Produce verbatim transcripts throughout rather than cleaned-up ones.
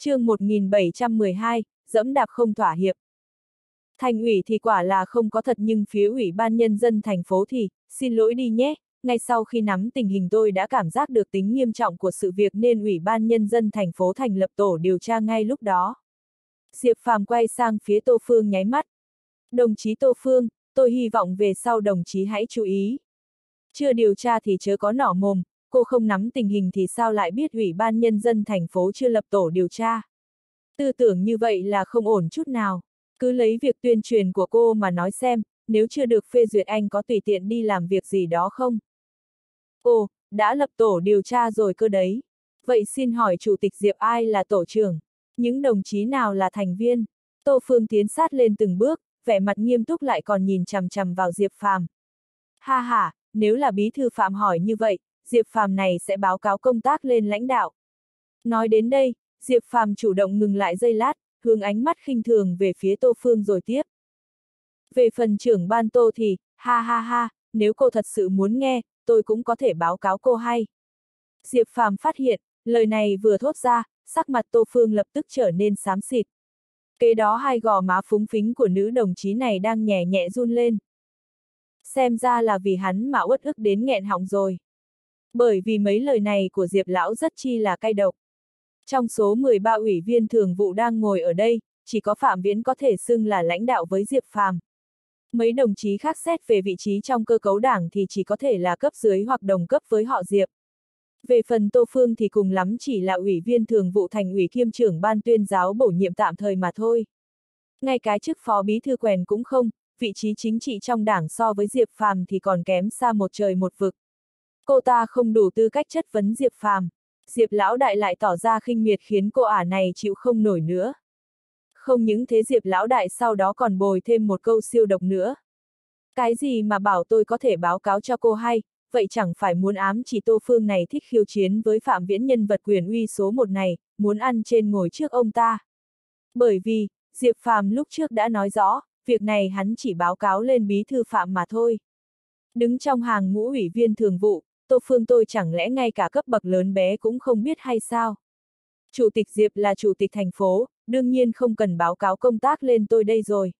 Chương một nghìn bảy trăm mười hai, dẫm đạp không thỏa hiệp. Thành ủy thì quả là không có thật, nhưng phía ủy ban nhân dân thành phố thì, xin lỗi đi nhé, ngay sau khi nắm tình hình tôi đã cảm giác được tính nghiêm trọng của sự việc nên ủy ban nhân dân thành phố thành lập tổ điều tra ngay lúc đó. Diệp Phàm quay sang phía Tô Phương nháy mắt. Đồng chí Tô Phương, tôi hy vọng về sau đồng chí hãy chú ý. Chưa điều tra thì chớ có nỏ mồm, cô không nắm tình hình thì sao lại biết ủy ban nhân dân thành phố chưa lập tổ điều tra. Tư tưởng như vậy là không ổn chút nào. Cứ lấy việc tuyên truyền của cô mà nói xem, nếu chưa được phê duyệt anh có tùy tiện đi làm việc gì đó không? Ồ, đã lập tổ điều tra rồi cơ đấy. Vậy xin hỏi Chủ tịch Diệp ai là tổ trưởng? Những đồng chí nào là thành viên? Tô Phương tiến sát lên từng bước, vẻ mặt nghiêm túc lại còn nhìn chằm chằm vào Diệp Phàm. Ha ha, nếu là bí thư Phạm hỏi như vậy, Diệp Phàm này sẽ báo cáo công tác lên lãnh đạo. Nói đến đây, Diệp Phàm chủ động ngừng lại giây lát, hướng ánh mắt khinh thường về phía Tô Phương rồi tiếp. Về phần trưởng ban Tô thì, ha ha ha, nếu cô thật sự muốn nghe, tôi cũng có thể báo cáo cô hay. Diệp Phàm phát hiện, lời này vừa thốt ra, sắc mặt Tô Phương lập tức trở nên xám xịt. Kế đó hai gò má phúng phính của nữ đồng chí này đang nhẹ nhẹ run lên. Xem ra là vì hắn mà uất ức đến nghẹn họng rồi. Bởi vì mấy lời này của Diệp lão rất chi là cay độc. Trong số mười ba ủy viên thường vụ đang ngồi ở đây, chỉ có Phạm Viễn có thể xưng là lãnh đạo với Diệp Phàm. Mấy đồng chí khác xét về vị trí trong cơ cấu đảng thì chỉ có thể là cấp dưới hoặc đồng cấp với họ Diệp. Về phần Tô Phương thì cùng lắm chỉ là ủy viên thường vụ thành ủy kiêm trưởng ban tuyên giáo bổ nhiệm tạm thời mà thôi. Ngay cái chức phó bí thư quèn cũng không, vị trí chính trị trong đảng so với Diệp Phàm thì còn kém xa một trời một vực. Cô ta không đủ tư cách chất vấn Diệp Phàm. Diệp lão đại lại tỏ ra khinh miệt khiến cô ả này chịu không nổi nữa. Không những thế, Diệp lão đại sau đó còn bồi thêm một câu siêu độc nữa. Cái gì mà bảo tôi có thể báo cáo cho cô hay, vậy chẳng phải muốn ám chỉ Tô Phương này thích khiêu chiến với Phạm Viễn, nhân vật quyền uy số một này, muốn ăn trên ngồi trước ông ta. Bởi vì, Diệp Phàm lúc trước đã nói rõ, việc này hắn chỉ báo cáo lên bí thư Phạm mà thôi. Đứng trong hàng ngũ ủy viên thường vụ, Tô Phương tôi chẳng lẽ ngay cả cấp bậc lớn bé cũng không biết hay sao? Chủ tịch Diệp là chủ tịch thành phố, đương nhiên không cần báo cáo công tác lên tôi đây rồi.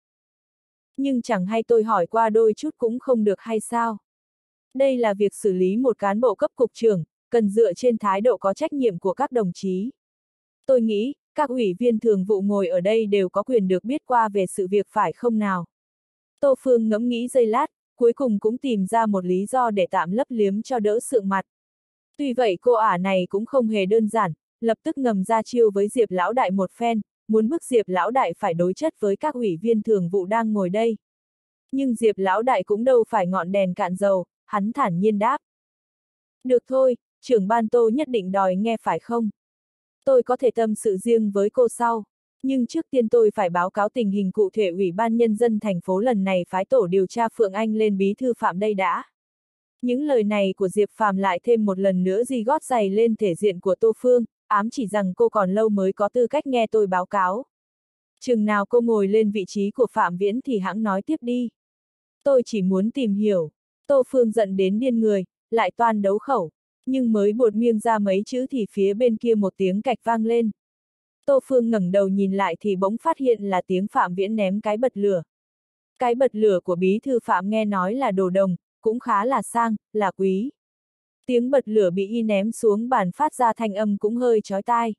Nhưng chẳng hay tôi hỏi qua đôi chút cũng không được hay sao? Đây là việc xử lý một cán bộ cấp cục trưởng, cần dựa trên thái độ có trách nhiệm của các đồng chí. Tôi nghĩ, các ủy viên thường vụ ngồi ở đây đều có quyền được biết qua về sự việc phải không nào? Tô Phương ngẫm nghĩ giây lát, cuối cùng cũng tìm ra một lý do để tạm lấp liếm cho đỡ sượng mặt. Tuy vậy cô ả này cũng không hề đơn giản, lập tức ngầm ra chiêu với Diệp lão đại một phen, muốn bức Diệp lão đại phải đối chất với các ủy viên thường vụ đang ngồi đây. Nhưng Diệp lão đại cũng đâu phải ngọn đèn cạn dầu, hắn thản nhiên đáp. Được thôi, trưởng ban Tô nhất định đòi nghe phải không? Tôi có thể tâm sự riêng với cô sau. Nhưng trước tiên tôi phải báo cáo tình hình cụ thể ủy ban nhân dân thành phố lần này phái tổ điều tra Phượng Anh lên bí thư Phạm đây đã. Những lời này của Diệp Phàm lại thêm một lần nữa ghi gót giày lên thể diện của Tô Phương, ám chỉ rằng cô còn lâu mới có tư cách nghe tôi báo cáo. Chừng nào cô ngồi lên vị trí của Phạm Viễn thì hãng nói tiếp đi. Tôi chỉ muốn tìm hiểu. Tô Phương giận đến điên người, lại toan đấu khẩu, nhưng mới buột miệng ra mấy chữ thì phía bên kia một tiếng cạch vang lên. Tô Phương ngẩng đầu nhìn lại thì bỗng phát hiện là tiếng Phạm Viễn ném cái bật lửa. Cái bật lửa của bí thư Phạm nghe nói là đồ đồng, cũng khá là sang, là quý. Tiếng bật lửa bị y ném xuống bàn phát ra thanh âm cũng hơi chói tai.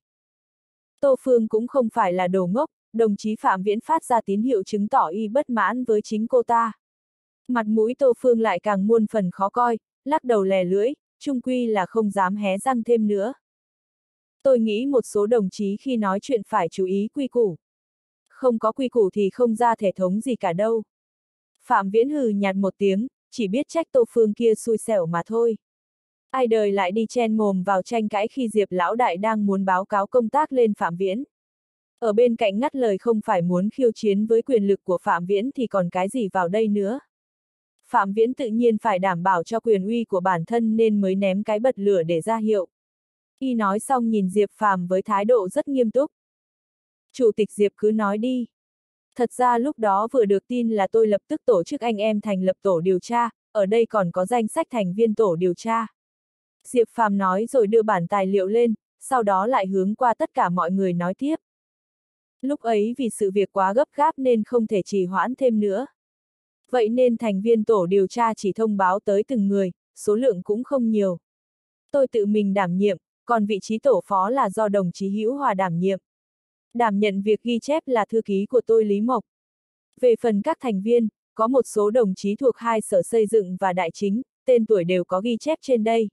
Tô Phương cũng không phải là đồ ngốc, đồng chí Phạm Viễn phát ra tín hiệu chứng tỏ y bất mãn với chính cô ta. Mặt mũi Tô Phương lại càng muôn phần khó coi, lắc đầu lè lưỡi, chung quy là không dám hé răng thêm nữa. Tôi nghĩ một số đồng chí khi nói chuyện phải chú ý quy củ. Không có quy củ thì không ra thể thống gì cả đâu. Phạm Viễn hừ nhạt một tiếng, chỉ biết trách Tô Phương kia xui xẻo mà thôi. Ai đời lại đi chen mồm vào tranh cãi khi Diệp lão đại đang muốn báo cáo công tác lên Phạm Viễn. Ở bên cạnh ngắt lời không phải muốn khiêu chiến với quyền lực của Phạm Viễn thì còn cái gì vào đây nữa. Phạm Viễn tự nhiên phải đảm bảo cho quyền uy của bản thân nên mới ném cái bật lửa để ra hiệu. Y nói xong nhìn Diệp Phàm với thái độ rất nghiêm túc. Chủ tịch Diệp cứ nói đi. Thật ra lúc đó vừa được tin là tôi lập tức tổ chức anh em thành lập tổ điều tra, ở đây còn có danh sách thành viên tổ điều tra. Diệp Phàm nói rồi đưa bản tài liệu lên, sau đó lại hướng qua tất cả mọi người nói tiếp. Lúc ấy vì sự việc quá gấp gáp nên không thể trì hoãn thêm nữa. Vậy nên thành viên tổ điều tra chỉ thông báo tới từng người, số lượng cũng không nhiều. Tôi tự mình đảm nhiệm, còn vị trí tổ phó là do đồng chí Hữu Hòa đảm nhiệm. Đảm nhận việc ghi chép là thư ký của tôi Lý Mộc. Về phần các thành viên, có một số đồng chí thuộc hai sở xây dựng và đại chính, tên tuổi đều có ghi chép trên đây.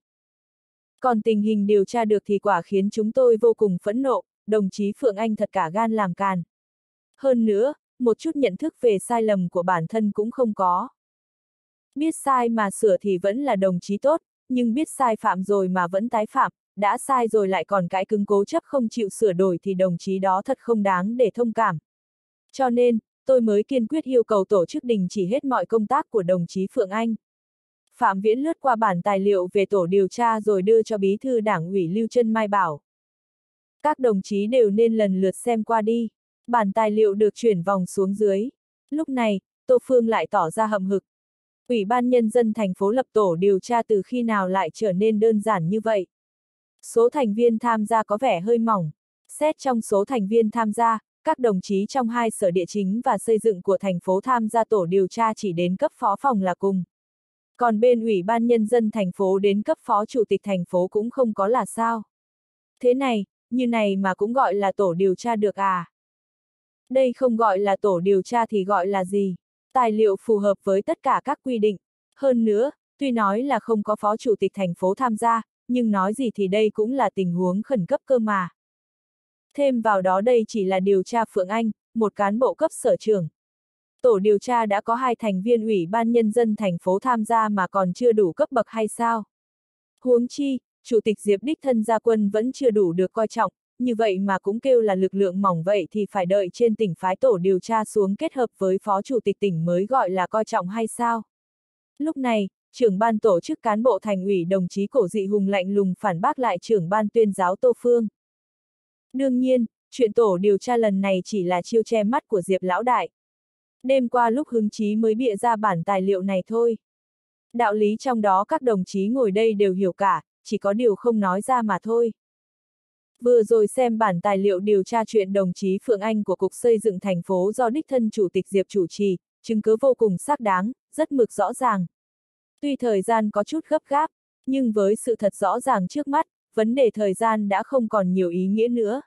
Còn tình hình điều tra được thì quả khiến chúng tôi vô cùng phẫn nộ, đồng chí Phượng Anh thật cả gan làm càn. Hơn nữa, một chút nhận thức về sai lầm của bản thân cũng không có. Biết sai mà sửa thì vẫn là đồng chí tốt, nhưng biết sai phạm rồi mà vẫn tái phạm, đã sai rồi lại còn cái cứng cố chấp không chịu sửa đổi thì đồng chí đó thật không đáng để thông cảm. Cho nên, tôi mới kiên quyết yêu cầu tổ chức đình chỉ hết mọi công tác của đồng chí Phượng Anh. Phạm Viễn lướt qua bản tài liệu về tổ điều tra rồi đưa cho bí thư đảng ủy Lưu Trân Mai bảo. Các đồng chí đều nên lần lượt xem qua đi. Bản tài liệu được chuyển vòng xuống dưới. Lúc này, Tô Phương lại tỏ ra hậm hực. Ủy ban Nhân dân thành phố lập tổ điều tra từ khi nào lại trở nên đơn giản như vậy? Số thành viên tham gia có vẻ hơi mỏng. Xét trong số thành viên tham gia, các đồng chí trong hai sở địa chính và xây dựng của thành phố tham gia tổ điều tra chỉ đến cấp phó phòng là cùng. Còn bên Ủy ban Nhân dân thành phố đến cấp phó chủ tịch thành phố cũng không có là sao? Thế này, như này mà cũng gọi là tổ điều tra được à? Đây không gọi là tổ điều tra thì gọi là gì? Tài liệu phù hợp với tất cả các quy định. Hơn nữa, tuy nói là không có phó chủ tịch thành phố tham gia, nhưng nói gì thì đây cũng là tình huống khẩn cấp cơ mà. Thêm vào đó đây chỉ là điều tra Phượng Anh, một cán bộ cấp sở trưởng. Tổ điều tra đã có hai thành viên Ủy ban Nhân dân thành phố tham gia mà còn chưa đủ cấp bậc hay sao? Huống chi, Chủ tịch Diệp đích thân ra quân vẫn chưa đủ được coi trọng, như vậy mà cũng kêu là lực lượng mỏng vậy thì phải đợi trên tỉnh phái tổ điều tra xuống kết hợp với phó chủ tịch tỉnh mới gọi là coi trọng hay sao? Lúc này, trưởng ban tổ chức cán bộ thành ủy đồng chí Cổ Dị Hùng lạnh lùng phản bác lại trưởng ban tuyên giáo Tô Phương. Đương nhiên, chuyện tổ điều tra lần này chỉ là chiêu che mắt của Diệp lão đại. Đêm qua lúc hứng chí mới bịa ra bản tài liệu này thôi. Đạo lý trong đó các đồng chí ngồi đây đều hiểu cả, chỉ có điều không nói ra mà thôi. Vừa rồi xem bản tài liệu điều tra chuyện đồng chí Phượng Anh của Cục Xây dựng thành phố do đích thân Chủ tịch Diệp chủ trì, chứng cứ vô cùng xác đáng, rất mực rõ ràng. Tuy thời gian có chút gấp gáp, nhưng với sự thật rõ ràng trước mắt, vấn đề thời gian đã không còn nhiều ý nghĩa nữa.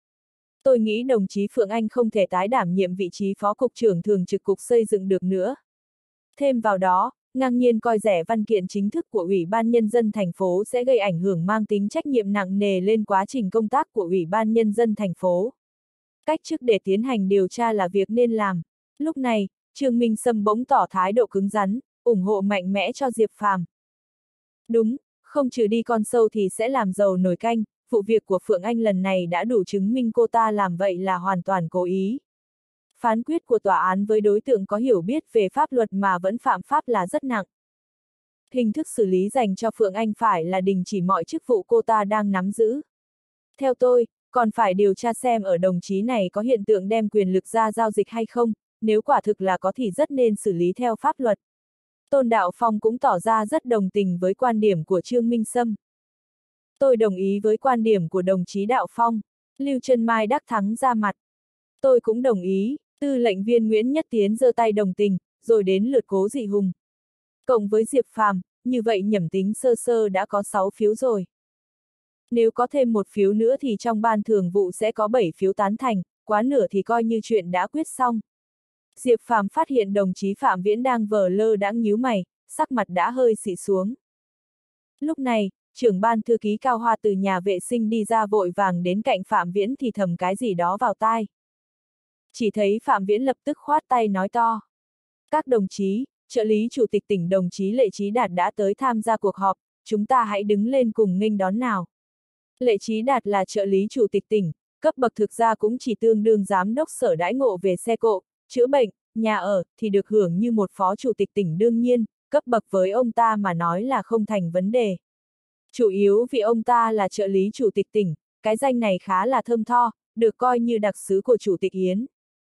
Tôi nghĩ đồng chí Phượng Anh không thể tái đảm nhiệm vị trí Phó Cục trưởng Thường trực Cục Xây dựng được nữa. Thêm vào đó, ngang nhiên coi rẻ văn kiện chính thức của Ủy ban Nhân dân thành phố sẽ gây ảnh hưởng mang tính trách nhiệm nặng nề lên quá trình công tác của Ủy ban Nhân dân thành phố. Cách chức để tiến hành điều tra là việc nên làm. Lúc này, Trương Minh Sâm bỗng tỏ thái độ cứng rắn, ủng hộ mạnh mẽ cho Diệp Phàm. Đúng, không trừ đi con sâu thì sẽ làm dầu nồi canh, vụ việc của Phượng Anh lần này đã đủ chứng minh cô ta làm vậy là hoàn toàn cố ý. Phán quyết của tòa án với đối tượng có hiểu biết về pháp luật mà vẫn phạm pháp là rất nặng. Hình thức xử lý dành cho Phượng Anh phải là đình chỉ mọi chức vụ cô ta đang nắm giữ. Theo tôi, còn phải điều tra xem ở đồng chí này có hiện tượng đem quyền lực ra giao dịch hay không, nếu quả thực là có thì rất nên xử lý theo pháp luật. Tôn Đạo Phong cũng tỏ ra rất đồng tình với quan điểm của Trương Minh Sâm. Tôi đồng ý với quan điểm của đồng chí Đạo Phong. Lưu Trân Mai đắc thắng ra mặt. Tôi cũng đồng ý. Tư lệnh viên Nguyễn Nhất Tiến giơ tay đồng tình, rồi đến lượt Cố Dị Hùng. Cộng với Diệp Phàm, như vậy nhẩm tính sơ sơ đã có sáu phiếu rồi. Nếu có thêm một phiếu nữa thì trong ban thường vụ sẽ có bảy phiếu tán thành, quá nửa thì coi như chuyện đã quyết xong. Diệp Phàm phát hiện đồng chí Phạm Viễn đang vờ lơ đãng nhíu mày, sắc mặt đã hơi xị xuống. Lúc này, trưởng ban thư ký Cao Hoa từ nhà vệ sinh đi ra vội vàng đến cạnh Phạm Viễn thì thầm cái gì đó vào tai. Chỉ thấy Phạm Viễn lập tức khoát tay nói to. Các đồng chí, trợ lý chủ tịch tỉnh đồng chí Lệ Chí Đạt đã tới tham gia cuộc họp, chúng ta hãy đứng lên cùng nghênh đón nào. Lệ Chí Đạt là trợ lý chủ tịch tỉnh, cấp bậc thực ra cũng chỉ tương đương giám đốc sở đãi ngộ về xe cộ, chữa bệnh, nhà ở, thì được hưởng như một phó chủ tịch tỉnh đương nhiên, cấp bậc với ông ta mà nói là không thành vấn đề. Chủ yếu vì ông ta là trợ lý chủ tịch tỉnh, cái danh này khá là thơm tho, được coi như đặc xứ của chủ tịch Yến.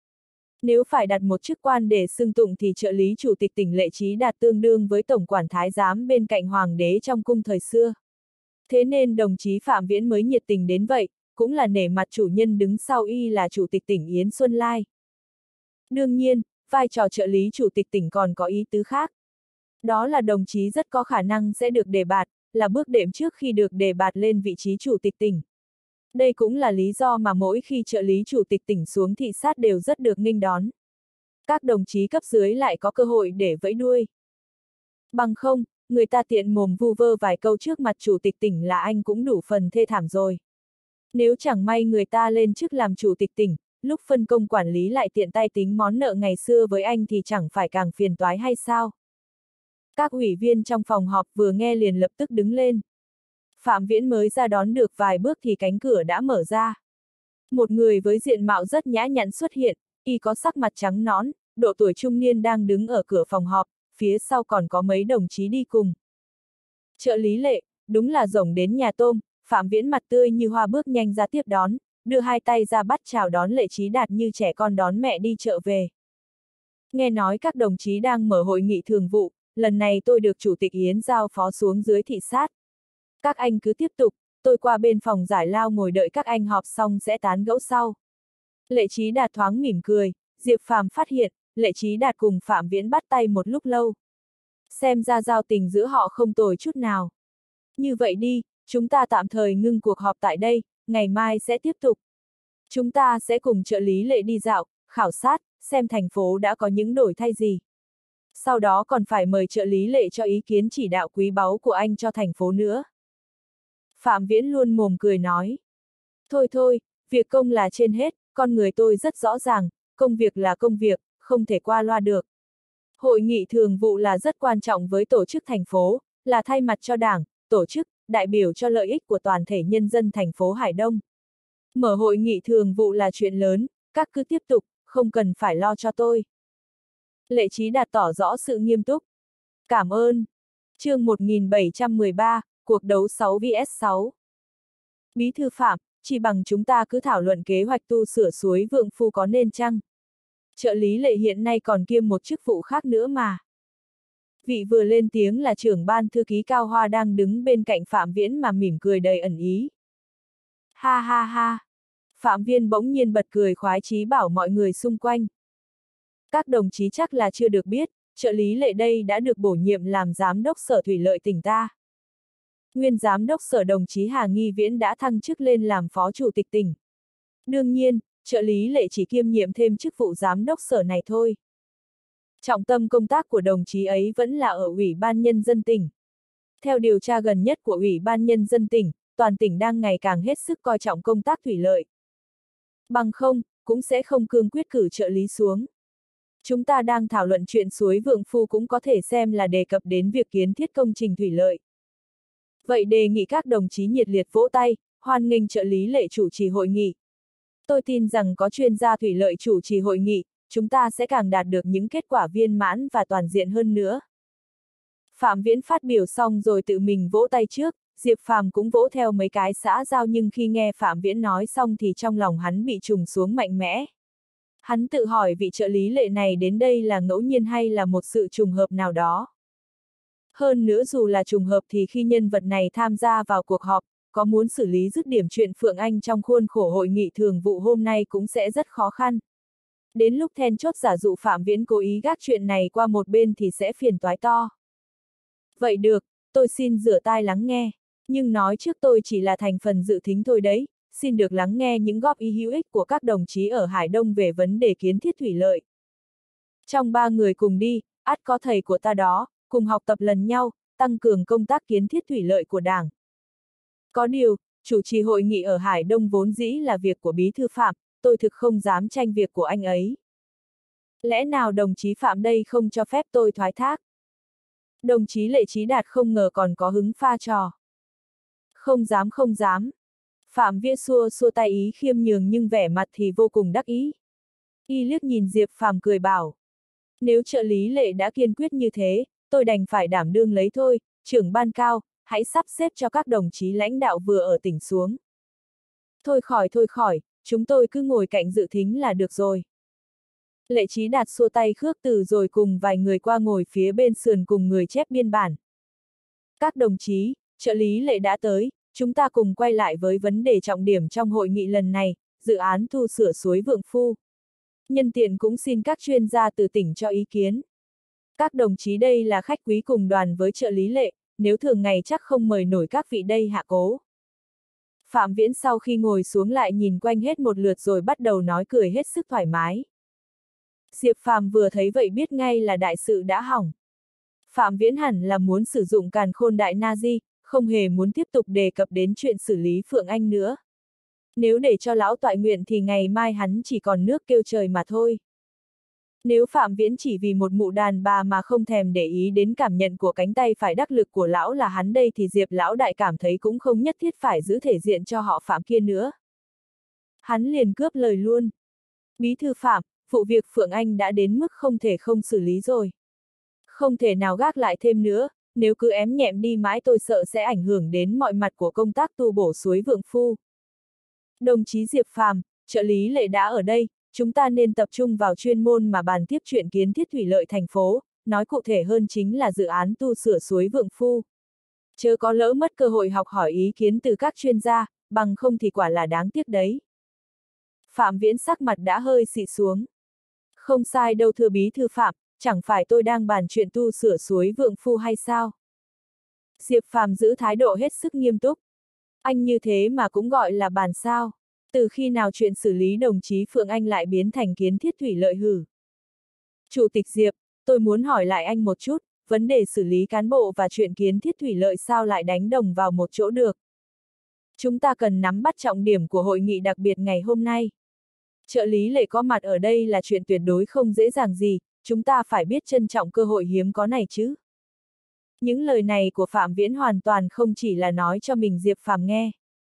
Nếu phải đặt một chức quan để xưng tụng thì trợ lý chủ tịch tỉnh Lệ Chí Đạt tương đương với tổng quản thái giám bên cạnh hoàng đế trong cung thời xưa. Thế nên đồng chí Phạm Viễn mới nhiệt tình đến vậy, cũng là nể mặt chủ nhân đứng sau y là Chủ tịch tỉnh Yến Xuân Lai. Đương nhiên, vai trò trợ lý Chủ tịch tỉnh còn có ý tứ khác. Đó là đồng chí rất có khả năng sẽ được đề bạt, là bước đệm trước khi được đề bạt lên vị trí Chủ tịch tỉnh. Đây cũng là lý do mà mỗi khi trợ lý Chủ tịch tỉnh xuống thị sát đều rất được nghênh đón. Các đồng chí cấp dưới lại có cơ hội để vẫy đuôi. Bằng không, người ta tiện mồm vu vơ vài câu trước mặt Chủ tịch tỉnh là anh cũng đủ phần thê thảm rồi. Nếu chẳng may người ta lên chức làm Chủ tịch tỉnh, lúc phân công quản lý lại tiện tay tính món nợ ngày xưa với anh thì chẳng phải càng phiền toái hay sao? Các ủy viên trong phòng họp vừa nghe liền lập tức đứng lên. Phạm Viễn mới ra đón được vài bước thì cánh cửa đã mở ra. Một người với diện mạo rất nhã nhặn xuất hiện, y có sắc mặt trắng nõn, độ tuổi trung niên đang đứng ở cửa phòng họp, phía sau còn có mấy đồng chí đi cùng. Trợ lý Lệ, đúng là rồng đến nhà tôm. Phạm Viễn mặt tươi như hoa bước nhanh ra tiếp đón, đưa hai tay ra bắt chào đón Lệ Chí Đạt như trẻ con đón mẹ đi chợ về. Nghe nói các đồng chí đang mở hội nghị thường vụ, lần này tôi được Chủ tịch Yến giao phó xuống dưới thị sát. Các anh cứ tiếp tục, tôi qua bên phòng giải lao ngồi đợi các anh họp xong sẽ tán gẫu sau. Lệ Chí Đạt thoáng mỉm cười, Diệp Phàm phát hiện, Lệ Chí Đạt cùng Phạm Viễn bắt tay một lúc lâu. Xem ra giao tình giữa họ không tồi chút nào. Như vậy đi, chúng ta tạm thời ngưng cuộc họp tại đây, ngày mai sẽ tiếp tục. Chúng ta sẽ cùng trợ lý Lệ đi dạo, khảo sát, xem thành phố đã có những đổi thay gì. Sau đó còn phải mời trợ lý Lệ cho ý kiến chỉ đạo quý báu của anh cho thành phố nữa. Phạm Viễn luôn mồm cười nói. Thôi thôi, việc công là trên hết, con người tôi rất rõ ràng, công việc là công việc, không thể qua loa được. Hội nghị thường vụ là rất quan trọng với tổ chức thành phố, là thay mặt cho đảng, tổ chức, đại biểu cho lợi ích của toàn thể nhân dân thành phố Hải Đông. Mở hội nghị thường vụ là chuyện lớn, các cứ tiếp tục, không cần phải lo cho tôi. Lệ Chí Đạt tỏ rõ sự nghiêm túc. Cảm ơn. Chương một nghìn bảy trăm mười ba, cuộc đấu sáu vs sáu. Bí thư Phạm, chỉ bằng chúng ta cứ thảo luận kế hoạch tu sửa suối Vượng Phu có nên chăng? Trợ lý Lệ hiện nay còn kiêm một chức vụ khác nữa mà. Vị vừa lên tiếng là trưởng ban thư ký Cao Hoa đang đứng bên cạnh Phạm Viễn mà mỉm cười đầy ẩn ý. Ha ha ha. Phạm Viễn bỗng nhiên bật cười khoái chí bảo mọi người xung quanh. Các đồng chí chắc là chưa được biết, trợ lý Lệ đây đã được bổ nhiệm làm giám đốc sở thủy lợi tỉnh ta. Nguyên giám đốc sở đồng chí Hà Nghi Viễn đã thăng chức lên làm phó chủ tịch tỉnh. Đương nhiên, trợ lý Lệ chỉ kiêm nhiệm thêm chức vụ giám đốc sở này thôi. Trọng tâm công tác của đồng chí ấy vẫn là ở Ủy ban Nhân dân tỉnh. Theo điều tra gần nhất của Ủy ban Nhân dân tỉnh, toàn tỉnh đang ngày càng hết sức coi trọng công tác thủy lợi. Bằng không, cũng sẽ không cương quyết cử trợ lý xuống. Chúng ta đang thảo luận chuyện suối Vượng Phu cũng có thể xem là đề cập đến việc kiến thiết công trình thủy lợi. Vậy đề nghị các đồng chí nhiệt liệt vỗ tay, hoan nghênh trợ lý Lệ chủ trì hội nghị. Tôi tin rằng có chuyên gia thủy lợi chủ trì hội nghị, chúng ta sẽ càng đạt được những kết quả viên mãn và toàn diện hơn nữa. Phạm Viễn phát biểu xong rồi tự mình vỗ tay trước, Diệp Phàm cũng vỗ theo mấy cái xã giao, nhưng khi nghe Phạm Viễn nói xong thì trong lòng hắn bị trùng xuống mạnh mẽ. Hắn tự hỏi vị trợ lý Lệ này đến đây là ngẫu nhiên hay là một sự trùng hợp nào đó. Hơn nữa dù là trùng hợp thì khi nhân vật này tham gia vào cuộc họp, có muốn xử lý dứt điểm chuyện Phượng Anh trong khuôn khổ hội nghị thường vụ hôm nay cũng sẽ rất khó khăn. Đến lúc then chốt giả dụ Phạm Viễn cố ý gác chuyện này qua một bên thì sẽ phiền toái to. Vậy được, tôi xin rửa tai lắng nghe, nhưng nói trước tôi chỉ là thành phần dự thính thôi đấy, xin được lắng nghe những góp ý hữu ích của các đồng chí ở Hải Đông về vấn đề kiến thiết thủy lợi. Trong ba người cùng đi, ắt có thầy của ta đó, cùng học tập lần nhau, tăng cường công tác kiến thiết thủy lợi của Đảng. Có điều, chủ trì hội nghị ở Hải Đông vốn dĩ là việc của Bí thư Phạm, tôi thực không dám tranh việc của anh ấy. Lẽ nào đồng chí Phạm đây không cho phép tôi thoái thác? Đồng chí Lệ Chí Đạt không ngờ còn có hứng pha trò. Không dám không dám. Phạm Viễn xua xua tay ý khiêm nhường nhưng vẻ mặt thì vô cùng đắc ý. Y liếc nhìn Diệp Phàm cười bảo. Nếu trợ lý Lệ đã kiên quyết như thế, tôi đành phải đảm đương lấy thôi, trưởng ban Cao, hãy sắp xếp cho các đồng chí lãnh đạo vừa ở tỉnh xuống. Thôi khỏi thôi khỏi, chúng tôi cứ ngồi cạnh dự thính là được rồi. Lệ Chí Đạt xua tay khước từ rồi cùng vài người qua ngồi phía bên sườn cùng người chép biên bản. Các đồng chí, trợ lý Lệ đã tới, chúng ta cùng quay lại với vấn đề trọng điểm trong hội nghị lần này, dự án tu sửa suối Vượng Phu. Nhân tiện cũng xin các chuyên gia từ tỉnh cho ý kiến. Các đồng chí đây là khách quý cùng đoàn với trợ lý Lệ, nếu thường ngày chắc không mời nổi các vị đây hạ cố. Phạm Viễn sau khi ngồi xuống lại nhìn quanh hết một lượt rồi bắt đầu nói cười hết sức thoải mái. Diệp Phàm vừa thấy vậy biết ngay là đại sự đã hỏng. Phạm Viễn hẳn là muốn sử dụng càn khôn đại na di, không hề muốn tiếp tục đề cập đến chuyện xử lý Phượng Anh nữa. Nếu để cho lão toại nguyện thì ngày mai hắn chỉ còn nước kêu trời mà thôi. Nếu Phạm Viễn chỉ vì một mụ đàn bà mà không thèm để ý đến cảm nhận của cánh tay phải đắc lực của lão là hắn đây thì Diệp lão đại cảm thấy cũng không nhất thiết phải giữ thể diện cho họ Phạm kia nữa. Hắn liền cướp lời luôn. Bí thư Phạm, vụ việc Phượng Anh đã đến mức không thể không xử lý rồi. Không thể nào gác lại thêm nữa, nếu cứ ém nhẹm đi mãi tôi sợ sẽ ảnh hưởng đến mọi mặt của công tác tu bổ suối Vượng Phu. Đồng chí Diệp Phàm, trợ lý Lệ đã ở đây, chúng ta nên tập trung vào chuyên môn mà bàn tiếp chuyện kiến thiết thủy lợi thành phố, nói cụ thể hơn chính là dự án tu sửa suối Vượng Phu. Chớ có lỡ mất cơ hội học hỏi ý kiến từ các chuyên gia, bằng không thì quả là đáng tiếc đấy. Phạm Viễn sắc mặt đã hơi xị xuống. Không sai đâu thưa bí thư Phạm, chẳng phải tôi đang bàn chuyện tu sửa suối Vượng Phu hay sao? Diệp Phàm giữ thái độ hết sức nghiêm túc. Anh như thế mà cũng gọi là bàn sao? Từ khi nào chuyện xử lý đồng chí Phượng Anh lại biến thành kiến thiết thủy lợi hử? Chủ tịch Diệp, tôi muốn hỏi lại anh một chút, vấn đề xử lý cán bộ và chuyện kiến thiết thủy lợi sao lại đánh đồng vào một chỗ được? Chúng ta cần nắm bắt trọng điểm của hội nghị đặc biệt ngày hôm nay. Trợ lý Lệ có mặt ở đây là chuyện tuyệt đối không dễ dàng gì, chúng ta phải biết trân trọng cơ hội hiếm có này chứ. Những lời này của Phạm Viễn hoàn toàn không chỉ là nói cho mình Diệp Phàm nghe.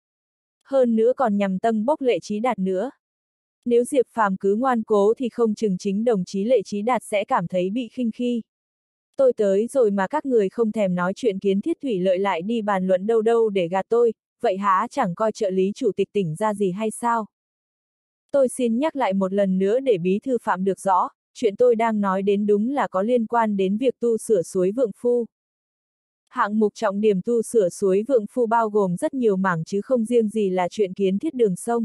Hơn nữa còn nhằm tâng bốc Lệ Chí Đạt nữa. Nếu Diệp Phàm cứ ngoan cố thì không chừng chính đồng chí Lệ Chí Đạt sẽ cảm thấy bị khinh khi. Tôi tới rồi mà các người không thèm nói chuyện kiến thiết thủy lợi lại đi bàn luận đâu đâu để gạt tôi, vậy há chẳng coi trợ lý chủ tịch tỉnh ra gì hay sao? Tôi xin nhắc lại một lần nữa để bí thư Phạm được rõ, chuyện tôi đang nói đến đúng là có liên quan đến việc tu sửa suối Vượng Phu. Hạng mục trọng điểm tu sửa suối Vượng Phu bao gồm rất nhiều mảng chứ không riêng gì là chuyện kiến thiết đường sông.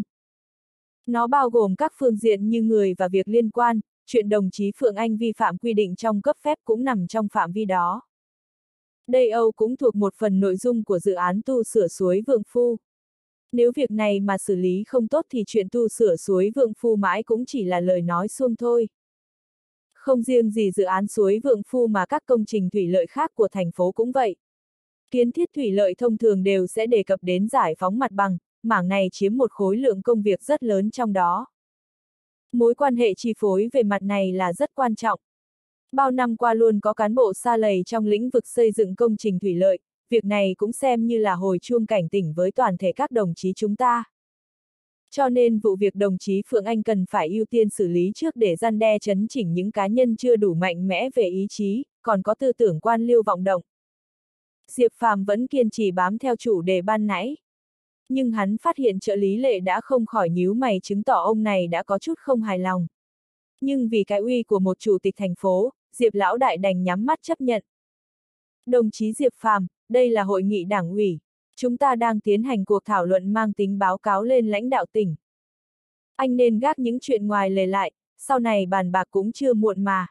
Nó bao gồm các phương diện như người và việc liên quan, chuyện đồng chí Phượng Anh vi phạm quy định trong cấp phép cũng nằm trong phạm vi đó. Đây Âu cũng thuộc một phần nội dung của dự án tu sửa suối Vượng Phu. Nếu việc này mà xử lý không tốt thì chuyện tu sửa suối Vượng Phu mãi cũng chỉ là lời nói suông thôi. Không riêng gì dự án suối Vượng Phu mà các công trình thủy lợi khác của thành phố cũng vậy. Kiến thiết thủy lợi thông thường đều sẽ đề cập đến giải phóng mặt bằng, mảng này chiếm một khối lượng công việc rất lớn trong đó. Mối quan hệ chi phối về mặt này là rất quan trọng. Bao năm qua luôn có cán bộ sa lầy trong lĩnh vực xây dựng công trình thủy lợi, việc này cũng xem như là hồi chuông cảnh tỉnh với toàn thể các đồng chí chúng ta. Cho nên vụ việc đồng chí Phượng Anh cần phải ưu tiên xử lý trước để răn đe chấn chỉnh những cá nhân chưa đủ mạnh mẽ về ý chí, còn có tư tưởng quan liêu vọng động. Diệp Phàm vẫn kiên trì bám theo chủ đề ban nãy. Nhưng hắn phát hiện trợ lý Lệ đã không khỏi nhíu mày chứng tỏ ông này đã có chút không hài lòng. Nhưng vì cái uy của một chủ tịch thành phố, Diệp lão đại đành nhắm mắt chấp nhận. Đồng chí Diệp Phàm, đây là hội nghị đảng ủy. Chúng ta đang tiến hành cuộc thảo luận mang tính báo cáo lên lãnh đạo tỉnh. Anh nên gác những chuyện ngoài lề lại, sau này bàn bạc cũng chưa muộn mà.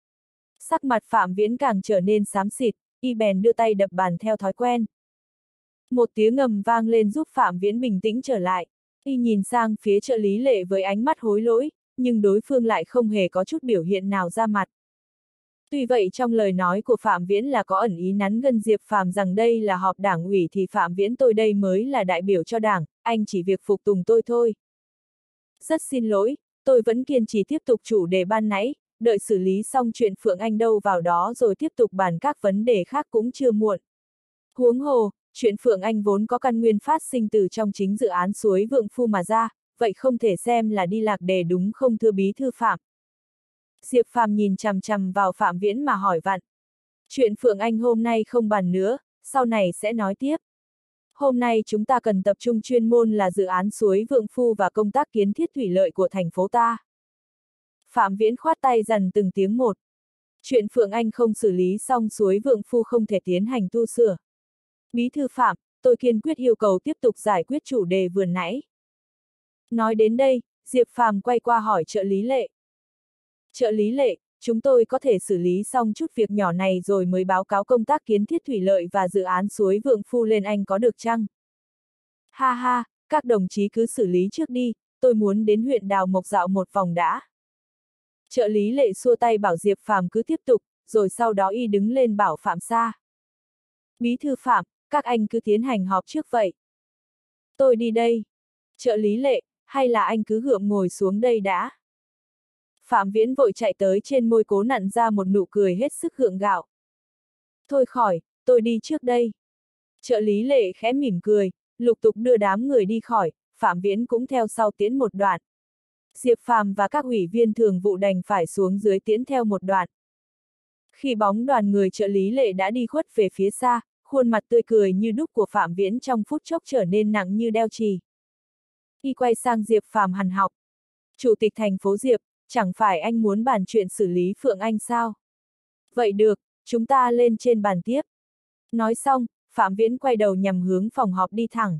Sắc mặt Phạm Viễn càng trở nên xám xịt, y bèn đưa tay đập bàn theo thói quen. Một tiếng ngầm vang lên giúp Phạm Viễn bình tĩnh trở lại. Y nhìn sang phía trợ lý Lệ với ánh mắt hối lỗi, nhưng đối phương lại không hề có chút biểu hiện nào ra mặt. Tuy vậy trong lời nói của Phạm Viễn là có ẩn ý nắn gân Diệp Phàm rằng đây là họp đảng ủy thì Phạm Viễn tôi đây mới là đại biểu cho đảng, anh chỉ việc phục tùng tôi thôi. Rất xin lỗi, tôi vẫn kiên trì tiếp tục chủ đề ban nãy, đợi xử lý xong chuyện Phượng Anh đâu vào đó rồi tiếp tục bàn các vấn đề khác cũng chưa muộn. Huống hồ, chuyện Phượng Anh vốn có căn nguyên phát sinh từ trong chính dự án suối Vượng Phu mà ra, vậy không thể xem là đi lạc đề đúng không thưa bí thư Phạm? Diệp Phàm nhìn chằm chằm vào Phạm Viễn mà hỏi vặn. Chuyện Phượng Anh hôm nay không bàn nữa, sau này sẽ nói tiếp. Hôm nay chúng ta cần tập trung chuyên môn là dự án suối Vượng Phu và công tác kiến thiết thủy lợi của thành phố ta. Phạm Viễn khoát tay dần từng tiếng một. Chuyện Phượng Anh không xử lý xong suối Vượng Phu không thể tiến hành tu sửa. Bí thư Phạm, tôi kiên quyết yêu cầu tiếp tục giải quyết chủ đề vừa nãy. Nói đến đây, Diệp Phàm quay qua hỏi trợ lý Lệ. Trợ lý Lệ, chúng tôi có thể xử lý xong chút việc nhỏ này rồi mới báo cáo công tác kiến thiết thủy lợi và dự án suối Vượng Phu lên anh có được chăng? Ha ha, các đồng chí cứ xử lý trước đi, tôi muốn đến huyện Đào Mộc dạo một vòng đã. Trợ lý Lệ xua tay bảo Diệp Phàm cứ tiếp tục, rồi sau đó y đứng lên bảo Phạm Sa. Bí thư Phạm, các anh cứ tiến hành họp trước vậy. Tôi đi đây. Trợ lý Lệ, hay là anh cứ gượng ngồi xuống đây đã. Phạm Viễn vội chạy tới trên môi cố nặn ra một nụ cười hết sức gượng gạo. Thôi khỏi, tôi đi trước đây. Trợ lý Lệ khẽ mỉm cười, lục tục đưa đám người đi khỏi, Phạm Viễn cũng theo sau tiễn một đoạn. Diệp Phàm và các ủy viên thường vụ đành phải xuống dưới tiễn theo một đoạn. Khi bóng đoàn người trợ lý Lệ đã đi khuất về phía xa, khuôn mặt tươi cười như đúc của Phạm Viễn trong phút chốc trở nên nặng như đeo chì. Y quay sang Diệp Phàm hằn học. Chủ tịch thành phố Diệp, chẳng phải anh muốn bàn chuyện xử lý Phượng Anh sao? Vậy được, chúng ta lên trên bàn tiếp. Nói xong, Phạm Viễn quay đầu nhằm hướng phòng họp đi thẳng.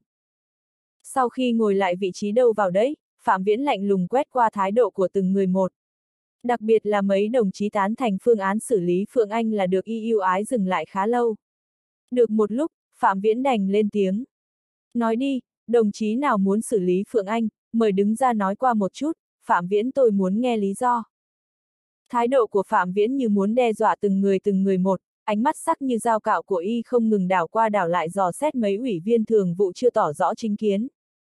Sau khi ngồi lại vị trí đâu vào đấy, Phạm Viễn lạnh lùng quét qua thái độ của từng người một. Đặc biệt là mấy đồng chí tán thành phương án xử lý Phượng Anh là được y yêu ái dừng lại khá lâu. Được một lúc, Phạm Viễn đành lên tiếng. Nói đi, đồng chí nào muốn xử lý Phượng Anh, mời đứng ra nói qua một chút, Phạm Viễn tôi muốn nghe lý do. Thái độ của Phạm Viễn như muốn đe dọa từng người từng người một, ánh mắt sắc như dao cạo của y không ngừng đảo qua đảo lại dò xét mấy ủy viên thường vụ chưa tỏ rõ chính kiến.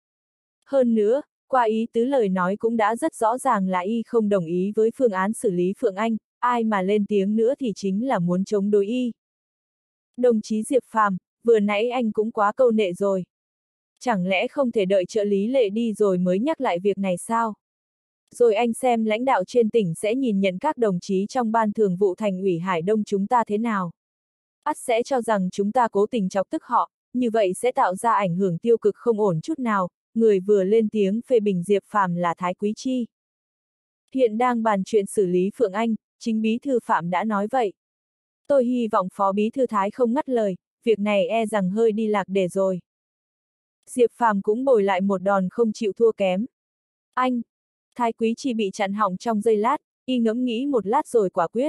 Hơn nữa, qua ý tứ lời nói cũng đã rất rõ ràng là y không đồng ý với phương án xử lý Phượng Anh, ai mà lên tiếng nữa thì chính là muốn chống đối y. Đồng chí Diệp Phàm, vừa nãy anh cũng quá câu nệ rồi. Chẳng lẽ không thể đợi trợ lý Lệ đi rồi mới nhắc lại việc này sao? Rồi anh xem lãnh đạo trên tỉnh sẽ nhìn nhận các đồng chí trong ban thường vụ thành ủy Hải Đông chúng ta thế nào? Ắt sẽ cho rằng chúng ta cố tình chọc tức họ, như vậy sẽ tạo ra ảnh hưởng tiêu cực không ổn chút nào. Người vừa lên tiếng phê bình Diệp Phàm là Thái Quý Chi. Hiện đang bàn chuyện xử lý Phượng Anh, chính bí thư Phạm đã nói vậy. Tôi hy vọng phó bí thư Thái không ngắt lời, việc này e rằng hơi đi lạc đề rồi. Diệp Phàm cũng bồi lại một đòn không chịu thua kém. Anh! Thái Quý Chi bị chặn họng trong giây lát, y ngẫm nghĩ một lát rồi quả quyết.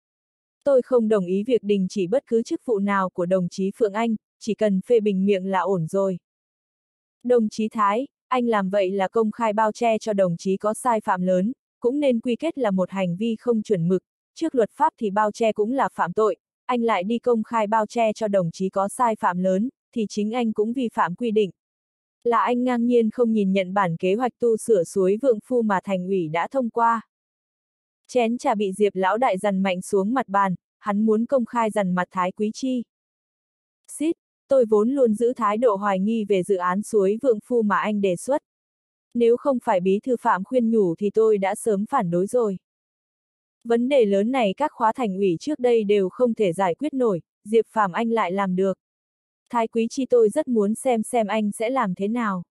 Tôi không đồng ý việc đình chỉ bất cứ chức vụ nào của đồng chí Phượng Anh, chỉ cần phê bình miệng là ổn rồi. Đồng chí Thái, anh làm vậy là công khai bao che cho đồng chí có sai phạm lớn, cũng nên quy kết là một hành vi không chuẩn mực, trước luật pháp thì bao che cũng là phạm tội, anh lại đi công khai bao che cho đồng chí có sai phạm lớn, thì chính anh cũng vi phạm quy định. Là anh ngang nhiên không nhìn nhận bản kế hoạch tu sửa suối Vượng Phu mà thành ủy đã thông qua. Chén trà bị Diệp lão đại dằn mạnh xuống mặt bàn, hắn muốn công khai dằn mặt Thái Quý Chi. Xít! Tôi vốn luôn giữ thái độ hoài nghi về dự án suối Vượng Phu mà anh đề xuất. Nếu không phải bí thư Phạm khuyên nhủ thì tôi đã sớm phản đối rồi. Vấn đề lớn này các khóa thành ủy trước đây đều không thể giải quyết nổi, Diệp Phàm anh lại làm được. Thái Quý Chi tôi rất muốn xem xem anh sẽ làm thế nào.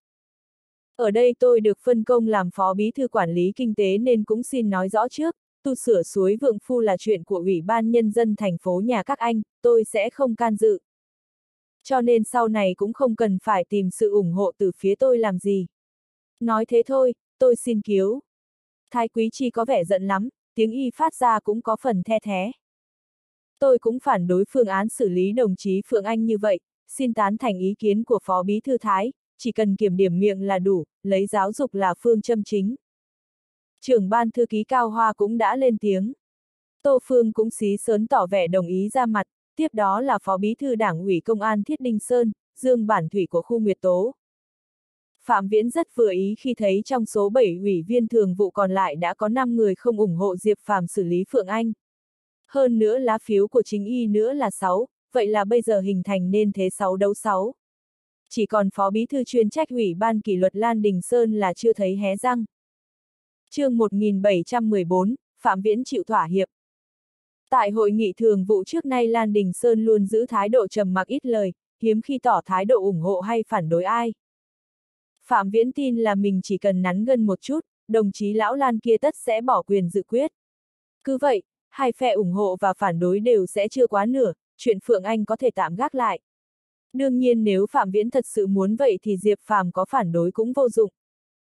Ở đây tôi được phân công làm phó bí thư quản lý kinh tế nên cũng xin nói rõ trước, tu sửa suối Vượng Phu là chuyện của Ủy ban Nhân dân thành phố nhà các anh, tôi sẽ không can dự. Cho nên sau này cũng không cần phải tìm sự ủng hộ từ phía tôi làm gì. Nói thế thôi, tôi xin cứu. Thái Quý Chi có vẻ giận lắm, tiếng y phát ra cũng có phần the thé. Tôi cũng phản đối phương án xử lý đồng chí Phượng Anh như vậy, xin tán thành ý kiến của Phó Bí thư Thái, chỉ cần kiểm điểm miệng là đủ, lấy giáo dục là phương châm chính. Trưởng ban thư ký Cao Hoa cũng đã lên tiếng. Tô Phương cũng xí sớn tỏ vẻ đồng ý ra mặt. Tiếp đó là Phó Bí thư Đảng ủy Công an Thiết Đinh Sơn, Dương Bản Thủy của khu Nguyệt Tố. Phạm Viễn rất vừa ý khi thấy trong số bảy ủy viên thường vụ còn lại đã có năm người không ủng hộ Diệp Phàm xử lý Phượng Anh. Hơn nữa lá phiếu của chính y nữa là sáu, vậy là bây giờ hình thành nên thế sáu đấu sáu. Chỉ còn Phó Bí thư chuyên trách Ủy ban kỷ luật Lan Đình Sơn là chưa thấy hé răng. Chương một nghìn bảy trăm mười bốn, Phạm Viễn chịu thỏa hiệp. Tại hội nghị thường vụ trước nay Lan Đình Sơn luôn giữ thái độ trầm mặc ít lời, hiếm khi tỏ thái độ ủng hộ hay phản đối ai. Phạm Viễn tin là mình chỉ cần nắn gân một chút, đồng chí lão Lan kia tất sẽ bỏ quyền dự quyết. Cứ vậy, hai phe ủng hộ và phản đối đều sẽ chưa quá nửa, chuyện Phượng Anh có thể tạm gác lại. Đương nhiên nếu Phạm Viễn thật sự muốn vậy thì Diệp Phàm có phản đối cũng vô dụng.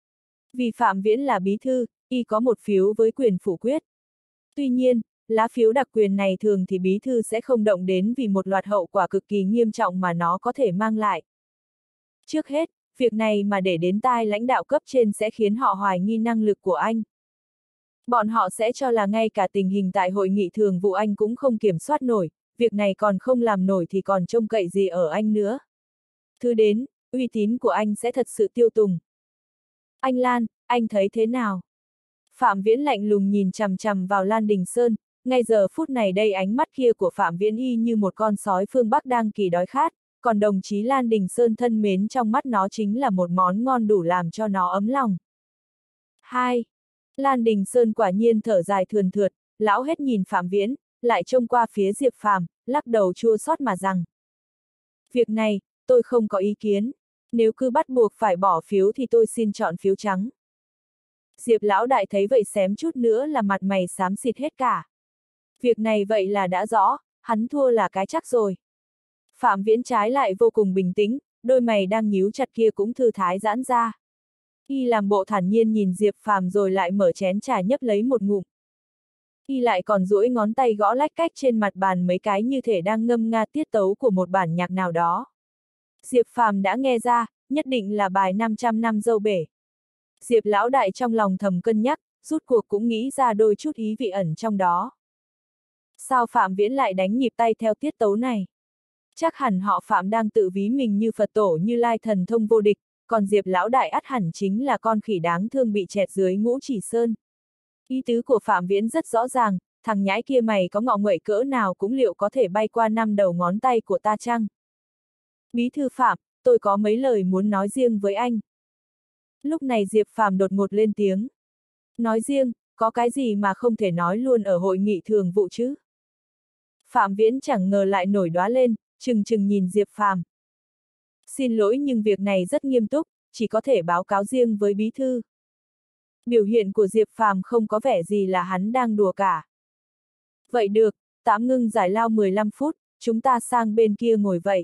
Vì Phạm Viễn là bí thư, y có một phiếu với quyền phủ quyết. Tuy nhiên, lá phiếu đặc quyền này thường thì bí thư sẽ không động đến vì một loạt hậu quả cực kỳ nghiêm trọng mà nó có thể mang lại. Trước hết, việc này mà để đến tai lãnh đạo cấp trên sẽ khiến họ hoài nghi năng lực của anh. Bọn họ sẽ cho là ngay cả tình hình tại hội nghị thường vụ anh cũng không kiểm soát nổi, việc này còn không làm nổi thì còn trông cậy gì ở anh nữa. Thứ đến, uy tín của anh sẽ thật sự tiêu tùng. Anh Lan, anh thấy thế nào? Phạm Viễn lạnh lùng nhìn chằm chằm vào Lan Đình Sơn, ngay giờ phút này đây ánh mắt kia của Phạm Viễn y như một con sói phương Bắc đang kỳ đói khát, còn đồng chí Lan Đình Sơn thân mến trong mắt nó chính là một món ngon đủ làm cho nó ấm lòng. Hai. Lan Đình Sơn quả nhiên thở dài thườn thượt, lão hết nhìn Phạm Viễn, lại trông qua phía Diệp Phàm, lắc đầu chua xót mà rằng. Việc này, tôi không có ý kiến, nếu cứ bắt buộc phải bỏ phiếu thì tôi xin chọn phiếu trắng. Diệp lão đại thấy vậy xém chút nữa là mặt mày xám xịt hết cả. Việc này vậy là đã rõ, hắn thua là cái chắc rồi. Phạm Viễn trái lại vô cùng bình tĩnh, đôi mày đang nhíu chặt kia cũng thư thái giãn ra. Y làm bộ thản nhiên nhìn Diệp Phàm rồi lại mở chén trà nhấp lấy một ngụm. Y lại còn duỗi ngón tay gõ lách cách trên mặt bàn mấy cái như thể đang ngâm nga tiết tấu của một bản nhạc nào đó. Diệp Phàm đã nghe ra, nhất định là bài năm trăm năm dâu bể. Diệp lão đại trong lòng thầm cân nhắc, rút cuộc cũng nghĩ ra đôi chút ý vị ẩn trong đó. Sao Phạm Viễn lại đánh nhịp tay theo tiết tấu này? Chắc hẳn họ Phạm đang tự ví mình như Phật tổ Như Lai thần thông vô địch, còn Diệp lão đại ắt hẳn chính là con khỉ đáng thương bị chẹt dưới Ngũ Chỉ Sơn. Ý tứ của Phạm Viễn rất rõ ràng, thằng nhãi kia mày có ngọ nguậy cỡ nào cũng liệu có thể bay qua năm đầu ngón tay của ta chăng? Bí thư Phạm, tôi có mấy lời muốn nói riêng với anh. Lúc này Diệp Phàm đột ngột lên tiếng. Nói riêng, có cái gì mà không thể nói luôn ở hội nghị thường vụ chứ? Phạm Viễn chẳng ngờ lại nổi đoá lên, trừng trừng nhìn Diệp Phàm. Xin lỗi nhưng việc này rất nghiêm túc, chỉ có thể báo cáo riêng với bí thư. Biểu hiện của Diệp Phàm không có vẻ gì là hắn đang đùa cả. Vậy được, tạm ngưng giải lao mười lăm phút, chúng ta sang bên kia ngồi vậy.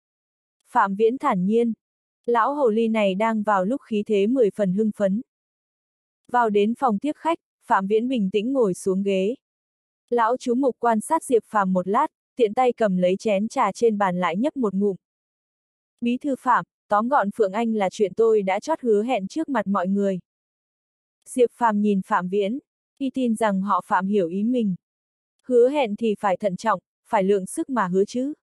Phạm Viễn thản nhiên. Lão hồ ly này đang vào lúc khí thế mười phần hưng phấn. Vào đến phòng tiếp khách, Phạm Viễn bình tĩnh ngồi xuống ghế. Lão chú mục quan sát Diệp Phàm một lát, tiện tay cầm lấy chén trà trên bàn lại nhấp một ngụm. Bí thư Phạm, tóm gọn Phượng Anh là chuyện tôi đã chót hứa hẹn trước mặt mọi người. Diệp Phàm nhìn Phạm Viễn, y tin rằng họ Phạm hiểu ý mình. Hứa hẹn thì phải thận trọng, phải lượng sức mà hứa chứ.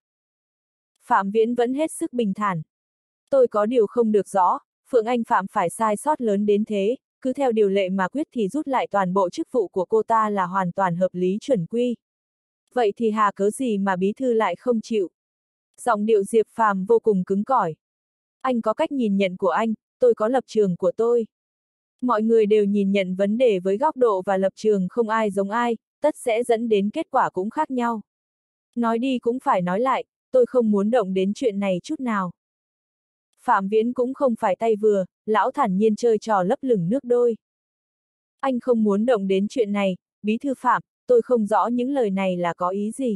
Phạm Viễn vẫn hết sức bình thản. Tôi có điều không được rõ, Phượng Anh phạm phải sai sót lớn đến thế, cứ theo điều lệ mà quyết thì rút lại toàn bộ chức vụ của cô ta là hoàn toàn hợp lý chuẩn quy. Vậy thì hà cớ gì mà bí thư lại không chịu? Giọng điệu Diệp Phàm vô cùng cứng cỏi. Anh có cách nhìn nhận của anh, tôi có lập trường của tôi. Mọi người đều nhìn nhận vấn đề với góc độ và lập trường không ai giống ai, tất sẽ dẫn đến kết quả cũng khác nhau. Nói đi cũng phải nói lại, tôi không muốn động đến chuyện này chút nào. Phạm Viễn cũng không phải tay vừa, lão thản nhiên chơi trò lấp lửng nước đôi. Anh không muốn động đến chuyện này, bí thư Phạm, tôi không rõ những lời này là có ý gì.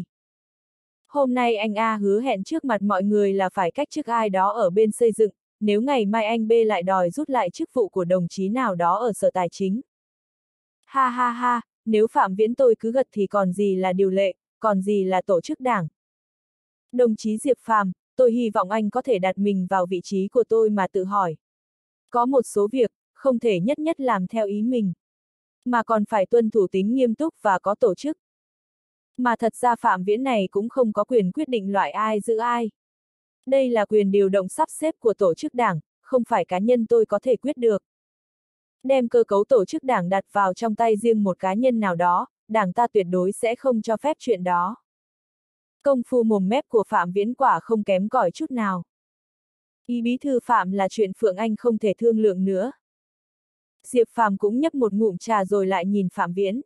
Hôm nay anh A hứa hẹn trước mặt mọi người là phải cách chức ai đó ở bên xây dựng, nếu ngày mai anh B lại đòi rút lại chức vụ của đồng chí nào đó ở sở tài chính. Ha ha ha, nếu Phạm Viễn tôi cứ gật thì còn gì là điều lệ, còn gì là tổ chức đảng. Đồng chí Diệp Phàm, tôi hy vọng anh có thể đặt mình vào vị trí của tôi mà tự hỏi. Có một số việc, không thể nhất nhất làm theo ý mình, mà còn phải tuân thủ tính nghiêm túc và có tổ chức. Mà thật ra Phạm Viễn này cũng không có quyền quyết định loại ai giữ ai. Đây là quyền điều động sắp xếp của tổ chức đảng, không phải cá nhân tôi có thể quyết được. Đem cơ cấu tổ chức đảng đặt vào trong tay riêng một cá nhân nào đó, đảng ta tuyệt đối sẽ không cho phép chuyện đó. Công phu mồm mép của Phạm Viễn quả không kém cỏi chút nào. Ý bí thư Phạm là chuyện Phượng Anh không thể thương lượng nữa. Diệp Phàm cũng nhấp một ngụm trà rồi lại nhìn Phạm Viễn.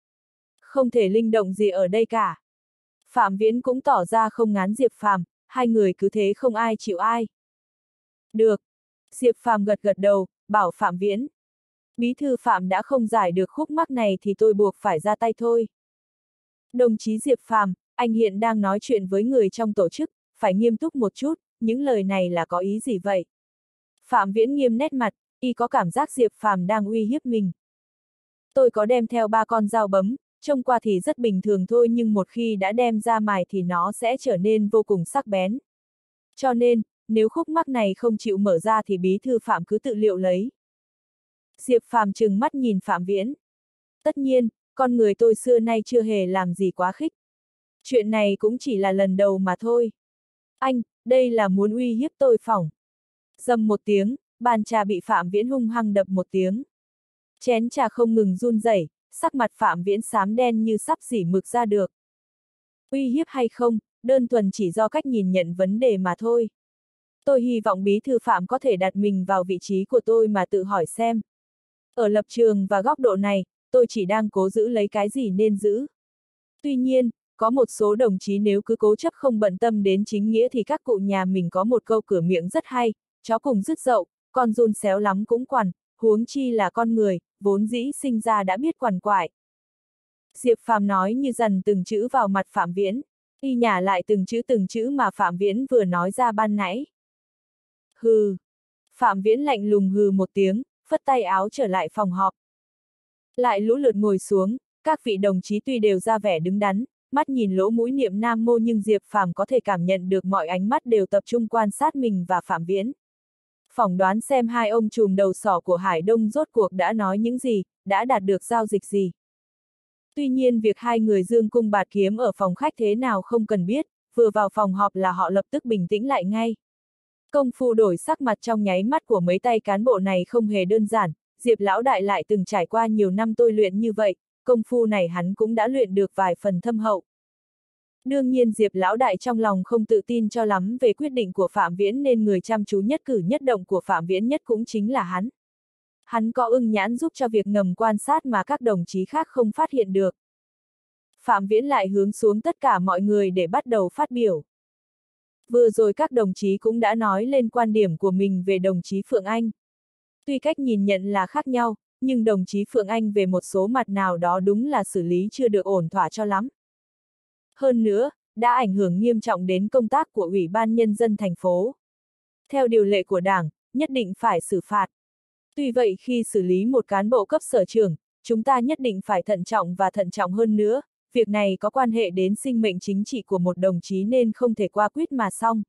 Không thể linh động gì ở đây cả. Phạm Viễn cũng tỏ ra không ngán Diệp Phàm, hai người cứ thế không ai chịu ai. Được. Diệp Phàm gật gật đầu, bảo Phạm Viễn. Bí thư Phạm đã không giải được khúc mắc này thì tôi buộc phải ra tay thôi. Đồng chí Diệp Phàm, anh hiện đang nói chuyện với người trong tổ chức, phải nghiêm túc một chút, những lời này là có ý gì vậy? Phạm Viễn nghiêm nét mặt, y có cảm giác Diệp Phàm đang uy hiếp mình. Tôi có đem theo ba con dao bấm, trông qua thì rất bình thường thôi nhưng một khi đã đem ra mài thì nó sẽ trở nên vô cùng sắc bén. Cho nên, nếu khúc mắc này không chịu mở ra thì bí thư Phạm cứ tự liệu lấy. Diệp Phàm trừng mắt nhìn Phạm Viễn. Tất nhiên, con người tôi xưa nay chưa hề làm gì quá khích. Chuyện này cũng chỉ là lần đầu mà thôi. Anh, đây là muốn uy hiếp tôi phỏng. Dầm một tiếng, bàn trà bị Phạm Viễn hung hăng đập một tiếng. Chén trà không ngừng run rẩy, sắc mặt Phạm Viễn xám đen như sắp rỉ mực ra được. Uy hiếp hay không, đơn thuần chỉ do cách nhìn nhận vấn đề mà thôi. Tôi hy vọng bí thư Phạm có thể đặt mình vào vị trí của tôi mà tự hỏi xem. Ở lập trường và góc độ này, tôi chỉ đang cố giữ lấy cái gì nên giữ. Tuy nhiên, có một số đồng chí nếu cứ cố chấp không bận tâm đến chính nghĩa thì các cụ nhà mình có một câu cửa miệng rất hay, chó cùng rứt dậu, con giun xéo lắm cũng quằn, huống chi là con người, vốn dĩ sinh ra đã biết quằn quại. Diệp Phàm nói như dằn từng chữ vào mặt Phạm Viễn, y nhả lại từng chữ từng chữ mà Phạm Viễn vừa nói ra ban nãy. Hừ. Phạm Viễn lạnh lùng hừ một tiếng, phất tay áo trở lại phòng họp. Lại lũ lượt ngồi xuống, các vị đồng chí tuy đều ra vẻ đứng đắn, mắt nhìn lỗ mũi niệm nam mô nhưng Diệp Phàm có thể cảm nhận được mọi ánh mắt đều tập trung quan sát mình và Phạm Viễn. Phỏng đoán xem hai ông trùm đầu sỏ của Hải Đông rốt cuộc đã nói những gì, đã đạt được giao dịch gì. Tuy nhiên việc hai người dương cung bạt kiếm ở phòng khách thế nào không cần biết, vừa vào phòng họp là họ lập tức bình tĩnh lại ngay. Công phu đổi sắc mặt trong nháy mắt của mấy tay cán bộ này không hề đơn giản, Diệp lão đại lại từng trải qua nhiều năm tôi luyện như vậy, công phu này hắn cũng đã luyện được vài phần thâm hậu. Đương nhiên Diệp lão đại trong lòng không tự tin cho lắm về quyết định của Phạm Viễn nên người chăm chú nhất cử nhất động của Phạm Viễn nhất cũng chính là hắn. Hắn có ưng nhãn giúp cho việc ngầm quan sát mà các đồng chí khác không phát hiện được. Phạm Viễn lại hướng xuống tất cả mọi người để bắt đầu phát biểu. Vừa rồi các đồng chí cũng đã nói lên quan điểm của mình về đồng chí Phượng Anh. Tuy cách nhìn nhận là khác nhau, nhưng đồng chí Phượng Anh về một số mặt nào đó đúng là xử lý chưa được ổn thỏa cho lắm. Hơn nữa, đã ảnh hưởng nghiêm trọng đến công tác của Ủy ban Nhân dân thành phố. Theo điều lệ của Đảng, nhất định phải xử phạt. Tuy vậy khi xử lý một cán bộ cấp sở trưởng, chúng ta nhất định phải thận trọng và thận trọng hơn nữa, việc này có quan hệ đến sinh mệnh chính trị của một đồng chí nên không thể qua quyết mà xong.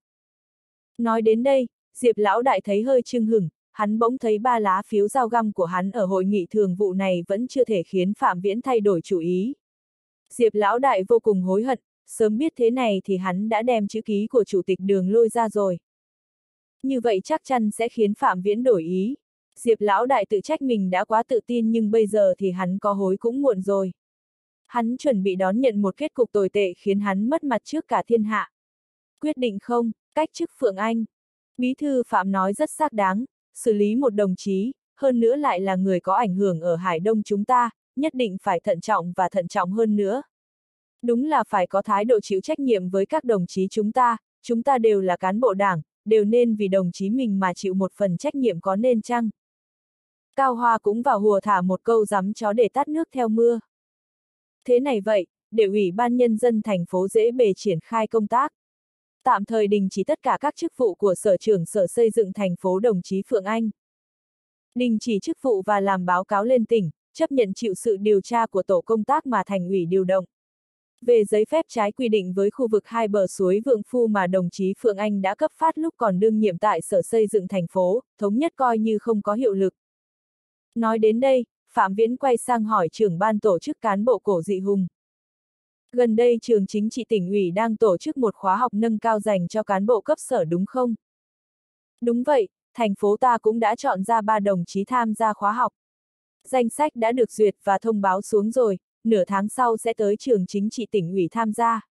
Nói đến đây, Diệp lão đại thấy hơi chưng hửng, hắn bỗng thấy ba lá phiếu dao găm của hắn ở hội nghị thường vụ này vẫn chưa thể khiến Phạm Viễn thay đổi chủ ý. Diệp lão đại vô cùng hối hận, sớm biết thế này thì hắn đã đem chữ ký của chủ tịch Đường lôi ra rồi. Như vậy chắc chắn sẽ khiến Phạm Viễn đổi ý. Diệp lão đại tự trách mình đã quá tự tin nhưng bây giờ thì hắn có hối cũng muộn rồi. Hắn chuẩn bị đón nhận một kết cục tồi tệ khiến hắn mất mặt trước cả thiên hạ. Quyết định không, cách chức Phượng Anh. Bí thư Phạm nói rất xác đáng, xử lý một đồng chí, hơn nữa lại là người có ảnh hưởng ở Hải Đông chúng ta, nhất định phải thận trọng và thận trọng hơn nữa. Đúng là phải có thái độ chịu trách nhiệm với các đồng chí chúng ta, chúng ta đều là cán bộ đảng, đều nên vì đồng chí mình mà chịu một phần trách nhiệm có nên chăng? Cao Hoa cũng vào hùa thả một câu giấm chó để tát nước theo mưa. Thế này vậy, để Ủy ban Nhân dân thành phố dễ bề triển khai công tác. Tạm thời đình chỉ tất cả các chức vụ của Sở trưởng Sở Xây dựng thành phố đồng chí Phượng Anh. Đình chỉ chức vụ và làm báo cáo lên tỉnh, chấp nhận chịu sự điều tra của tổ công tác mà thành ủy điều động. Về giấy phép trái quy định với khu vực hai bờ suối Vượng Phu mà đồng chí Phượng Anh đã cấp phát lúc còn đương nhiệm tại Sở Xây dựng thành phố, thống nhất coi như không có hiệu lực. Nói đến đây, Phạm Viễn quay sang hỏi trưởng ban tổ chức cán bộ Cổ Dị Hùng. Gần đây trường chính trị tỉnh ủy đang tổ chức một khóa học nâng cao dành cho cán bộ cấp sở đúng không? Đúng vậy, thành phố ta cũng đã chọn ra ba đồng chí tham gia khóa học. Danh sách đã được duyệt và thông báo xuống rồi, nửa tháng sau sẽ tới trường chính trị tỉnh ủy tham gia.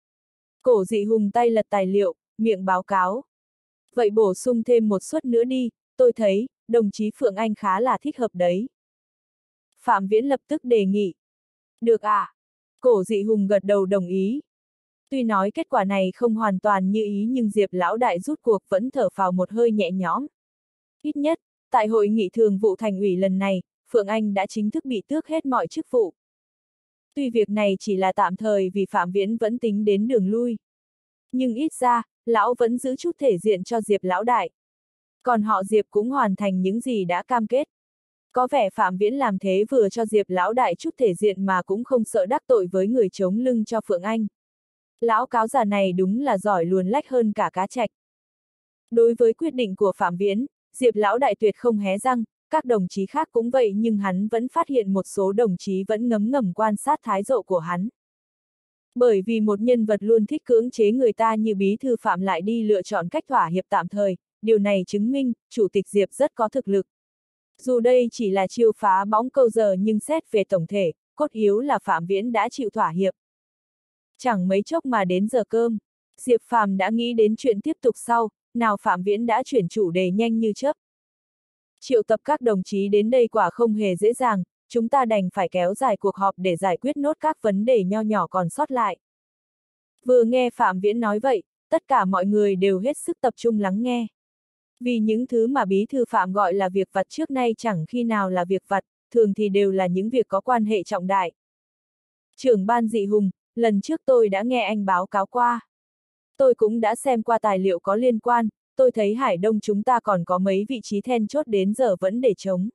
Cổ Dị Hùng tay lật tài liệu, miệng báo cáo. Vậy bổ sung thêm một suất nữa đi, tôi thấy, đồng chí Phượng Anh khá là thích hợp đấy. Phạm Viễn lập tức đề nghị. Được à? Cổ Dị Hùng gật đầu đồng ý. Tuy nói kết quả này không hoàn toàn như ý nhưng Diệp lão đại rút cuộc vẫn thở phào một hơi nhẹ nhõm. Ít nhất, tại hội nghị thường vụ thành ủy lần này, Phượng Anh đã chính thức bị tước hết mọi chức vụ. Tuy việc này chỉ là tạm thời vì Phạm Viễn vẫn tính đến đường lui. Nhưng ít ra, lão vẫn giữ chút thể diện cho Diệp lão đại. Còn họ Diệp cũng hoàn thành những gì đã cam kết. Có vẻ Phạm Viễn làm thế vừa cho Diệp lão đại chút thể diện mà cũng không sợ đắc tội với người chống lưng cho Phượng Anh. Lão cáo già này đúng là giỏi luồn lách hơn cả cá trạch. Đối với quyết định của Phạm Viễn, Diệp lão đại tuyệt không hé răng, các đồng chí khác cũng vậy, nhưng hắn vẫn phát hiện một số đồng chí vẫn ngấm ngầm quan sát thái độ của hắn. Bởi vì một nhân vật luôn thích cưỡng chế người ta như bí thư Phạm lại đi lựa chọn cách thỏa hiệp tạm thời, điều này chứng minh, Chủ tịch Diệp rất có thực lực. Dù đây chỉ là chiêu phá bóng câu giờ nhưng xét về tổng thể, cốt yếu là Phạm Viễn đã chịu thỏa hiệp. Chẳng mấy chốc mà đến giờ cơm, Diệp Phàm đã nghĩ đến chuyện tiếp tục sau, nào Phạm Viễn đã chuyển chủ đề nhanh như chớp. Triệu tập các đồng chí đến đây quả không hề dễ dàng, chúng ta đành phải kéo dài cuộc họp để giải quyết nốt các vấn đề nho nhỏ còn sót lại. Vừa nghe Phạm Viễn nói vậy, tất cả mọi người đều hết sức tập trung lắng nghe. Vì những thứ mà bí thư Phạm gọi là việc vặt trước nay chẳng khi nào là việc vặt, thường thì đều là những việc có quan hệ trọng đại. Trưởng ban Dị Hùng, lần trước tôi đã nghe anh báo cáo qua. Tôi cũng đã xem qua tài liệu có liên quan, tôi thấy Hải Đông chúng ta còn có mấy vị trí then chốt đến giờ vẫn để trống.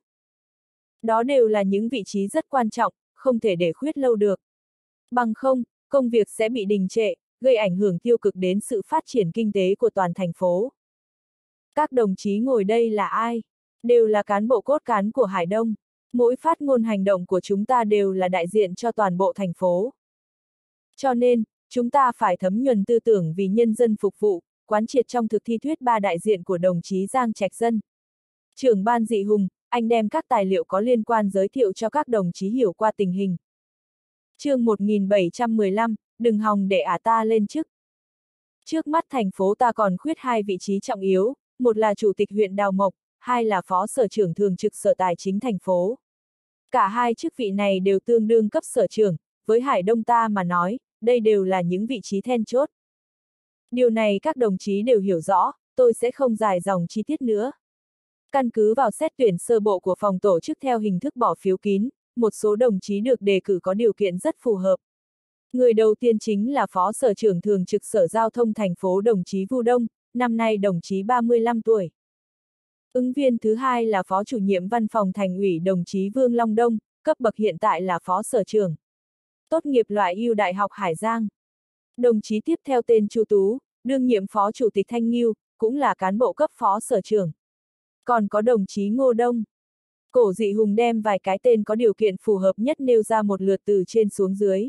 Đó đều là những vị trí rất quan trọng, không thể để khuyết lâu được. Bằng không, công việc sẽ bị đình trệ, gây ảnh hưởng tiêu cực đến sự phát triển kinh tế của toàn thành phố. Các đồng chí ngồi đây là ai? Đều là cán bộ cốt cán của Hải Đông. Mỗi phát ngôn hành động của chúng ta đều là đại diện cho toàn bộ thành phố. Cho nên, chúng ta phải thấm nhuần tư tưởng vì nhân dân phục vụ, quán triệt trong thực thi thuyết ba đại diện của đồng chí Giang Trạch Dân. Trưởng ban Dị Hùng, anh đem các tài liệu có liên quan giới thiệu cho các đồng chí hiểu qua tình hình. Chương một nghìn bảy trăm mười lăm, đừng hòng để ả ta lên chức. Trước mắt thành phố ta còn khuyết hai vị trí trọng yếu, một là chủ tịch huyện Đào Mộc, hai là phó sở trưởng thường trực sở tài chính thành phố. Cả hai chức vị này đều tương đương cấp sở trưởng, với Hải Đông ta mà nói, đây đều là những vị trí then chốt. Điều này các đồng chí đều hiểu rõ, tôi sẽ không dài dòng chi tiết nữa. Căn cứ vào xét tuyển sơ bộ của phòng tổ chức theo hình thức bỏ phiếu kín, một số đồng chí được đề cử có điều kiện rất phù hợp. Người đầu tiên chính là phó sở trưởng thường trực sở giao thông thành phố đồng chí Vu Đông, năm nay đồng chí ba mươi lăm tuổi. Ứng viên thứ hai là phó chủ nhiệm văn phòng thành ủy đồng chí Vương Long Đông, cấp bậc hiện tại là phó sở trưởng. Tốt nghiệp loại ưu Đại học Hải Giang. Đồng chí tiếp theo tên Chu Tú, đương nhiệm phó chủ tịch Thanh Nghiêu, cũng là cán bộ cấp phó sở trưởng. Còn có đồng chí Ngô Đông. Cổ Dị Hùng đem vài cái tên có điều kiện phù hợp nhất nêu ra một lượt từ trên xuống dưới.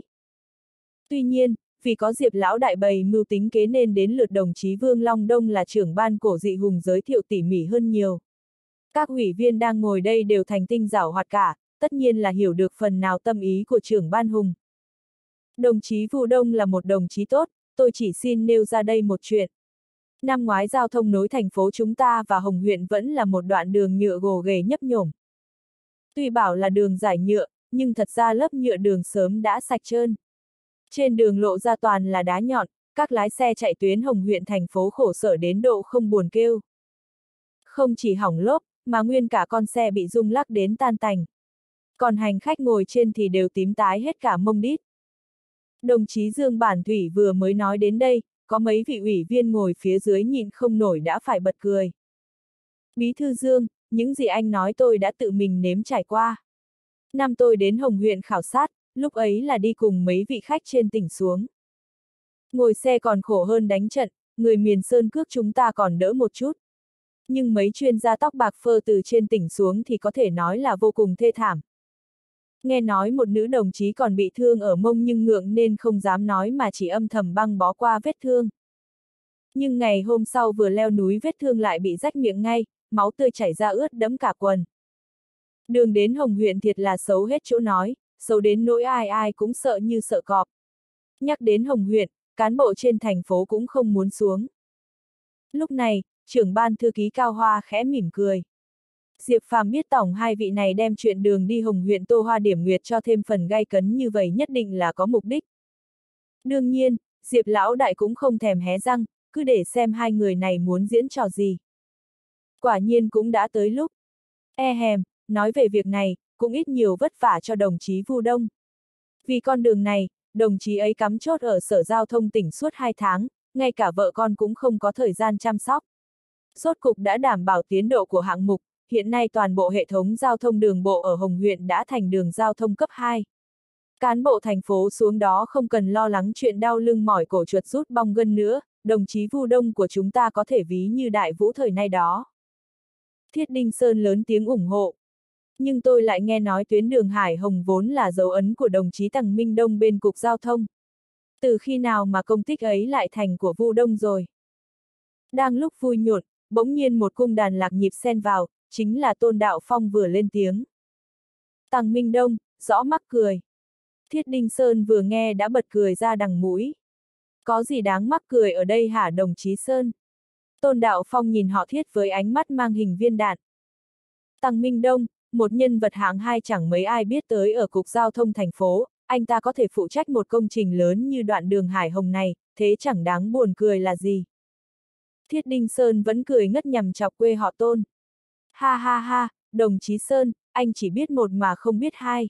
Tuy nhiên, vì có Diệp lão đại bày mưu tính kế nên đến lượt đồng chí Vương Long Đông là trưởng ban Cổ Dị Hùng giới thiệu tỉ mỉ hơn nhiều. Các ủy viên đang ngồi đây đều thành tinh giảo hoạt cả, tất nhiên là hiểu được phần nào tâm ý của trưởng ban Hùng. Đồng chí Vu Đông là một đồng chí tốt, tôi chỉ xin nêu ra đây một chuyện. Năm ngoái giao thông nối thành phố chúng ta và Hồng huyện vẫn là một đoạn đường nhựa gồ ghề nhấp nhổm. Tuy bảo là đường giải nhựa, nhưng thật ra lớp nhựa đường sớm đã sạch trơn. Trên đường lộ ra toàn là đá nhọn, các lái xe chạy tuyến Hồng huyện thành phố khổ sở đến độ không buồn kêu. Không chỉ hỏng lốp, mà nguyên cả con xe bị rung lắc đến tan tành. Còn hành khách ngồi trên thì đều tím tái hết cả mông đít. Đồng chí Dương Bản Thủy vừa mới nói đến đây, có mấy vị ủy viên ngồi phía dưới nhịn không nổi đã phải bật cười. Bí thư Dương, những gì anh nói tôi đã tự mình nếm trải qua. Năm tôi đến Hồng huyện khảo sát, lúc ấy là đi cùng mấy vị khách trên tỉnh xuống. Ngồi xe còn khổ hơn đánh trận, người miền Sơn Cước chúng ta còn đỡ một chút. Nhưng mấy chuyên gia tóc bạc phơ từ trên tỉnh xuống thì có thể nói là vô cùng thê thảm. Nghe nói một nữ đồng chí còn bị thương ở mông nhưng ngượng nên không dám nói mà chỉ âm thầm băng bó qua vết thương. Nhưng ngày hôm sau vừa leo núi vết thương lại bị rách miệng ngay, máu tươi chảy ra ướt đẫm cả quần. Đường đến Hồng huyện thiệt là xấu hết chỗ nói, xấu đến nỗi ai ai cũng sợ như sợ cọp. Nhắc đến Hồng huyện, cán bộ trên thành phố cũng không muốn xuống. Lúc này, trưởng ban thư ký Cao Hoa khẽ mỉm cười. Diệp Phàm biết tổng hai vị này đem chuyện đường đi Hồng huyện Tô Hoa Điểm Nguyệt cho thêm phần gay cấn như vậy nhất định là có mục đích. Đương nhiên, Diệp lão đại cũng không thèm hé răng, cứ để xem hai người này muốn diễn trò gì. Quả nhiên cũng đã tới lúc. E hèm, nói về việc này, cũng ít nhiều vất vả cho đồng chí Vu Đông. Vì con đường này, đồng chí ấy cắm chốt ở Sở Giao thông tỉnh suốt hai tháng, ngay cả vợ con cũng không có thời gian chăm sóc. Rốt cục đã đảm bảo tiến độ của hạng mục, hiện nay toàn bộ hệ thống giao thông đường bộ ở Hồng huyện đã thành đường giao thông cấp hai. Cán bộ thành phố xuống đó không cần lo lắng chuyện đau lưng mỏi cổ chuột rút bong gân nữa, đồng chí Vu Đông của chúng ta có thể ví như đại vũ thời nay đó. Thiết Đinh Sơn lớn tiếng ủng hộ. Nhưng tôi lại nghe nói tuyến đường Hải Hồng vốn là dấu ấn của đồng chí Tằng Minh Đông bên Cục Giao thông. Từ khi nào mà công tích ấy lại thành của Vu Đông rồi? Đang lúc vui nhộn, bỗng nhiên một cung đàn lạc nhịp xen vào, chính là Tôn Đạo Phong vừa lên tiếng. Tằng Minh Đông, rõ mắc cười. Thiết Đinh Sơn vừa nghe đã bật cười ra đằng mũi. Có gì đáng mắc cười ở đây hả đồng chí Sơn? Tôn Đạo Phong nhìn họ Thiết với ánh mắt mang hình viên đạn. Tằng Minh Đông, một nhân vật hạng hai chẳng mấy ai biết tới ở Cục Giao thông thành phố, anh ta có thể phụ trách một công trình lớn như đoạn đường Hải Hồng này, thế chẳng đáng buồn cười là gì. Thiết Đinh Sơn vẫn cười ngất nhằm chọc quê họ Tôn. Ha ha ha, đồng chí Sơn, anh chỉ biết một mà không biết hai.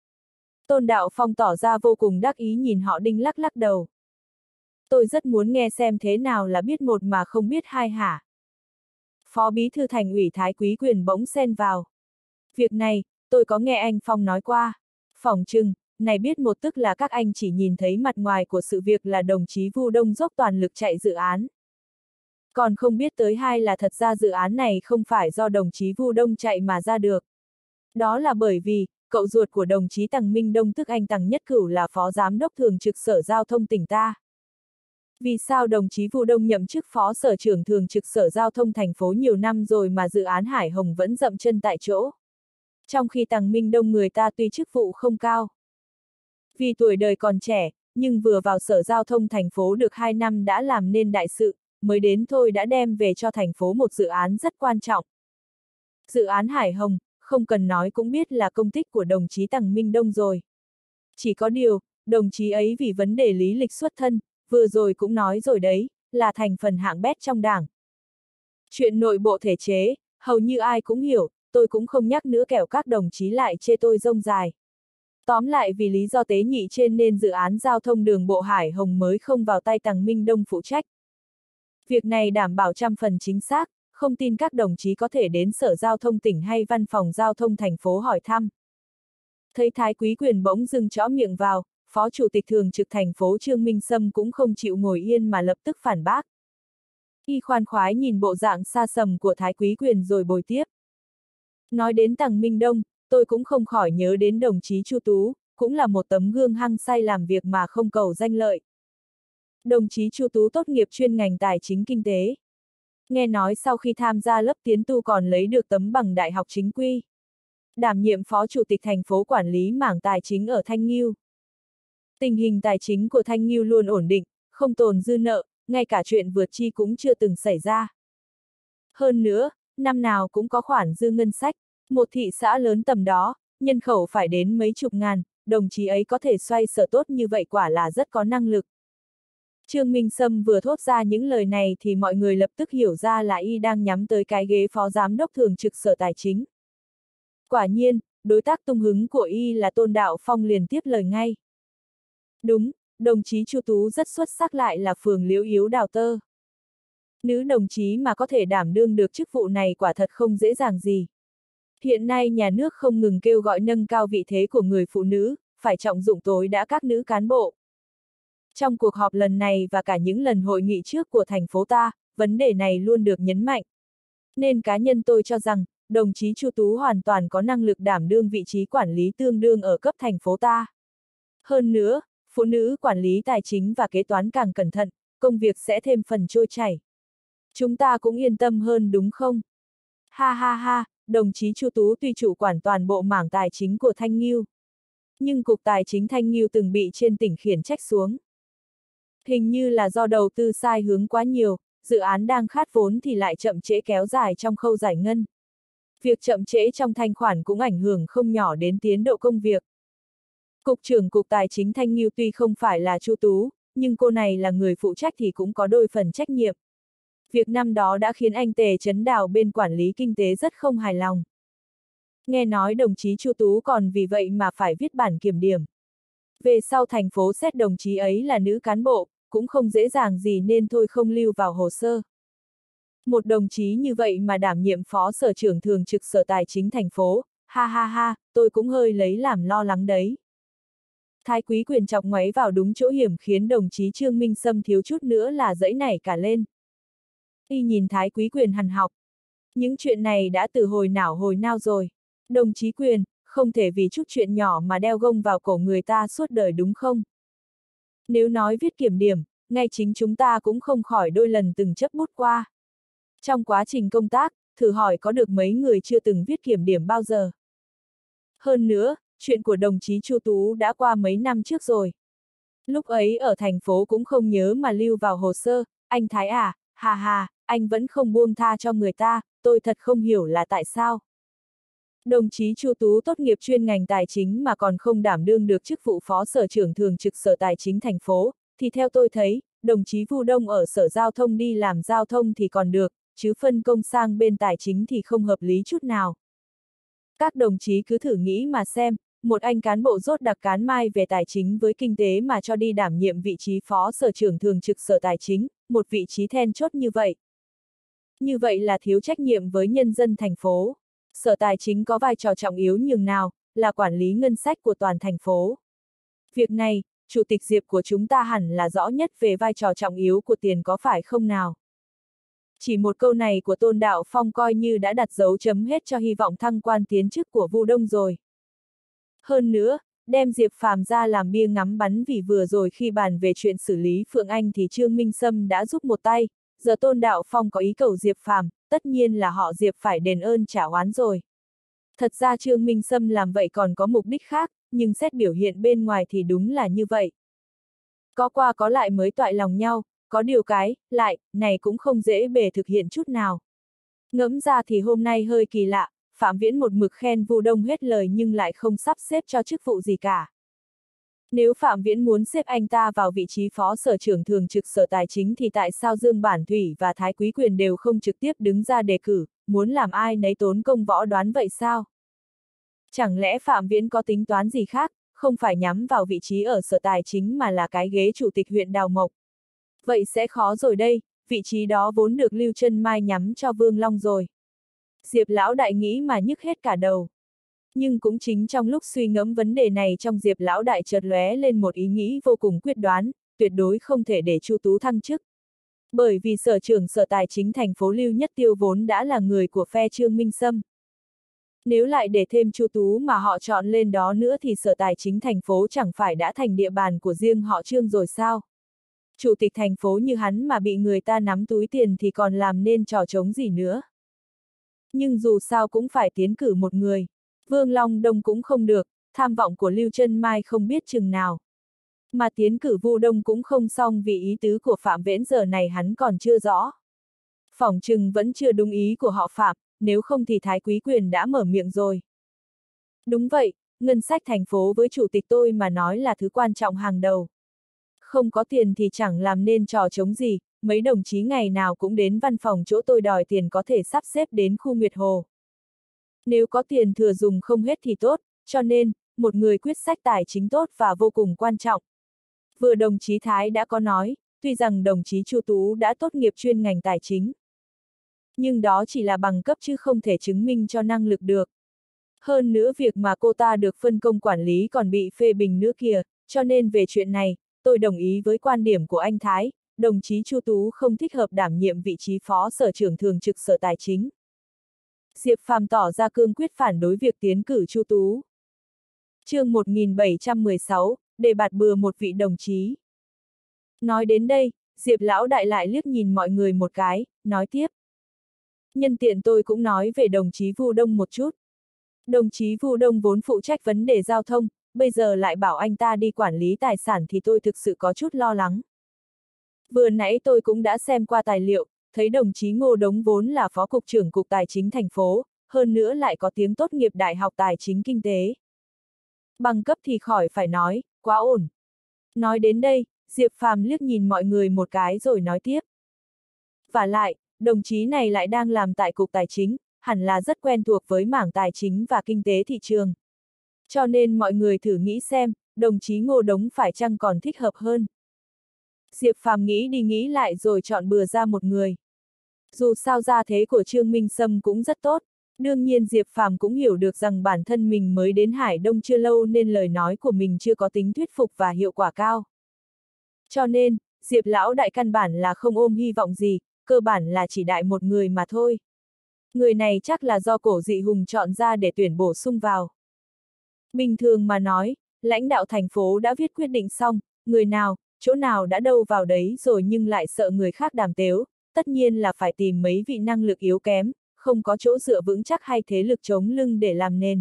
Tôn Đạo Phong tỏ ra vô cùng đắc ý nhìn họ Đinh lắc lắc đầu. Tôi rất muốn nghe xem thế nào là biết một mà không biết hai hả? Phó Bí thư Thành ủy Thái Quý Quyền bỗng xen vào. Việc này, tôi có nghe anh Phong nói qua. Phỏng chừng, này biết một tức là các anh chỉ nhìn thấy mặt ngoài của sự việc là đồng chí Vu Đông dốc toàn lực chạy dự án. Còn không biết tới hai là thật ra dự án này không phải do đồng chí Vu Đông chạy mà ra được. Đó là bởi vì, cậu ruột của đồng chí Tằng Minh Đông tức anh Tằng Nhất Cửu là phó giám đốc thường trực Sở Giao thông tỉnh ta. Vì sao đồng chí Vu Đông nhậm chức phó sở trưởng thường trực Sở Giao thông thành phố nhiều năm rồi mà dự án Hải Hồng vẫn dậm chân tại chỗ? Trong khi Tằng Minh Đông người ta tuy chức vụ không cao. Vì tuổi đời còn trẻ, nhưng vừa vào Sở Giao thông thành phố được hai năm đã làm nên đại sự, mới đến thôi đã đem về cho thành phố một dự án rất quan trọng. Dự án Hải Hồng, không cần nói cũng biết là công tích của đồng chí Tằng Minh Đông rồi. Chỉ có điều, đồng chí ấy vì vấn đề lý lịch xuất thân, vừa rồi cũng nói rồi đấy, là thành phần hạng bét trong đảng. Chuyện nội bộ thể chế, hầu như ai cũng hiểu, tôi cũng không nhắc nữa kẻo các đồng chí lại chê tôi rông dài. Tóm lại vì lý do tế nhị trên nên dự án giao thông đường bộ Hải Hồng mới không vào tay Tằng Minh Đông phụ trách. Việc này đảm bảo trăm phần chính xác, không tin các đồng chí có thể đến Sở Giao thông tỉnh hay Văn phòng Giao thông thành phố hỏi thăm. Thấy Thái Quý Quyền bỗng dưng chõ miệng vào, Phó Chủ tịch Thường trực thành phố Trương Minh Sâm cũng không chịu ngồi yên mà lập tức phản bác. Y khoan khoái nhìn bộ dạng xa sầm của Thái Quý Quyền rồi bồi tiếp. Nói đến Tằng Minh Đông, tôi cũng không khỏi nhớ đến đồng chí Chu Tú, cũng là một tấm gương hăng say làm việc mà không cầu danh lợi. Đồng chí Chu Tú tốt nghiệp chuyên ngành tài chính kinh tế. Nghe nói sau khi tham gia lớp tiến tu còn lấy được tấm bằng đại học chính quy. Đảm nhiệm Phó Chủ tịch thành phố quản lý mảng tài chính ở Thanh Nghiêu. Tình hình tài chính của Thanh Nghiêu luôn ổn định, không tồn dư nợ, ngay cả chuyện vượt chi cũng chưa từng xảy ra. Hơn nữa, năm nào cũng có khoản dư ngân sách, một thị xã lớn tầm đó, nhân khẩu phải đến mấy chục ngàn, đồng chí ấy có thể xoay sở tốt như vậy quả là rất có năng lực. Trương Minh Sâm vừa thốt ra những lời này thì mọi người lập tức hiểu ra là y đang nhắm tới cái ghế phó giám đốc thường trực Sở Tài chính. Quả nhiên, đối tác tung hứng của y là Tôn Đạo Phong liền tiếp lời ngay. Đúng, đồng chí Chu Tú rất xuất sắc lại là phường Liễu Yếu đào tơ. Nữ đồng chí mà có thể đảm đương được chức vụ này quả thật không dễ dàng gì. Hiện nay nhà nước không ngừng kêu gọi nâng cao vị thế của người phụ nữ, phải trọng dụng tối đa các nữ cán bộ. Trong cuộc họp lần này và cả những lần hội nghị trước của thành phố ta, vấn đề này luôn được nhấn mạnh. Nên cá nhân tôi cho rằng, đồng chí Chu Tú hoàn toàn có năng lực đảm đương vị trí quản lý tương đương ở cấp thành phố ta. Hơn nữa, phụ nữ quản lý tài chính và kế toán càng cẩn thận, công việc sẽ thêm phần trôi chảy. Chúng ta cũng yên tâm hơn đúng không? Ha ha ha, đồng chí Chu Tú tuy chủ quản toàn bộ mảng tài chính của Thanh Nghiêu. Nhưng Cục Tài chính Thanh Nghiêu từng bị trên tỉnh khiển trách xuống. Hình như là do đầu tư sai hướng quá nhiều, dự án đang khát vốn thì lại chậm trễ kéo dài trong khâu giải ngân. Việc chậm trễ trong thanh khoản cũng ảnh hưởng không nhỏ đến tiến độ công việc. Cục trưởng Cục Tài chính Thanh Nghiêu tuy không phải là Chu Tú, nhưng cô này là người phụ trách thì cũng có đôi phần trách nhiệm. Việc năm đó đã khiến anh Tề Chấn Đào bên quản lý kinh tế rất không hài lòng. Nghe nói đồng chí Chu Tú còn vì vậy mà phải viết bản kiểm điểm. Về sau thành phố xét đồng chí ấy là nữ cán bộ, cũng không dễ dàng gì nên thôi không lưu vào hồ sơ. Một đồng chí như vậy mà đảm nhiệm phó sở trưởng thường trực sở tài chính thành phố, ha ha ha, tôi cũng hơi lấy làm lo lắng đấy. Thái Quý Quyền chọc ngoáy vào đúng chỗ hiểm khiến đồng chí Trương Minh Sâm thiếu chút nữa là giãy nảy cả lên. Y nhìn Thái Quý Quyền hằn học. Những chuyện này đã từ hồi nào hồi nào rồi. Đồng chí Quyền, không thể vì chút chuyện nhỏ mà đeo gông vào cổ người ta suốt đời đúng không? Nếu nói viết kiểm điểm, ngay chính chúng ta cũng không khỏi đôi lần từng chấp bút qua. Trong quá trình công tác, thử hỏi có được mấy người chưa từng viết kiểm điểm bao giờ. Hơn nữa, chuyện của đồng chí Chu Tú đã qua mấy năm trước rồi. Lúc ấy ở thành phố cũng không nhớ mà lưu vào hồ sơ, anh Thái à, hà hà, anh vẫn không buông tha cho người ta, tôi thật không hiểu là tại sao. Đồng chí Chu Tú tốt nghiệp chuyên ngành tài chính mà còn không đảm đương được chức vụ phó sở trưởng thường trực sở tài chính thành phố, thì theo tôi thấy, đồng chí Vu Đông ở sở giao thông đi làm giao thông thì còn được, chứ phân công sang bên tài chính thì không hợp lý chút nào. Các đồng chí cứ thử nghĩ mà xem, một anh cán bộ rốt đặc cán mai về tài chính với kinh tế mà cho đi đảm nhiệm vị trí phó sở trưởng thường trực sở tài chính, một vị trí then chốt như vậy. Như vậy là thiếu trách nhiệm với nhân dân thành phố. Sở tài chính có vai trò trọng yếu nhường nào, là quản lý ngân sách của toàn thành phố. Việc này, Chủ tịch Diệp của chúng ta hẳn là rõ nhất về vai trò trọng yếu của tiền có phải không nào? Chỉ một câu này của Tôn Đạo Phong coi như đã đặt dấu chấm hết cho hy vọng thăng quan tiến chức của Vu Đông rồi. Hơn nữa, đem Diệp Phàm ra làm bia ngắm bắn vì vừa rồi khi bàn về chuyện xử lý Phượng Anh thì Trương Minh Sâm đã giúp một tay, giờ Tôn Đạo Phong có ý cầu Diệp Phàm, tất nhiên là họ Diệp phải đền ơn trả oán rồi. Thật ra Trương Minh Sâm làm vậy còn có mục đích khác, nhưng xét biểu hiện bên ngoài thì đúng là như vậy. Có qua có lại mới toại lòng nhau, có điều cái, lại, này cũng không dễ bề thực hiện chút nào. Ngẫm ra thì hôm nay hơi kỳ lạ, Phạm Viễn một mực khen Vu Đông hết lời nhưng lại không sắp xếp cho chức vụ gì cả. Nếu Phạm Viễn muốn xếp anh ta vào vị trí phó sở trưởng thường trực sở tài chính thì tại sao Dương Bản Thủy và Thái Quý Quyền đều không trực tiếp đứng ra đề cử, muốn làm ai nấy tốn công võ đoán vậy sao? Chẳng lẽ Phạm Viễn có tính toán gì khác, không phải nhắm vào vị trí ở sở tài chính mà là cái ghế chủ tịch huyện Đào Mộc? Vậy sẽ khó rồi đây, vị trí đó vốn được Lưu Trân Mai nhắm cho Vương Long rồi. Diệp lão đại nghĩ mà nhức hết cả đầu. Nhưng cũng chính trong lúc suy ngẫm vấn đề này trong Diệp lão đại chợt lóe lên một ý nghĩ vô cùng quyết đoán, tuyệt đối không thể để Chu Tú thăng chức. Bởi vì sở trưởng sở tài chính thành phố Lưu Nhất Tiêu vốn đã là người của phe Trương Minh Sâm. Nếu lại để thêm Chu Tú mà họ chọn lên đó nữa thì sở tài chính thành phố chẳng phải đã thành địa bàn của riêng họ Trương rồi sao? Chủ tịch thành phố như hắn mà bị người ta nắm túi tiền thì còn làm nên trò trống gì nữa. Nhưng dù sao cũng phải tiến cử một người. Vương Long Đông cũng không được, tham vọng của Lưu Trân Mai không biết chừng nào. Mà tiến cử Vu Đông cũng không xong vì ý tứ của Phạm Viễn giờ này hắn còn chưa rõ. Phỏng chừng vẫn chưa đúng ý của họ Phạm, nếu không thì Thái Quý Quyền đã mở miệng rồi. Đúng vậy, ngân sách thành phố với chủ tịch tôi mà nói là thứ quan trọng hàng đầu. Không có tiền thì chẳng làm nên trò trống gì, mấy đồng chí ngày nào cũng đến văn phòng chỗ tôi đòi tiền có thể sắp xếp đến khu Nguyệt Hồ. Nếu có tiền thừa dùng không hết thì tốt, cho nên, một người quyết sách tài chính tốt và vô cùng quan trọng. Vừa đồng chí Thái đã có nói, tuy rằng đồng chí Chu Tú đã tốt nghiệp chuyên ngành tài chính. Nhưng đó chỉ là bằng cấp chứ không thể chứng minh cho năng lực được. Hơn nữa việc mà cô ta được phân công quản lý còn bị phê bình nữa kìa, cho nên về chuyện này, tôi đồng ý với quan điểm của anh Thái, đồng chí Chu Tú không thích hợp đảm nhiệm vị trí phó sở trưởng thường trực sở tài chính. Diệp Phàm tỏ ra cương quyết phản đối việc tiến cử Chu Tú. Chương một nghìn bảy trăm mười sáu, đề bạt bừa một vị đồng chí. Nói đến đây, Diệp lão đại lại liếc nhìn mọi người một cái, nói tiếp. Nhân tiện tôi cũng nói về đồng chí Vu Đông một chút. Đồng chí Vu Đông vốn phụ trách vấn đề giao thông, bây giờ lại bảo anh ta đi quản lý tài sản thì tôi thực sự có chút lo lắng. Vừa nãy tôi cũng đã xem qua tài liệu, thấy đồng chí Ngô Đống vốn là phó cục trưởng cục tài chính thành phố, hơn nữa lại có tiếng tốt nghiệp Đại học Tài chính Kinh tế. Bằng cấp thì khỏi phải nói, quá ổn. Nói đến đây, Diệp Phàm liếc nhìn mọi người một cái rồi nói tiếp. Vả lại, đồng chí này lại đang làm tại cục tài chính, hẳn là rất quen thuộc với mảng tài chính và kinh tế thị trường. Cho nên mọi người thử nghĩ xem, đồng chí Ngô Đống phải chăng còn thích hợp hơn. Diệp Phàm nghĩ đi nghĩ lại rồi chọn bừa ra một người. Dù sao gia thế của Trương Minh Sâm cũng rất tốt, đương nhiên Diệp Phàm cũng hiểu được rằng bản thân mình mới đến Hải Đông chưa lâu nên lời nói của mình chưa có tính thuyết phục và hiệu quả cao. Cho nên, Diệp lão đại căn bản là không ôm hy vọng gì, cơ bản là chỉ đại một người mà thôi. Người này chắc là do Cổ Dị Hùng chọn ra để tuyển bổ sung vào. Bình thường mà nói, lãnh đạo thành phố đã viết quyết định xong, người nào, chỗ nào đã đâu vào đấy rồi nhưng lại sợ người khác đàm tếu, tất nhiên là phải tìm mấy vị năng lực yếu kém, không có chỗ dựa vững chắc hay thế lực chống lưng để làm nền.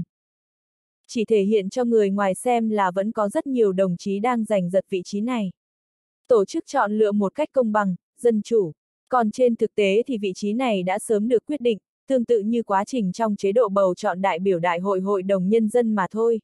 Chỉ thể hiện cho người ngoài xem là vẫn có rất nhiều đồng chí đang giành giật vị trí này. Tổ chức chọn lựa một cách công bằng, dân chủ. Còn trên thực tế thì vị trí này đã sớm được quyết định, tương tự như quá trình trong chế độ bầu chọn đại biểu đại hội hội đồng nhân dân mà thôi.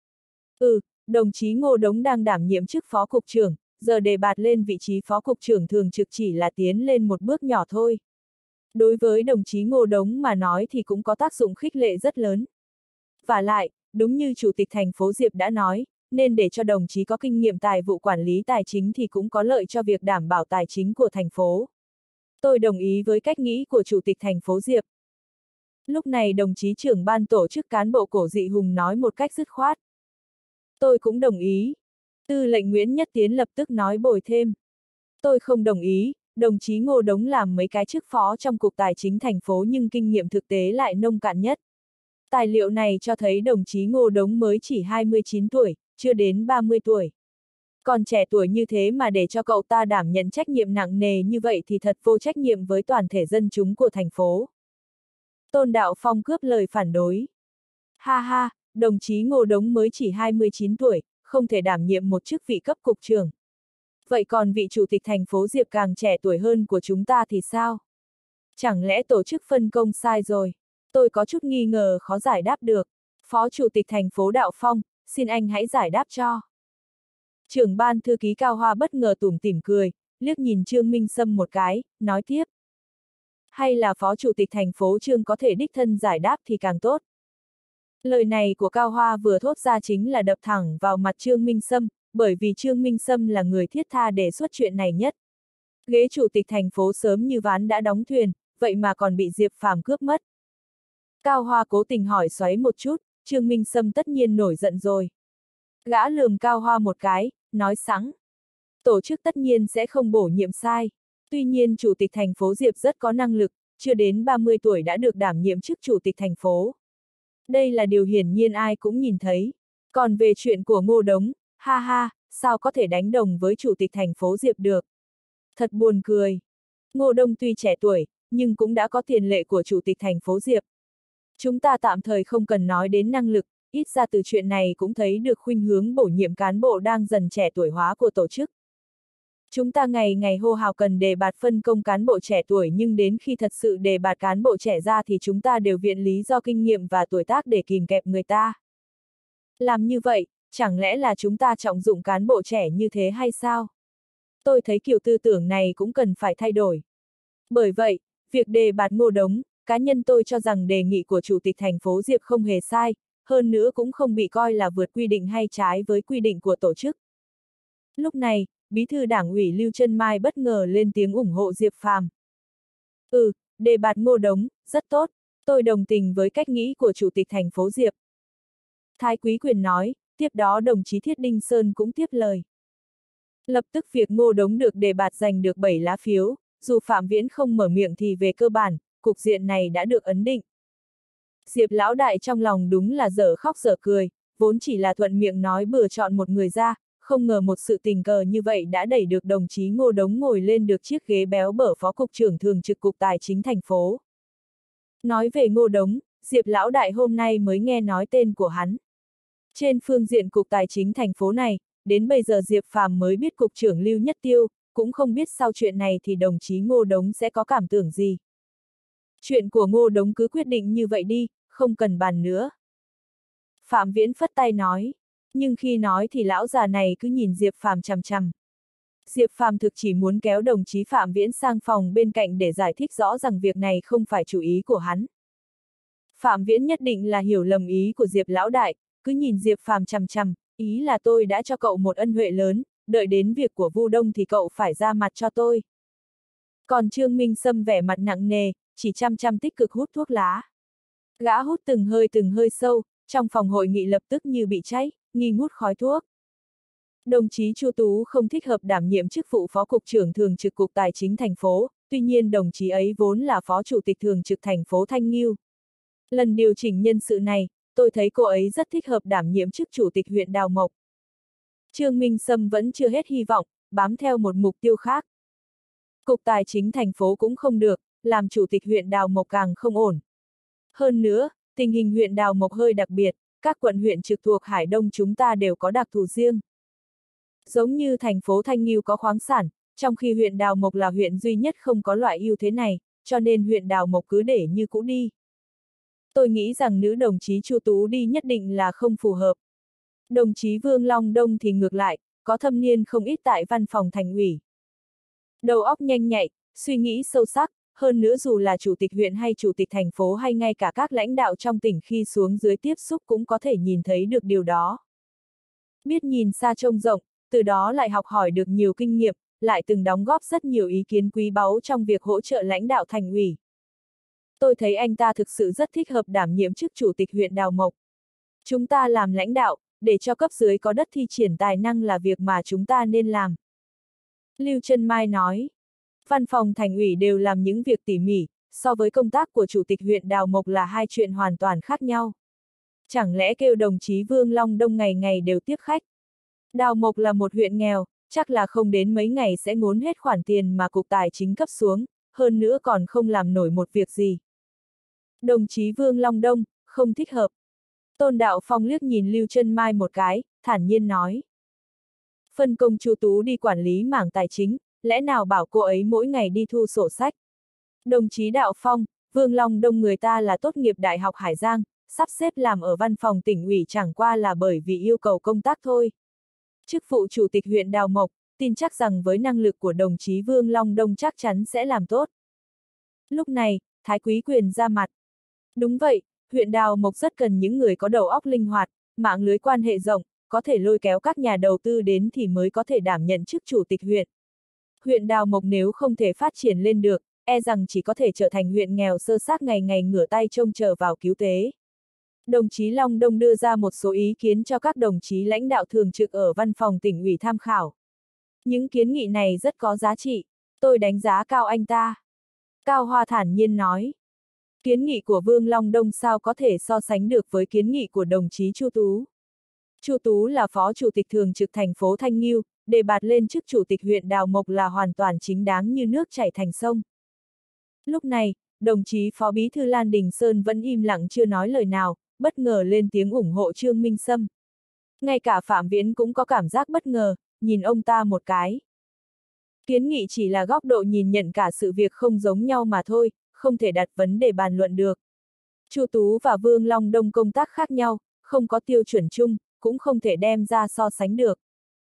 Ừ, đồng chí Ngô Đống đang đảm nhiệm chức phó cục trưởng, giờ đề bạt lên vị trí phó cục trưởng thường trực chỉ là tiến lên một bước nhỏ thôi. Đối với đồng chí Ngô Đống mà nói thì cũng có tác dụng khích lệ rất lớn. Và lại, đúng như Chủ tịch thành phố Diệp đã nói, nên để cho đồng chí có kinh nghiệm tài vụ quản lý tài chính thì cũng có lợi cho việc đảm bảo tài chính của thành phố. Tôi đồng ý với cách nghĩ của Chủ tịch thành phố Diệp. Lúc này đồng chí trưởng ban tổ chức cán bộ Cổ Dị Hùng nói một cách dứt khoát. Tôi cũng đồng ý. Tư lệnh Nguyễn Nhất Tiến lập tức nói bồi thêm. Tôi không đồng ý, đồng chí Ngô Đống làm mấy cái chức phó trong Cục Tài chính thành phố nhưng kinh nghiệm thực tế lại nông cạn nhất. Tài liệu này cho thấy đồng chí Ngô Đống mới chỉ hai mươi chín tuổi, chưa đến ba mươi tuổi. Còn trẻ tuổi như thế mà để cho cậu ta đảm nhận trách nhiệm nặng nề như vậy thì thật vô trách nhiệm với toàn thể dân chúng của thành phố. Tôn Đạo Phong cướp lời phản đối. Ha ha, đồng chí Ngô Đống mới chỉ hai mươi chín tuổi, không thể đảm nhiệm một chức vị cấp cục trưởng. Vậy còn vị chủ tịch thành phố Diệp càng trẻ tuổi hơn của chúng ta thì sao? Chẳng lẽ tổ chức phân công sai rồi? Tôi có chút nghi ngờ khó giải đáp được. Phó chủ tịch thành phố Đạo Phong, xin anh hãy giải đáp cho. Trưởng ban thư ký Cao Hoa bất ngờ tủm tỉm cười, liếc nhìn Trương Minh Sâm một cái, nói tiếp. Hay là phó chủ tịch thành phố Trương có thể đích thân giải đáp thì càng tốt. Lời này của Cao Hoa vừa thốt ra chính là đập thẳng vào mặt Trương Minh Sâm, bởi vì Trương Minh Sâm là người thiết tha đề xuất chuyện này nhất. Ghế chủ tịch thành phố sớm như ván đã đóng thuyền, vậy mà còn bị Diệp Phàm cướp mất. Cao Hoa cố tình hỏi xoáy một chút, Trương Minh Sâm tất nhiên nổi giận rồi. Gã lườm Cao Hoa một cái, nói sẵn. Tổ chức tất nhiên sẽ không bổ nhiệm sai. Tuy nhiên chủ tịch thành phố Diệp rất có năng lực, chưa đến ba mươi tuổi đã được đảm nhiệm chức chủ tịch thành phố. Đây là điều hiển nhiên ai cũng nhìn thấy. Còn về chuyện của Ngô Đống, ha ha, sao có thể đánh đồng với chủ tịch thành phố Diệp được. Thật buồn cười. Ngô Đông tuy trẻ tuổi, nhưng cũng đã có tiền lệ của chủ tịch thành phố Diệp. Chúng ta tạm thời không cần nói đến năng lực, ít ra từ chuyện này cũng thấy được khuynh hướng bổ nhiệm cán bộ đang dần trẻ tuổi hóa của tổ chức. Chúng ta ngày ngày hô hào cần đề bạt phân công cán bộ trẻ tuổi nhưng đến khi thật sự đề bạt cán bộ trẻ ra thì chúng ta đều viện lý do kinh nghiệm và tuổi tác để kìm kẹp người ta. Làm như vậy, chẳng lẽ là chúng ta trọng dụng cán bộ trẻ như thế hay sao? Tôi thấy kiểu tư tưởng này cũng cần phải thay đổi. Bởi vậy, việc đề bạt Ngô Đống, cá nhân tôi cho rằng đề nghị của Chủ tịch thành phố Diệp không hề sai, hơn nữa cũng không bị coi là vượt quy định hay trái với quy định của tổ chức. Lúc này, Bí thư Đảng ủy Lưu Trân Mai bất ngờ lên tiếng ủng hộ Diệp Phàm. Ừ, đề bạt Ngô Đống, rất tốt, tôi đồng tình với cách nghĩ của Chủ tịch thành phố Diệp. Thái Quý Quyền nói, tiếp đó đồng chí Thiết Đinh Sơn cũng tiếp lời. Lập tức việc Ngô Đống được đề bạt giành được bảy lá phiếu, dù Phạm Viễn không mở miệng thì về cơ bản, cục diện này đã được ấn định. Diệp lão đại trong lòng đúng là dở khóc dở cười, vốn chỉ là thuận miệng nói bừa chọn một người ra, không ngờ một sự tình cờ như vậy đã đẩy được đồng chí Ngô Đống ngồi lên được chiếc ghế béo bở phó cục trưởng thường trực cục tài chính thành phố. Nói về Ngô Đống, Diệp lão đại hôm nay mới nghe nói tên của hắn. Trên phương diện cục tài chính thành phố này, đến bây giờ Diệp Phàm mới biết cục trưởng Lưu Nhất Tiêu, cũng không biết sau chuyện này thì đồng chí Ngô Đống sẽ có cảm tưởng gì. Chuyện của Ngô Đống cứ quyết định như vậy đi, không cần bàn nữa. Phạm Viễn phất tay nói, nhưng khi nói thì lão già này cứ nhìn Diệp Phàm chằm chằm. Diệp Phàm thực chỉ muốn kéo đồng chí Phạm Viễn sang phòng bên cạnh để giải thích rõ rằng việc này không phải chủ ý của hắn. Phạm Viễn nhất định là hiểu lầm ý của Diệp lão đại, cứ nhìn Diệp Phàm chằm chằm, ý là tôi đã cho cậu một ân huệ lớn, đợi đến việc của Vu Đông thì cậu phải ra mặt cho tôi. Còn Trương Minh Sâm vẻ mặt nặng nề, chỉ chăm chăm tích cực hút thuốc lá. Gã hút từng hơi từng hơi sâu, trong phòng hội nghị lập tức như bị cháy, nghi ngút khói thuốc. Đồng chí Chu Tú không thích hợp đảm nhiệm chức vụ Phó Cục trưởng Thường trực Cục Tài chính thành phố, tuy nhiên đồng chí ấy vốn là Phó Chủ tịch Thường trực thành phố Thanh Nghiêu. Lần điều chỉnh nhân sự này, tôi thấy cô ấy rất thích hợp đảm nhiệm chức Chủ tịch huyện Đào Mộc. Trương Minh Sâm vẫn chưa hết hy vọng, bám theo một mục tiêu khác. Cục Tài chính thành phố cũng không được, làm Chủ tịch huyện Đào Mộc càng không ổn. Hơn nữa, tình hình huyện Đào Mộc hơi đặc biệt, các quận huyện trực thuộc Hải Đông chúng ta đều có đặc thù riêng. Giống như thành phố Thanh Nghiêu có khoáng sản, trong khi huyện Đào Mộc là huyện duy nhất không có loại ưu thế này, cho nên huyện Đào Mộc cứ để như cũ đi. Tôi nghĩ rằng nữ đồng chí Chu Tú đi nhất định là không phù hợp. Đồng chí Vương Long Đông thì ngược lại, có thâm niên không ít tại văn phòng thành ủy. Đầu óc nhanh nhạy, suy nghĩ sâu sắc, hơn nữa dù là chủ tịch huyện hay chủ tịch thành phố hay ngay cả các lãnh đạo trong tỉnh khi xuống dưới tiếp xúc cũng có thể nhìn thấy được điều đó. Biết nhìn xa trông rộng, từ đó lại học hỏi được nhiều kinh nghiệm, lại từng đóng góp rất nhiều ý kiến quý báu trong việc hỗ trợ lãnh đạo thành ủy. Tôi thấy anh ta thực sự rất thích hợp đảm nhiệm chức chủ tịch huyện Đào Mộc. Chúng ta làm lãnh đạo, để cho cấp dưới có đất thi triển tài năng là việc mà chúng ta nên làm. Lưu Trân Mai nói, văn phòng thành ủy đều làm những việc tỉ mỉ, so với công tác của chủ tịch huyện Đào Mộc là hai chuyện hoàn toàn khác nhau. Chẳng lẽ kêu đồng chí Vương Long Đông ngày ngày đều tiếp khách? Đào Mộc là một huyện nghèo, chắc là không đến mấy ngày sẽ ngốn hết khoản tiền mà Cục Tài chính cấp xuống, hơn nữa còn không làm nổi một việc gì. Đồng chí Vương Long Đông, không thích hợp. Tôn Đạo Phong liếc nhìn Lưu Trân Mai một cái, thản nhiên nói. Phân công Chu Tú đi quản lý mảng tài chính, lẽ nào bảo cô ấy mỗi ngày đi thu sổ sách. Đồng chí Đạo Phong, Vương Long Đông người ta là tốt nghiệp Đại học Hải Giang, sắp xếp làm ở văn phòng tỉnh ủy chẳng qua là bởi vì yêu cầu công tác thôi. Chức vụ chủ tịch huyện Đào Mộc, tin chắc rằng với năng lực của đồng chí Vương Long Đông chắc chắn sẽ làm tốt. Lúc này, Thái Quý Quyền ra mặt. Đúng vậy, huyện Đào Mộc rất cần những người có đầu óc linh hoạt, mạng lưới quan hệ rộng, có thể lôi kéo các nhà đầu tư đến thì mới có thể đảm nhận chức chủ tịch huyện. Huyện Đào Mộc nếu không thể phát triển lên được, e rằng chỉ có thể trở thành huyện nghèo sơ xác ngày ngày ngửa tay trông chờ vào cứu tế. Đồng chí Long Đông đưa ra một số ý kiến cho các đồng chí lãnh đạo thường trực ở văn phòng tỉnh ủy tham khảo. Những kiến nghị này rất có giá trị, tôi đánh giá cao anh ta. Cao Hoa thản nhiên nói. Kiến nghị của Vương Long Đông sao có thể so sánh được với kiến nghị của đồng chí Chu Tú. Chu Tú là phó chủ tịch thường trực thành phố Thanh Nghiêu, đề bạt lên chức chủ tịch huyện Đào Mộc là hoàn toàn chính đáng như nước chảy thành sông. Lúc này, đồng chí phó bí thư Lan Đình Sơn vẫn im lặng chưa nói lời nào, bất ngờ lên tiếng ủng hộ Trương Minh Sâm. Ngay cả Phạm Viễn cũng có cảm giác bất ngờ, nhìn ông ta một cái. Kiến nghị chỉ là góc độ nhìn nhận cả sự việc không giống nhau mà thôi, không thể đặt vấn đề bàn luận được. Chu Tú và Vương Long Đông công tác khác nhau, không có tiêu chuẩn chung, cũng không thể đem ra so sánh được.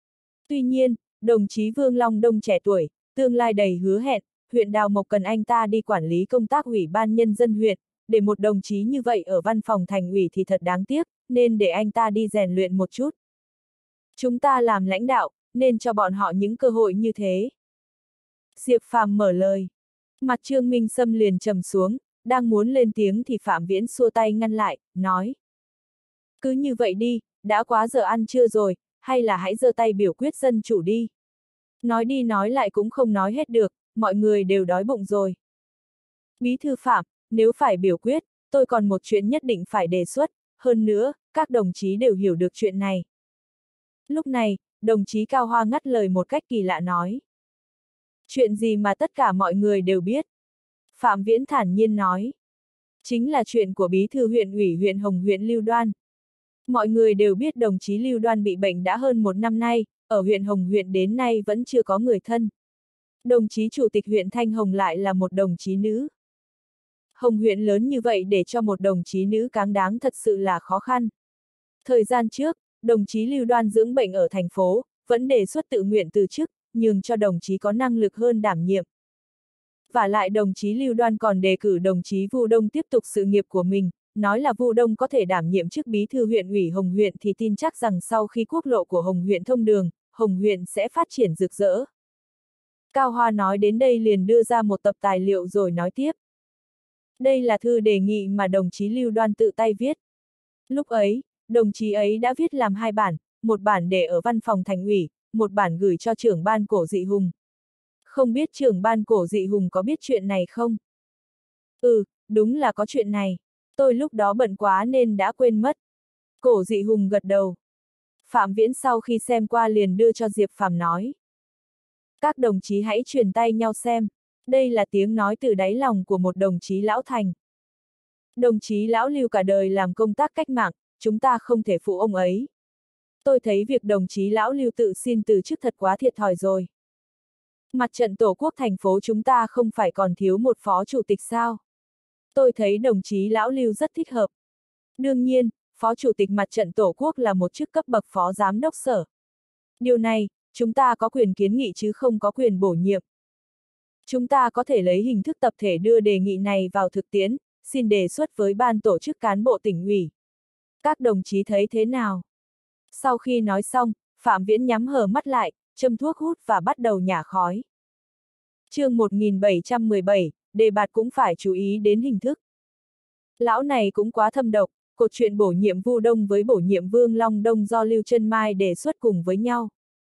Tuy nhiên, đồng chí Vương Long Đông trẻ tuổi, tương lai đầy hứa hẹn, huyện Đào Mộc cần anh ta đi quản lý công tác ủy ban nhân dân huyện, để một đồng chí như vậy ở văn phòng thành ủy thì thật đáng tiếc, nên để anh ta đi rèn luyện một chút. Chúng ta làm lãnh đạo, nên cho bọn họ những cơ hội như thế. Diệp Phàm mở lời. Mặt Trương Minh Sâm liền trầm xuống, đang muốn lên tiếng thì Phạm Viễn xua tay ngăn lại, nói. Cứ như vậy đi, đã quá giờ ăn trưa rồi, hay là hãy giơ tay biểu quyết dân chủ đi. Nói đi nói lại cũng không nói hết được, mọi người đều đói bụng rồi. Bí thư Phạm, nếu phải biểu quyết, tôi còn một chuyện nhất định phải đề xuất, hơn nữa, các đồng chí đều hiểu được chuyện này. Lúc này, đồng chí Cao Hoa ngắt lời một cách kỳ lạ nói. Chuyện gì mà tất cả mọi người đều biết? Phạm Viễn thản nhiên nói. Chính là chuyện của bí thư huyện ủy huyện Hồng huyện Lưu Đoan. Mọi người đều biết đồng chí Lưu Đoan bị bệnh đã hơn một năm nay, ở huyện Hồng huyện đến nay vẫn chưa có người thân. Đồng chí chủ tịch huyện Thanh Hồng lại là một đồng chí nữ. Hồng huyện lớn như vậy để cho một đồng chí nữ cáng đáng thật sự là khó khăn. Thời gian trước, đồng chí Lưu Đoan dưỡng bệnh ở thành phố, vẫn đề xuất tự nguyện từ chức, nhường cho đồng chí có năng lực hơn đảm nhiệm. Và lại đồng chí Lưu Đoan còn đề cử đồng chí Vu Đông tiếp tục sự nghiệp của mình, nói là Vu Đông có thể đảm nhiệm chức bí thư huyện ủy Hồng huyện thì tin chắc rằng sau khi quốc lộ của Hồng huyện thông đường, Hồng huyện sẽ phát triển rực rỡ. Cao Hoa nói đến đây liền đưa ra một tập tài liệu rồi nói tiếp. Đây là thư đề nghị mà đồng chí Lưu Đoan tự tay viết. Lúc ấy, đồng chí ấy đã viết làm hai bản, một bản để ở văn phòng thành ủy, một bản gửi cho trưởng ban Cổ Dị Hùng. Không biết trưởng ban Cổ Dị Hùng có biết chuyện này không? Ừ, đúng là có chuyện này. Tôi lúc đó bận quá nên đã quên mất. Cổ Dị Hùng gật đầu. Phạm Viễn sau khi xem qua liền đưa cho Diệp Phàm nói. Các đồng chí hãy truyền tay nhau xem. Đây là tiếng nói từ đáy lòng của một đồng chí lão thành. Đồng chí lão Lưu cả đời làm công tác cách mạng, chúng ta không thể phụ ông ấy. Tôi thấy việc đồng chí lão Lưu tự xin từ chức thật quá thiệt thòi rồi. Mặt trận Tổ quốc thành phố chúng ta không phải còn thiếu một phó chủ tịch sao? Tôi thấy đồng chí lão Lưu rất thích hợp. Đương nhiên, phó chủ tịch mặt trận Tổ quốc là một chức cấp bậc phó giám đốc sở. Điều này, chúng ta có quyền kiến nghị chứ không có quyền bổ nhiệm. Chúng ta có thể lấy hình thức tập thể đưa đề nghị này vào thực tiễn, xin đề xuất với ban tổ chức cán bộ tỉnh ủy. Các đồng chí thấy thế nào? Sau khi nói xong, Phạm Viễn nhắm hờ mắt lại, châm thuốc hút và bắt đầu nhả khói. Chương một nghìn bảy trăm mười bảy, đề bạt cũng phải chú ý đến hình thức. Lão này cũng quá thâm độc, cột chuyện bổ nhiệm Vu Đông với bổ nhiệm Vương Long Đông do Lưu Trân Mai đề xuất cùng với nhau.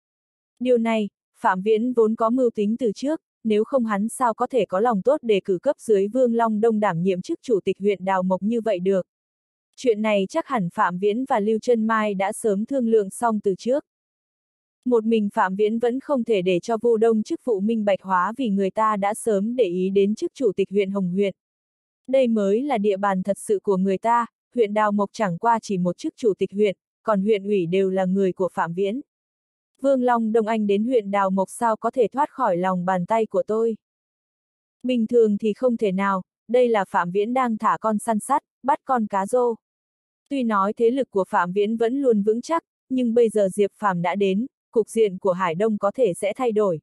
Điều này, Phạm Viễn vốn có mưu tính từ trước, nếu không hắn sao có thể có lòng tốt để cử cấp dưới Vương Long Đông đảm nhiệm chức chủ tịch huyện Đào Mộc như vậy được. Chuyện này chắc hẳn Phạm Viễn và Lưu Trân Mai đã sớm thương lượng xong từ trước. Một mình Phạm Viễn vẫn không thể để cho Vu Đông chức vụ minh bạch hóa vì người ta đã sớm để ý đến chức chủ tịch huyện Hồng huyện. Đây mới là địa bàn thật sự của người ta, huyện Đào Mộc chẳng qua chỉ một chức chủ tịch huyện, còn huyện ủy đều là người của Phạm Viễn. Vương Long Đông Anh đến huyện Đào Mộc sao có thể thoát khỏi lòng bàn tay của tôi? Bình thường thì không thể nào, đây là Phạm Viễn đang thả con săn sắt, bắt con cá rô. Tuy nói thế lực của Phạm Viễn vẫn luôn vững chắc, nhưng bây giờ Diệp Phàm đã đến, cục diện của Hải Đông có thể sẽ thay đổi.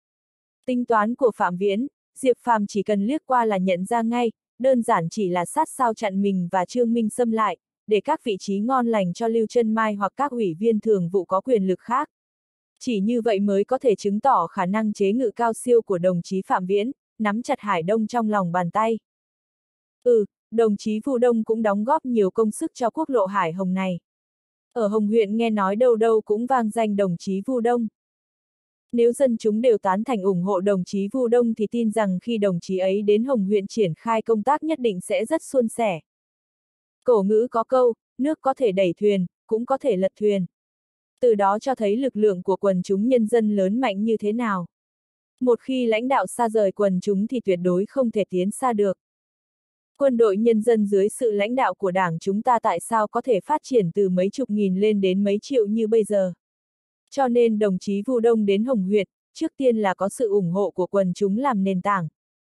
Tính toán của Phạm Viễn, Diệp Phàm chỉ cần liếc qua là nhận ra ngay, đơn giản chỉ là sát sao chặn mình và Trương Minh Sâm lại, để các vị trí ngon lành cho Lưu Trân Mai hoặc các ủy viên thường vụ có quyền lực khác. Chỉ như vậy mới có thể chứng tỏ khả năng chế ngự cao siêu của đồng chí Phạm Viễn, nắm chặt Hải Đông trong lòng bàn tay. Ừ, đồng chí Vu Đông cũng đóng góp nhiều công sức cho quốc lộ Hải Hồng này. Ở Hồng huyện nghe nói đâu đâu cũng vang danh đồng chí Vu Đông. Nếu dân chúng đều tán thành ủng hộ đồng chí Vu Đông thì tin rằng khi đồng chí ấy đến Hồng huyện triển khai công tác nhất định sẽ rất suôn sẻ. Cổ ngữ có câu, nước có thể đẩy thuyền, cũng có thể lật thuyền. Từ đó cho thấy lực lượng của quần chúng nhân dân lớn mạnh như thế nào. Một khi lãnh đạo xa rời quần chúng thì tuyệt đối không thể tiến xa được. Quân đội nhân dân dưới sự lãnh đạo của Đảng chúng ta tại sao có thể phát triển từ mấy chục nghìn lên đến mấy triệu như bây giờ. Cho nên đồng chí Vu Đông đến Hồng huyện, trước tiên là có sự ủng hộ của quần chúng làm nền tảng.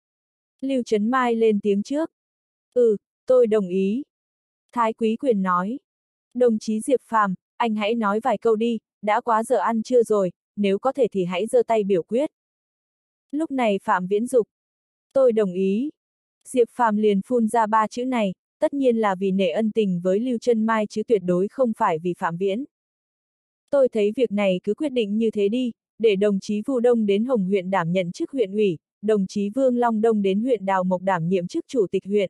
Lưu Trấn Mai lên tiếng trước. Ừ, tôi đồng ý. Thái Quý Quyền nói. Đồng chí Diệp Phàm, anh hãy nói vài câu đi, đã quá giờ ăn trưa rồi, nếu có thể thì hãy giơ tay biểu quyết. Lúc này Phạm Viễn dục. Tôi đồng ý. Diệp Phàm liền phun ra ba chữ này, tất nhiên là vì nể ân tình với Lưu Trân Mai chứ tuyệt đối không phải vì Phạm Viễn. Tôi thấy việc này cứ quyết định như thế đi, để đồng chí Vu Đông đến Hồng huyện đảm nhận chức huyện ủy, đồng chí Vương Long Đông đến huyện Đào Mộc đảm nhiệm chức chủ tịch huyện.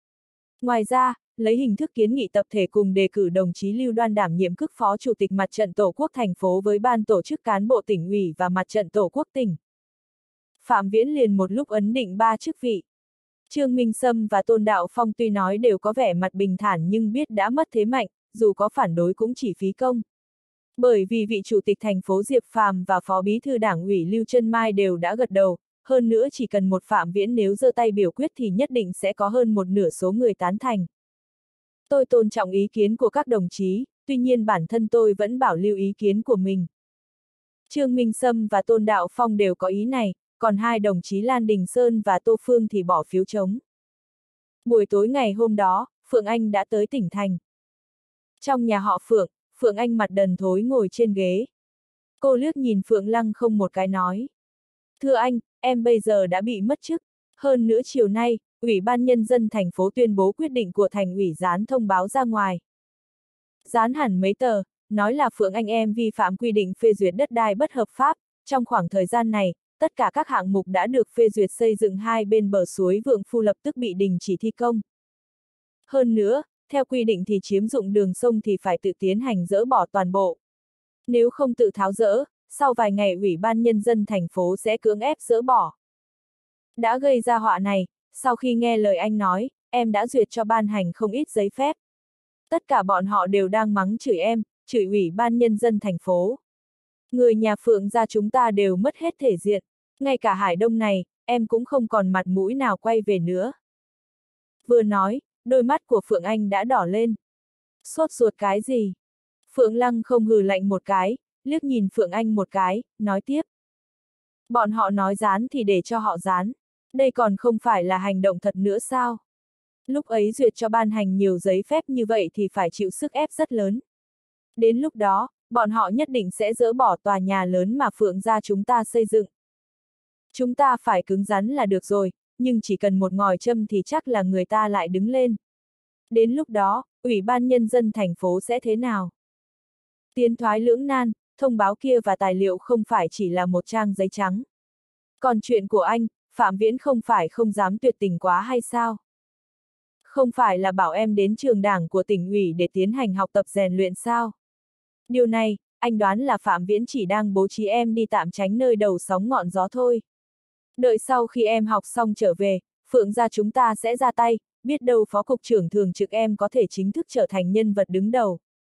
Ngoài ra, lấy hình thức kiến nghị tập thể cùng đề cử đồng chí Lưu Đoan đảm nhiệm chức phó chủ tịch mặt trận Tổ quốc thành phố với ban tổ chức cán bộ tỉnh ủy và mặt trận Tổ quốc tỉnh. Phạm Viễn liền một lúc ấn định ba chức vị. Trương Minh Sâm và Tôn Đạo Phong tuy nói đều có vẻ mặt bình thản nhưng biết đã mất thế mạnh, dù có phản đối cũng chỉ phí công. Bởi vì vị chủ tịch thành phố Diệp Phàm và phó bí thư đảng ủy Lưu Trân Mai đều đã gật đầu, hơn nữa chỉ cần một Phạm Viễn nếu giơ tay biểu quyết thì nhất định sẽ có hơn một nửa số người tán thành. Tôi tôn trọng ý kiến của các đồng chí, tuy nhiên bản thân tôi vẫn bảo lưu ý kiến của mình. Trương Minh Sâm và Tôn Đạo Phong đều có ý này, còn hai đồng chí Lan Đình Sơn và Tô Phương thì bỏ phiếu trống. Buổi tối ngày hôm đó, Phượng Anh đã tới tỉnh thành. Trong nhà họ Phượng, Phượng Anh mặt đần thối ngồi trên ghế. Cô liếc nhìn Phượng Lăng không một cái nói. Thưa anh, em bây giờ đã bị mất chức. Hơn nữa chiều nay, Ủy ban Nhân dân thành phố tuyên bố quyết định của thành ủy dán thông báo ra ngoài. Dán hẳn mấy tờ, nói là Phượng Anh em vi phạm quy định phê duyệt đất đai bất hợp pháp. Trong khoảng thời gian này, tất cả các hạng mục đã được phê duyệt xây dựng hai bên bờ suối Vượng Phu lập tức bị đình chỉ thi công. Hơn nữa, theo quy định thì chiếm dụng đường sông thì phải tự tiến hành dỡ bỏ toàn bộ. Nếu không tự tháo dỡ, sau vài ngày Ủy ban Nhân dân thành phố sẽ cưỡng ép dỡ bỏ. Đã gây ra họa này, sau khi nghe lời anh nói, em đã duyệt cho ban hành không ít giấy phép. Tất cả bọn họ đều đang mắng chửi em, chửi Ủy ban Nhân dân thành phố. Người nhà Phượng gia chúng ta đều mất hết thể diện, ngay cả Hải Đông này, em cũng không còn mặt mũi nào quay về nữa. Vừa nói, đôi mắt của Phượng Anh đã đỏ lên. Sốt ruột cái gì? Phượng Lăng không hừ lạnh một cái, liếc nhìn Phượng Anh một cái, nói tiếp. Bọn họ nói dán thì để cho họ dán, đây còn không phải là hành động thật nữa sao? Lúc ấy duyệt cho ban hành nhiều giấy phép như vậy thì phải chịu sức ép rất lớn. Đến lúc đó, bọn họ nhất định sẽ dỡ bỏ tòa nhà lớn mà Phượng gia chúng ta xây dựng. Chúng ta phải cứng rắn là được rồi, nhưng chỉ cần một ngòi châm thì chắc là người ta lại đứng lên. Đến lúc đó, Ủy ban Nhân dân thành phố sẽ thế nào? Tiến thoái lưỡng nan, thông báo kia và tài liệu không phải chỉ là một trang giấy trắng. Còn chuyện của anh, Phạm Viễn không phải không dám tuyệt tình quá hay sao? Không phải là bảo em đến trường đảng của tỉnh ủy để tiến hành học tập rèn luyện sao? Điều này, anh đoán là Phạm Viễn chỉ đang bố trí em đi tạm tránh nơi đầu sóng ngọn gió thôi. Đợi sau khi em học xong trở về, Phượng gia chúng ta sẽ ra tay, biết đâu phó cục trưởng thường trực em có thể chính thức trở thành nhân vật đứng đầu.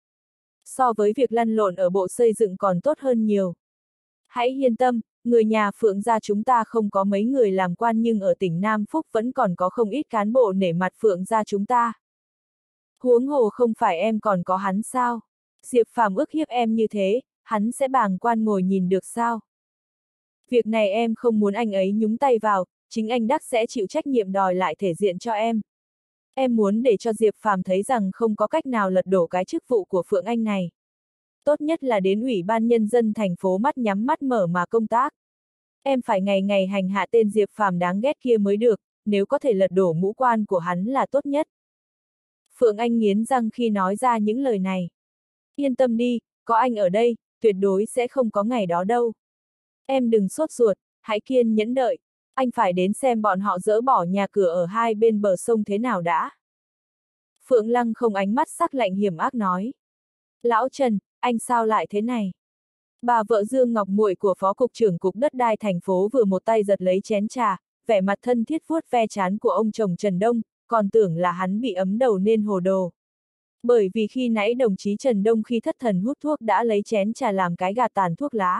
So với việc lăn lộn ở bộ xây dựng còn tốt hơn nhiều. Hãy yên tâm, người nhà Phượng gia chúng ta không có mấy người làm quan nhưng ở tỉnh Nam Phúc vẫn còn có không ít cán bộ nể mặt Phượng gia chúng ta. Huống hồ không phải em còn có hắn sao? Diệp Phàm ức hiếp em như thế, hắn sẽ bàng quan ngồi nhìn được sao? Việc này em không muốn anh ấy nhúng tay vào, chính anh Đắc sẽ chịu trách nhiệm đòi lại thể diện cho em. Em muốn để cho Diệp Phàm thấy rằng không có cách nào lật đổ cái chức vụ của Phượng Anh này. Tốt nhất là đến Ủy ban Nhân dân thành phố mắt nhắm mắt mở mà công tác. Em phải ngày ngày hành hạ tên Diệp Phàm đáng ghét kia mới được, nếu có thể lật đổ ngũ quan của hắn là tốt nhất. Phượng Anh nghiến răng khi nói ra những lời này. Yên tâm đi, có anh ở đây, tuyệt đối sẽ không có ngày đó đâu. Em đừng sốt ruột, hãy kiên nhẫn đợi, anh phải đến xem bọn họ dỡ bỏ nhà cửa ở hai bên bờ sông thế nào đã. Phượng Lăng không ánh mắt sắc lạnh hiểm ác nói. Lão Trần, anh sao lại thế này? Bà vợ Dương Ngọc Muội của Phó Cục trưởng Cục Đất đai thành phố vừa một tay giật lấy chén trà, vẻ mặt thân thiết vuốt ve trán của ông chồng Trần Đông, còn tưởng là hắn bị ấm đầu nên hồ đồ. Bởi vì khi nãy đồng chí Trần Đông khi thất thần hút thuốc đã lấy chén trà làm cái gạt tàn thuốc lá.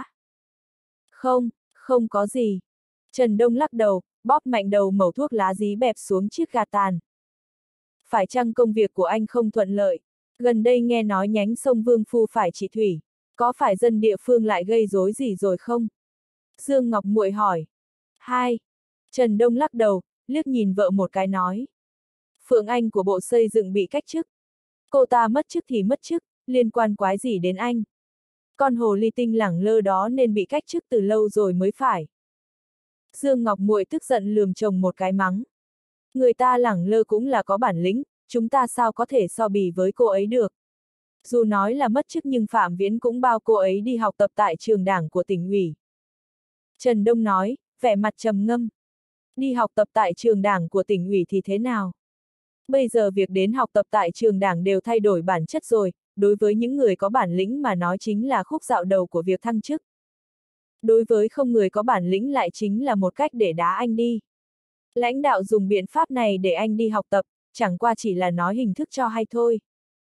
Không, không có gì. Trần Đông lắc đầu, bóp mạnh đầu mẩu thuốc lá dí bẹp xuống chiếc gạt tàn. Phải chăng công việc của anh không thuận lợi? Gần đây nghe nói nhánh sông Vương Phu phải trị thủy, có phải dân địa phương lại gây rối gì rồi không? Dương Ngọc Muội hỏi. Hai. Trần Đông lắc đầu, liếc nhìn vợ một cái nói. Phượng Anh của Bộ Xây dựng bị cách chức. Cô ta mất chức thì mất chức, liên quan quái gì đến anh? Con hồ ly tinh lẳng lơ đó nên bị cách chức từ lâu rồi mới phải. Dương Ngọc Muội tức giận lườm chồng một cái mắng. Người ta lẳng lơ cũng là có bản lĩnh, chúng ta sao có thể so bì với cô ấy được. Dù nói là mất chức nhưng Phạm Viễn cũng bao cô ấy đi học tập tại trường đảng của tỉnh ủy. Trần Đông nói, vẻ mặt trầm ngâm. Đi học tập tại trường đảng của tỉnh ủy thì thế nào? Bây giờ việc đến học tập tại trường đảng đều thay đổi bản chất rồi, đối với những người có bản lĩnh mà nói chính là khúc dạo đầu của việc thăng chức. Đối với không người có bản lĩnh lại chính là một cách để đá anh đi. Lãnh đạo dùng biện pháp này để anh đi học tập, chẳng qua chỉ là nói hình thức cho hay thôi.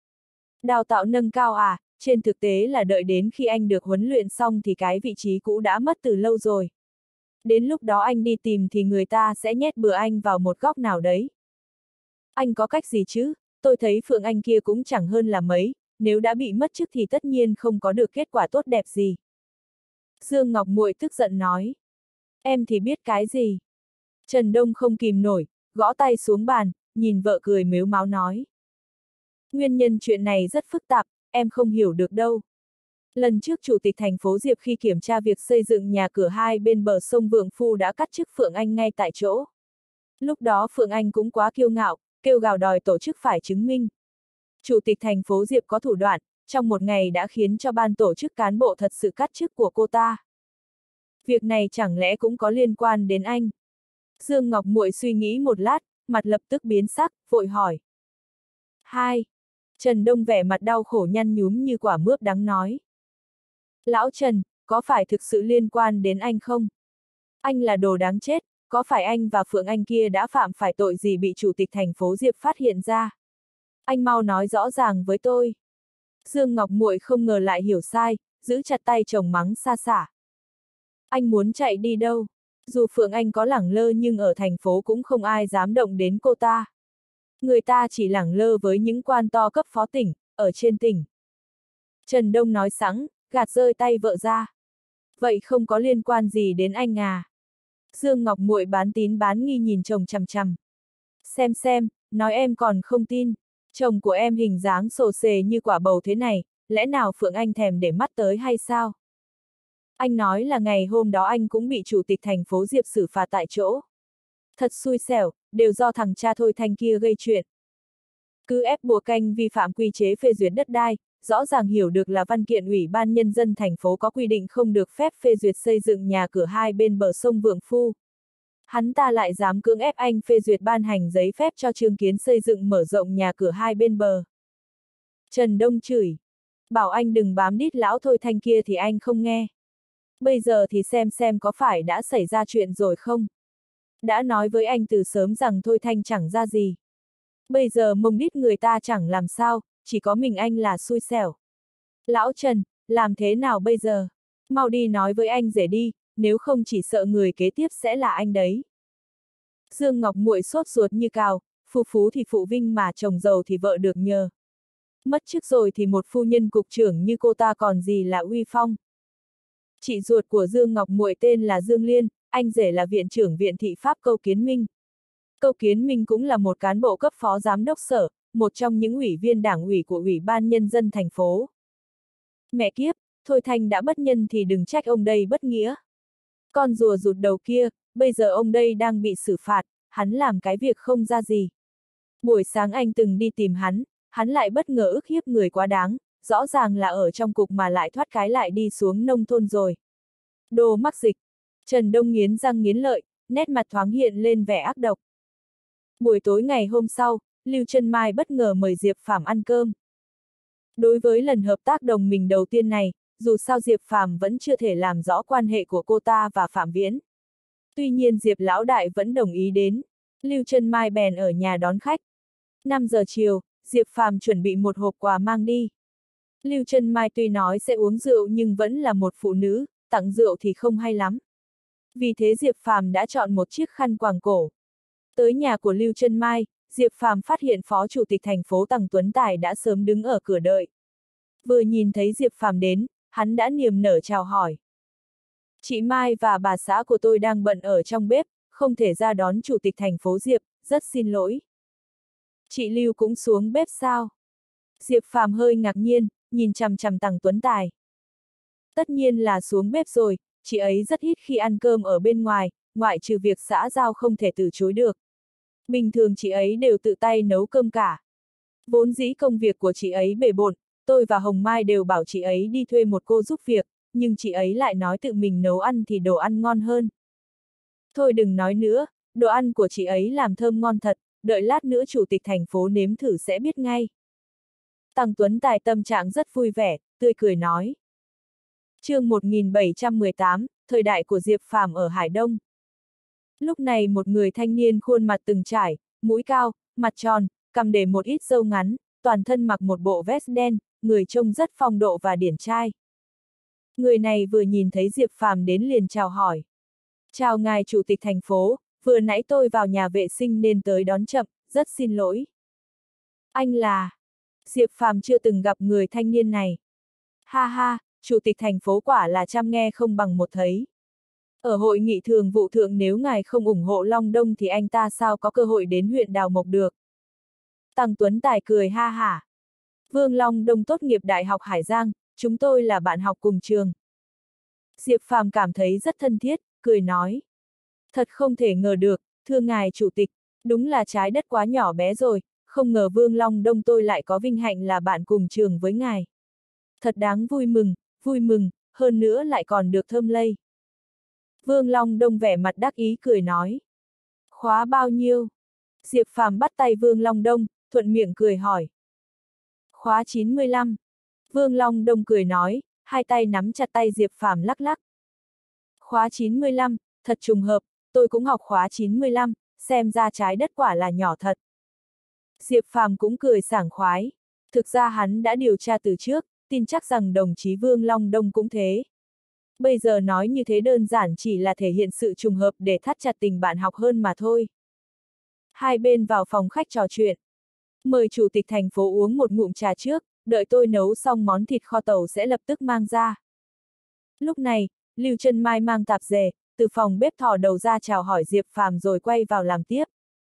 Đào tạo nâng cao à, trên thực tế là đợi đến khi anh được huấn luyện xong thì cái vị trí cũ đã mất từ lâu rồi. Đến lúc đó anh đi tìm thì người ta sẽ nhét bừa anh vào một góc nào đấy. Anh có cách gì chứ, tôi thấy Phượng Anh kia cũng chẳng hơn là mấy, nếu đã bị mất chức thì tất nhiên không có được kết quả tốt đẹp gì. Dương Ngọc Muội tức giận nói. Em thì biết cái gì. Trần Đông không kìm nổi, gõ tay xuống bàn, nhìn vợ cười mếu máo nói. Nguyên nhân chuyện này rất phức tạp, em không hiểu được đâu. Lần trước Chủ tịch thành phố Diệp khi kiểm tra việc xây dựng nhà cửa hai bên bờ sông Vượng Phu đã cắt chức Phượng Anh ngay tại chỗ. Lúc đó Phượng Anh cũng quá kiêu ngạo, kêu gào đòi tổ chức phải chứng minh. Chủ tịch thành phố Diệp có thủ đoạn, trong một ngày đã khiến cho ban tổ chức cán bộ thật sự cắt chức của cô ta. Việc này chẳng lẽ cũng có liên quan đến anh? Dương Ngọc Muội suy nghĩ một lát, mặt lập tức biến sắc, vội hỏi. Hai. Trần Đông vẻ mặt đau khổ nhăn nhúm như quả mướp đắng nói. Lão Trần, có phải thực sự liên quan đến anh không? Anh là đồ đáng chết, có phải anh và Phượng Anh kia đã phạm phải tội gì bị chủ tịch thành phố Diệp phát hiện ra? Anh mau nói rõ ràng với tôi. Dương Ngọc Muội không ngờ lại hiểu sai, giữ chặt tay chồng mắng xa xả. Anh muốn chạy đi đâu? Dù Phượng Anh có lẳng lơ nhưng ở thành phố cũng không ai dám động đến cô ta. Người ta chỉ lẳng lơ với những quan to cấp phó tỉnh, ở trên tỉnh. Trần Đông nói sẵn, gạt rơi tay vợ ra. Vậy không có liên quan gì đến anh à? Dương Ngọc Muội bán tín bán nghi nhìn chồng chằm chằm. Xem xem, nói em còn không tin. Chồng của em hình dáng xồ xề như quả bầu thế này, lẽ nào Phượng Anh thèm để mắt tới hay sao? Anh nói là ngày hôm đó anh cũng bị chủ tịch thành phố Diệp xử phạt tại chỗ. Thật xui xẻo, đều do thằng cha Thôi Thanh kia gây chuyện. Cứ ép buộc anh vi phạm quy chế phê duyệt đất đai, rõ ràng hiểu được là văn kiện Ủy ban Nhân dân thành phố có quy định không được phép phê duyệt xây dựng nhà cửa hai bên bờ sông Vượng Phu. Hắn ta lại dám cưỡng ép anh phê duyệt ban hành giấy phép cho Trương Kiến xây dựng mở rộng nhà cửa hai bên bờ. Trần Đông chửi. Bảo anh đừng bám đít lão Thôi Thanh kia thì anh không nghe. Bây giờ thì xem xem có phải đã xảy ra chuyện rồi không? Đã nói với anh từ sớm rằng Thôi Thanh chẳng ra gì. Bây giờ mông đít người ta chẳng làm sao, chỉ có mình anh là xui xẻo. Lão Trần, làm thế nào bây giờ? Mau đi nói với anh rể đi, nếu không chỉ sợ người kế tiếp sẽ là anh đấy. Dương Ngọc Muội sốt ruột như cào, phu phú thì phụ vinh mà chồng giàu thì vợ được nhờ. Mất chức rồi thì một phu nhân cục trưởng như cô ta còn gì là uy phong. Chị ruột của Dương Ngọc Muội tên là Dương Liên, anh rể là viện trưởng viện thị pháp Câu Kiến Minh. Câu Kiến Minh cũng là một cán bộ cấp phó giám đốc sở, một trong những ủy viên đảng ủy của Ủy ban Nhân dân thành phố. Mẹ kiếp, Thôi Thanh đã bất nhân thì đừng trách ông đây bất nghĩa. Con rùa rụt đầu kia, bây giờ ông đây đang bị xử phạt, hắn làm cái việc không ra gì. Buổi sáng anh từng đi tìm hắn, hắn lại bất ngờ ức hiếp người quá đáng, rõ ràng là ở trong cục mà lại thoát cái lại đi xuống nông thôn rồi. Đồ mắc dịch. Trần Đông nghiến răng nghiến lợi, nét mặt thoáng hiện lên vẻ ác độc. Buổi tối ngày hôm sau, Lưu Trân Mai bất ngờ mời Diệp Phàm ăn cơm. Đối với lần hợp tác đồng mình đầu tiên này, dù sao Diệp Phàm vẫn chưa thể làm rõ quan hệ của cô ta và Phạm Viễn. Tuy nhiên Diệp Lão Đại vẫn đồng ý đến. Lưu Trân Mai bèn ở nhà đón khách. năm giờ chiều, Diệp Phàm chuẩn bị một hộp quà mang đi. Lưu Trân Mai tuy nói sẽ uống rượu nhưng vẫn là một phụ nữ, tặng rượu thì không hay lắm. Vì thế Diệp Phàm đã chọn một chiếc khăn quàng cổ. Tới nhà của Lưu Trân Mai, Diệp Phàm phát hiện Phó Chủ tịch thành phố Tằng Tuấn Tài đã sớm đứng ở cửa đợi. Vừa nhìn thấy Diệp Phàm đến, hắn đã niềm nở chào hỏi. Chị Mai và bà xã của tôi đang bận ở trong bếp, không thể ra đón Chủ tịch thành phố Diệp, rất xin lỗi. Chị Lưu cũng xuống bếp sao? Diệp Phàm hơi ngạc nhiên, nhìn chằm chằm Tằng Tuấn Tài. Tất nhiên là xuống bếp rồi, chị ấy rất ít khi ăn cơm ở bên ngoài, ngoại trừ việc xã giao không thể từ chối được. Bình thường chị ấy đều tự tay nấu cơm cả. Vốn dĩ công việc của chị ấy bề bộn, tôi và Hồng Mai đều bảo chị ấy đi thuê một cô giúp việc, nhưng chị ấy lại nói tự mình nấu ăn thì đồ ăn ngon hơn. Thôi đừng nói nữa, đồ ăn của chị ấy làm thơm ngon thật, đợi lát nữa chủ tịch thành phố nếm thử sẽ biết ngay. Tằng Tuấn Tài tâm trạng rất vui vẻ, tươi cười nói. Chương một nghìn bảy trăm mười tám, thời đại của Diệp Phàm ở Hải Đông. Lúc này một người thanh niên khuôn mặt từng trải, mũi cao, mặt tròn, cằm để một ít râu ngắn, toàn thân mặc một bộ vest đen, người trông rất phong độ và điển trai. Người này vừa nhìn thấy Diệp Phàm đến liền chào hỏi. Chào ngài chủ tịch thành phố, vừa nãy tôi vào nhà vệ sinh nên tới đón chậm, rất xin lỗi. Anh là... Diệp Phàm chưa từng gặp người thanh niên này. Ha ha, chủ tịch thành phố quả là trăm nghe không bằng một thấy. Ở hội nghị thường vụ thượng nếu ngài không ủng hộ Long Đông thì anh ta sao có cơ hội đến huyện Đào Mộc được. Tằng Tuấn Tài cười ha hả. Vương Long Đông tốt nghiệp Đại học Hải Giang, chúng tôi là bạn học cùng trường. Diệp Phàm cảm thấy rất thân thiết, cười nói. Thật không thể ngờ được, thưa ngài chủ tịch, đúng là trái đất quá nhỏ bé rồi, không ngờ Vương Long Đông tôi lại có vinh hạnh là bạn cùng trường với ngài. Thật đáng vui mừng, vui mừng, hơn nữa lại còn được thơm lây. Vương Long Đông vẻ mặt đắc ý cười nói. Khóa bao nhiêu? Diệp Phàm bắt tay Vương Long Đông, thuận miệng cười hỏi. Khóa chín mươi lăm. Vương Long Đông cười nói, hai tay nắm chặt tay Diệp Phàm lắc lắc. Khóa chín mươi lăm, thật trùng hợp, tôi cũng học khóa chín mươi lăm, xem ra trái đất quả là nhỏ thật. Diệp Phàm cũng cười sảng khoái. Thực ra hắn đã điều tra từ trước, tin chắc rằng đồng chí Vương Long Đông cũng thế. Bây giờ nói như thế đơn giản chỉ là thể hiện sự trùng hợp để thắt chặt tình bạn học hơn mà thôi. Hai bên vào phòng khách trò chuyện. Mời chủ tịch thành phố uống một ngụm trà trước, đợi tôi nấu xong món thịt kho tàu sẽ lập tức mang ra. Lúc này, Lưu Trân Mai mang tạp dề, từ phòng bếp thò đầu ra chào hỏi Diệp Phàm rồi quay vào làm tiếp.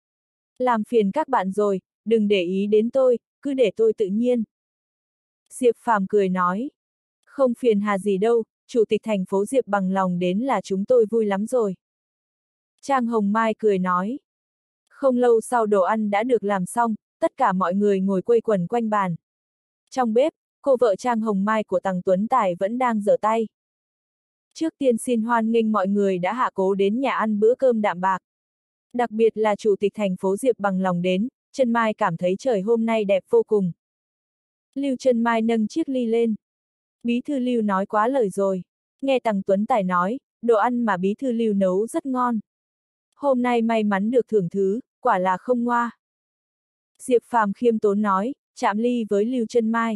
Làm phiền các bạn rồi, đừng để ý đến tôi, cứ để tôi tự nhiên. Diệp Phàm cười nói. Không phiền hà gì đâu, chủ tịch thành phố Diệp bằng lòng đến là chúng tôi vui lắm rồi. Trang Hồng Mai cười nói. Không lâu sau đồ ăn đã được làm xong, tất cả mọi người ngồi quây quần quanh bàn. Trong bếp, cô vợ Trang Hồng Mai của Tằng Tuấn Tài vẫn đang giở tay. Trước tiên xin hoan nghênh mọi người đã hạ cố đến nhà ăn bữa cơm đạm bạc. Đặc biệt là chủ tịch thành phố Diệp bằng lòng đến, Trân Mai cảm thấy trời hôm nay đẹp vô cùng. Lưu Trân Mai nâng chiếc ly lên. Bí thư Lưu nói quá lời rồi. Nghe Tằng Tuấn Tài nói, đồ ăn mà bí thư Lưu nấu rất ngon. Hôm nay may mắn được thưởng thứ, quả là không ngoa. Diệp Phàm khiêm tốn nói, chạm ly với Lưu Trân Mai.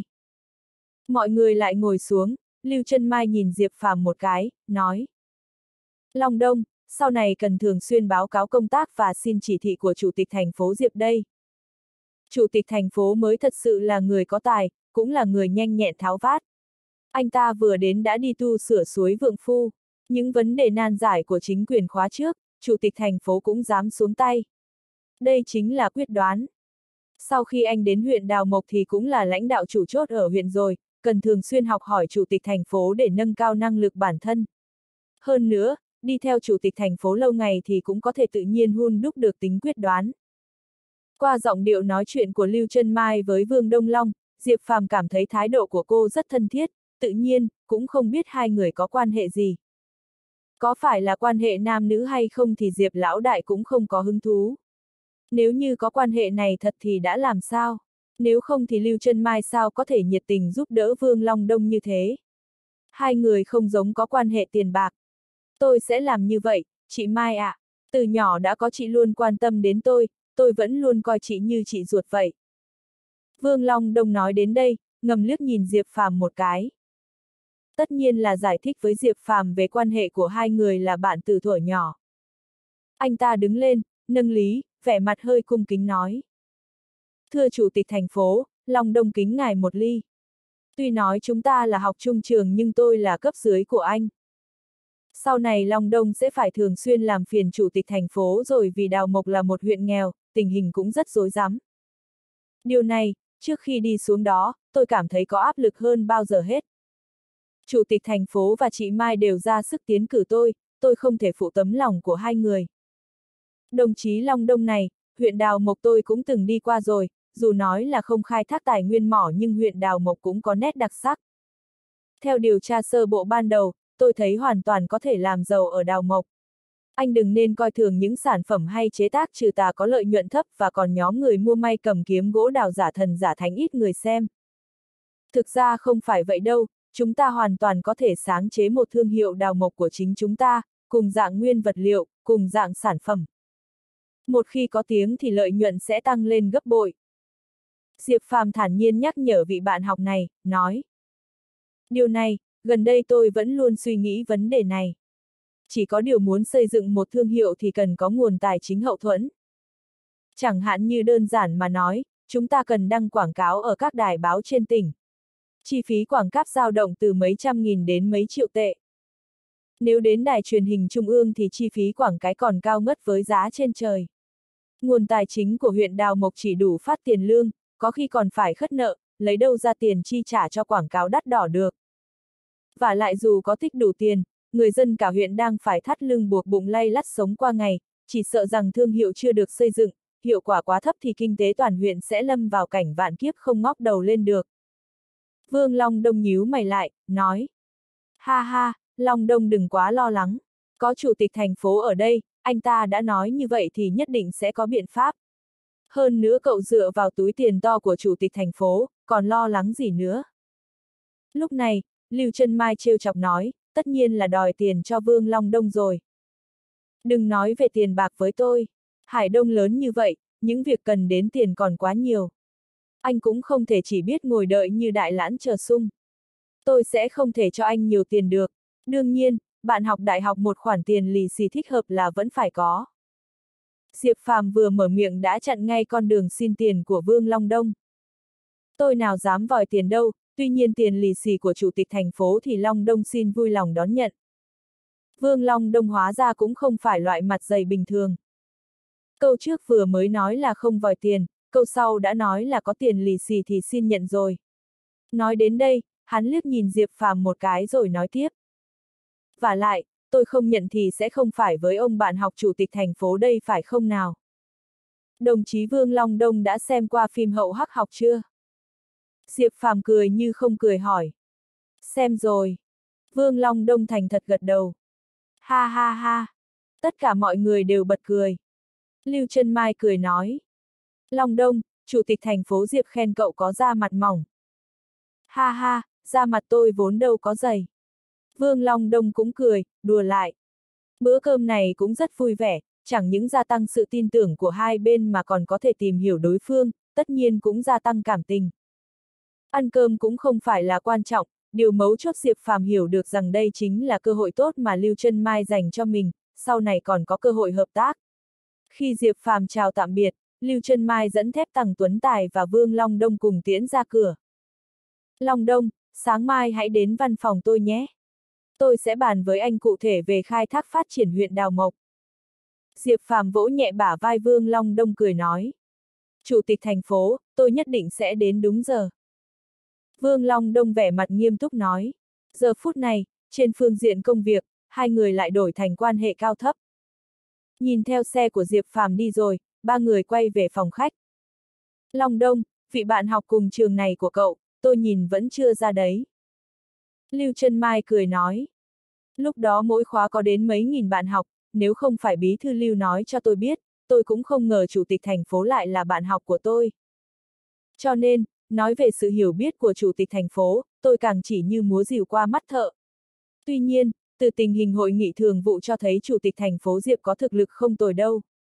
Mọi người lại ngồi xuống, Lưu Trân Mai nhìn Diệp Phàm một cái, nói. Long Đông, sau này cần thường xuyên báo cáo công tác và xin chỉ thị của Chủ tịch thành phố Diệp đây. Chủ tịch thành phố mới thật sự là người có tài, cũng là người nhanh nhẹn tháo vát. Anh ta vừa đến đã đi tu sửa suối Vượng Phu. Những vấn đề nan giải của chính quyền khóa trước, Chủ tịch thành phố cũng dám xuống tay. Đây chính là quyết đoán. Sau khi anh đến huyện Đào Mộc thì cũng là lãnh đạo chủ chốt ở huyện rồi, cần thường xuyên học hỏi Chủ tịch thành phố để nâng cao năng lực bản thân. Hơn nữa, đi theo Chủ tịch thành phố lâu ngày thì cũng có thể tự nhiên hun đúc được tính quyết đoán. Qua giọng điệu nói chuyện của Lưu Trân Mai với Vương Đông Long, Diệp Phàm cảm thấy thái độ của cô rất thân thiết, tự nhiên, cũng không biết hai người có quan hệ gì. Có phải là quan hệ nam nữ hay không thì Diệp Lão Đại cũng không có hứng thú. Nếu như có quan hệ này thật thì đã làm sao? Nếu không thì Lưu Trân Mai sao có thể nhiệt tình giúp đỡ Vương Long Đông như thế? Hai người không giống có quan hệ tiền bạc. Tôi sẽ làm như vậy, chị Mai ạ. À, từ nhỏ đã có chị luôn quan tâm đến tôi, tôi vẫn luôn coi chị như chị ruột vậy. Vương Long Đông nói đến đây, ngầm liếc nhìn Diệp Phàm một cái. Tất nhiên là giải thích với Diệp Phàm về quan hệ của hai người là bạn từ thuở nhỏ. Anh ta đứng lên, nâng lý, vẻ mặt hơi cung kính nói. Thưa Chủ tịch thành phố, Long Đông kính ngài một ly. Tuy nói chúng ta là học chung trường nhưng tôi là cấp dưới của anh. Sau này Long Đông sẽ phải thường xuyên làm phiền Chủ tịch thành phố rồi vì Đào Mộc là một huyện nghèo, tình hình cũng rất rối rắm. Điều này, trước khi đi xuống đó, tôi cảm thấy có áp lực hơn bao giờ hết. Chủ tịch thành phố và chị Mai đều ra sức tiến cử tôi, tôi không thể phụ tấm lòng của hai người. Đồng chí Long Đông này, huyện Đào Mộc tôi cũng từng đi qua rồi, dù nói là không khai thác tài nguyên mỏ nhưng huyện Đào Mộc cũng có nét đặc sắc. Theo điều tra sơ bộ ban đầu, tôi thấy hoàn toàn có thể làm giàu ở Đào Mộc. Anh đừng nên coi thường những sản phẩm hay chế tác trừ tà có lợi nhuận thấp và còn nhóm người mua may cầm kiếm gỗ đào giả thần giả thánh ít người xem. Thực ra không phải vậy đâu, chúng ta hoàn toàn có thể sáng chế một thương hiệu Đào Mộc của chính chúng ta, cùng dạng nguyên vật liệu, cùng dạng sản phẩm. Một khi có tiếng thì lợi nhuận sẽ tăng lên gấp bội. Diệp Phàm thản nhiên nhắc nhở vị bạn học này, nói. Điều này, gần đây tôi vẫn luôn suy nghĩ vấn đề này. Chỉ có điều muốn xây dựng một thương hiệu thì cần có nguồn tài chính hậu thuẫn. Chẳng hạn như đơn giản mà nói, chúng ta cần đăng quảng cáo ở các đài báo trên tỉnh. Chi phí quảng cáo dao động từ mấy trăm nghìn đến mấy triệu tệ. Nếu đến đài truyền hình trung ương thì chi phí quảng cáo còn cao ngất với giá trên trời. Nguồn tài chính của huyện Đào Mộc chỉ đủ phát tiền lương, có khi còn phải khất nợ, lấy đâu ra tiền chi trả cho quảng cáo đắt đỏ được. Và lại dù có tích đủ tiền, người dân cả huyện đang phải thắt lưng buộc bụng lay lắt sống qua ngày, chỉ sợ rằng thương hiệu chưa được xây dựng, hiệu quả quá thấp thì kinh tế toàn huyện sẽ lâm vào cảnh vạn kiếp không ngóc đầu lên được. Vương Long Đông nhíu mày lại, nói. Ha ha, Long Đông đừng quá lo lắng. Có chủ tịch thành phố ở đây, anh ta đã nói như vậy thì nhất định sẽ có biện pháp. Hơn nữa cậu dựa vào túi tiền to của chủ tịch thành phố, còn lo lắng gì nữa. Lúc này, Lưu Trân Mai trêu chọc nói, tất nhiên là đòi tiền cho Vương Long Đông rồi. Đừng nói về tiền bạc với tôi. Hải Đông lớn như vậy, những việc cần đến tiền còn quá nhiều. Anh cũng không thể chỉ biết ngồi đợi như đại lãn chờ sung. Tôi sẽ không thể cho anh nhiều tiền được. Đương nhiên, bạn học đại học một khoản tiền lì xì thích hợp là vẫn phải có. Diệp Phàm vừa mở miệng đã chặn ngay con đường xin tiền của Vương Long Đông. Tôi nào dám vòi tiền đâu, tuy nhiên tiền lì xì của chủ tịch thành phố thì Long Đông xin vui lòng đón nhận. Vương Long Đông hóa ra cũng không phải loại mặt dày bình thường. Câu trước vừa mới nói là không vòi tiền, câu sau đã nói là có tiền lì xì thì xin nhận rồi. Nói đến đây, hắn liếc nhìn Diệp Phàm một cái rồi nói tiếp. Vả lại, tôi không nhận thì sẽ không phải với ông bạn học chủ tịch thành phố đây phải không nào? Đồng chí Vương Long Đông đã xem qua phim Hậu Hắc Học chưa? Diệp Phàm cười như không cười hỏi. Xem rồi. Vương Long Đông thành thật gật đầu. Ha ha ha. Tất cả mọi người đều bật cười. Lưu Trân Mai cười nói. Long Đông, chủ tịch thành phố Diệp khen cậu có da mặt mỏng. Ha ha, da mặt tôi vốn đâu có dày. Vương Long Đông cũng cười, đùa lại. Bữa cơm này cũng rất vui vẻ, chẳng những gia tăng sự tin tưởng của hai bên mà còn có thể tìm hiểu đối phương, tất nhiên cũng gia tăng cảm tình. Ăn cơm cũng không phải là quan trọng, điều mấu chốt Diệp Phàm hiểu được rằng đây chính là cơ hội tốt mà Lưu Trân Mai dành cho mình, sau này còn có cơ hội hợp tác. Khi Diệp Phàm chào tạm biệt, Lưu Trân Mai dẫn Thép Tằng Tuấn Tài và Vương Long Đông cùng tiễn ra cửa. Long Đông, sáng mai hãy đến văn phòng tôi nhé. Tôi sẽ bàn với anh cụ thể về khai thác phát triển huyện Đào Mộc. Diệp Phàm vỗ nhẹ bả vai Vương Long Đông cười nói. Chủ tịch thành phố, tôi nhất định sẽ đến đúng giờ. Vương Long Đông vẻ mặt nghiêm túc nói. Giờ phút này, trên phương diện công việc, hai người lại đổi thành quan hệ cao thấp. Nhìn theo xe của Diệp Phàm đi rồi, ba người quay về phòng khách. Long Đông, vị bạn học cùng trường này của cậu, tôi nhìn vẫn chưa ra đấy. Lưu Trân Mai cười nói. Lúc đó mỗi khóa có đến mấy nghìn bạn học, nếu không phải bí thư Lưu nói cho tôi biết, tôi cũng không ngờ chủ tịch thành phố lại là bạn học của tôi. Cho nên, nói về sự hiểu biết của chủ tịch thành phố, tôi càng chỉ như múa rìu qua mắt thợ. Tuy nhiên, từ tình hình hội nghị thường vụ cho thấy chủ tịch thành phố Diệp có thực lực không tồi đâu.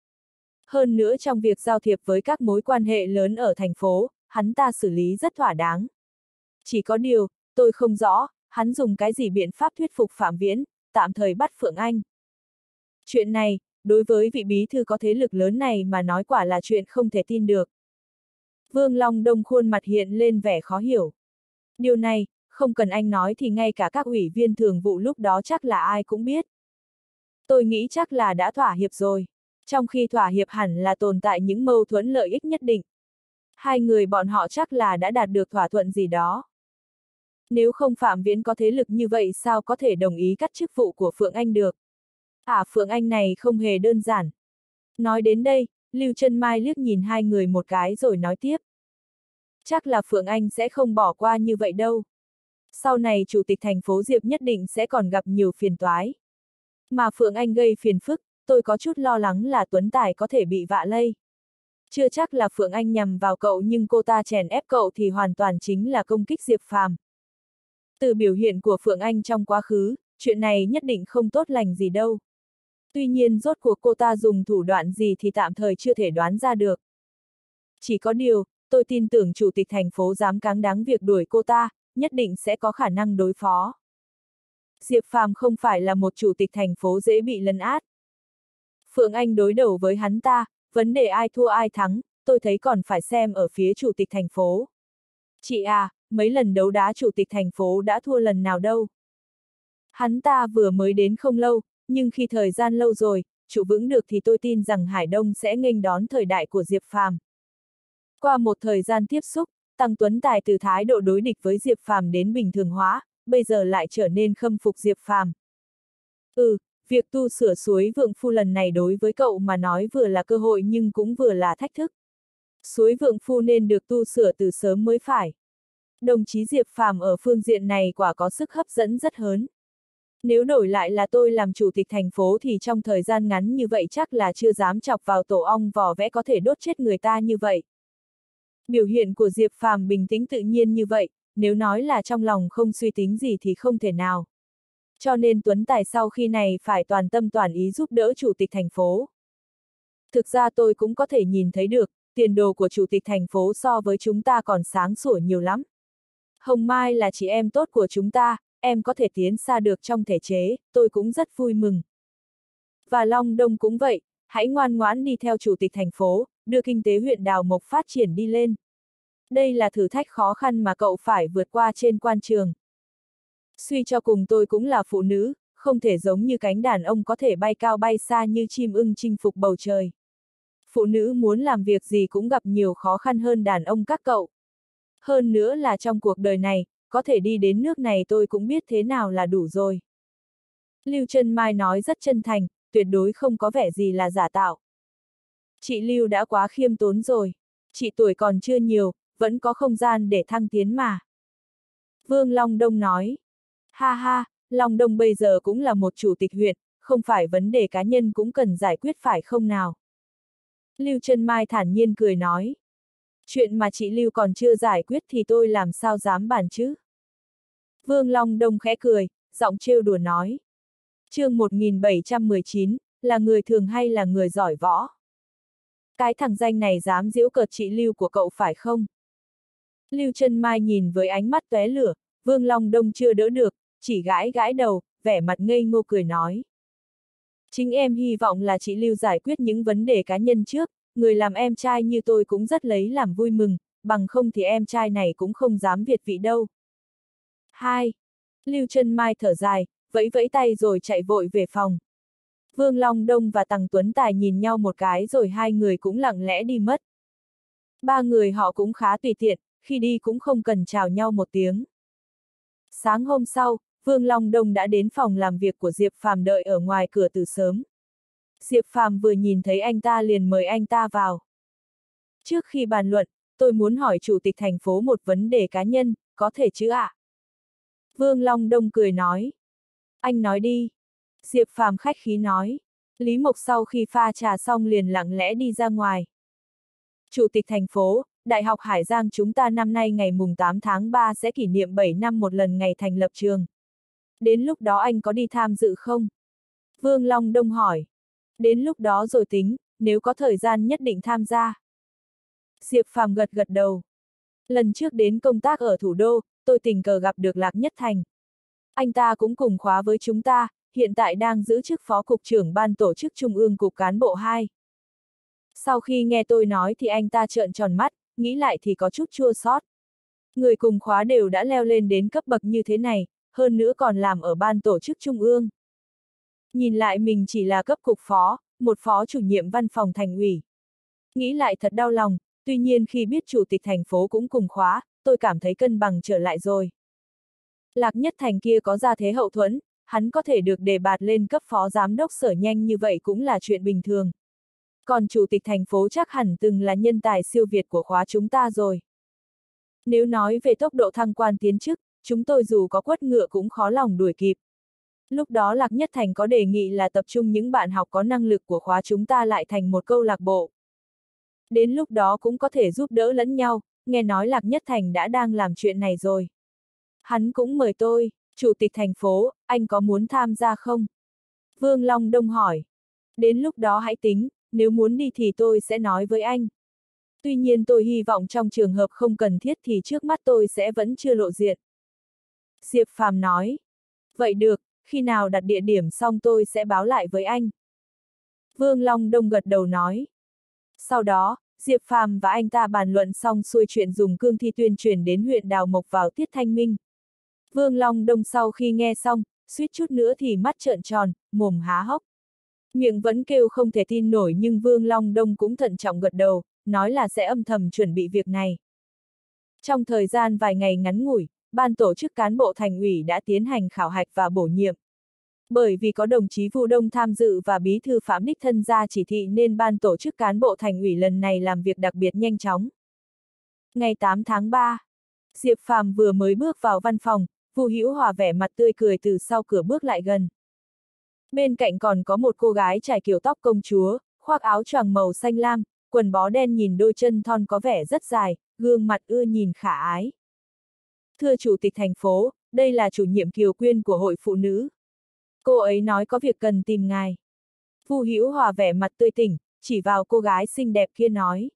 Hơn nữa trong việc giao thiệp với các mối quan hệ lớn ở thành phố, hắn ta xử lý rất thỏa đáng. Chỉ có điều, tôi không rõ, hắn dùng cái gì biện pháp thuyết phục Phạm Viễn, tạm thời bắt Phượng Anh. Chuyện này, đối với vị bí thư có thế lực lớn này mà nói quả là chuyện không thể tin được. Vương Long Đông khuôn mặt hiện lên vẻ khó hiểu. Điều này, không cần anh nói thì ngay cả các ủy viên thường vụ lúc đó chắc là ai cũng biết. Tôi nghĩ chắc là đã thỏa hiệp rồi. Trong khi thỏa hiệp hẳn là tồn tại những mâu thuẫn lợi ích nhất định. Hai người bọn họ chắc là đã đạt được thỏa thuận gì đó. Nếu không Phạm Viễn có thế lực như vậy sao có thể đồng ý cắt chức vụ của Phượng Anh được? À Phượng Anh này không hề đơn giản. Nói đến đây, Lưu Trân Mai liếc nhìn hai người một cái rồi nói tiếp. Chắc là Phượng Anh sẽ không bỏ qua như vậy đâu. Sau này chủ tịch thành phố Diệp nhất định sẽ còn gặp nhiều phiền toái. Mà Phượng Anh gây phiền phức, tôi có chút lo lắng là Tuấn Tài có thể bị vạ lây. Chưa chắc là Phượng Anh nhằm vào cậu nhưng cô ta chèn ép cậu thì hoàn toàn chính là công kích Diệp Phàm. Từ biểu hiện của Phượng Anh trong quá khứ, chuyện này nhất định không tốt lành gì đâu. Tuy nhiên rốt cuộc cô ta dùng thủ đoạn gì thì tạm thời chưa thể đoán ra được. Chỉ có điều, tôi tin tưởng chủ tịch thành phố dám cáng đáng việc đuổi cô ta, nhất định sẽ có khả năng đối phó. Diệp Phàm không phải là một chủ tịch thành phố dễ bị lấn át. Phượng Anh đối đầu với hắn ta, vấn đề ai thua ai thắng, tôi thấy còn phải xem ở phía chủ tịch thành phố. Chị à, mấy lần đấu đá chủ tịch thành phố đã thua lần nào đâu. Hắn ta vừa mới đến không lâu, nhưng khi thời gian lâu rồi, trụ vững được thì tôi tin rằng Hải Đông sẽ nghênh đón thời đại của Diệp Phàm. Qua một thời gian tiếp xúc, Tăng Tuấn Tài từ thái độ đối địch với Diệp Phàm đến bình thường hóa, bây giờ lại trở nên khâm phục Diệp Phàm. Ừ, việc tu sửa suối Vượng Phu lần này đối với cậu mà nói vừa là cơ hội nhưng cũng vừa là thách thức. Suối Vượng Phu nên được tu sửa từ sớm mới phải. Đồng chí Diệp Phàm ở phương diện này quả có sức hấp dẫn rất lớn. Nếu đổi lại là tôi làm chủ tịch thành phố thì trong thời gian ngắn như vậy chắc là chưa dám chọc vào tổ ong vò vẽ có thể đốt chết người ta như vậy. Biểu hiện của Diệp Phàm bình tĩnh tự nhiên như vậy, nếu nói là trong lòng không suy tính gì thì không thể nào. Cho nên Tuấn Tài sau khi này phải toàn tâm toàn ý giúp đỡ chủ tịch thành phố. Thực ra tôi cũng có thể nhìn thấy được, tiền đồ của chủ tịch thành phố so với chúng ta còn sáng sủa nhiều lắm. Hồng Mai là chị em tốt của chúng ta, em có thể tiến xa được trong thể chế, tôi cũng rất vui mừng. Và Long Đông cũng vậy, hãy ngoan ngoãn đi theo chủ tịch thành phố, đưa kinh tế huyện Đào Mộc phát triển đi lên. Đây là thử thách khó khăn mà cậu phải vượt qua trên quan trường. Suy cho cùng tôi cũng là phụ nữ, không thể giống như cánh đàn ông có thể bay cao bay xa như chim ưng chinh phục bầu trời. Phụ nữ muốn làm việc gì cũng gặp nhiều khó khăn hơn đàn ông các cậu. Hơn nữa là trong cuộc đời này, có thể đi đến nước này tôi cũng biết thế nào là đủ rồi. Lưu Trân Mai nói rất chân thành, tuyệt đối không có vẻ gì là giả tạo. Chị Lưu đã quá khiêm tốn rồi. Chị tuổi còn chưa nhiều, vẫn có không gian để thăng tiến mà. Vương Long Đông nói. Ha ha, Long Đông bây giờ cũng là một chủ tịch huyện, không phải vấn đề cá nhân cũng cần giải quyết phải không nào? Lưu Trân Mai thản nhiên cười nói. Chuyện mà chị Lưu còn chưa giải quyết thì tôi làm sao dám bàn chứ? Vương Long Đông khẽ cười, giọng trêu đùa nói. Chương một nghìn bảy trăm mười chín, là người thường hay là người giỏi võ? Cái thằng danh này dám giễu cợt chị Lưu của cậu phải không? Lưu Trân Mai nhìn với ánh mắt tóe lửa, Vương Long Đông chưa đỡ được, chỉ gãi gãi đầu, vẻ mặt ngây ngô cười nói. Chính em hy vọng là chị Lưu giải quyết những vấn đề cá nhân trước, người làm em trai như tôi cũng rất lấy làm vui mừng, bằng không thì em trai này cũng không dám việt vị đâu. Hai. Lưu Trân Mai thở dài, vẫy vẫy tay rồi chạy vội về phòng. Vương Long Đông và Tằng Tuấn Tài nhìn nhau một cái rồi hai người cũng lặng lẽ đi mất. Ba người họ cũng khá tùy tiện, khi đi cũng không cần chào nhau một tiếng. Sáng hôm sau, Vương Long Đông đã đến phòng làm việc của Diệp Phàm đợi ở ngoài cửa từ sớm. Diệp Phàm vừa nhìn thấy anh ta liền mời anh ta vào. Trước khi bàn luận, tôi muốn hỏi chủ tịch thành phố một vấn đề cá nhân, có thể chứ ạ? À? Vương Long Đông cười nói. Anh nói đi. Diệp Phàm khách khí nói. Lý Mộc sau khi pha trà xong liền lặng lẽ đi ra ngoài. Chủ tịch thành phố, Đại học Hải Giang chúng ta năm nay ngày mùng tám tháng ba sẽ kỷ niệm bảy năm một lần ngày thành lập trường. Đến lúc đó anh có đi tham dự không? Vương Long Đông hỏi. Đến lúc đó rồi tính, nếu có thời gian nhất định tham gia. Diệp Phàm gật gật đầu. Lần trước đến công tác ở thủ đô, tôi tình cờ gặp được Lạc Nhất Thành. Anh ta cũng cùng khóa với chúng ta, hiện tại đang giữ chức phó cục trưởng ban tổ chức Trung ương Cục Cán bộ hai. Sau khi nghe tôi nói thì anh ta trợn tròn mắt, nghĩ lại thì có chút chua xót. Người cùng khóa đều đã leo lên đến cấp bậc như thế này, hơn nữa còn làm ở ban tổ chức Trung ương. Nhìn lại mình chỉ là cấp cục phó, một phó chủ nhiệm văn phòng thành ủy. Nghĩ lại thật đau lòng, tuy nhiên khi biết chủ tịch thành phố cũng cùng khóa, tôi cảm thấy cân bằng trở lại rồi. Lạc Nhất Thành kia có gia thế hậu thuẫn, hắn có thể được đề bạt lên cấp phó giám đốc sở nhanh như vậy cũng là chuyện bình thường. Còn chủ tịch thành phố chắc hẳn từng là nhân tài siêu việt của khóa chúng ta rồi. Nếu nói về tốc độ thăng quan tiến chức, chúng tôi dù có quất ngựa cũng khó lòng đuổi kịp. Lúc đó Lạc Nhất Thành có đề nghị là tập trung những bạn học có năng lực của khóa chúng ta lại thành một câu lạc bộ. Đến lúc đó cũng có thể giúp đỡ lẫn nhau, nghe nói Lạc Nhất Thành đã đang làm chuyện này rồi. Hắn cũng mời tôi, chủ tịch thành phố, anh có muốn tham gia không? Vương Long Đông hỏi. Đến lúc đó hãy tính, nếu muốn đi thì tôi sẽ nói với anh. Tuy nhiên tôi hy vọng trong trường hợp không cần thiết thì trước mắt tôi sẽ vẫn chưa lộ diện. Diệp Phàm nói. Vậy được, khi nào đặt địa điểm xong tôi sẽ báo lại với anh. Vương Long Đông gật đầu nói. Sau đó, Diệp Phàm và anh ta bàn luận xong xuôi chuyện dùng cương thi tuyên truyền đến huyện Đào Mộc vào tiết thanh minh. Vương Long Đông sau khi nghe xong, suýt chút nữa thì mắt trợn tròn, mồm há hốc. Miệng vẫn kêu không thể tin nổi nhưng Vương Long Đông cũng thận trọng gật đầu, nói là sẽ âm thầm chuẩn bị việc này. Trong thời gian vài ngày ngắn ngủi, ban tổ chức cán bộ thành ủy đã tiến hành khảo hạch và bổ nhiệm. Bởi vì có đồng chí Vu Đông tham dự và bí thư Phạm đích thân ra chỉ thị nên ban tổ chức cán bộ thành ủy lần này làm việc đặc biệt nhanh chóng. Ngày tám tháng ba, Diệp Phàm vừa mới bước vào văn phòng, Vu Hữu Hòa vẻ mặt tươi cười từ sau cửa bước lại gần. Bên cạnh còn có một cô gái trải kiểu tóc công chúa, khoác áo choàng màu xanh lam, quần bó đen, nhìn đôi chân thon có vẻ rất dài, gương mặt ưa nhìn khả ái. Thưa Chủ tịch thành phố, đây là chủ nhiệm Kiều Quyên của Hội Phụ Nữ. Cô ấy nói có việc cần tìm ngài. Vu Hữu Hòa vẻ mặt tươi tỉnh, chỉ vào cô gái xinh đẹp kia nói.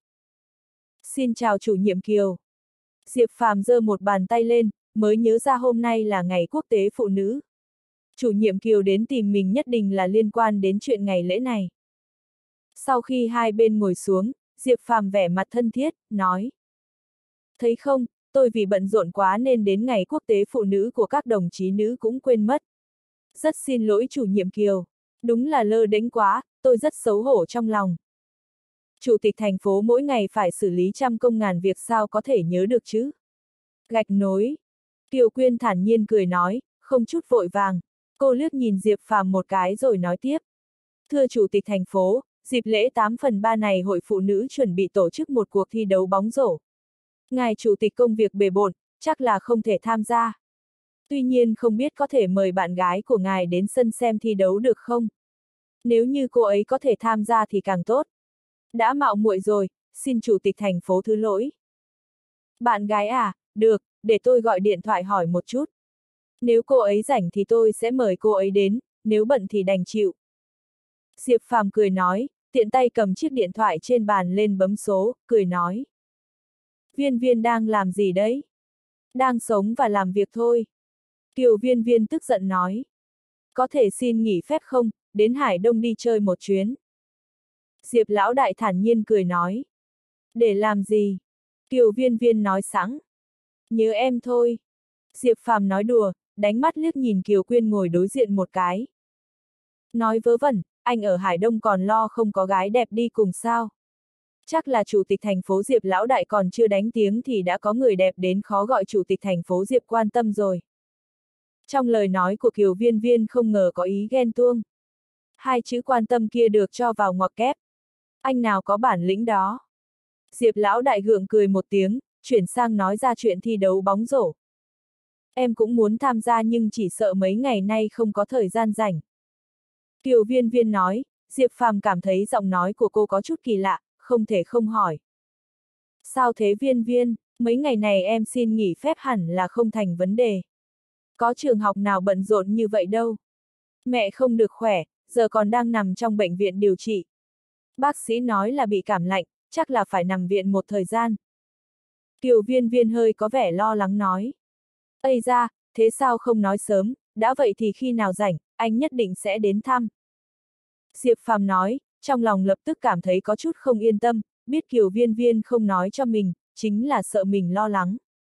Xin chào chủ nhiệm Kiều. Diệp Phàm giơ một bàn tay lên, mới nhớ ra hôm nay là ngày quốc tế phụ nữ. Chủ nhiệm Kiều đến tìm mình nhất định là liên quan đến chuyện ngày lễ này. Sau khi hai bên ngồi xuống, Diệp Phàm vẻ mặt thân thiết, nói. Thấy không, tôi vì bận rộn quá nên đến ngày quốc tế phụ nữ của các đồng chí nữ cũng quên mất. Rất xin lỗi chủ nhiệm Kiều. Đúng là lơ đễnh quá, tôi rất xấu hổ trong lòng. Chủ tịch thành phố mỗi ngày phải xử lý trăm công ngàn việc, sao có thể nhớ được chứ? Gạch nối. Kiều Quyên thản nhiên cười nói, không chút vội vàng. Cô liếc nhìn Diệp Phàm một cái rồi nói tiếp. Thưa Chủ tịch thành phố, dịp lễ tám phần ba này Hội Phụ Nữ chuẩn bị tổ chức một cuộc thi đấu bóng rổ. Ngài Chủ tịch công việc bề bộn, chắc là không thể tham gia. Tuy nhiên không biết có thể mời bạn gái của ngài đến sân xem thi đấu được không? Nếu như cô ấy có thể tham gia thì càng tốt. Đã mạo muội rồi, xin Chủ tịch thành phố thứ lỗi. Bạn gái à, được, để tôi gọi điện thoại hỏi một chút. Nếu cô ấy rảnh thì tôi sẽ mời cô ấy đến, nếu bận thì đành chịu. Diệp Phàm cười nói, tiện tay cầm chiếc điện thoại trên bàn lên bấm số, cười nói. Viên Viên đang làm gì đấy? Đang sống và làm việc thôi. Kiều Viên Viên tức giận nói. Có thể xin nghỉ phép không, đến Hải Đông đi chơi một chuyến. Diệp lão đại thản nhiên cười nói. Để làm gì? Kiều Viên Viên nói sẵn. Nhớ em thôi. Diệp Phàm nói đùa, đánh mắt liếc nhìn Kiều Quyên ngồi đối diện một cái. Nói vớ vẩn, anh ở Hải Đông còn lo không có gái đẹp đi cùng sao? Chắc là Chủ tịch thành phố Diệp lão đại còn chưa đánh tiếng thì đã có người đẹp đến, khó gọi Chủ tịch thành phố Diệp quan tâm rồi. Trong lời nói của Kiều Viên Viên không ngờ có ý ghen tuông. Hai chữ quan tâm kia được cho vào ngoặc kép. Anh nào có bản lĩnh đó. Diệp lão đại gượng cười một tiếng, chuyển sang nói ra chuyện thi đấu bóng rổ. Em cũng muốn tham gia nhưng chỉ sợ mấy ngày nay không có thời gian rảnh. Kiều Viên Viên nói, Diệp Phàm cảm thấy giọng nói của cô có chút kỳ lạ, không thể không hỏi. Sao thế Viên Viên, mấy ngày này em xin nghỉ phép hẳn là không thành vấn đề. Có trường học nào bận rộn như vậy đâu. Mẹ không được khỏe, giờ còn đang nằm trong bệnh viện điều trị. Bác sĩ nói là bị cảm lạnh, chắc là phải nằm viện một thời gian. Kiều Viên Viên hơi có vẻ lo lắng nói. Ây ra, thế sao không nói sớm, đã vậy thì khi nào rảnh, anh nhất định sẽ đến thăm. Diệp Phàm nói, trong lòng lập tức cảm thấy có chút không yên tâm, biết Kiều Viên Viên không nói cho mình, chính là sợ mình lo lắng.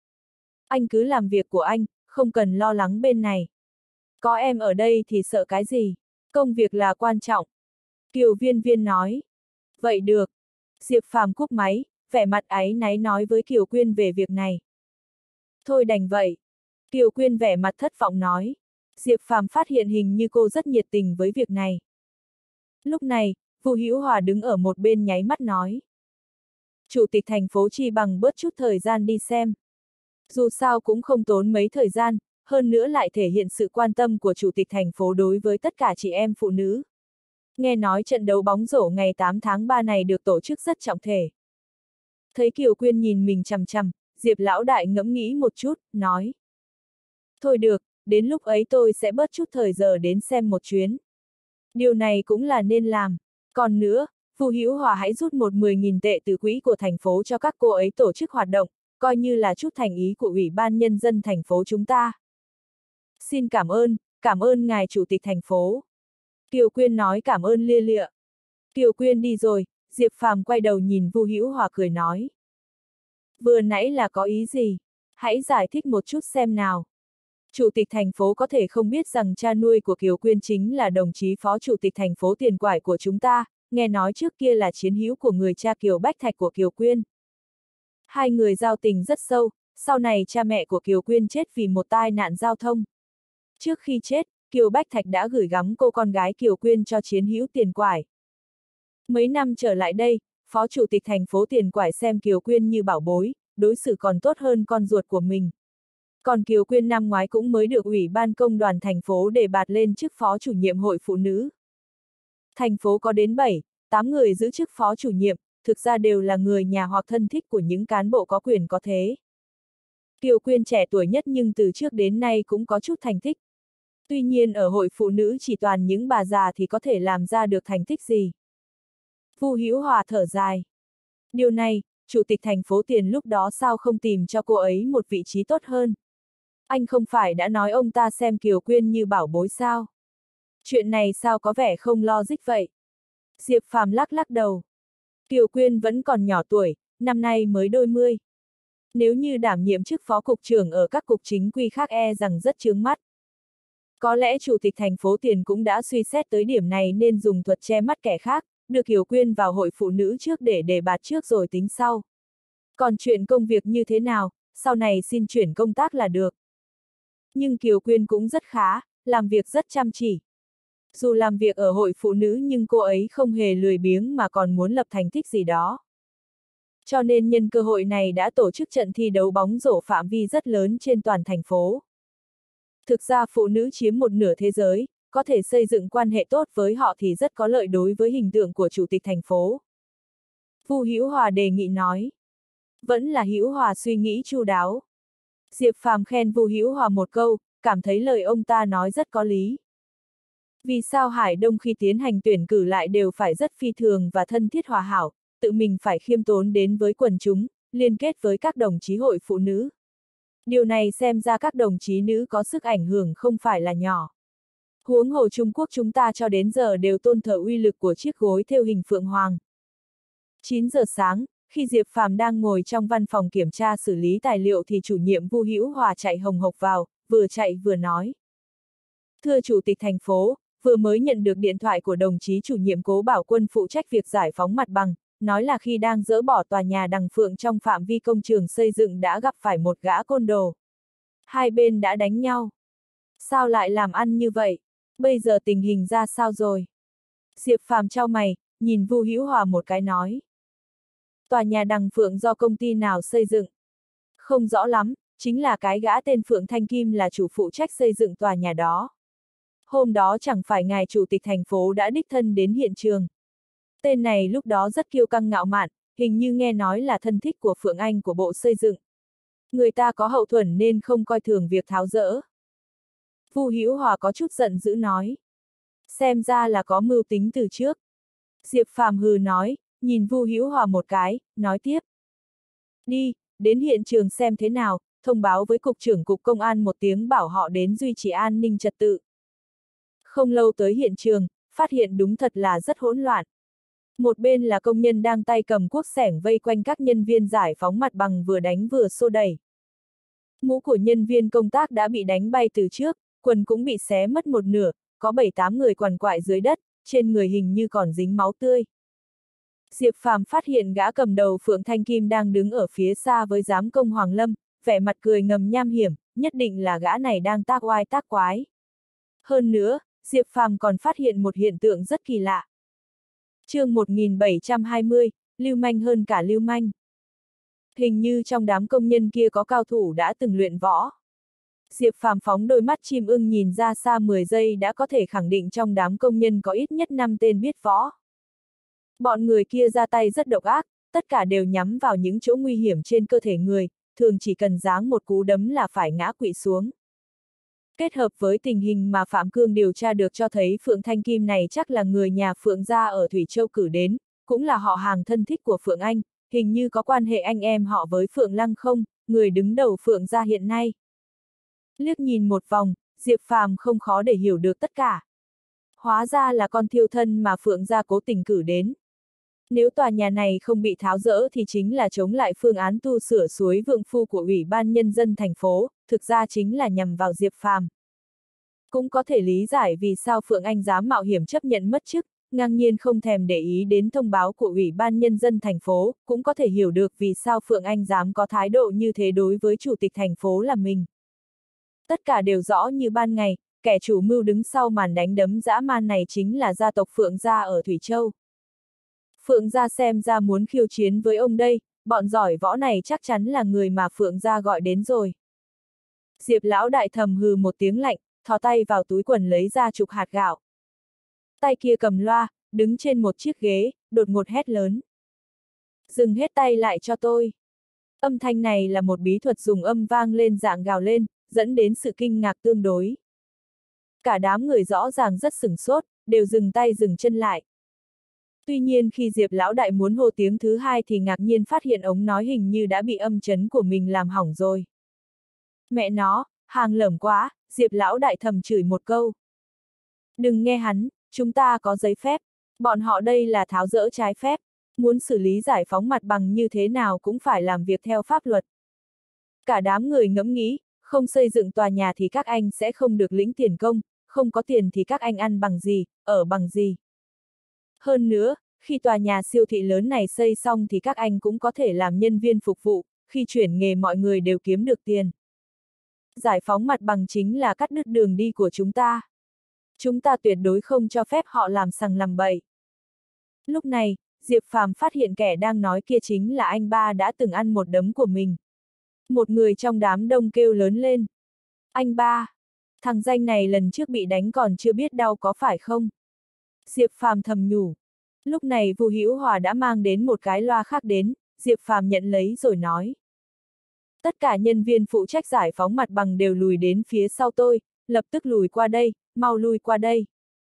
Anh cứ làm việc của anh, không cần lo lắng bên này. Có em ở đây thì sợ cái gì, công việc là quan trọng. Kiều Viên Viên nói. Vậy được. Diệp Phàm cúp máy, vẻ mặt áy náy nói với Kiều Quyên về việc này. Thôi đành vậy. Kiều Quyên vẻ mặt thất vọng nói. Diệp Phàm phát hiện hình như cô rất nhiệt tình với việc này. Lúc này, Vu Hữu Hòa đứng ở một bên nháy mắt nói. Chủ tịch thành phố chi bằng bớt chút thời gian đi xem. Dù sao cũng không tốn mấy thời gian, hơn nữa lại thể hiện sự quan tâm của Chủ tịch thành phố đối với tất cả chị em phụ nữ. Nghe nói trận đấu bóng rổ ngày tám tháng ba này được tổ chức rất trọng thể. Thấy Kiều Quyên nhìn mình chằm chằm, Diệp lão đại ngẫm nghĩ một chút, nói. Thôi được, đến lúc ấy tôi sẽ bớt chút thời giờ đến xem một chuyến. Điều này cũng là nên làm. Còn nữa, Vu Hữu Hòa hãy rút một mười nghìn tệ từ quỹ của thành phố cho các cô ấy tổ chức hoạt động, coi như là chút thành ý của Ủy ban Nhân dân thành phố chúng ta. Xin cảm ơn, cảm ơn ngài Chủ tịch thành phố. Kiều Quyên nói cảm ơn lia lịa. Kiều Quyên đi rồi, Diệp Phàm quay đầu nhìn Vu Hữu Hòa cười nói. Vừa nãy là có ý gì? Hãy giải thích một chút xem nào. Chủ tịch thành phố có thể không biết rằng cha nuôi của Kiều Quyên chính là đồng chí phó chủ tịch thành phố Tiền Quải của chúng ta, nghe nói trước kia là chiến hữu của người cha Kiều Bách Thạch của Kiều Quyên. Hai người giao tình rất sâu, sau này cha mẹ của Kiều Quyên chết vì một tai nạn giao thông. Trước khi chết, Kiều Bách Thạch đã gửi gắm cô con gái Kiều Quyên cho chiến hữu Tiền Quải. Mấy năm trở lại đây, phó chủ tịch thành phố Tiền Quải xem Kiều Quyên như bảo bối, đối xử còn tốt hơn con ruột của mình. Còn Kiều Quyên năm ngoái cũng mới được Ủy ban Công đoàn thành phố đề bạt lên chức phó chủ nhiệm hội phụ nữ. Thành phố có đến bảy, tám người giữ chức phó chủ nhiệm, thực ra đều là người nhà hoặc thân thích của những cán bộ có quyền có thế. Kiều Quyên trẻ tuổi nhất nhưng từ trước đến nay cũng có chút thành tích. Tuy nhiên ở hội phụ nữ chỉ toàn những bà già thì có thể làm ra được thành tích gì. Vu Hữu Hòa thở dài. Điều này, chủ tịch thành phố Tiền lúc đó sao không tìm cho cô ấy một vị trí tốt hơn? Anh không phải đã nói ông ta xem Kiều Quyên như bảo bối sao? Chuyện này sao có vẻ không logic vậy? Diệp Phàm lắc lắc đầu. Kiều Quyên vẫn còn nhỏ tuổi, năm nay mới đôi mươi. Nếu như đảm nhiệm chức phó cục trưởng ở các cục chính quy khác e rằng rất chướng mắt. Có lẽ chủ tịch thành phố Tiền cũng đã suy xét tới điểm này nên dùng thuật che mắt kẻ khác, đưa Kiều Quyên vào hội phụ nữ trước để đề bạt trước rồi tính sau. Còn chuyện công việc như thế nào, sau này xin chuyển công tác là được. Nhưng Kiều Quyên cũng rất khá, làm việc rất chăm chỉ. Dù làm việc ở hội phụ nữ nhưng cô ấy không hề lười biếng mà còn muốn lập thành tích gì đó. Cho nên nhân cơ hội này đã tổ chức trận thi đấu bóng rổ phạm vi rất lớn trên toàn thành phố. Thực ra phụ nữ chiếm một nửa thế giới, có thể xây dựng quan hệ tốt với họ thì rất có lợi đối với hình tượng của chủ tịch thành phố. Vu Hữu Hòa đề nghị nói. Vẫn là Hữu Hòa suy nghĩ chu đáo. Diệp Phàm khen Vu Hữu Hòa một câu, cảm thấy lời ông ta nói rất có lý. Vì sao Hải Đông khi tiến hành tuyển cử lại đều phải rất phi thường và thân thiết hòa hảo, tự mình phải khiêm tốn đến với quần chúng, liên kết với các đồng chí hội phụ nữ. Điều này xem ra các đồng chí nữ có sức ảnh hưởng không phải là nhỏ. Huống hồ Trung Quốc chúng ta cho đến giờ đều tôn thờ uy lực của chiếc gối thêu hình phượng hoàng. chín giờ sáng, khi Diệp Phàm đang ngồi trong văn phòng kiểm tra xử lý tài liệu thì chủ nhiệm Vu Hữu Hòa chạy hồng hộc vào, vừa chạy vừa nói. Thưa Chủ tịch thành phố, vừa mới nhận được điện thoại của đồng chí chủ nhiệm Cố Bảo Quân phụ trách việc giải phóng mặt bằng, nói là khi đang dỡ bỏ tòa nhà Đằng Phượng trong phạm vi công trường xây dựng đã gặp phải một gã côn đồ. Hai bên đã đánh nhau. Sao lại làm ăn như vậy? Bây giờ tình hình ra sao rồi? Diệp Phàm chau mày, nhìn Vu Hữu Hòa một cái nói. Tòa nhà Đằng Phượng do công ty nào xây dựng? Không rõ lắm, chính là cái gã tên Phượng Thanh Kim là chủ phụ trách xây dựng tòa nhà đó. Hôm đó chẳng phải ngài chủ tịch thành phố đã đích thân đến hiện trường. Tên này lúc đó rất kiêu căng ngạo mạn, hình như nghe nói là thân thích của Phượng Anh của Bộ Xây dựng. Người ta có hậu thuẫn nên không coi thường việc tháo dỡ. Vu Hữu Hòa có chút giận dữ nói. Xem ra là có mưu tính từ trước. Diệp Phàm hừ nói, nhìn Vu Hữu Hòa một cái, nói tiếp. Đi, đến hiện trường xem thế nào, thông báo với Cục trưởng Cục Công an một tiếng bảo họ đến duy trì an ninh trật tự. Không lâu tới hiện trường, phát hiện đúng thật là rất hỗn loạn. Một bên là công nhân đang tay cầm cuốc xẻng vây quanh các nhân viên giải phóng mặt bằng vừa đánh vừa xô đẩy. Mũ của nhân viên công tác đã bị đánh bay từ trước, quần cũng bị xé mất một nửa, có bảy tám người quằn quại dưới đất, trên người hình như còn dính máu tươi. Diệp Phàm phát hiện gã cầm đầu Phượng Thanh Kim đang đứng ở phía xa với giám công Hoàng Lâm, vẻ mặt cười ngầm nham hiểm, nhất định là gã này đang tác oai tác quái. Hơn nữa, Diệp Phàm còn phát hiện một hiện tượng rất kỳ lạ. Chương một nghìn bảy trăm hai mươi, lưu manh hơn cả lưu manh. Hình như trong đám công nhân kia có cao thủ đã từng luyện võ. Diệp Phàm phóng đôi mắt chim ưng nhìn ra xa mười giây đã có thể khẳng định trong đám công nhân có ít nhất năm tên biết võ. Bọn người kia ra tay rất độc ác, tất cả đều nhắm vào những chỗ nguy hiểm trên cơ thể người, thường chỉ cần giáng một cú đấm là phải ngã quỵ xuống. Kết hợp với tình hình mà Phạm Cương điều tra được cho thấy Phượng Thanh Kim này chắc là người nhà Phượng gia ở Thủy Châu cử đến, cũng là họ hàng thân thích của Phượng Anh, hình như có quan hệ anh em họ với Phượng Lăng không, người đứng đầu Phượng gia hiện nay. Liếc nhìn một vòng, Diệp Phàm không khó để hiểu được tất cả. Hóa ra là con thiêu thân mà Phượng gia cố tình cử đến. Nếu tòa nhà này không bị tháo dỡ thì chính là chống lại phương án tu sửa suối Vượng Phu của Ủy ban Nhân dân thành phố, thực ra chính là nhằm vào Diệp Phàm. Cũng có thể lý giải vì sao Phượng Anh dám mạo hiểm chấp nhận mất chức, ngang nhiên không thèm để ý đến thông báo của Ủy ban Nhân dân thành phố, cũng có thể hiểu được vì sao Phượng Anh dám có thái độ như thế đối với chủ tịch thành phố là mình. Tất cả đều rõ như ban ngày, kẻ chủ mưu đứng sau màn đánh đấm dã man này chính là gia tộc Phượng gia ở Thủy Châu. Phượng gia xem ra muốn khiêu chiến với ông đây, bọn giỏi võ này chắc chắn là người mà Phượng gia gọi đến rồi. Diệp lão đại thầm hừ một tiếng lạnh, thò tay vào túi quần lấy ra chục hạt gạo. Tay kia cầm loa, đứng trên một chiếc ghế, đột ngột hét lớn. Dừng hết tay lại cho tôi. Âm thanh này là một bí thuật dùng âm vang lên dạng gào lên, dẫn đến sự kinh ngạc tương đối. Cả đám người rõ ràng rất sửng sốt, đều dừng tay dừng chân lại. Tuy nhiên khi Diệp lão đại muốn hô tiếng thứ hai thì ngạc nhiên phát hiện ống nói hình như đã bị âm chấn của mình làm hỏng rồi. Mẹ nó, hàng lởm quá, Diệp lão đại thầm chửi một câu. Đừng nghe hắn, chúng ta có giấy phép, bọn họ đây là tháo dỡ trái phép, muốn xử lý giải phóng mặt bằng như thế nào cũng phải làm việc theo pháp luật. Cả đám người ngẫm nghĩ, không xây dựng tòa nhà thì các anh sẽ không được lĩnh tiền công, không có tiền thì các anh ăn bằng gì, ở bằng gì. Hơn nữa, khi tòa nhà siêu thị lớn này xây xong thì các anh cũng có thể làm nhân viên phục vụ, khi chuyển nghề mọi người đều kiếm được tiền. Giải phóng mặt bằng chính là cắt đứt đường đi của chúng ta. Chúng ta tuyệt đối không cho phép họ làm sằng làm bậy. Lúc này, Diệp Phàm phát hiện kẻ đang nói kia chính là anh ba đã từng ăn một đấm của mình. Một người trong đám đông kêu lớn lên. Anh ba! Thằng danh này lần trước bị đánh còn chưa biết đau có phải không? Diệp Phàm thầm nhủ. Lúc này Vu Hữu Hòa đã mang đến một cái loa khác đến, Diệp Phàm nhận lấy rồi nói. Tất cả nhân viên phụ trách giải phóng mặt bằng đều lùi đến phía sau tôi, lập tức lùi qua đây, mau lùi qua đây.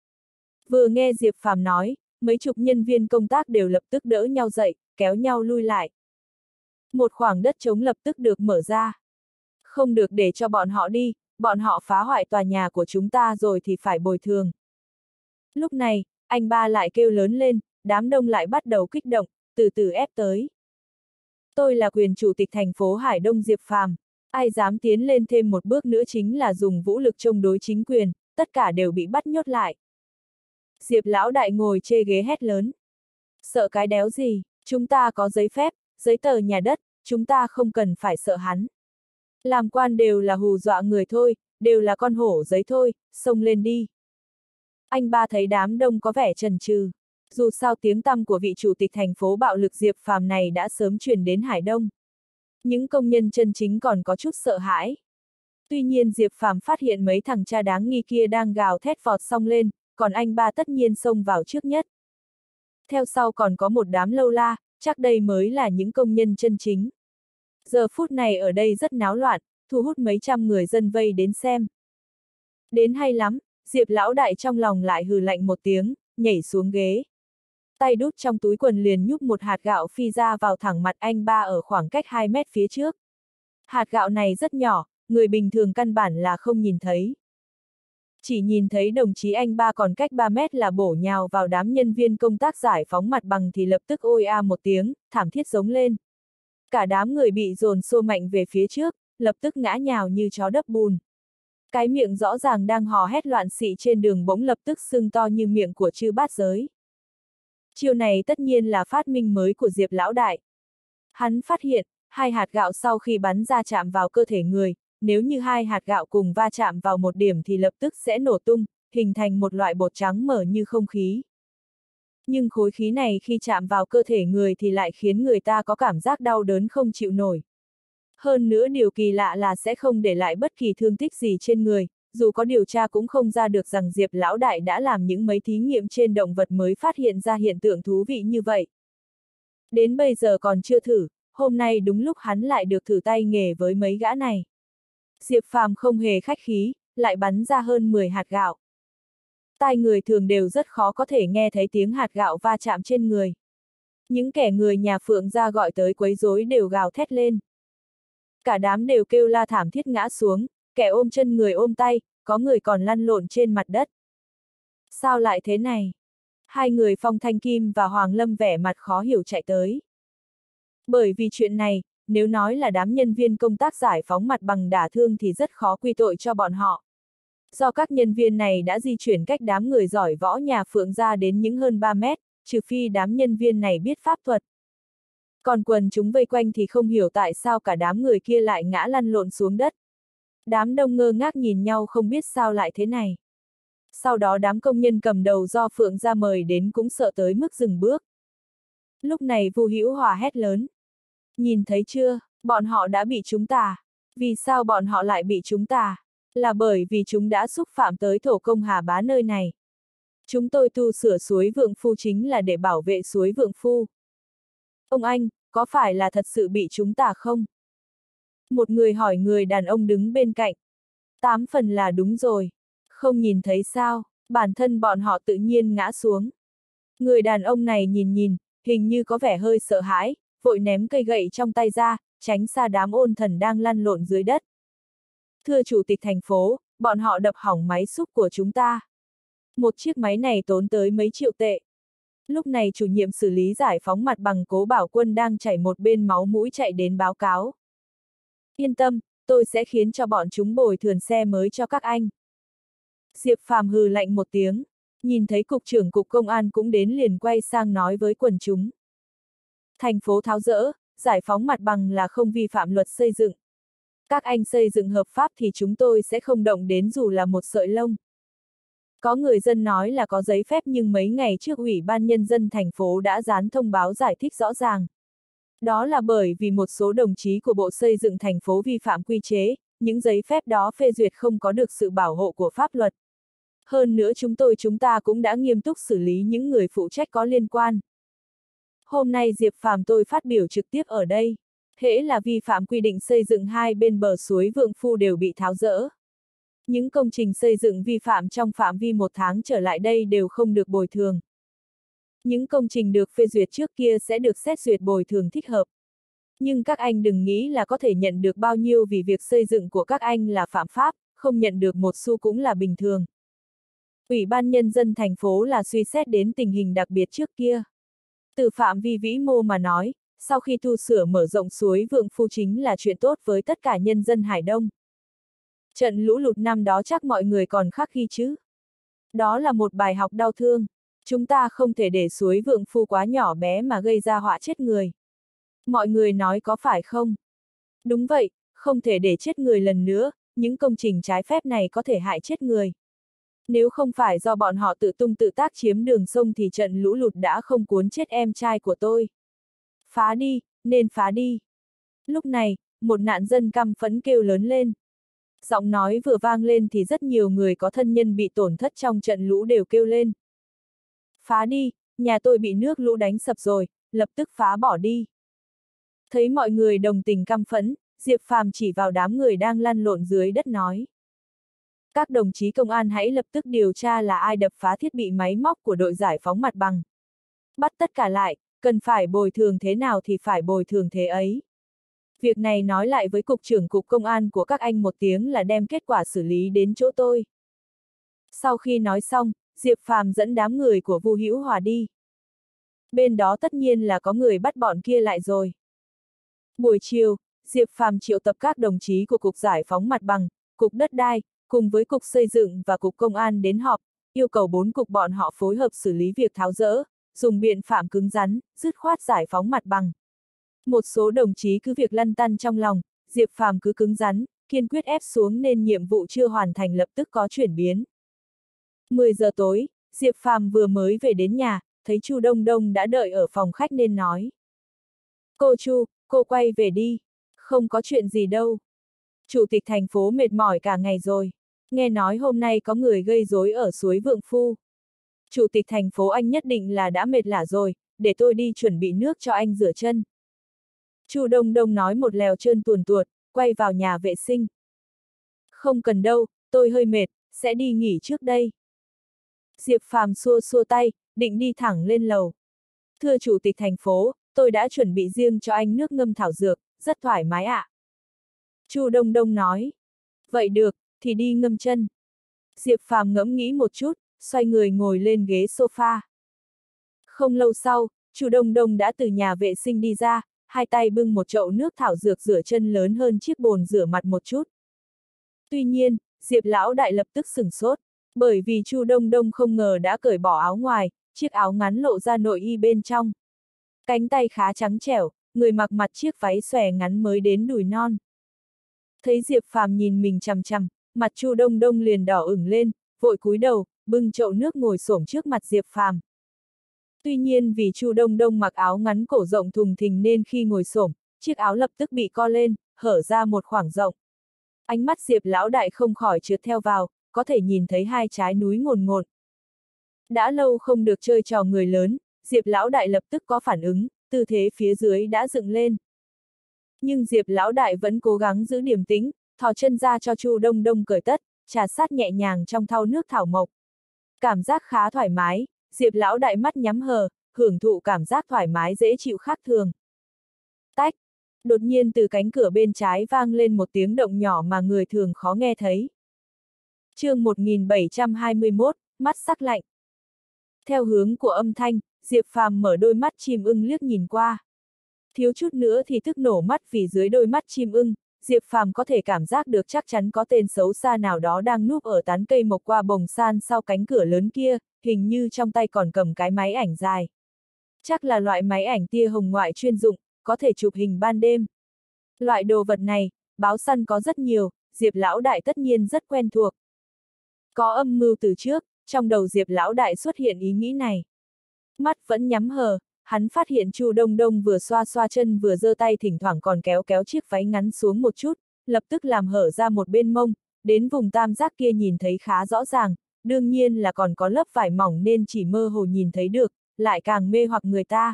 Vừa nghe Diệp Phàm nói, mấy chục nhân viên công tác đều lập tức đỡ nhau dậy, kéo nhau lui lại. Một khoảng đất trống lập tức được mở ra. Không được để cho bọn họ đi, bọn họ phá hoại tòa nhà của chúng ta rồi thì phải bồi thường. Lúc này, anh ba lại kêu lớn lên, đám đông lại bắt đầu kích động, từ từ ép tới. Tôi là quyền chủ tịch thành phố Hải Đông Diệp Phàm, ai dám tiến lên thêm một bước nữa chính là dùng vũ lực chống đối chính quyền, tất cả đều bị bắt nhốt lại. Diệp lão đại ngồi chê ghế hét lớn. Sợ cái đéo gì, chúng ta có giấy phép, giấy tờ nhà đất, chúng ta không cần phải sợ hắn. Làm quan đều là hù dọa người thôi, đều là con hổ giấy thôi, xông lên đi. Anh ba thấy đám đông có vẻ chần chừ. Dù sao tiếng tăm của vị chủ tịch thành phố bạo lực Diệp Phàm này đã sớm truyền đến Hải Đông. Những công nhân chân chính còn có chút sợ hãi. Tuy nhiên Diệp Phàm phát hiện mấy thằng cha đáng nghi kia đang gào thét vọt xông lên, còn anh ba tất nhiên xông vào trước nhất. Theo sau còn có một đám lâu la, chắc đây mới là những công nhân chân chính. Giờ phút này ở đây rất náo loạn, thu hút mấy trăm người dân vây đến xem. Đến hay lắm, Diệp lão đại trong lòng lại hừ lạnh một tiếng, nhảy xuống ghế. Tay đút trong túi quần liền nhúc một hạt gạo phi ra vào thẳng mặt anh ba ở khoảng cách hai mét phía trước. Hạt gạo này rất nhỏ, người bình thường căn bản là không nhìn thấy. Chỉ nhìn thấy đồng chí anh ba còn cách ba mét là bổ nhào vào đám nhân viên công tác giải phóng mặt bằng thì lập tức ôi a một tiếng, thảm thiết giống lên. Cả đám người bị dồn xô mạnh về phía trước, lập tức ngã nhào như chó đấp bùn. Cái miệng rõ ràng đang hò hét loạn xị trên đường bỗng lập tức sưng to như miệng của chư bát giới. Chiêu này tất nhiên là phát minh mới của Diệp lão đại. Hắn phát hiện, hai hạt gạo sau khi bắn ra chạm vào cơ thể người, nếu như hai hạt gạo cùng va chạm vào một điểm thì lập tức sẽ nổ tung, hình thành một loại bột trắng mở như không khí. Nhưng khối khí này khi chạm vào cơ thể người thì lại khiến người ta có cảm giác đau đớn không chịu nổi. Hơn nữa điều kỳ lạ là sẽ không để lại bất kỳ thương tích gì trên người, dù có điều tra cũng không ra được rằng Diệp lão đại đã làm những mấy thí nghiệm trên động vật mới phát hiện ra hiện tượng thú vị như vậy. Đến bây giờ còn chưa thử, hôm nay đúng lúc hắn lại được thử tay nghề với mấy gã này. Diệp Phàm không hề khách khí, lại bắn ra hơn mười hạt gạo. Tai người thường đều rất khó có thể nghe thấy tiếng hạt gạo va chạm trên người. Những kẻ người nhà Phượng gia gọi tới quấy rối đều gào thét lên. Cả đám đều kêu la thảm thiết ngã xuống, kẻ ôm chân người ôm tay, có người còn lăn lộn trên mặt đất. Sao lại thế này? Hai người Phong Thanh Kim và Hoàng Lâm vẻ mặt khó hiểu chạy tới. Bởi vì chuyện này, nếu nói là đám nhân viên công tác giải phóng mặt bằng đả thương thì rất khó quy tội cho bọn họ. Do các nhân viên này đã di chuyển cách đám người giỏi võ nhà Phượng gia đến những hơn ba mét, trừ phi đám nhân viên này biết pháp thuật. Còn quần chúng vây quanh thì không hiểu tại sao cả đám người kia lại ngã lăn lộn xuống đất. Đám đông ngơ ngác nhìn nhau không biết sao lại thế này. Sau đó đám công nhân cầm đầu do Phượng gia mời đến cũng sợ tới mức dừng bước. Lúc này Vu Hữu Hòa hét lớn. Nhìn thấy chưa, bọn họ đã bị chúng ta. Vì sao bọn họ lại bị chúng ta? Là bởi vì chúng đã xúc phạm tới thổ công Hà Bá nơi này. Chúng tôi tu sửa suối Vượng Phu chính là để bảo vệ suối Vượng Phu. Ông anh, có phải là thật sự bị chúng ta không? Một người hỏi người đàn ông đứng bên cạnh. Tám phần là đúng rồi. Không nhìn thấy sao, bản thân bọn họ tự nhiên ngã xuống. Người đàn ông này nhìn nhìn, hình như có vẻ hơi sợ hãi, vội ném cây gậy trong tay ra, tránh xa đám ôn thần đang lăn lộn dưới đất. Thưa chủ tịch thành phố, bọn họ đập hỏng máy xúc của chúng ta. Một chiếc máy này tốn tới mấy triệu tệ. Lúc này chủ nhiệm xử lý giải phóng mặt bằng Cố Bảo Quân đang chảy một bên máu mũi chạy đến báo cáo. Yên tâm, tôi sẽ khiến cho bọn chúng bồi thường xe mới cho các anh. Diệp Phàm hừ lạnh một tiếng, nhìn thấy cục trưởng cục công an cũng đến liền quay sang nói với quần chúng. Thành phố tháo dỡ, giải phóng mặt bằng là không vi phạm luật xây dựng. Các anh xây dựng hợp pháp thì chúng tôi sẽ không động đến dù là một sợi lông. Có người dân nói là có giấy phép nhưng mấy ngày trước Ủy ban Nhân dân thành phố đã dán thông báo giải thích rõ ràng. Đó là bởi vì một số đồng chí của Bộ Xây dựng thành phố vi phạm quy chế, những giấy phép đó phê duyệt không có được sự bảo hộ của pháp luật. Hơn nữa chúng tôi chúng ta cũng đã nghiêm túc xử lý những người phụ trách có liên quan. Hôm nay Diệp Phàm tôi phát biểu trực tiếp ở đây. Hễ là vi phạm quy định xây dựng hai bên bờ suối Vượng Phu đều bị tháo dỡ. Những công trình xây dựng vi phạm trong phạm vi một tháng trở lại đây đều không được bồi thường. Những công trình được phê duyệt trước kia sẽ được xét duyệt bồi thường thích hợp. Nhưng các anh đừng nghĩ là có thể nhận được bao nhiêu vì việc xây dựng của các anh là phạm pháp, không nhận được một xu cũng là bình thường. Ủy ban Nhân dân thành phố là suy xét đến tình hình đặc biệt trước kia. Từ phạm vi vĩ mô mà nói, sau khi tu sửa mở rộng suối Vượng Phu chính là chuyện tốt với tất cả nhân dân Hải Đông. Trận lũ lụt năm đó chắc mọi người còn khắc ghi chứ. Đó là một bài học đau thương. Chúng ta không thể để suối Vượng Phu quá nhỏ bé mà gây ra họa chết người. Mọi người nói có phải không? Đúng vậy, không thể để chết người lần nữa, những công trình trái phép này có thể hại chết người. Nếu không phải do bọn họ tự tung tự tác chiếm đường sông thì trận lũ lụt đã không cuốn chết em trai của tôi. Phá đi, nên phá đi. Lúc này, một nạn dân căm phẫn kêu lớn lên. Giọng nói vừa vang lên thì rất nhiều người có thân nhân bị tổn thất trong trận lũ đều kêu lên. Phá đi, nhà tôi bị nước lũ đánh sập rồi, lập tức phá bỏ đi. Thấy mọi người đồng tình căm phẫn, Diệp Phàm chỉ vào đám người đang lăn lộn dưới đất nói. Các đồng chí công an hãy lập tức điều tra là ai đập phá thiết bị máy móc của đội giải phóng mặt bằng. Bắt tất cả lại, cần phải bồi thường thế nào thì phải bồi thường thế ấy. Việc này nói lại với cục trưởng cục công an của các anh một tiếng là đem kết quả xử lý đến chỗ tôi. Sau khi nói xong, Diệp Phàm dẫn đám người của Vu Hữu Hòa đi. Bên đó tất nhiên là có người bắt bọn kia lại rồi. Buổi chiều, Diệp Phàm triệu tập các đồng chí của Cục Giải phóng mặt bằng, Cục Đất đai, cùng với Cục Xây dựng và Cục Công an đến họp, yêu cầu bốn cục bọn họ phối hợp xử lý việc tháo dỡ, dùng biện pháp cứng rắn, dứt khoát giải phóng mặt bằng. Một số đồng chí cứ việc lăn tăn trong lòng, Diệp Phàm cứ cứng rắn, kiên quyết ép xuống nên nhiệm vụ chưa hoàn thành lập tức có chuyển biến. mười giờ tối, Diệp Phàm vừa mới về đến nhà, thấy Chu Đông Đông đã đợi ở phòng khách nên nói. Cô Chu, cô quay về đi, không có chuyện gì đâu. Chủ tịch thành phố mệt mỏi cả ngày rồi, nghe nói hôm nay có người gây rối ở suối Vượng Phu. Chủ tịch thành phố anh nhất định là đã mệt lả rồi, để tôi đi chuẩn bị nước cho anh rửa chân. Chu Đông Đông nói một lèo trơn tuồn tuột, quay vào nhà vệ sinh. Không cần đâu, tôi hơi mệt, sẽ đi nghỉ trước đây. Diệp Phàm xua xua tay, định đi thẳng lên lầu. Thưa Chủ tịch thành phố, tôi đã chuẩn bị riêng cho anh nước ngâm thảo dược, rất thoải mái ạ. À. Chu Đông Đông nói. Vậy được, thì đi ngâm chân. Diệp Phàm ngẫm nghĩ một chút, xoay người ngồi lên ghế sofa. Không lâu sau, Chu Đông Đông đã từ nhà vệ sinh đi ra, hai tay bưng một chậu nước thảo dược rửa chân lớn hơn chiếc bồn rửa mặt một chút. Tuy nhiên, Diệp lão đại lập tức sửng sốt, bởi vì Chu Đông Đông không ngờ đã cởi bỏ áo ngoài, chiếc áo ngắn lộ ra nội y bên trong. Cánh tay khá trắng trẻo, người mặc mặt chiếc váy xòe ngắn mới đến đùi non. Thấy Diệp Phàm nhìn mình chằm chằm, mặt Chu Đông Đông liền đỏ ửng lên, vội cúi đầu, bưng chậu nước ngồi xổm trước mặt Diệp Phàm. Tuy nhiên vì Chu Đông Đông mặc áo ngắn cổ rộng thùng thình nên khi ngồi xổm, chiếc áo lập tức bị co lên, hở ra một khoảng rộng. Ánh mắt Diệp lão đại không khỏi trượt theo vào, có thể nhìn thấy hai trái núi ngồn ngột. Đã lâu không được chơi trò người lớn, Diệp lão đại lập tức có phản ứng, tư thế phía dưới đã dựng lên. Nhưng Diệp lão đại vẫn cố gắng giữ điềm tĩnh, thò chân ra cho Chu Đông Đông cởi tất, trà sát nhẹ nhàng trong thau nước thảo mộc. Cảm giác khá thoải mái, Diệp lão đại mắt nhắm hờ, hưởng thụ cảm giác thoải mái dễ chịu khác thường. Tách! Đột nhiên từ cánh cửa bên trái vang lên một tiếng động nhỏ mà người thường khó nghe thấy. chương một nghìn bảy trăm hai mươi mốt, mắt sắc lạnh. Theo hướng của âm thanh, Diệp Phàm mở đôi mắt chim ưng liếc nhìn qua. Thiếu chút nữa thì tức nổ mắt vì dưới đôi mắt chim ưng, Diệp Phàm có thể cảm giác được chắc chắn có tên xấu xa nào đó đang núp ở tán cây mộc qua bồng san sau cánh cửa lớn kia, hình như trong tay còn cầm cái máy ảnh dài. Chắc là loại máy ảnh tia hồng ngoại chuyên dụng, có thể chụp hình ban đêm. Loại đồ vật này, báo săn có rất nhiều, Diệp lão đại tất nhiên rất quen thuộc. Có âm mưu từ trước, trong đầu Diệp lão đại xuất hiện ý nghĩ này. Mắt vẫn nhắm hờ, hắn phát hiện Chu Đông Đông vừa xoa xoa chân vừa giơ tay thỉnh thoảng còn kéo kéo chiếc váy ngắn xuống một chút, lập tức làm hở ra một bên mông, đến vùng tam giác kia nhìn thấy khá rõ ràng, đương nhiên là còn có lớp vải mỏng nên chỉ mơ hồ nhìn thấy được, lại càng mê hoặc người ta.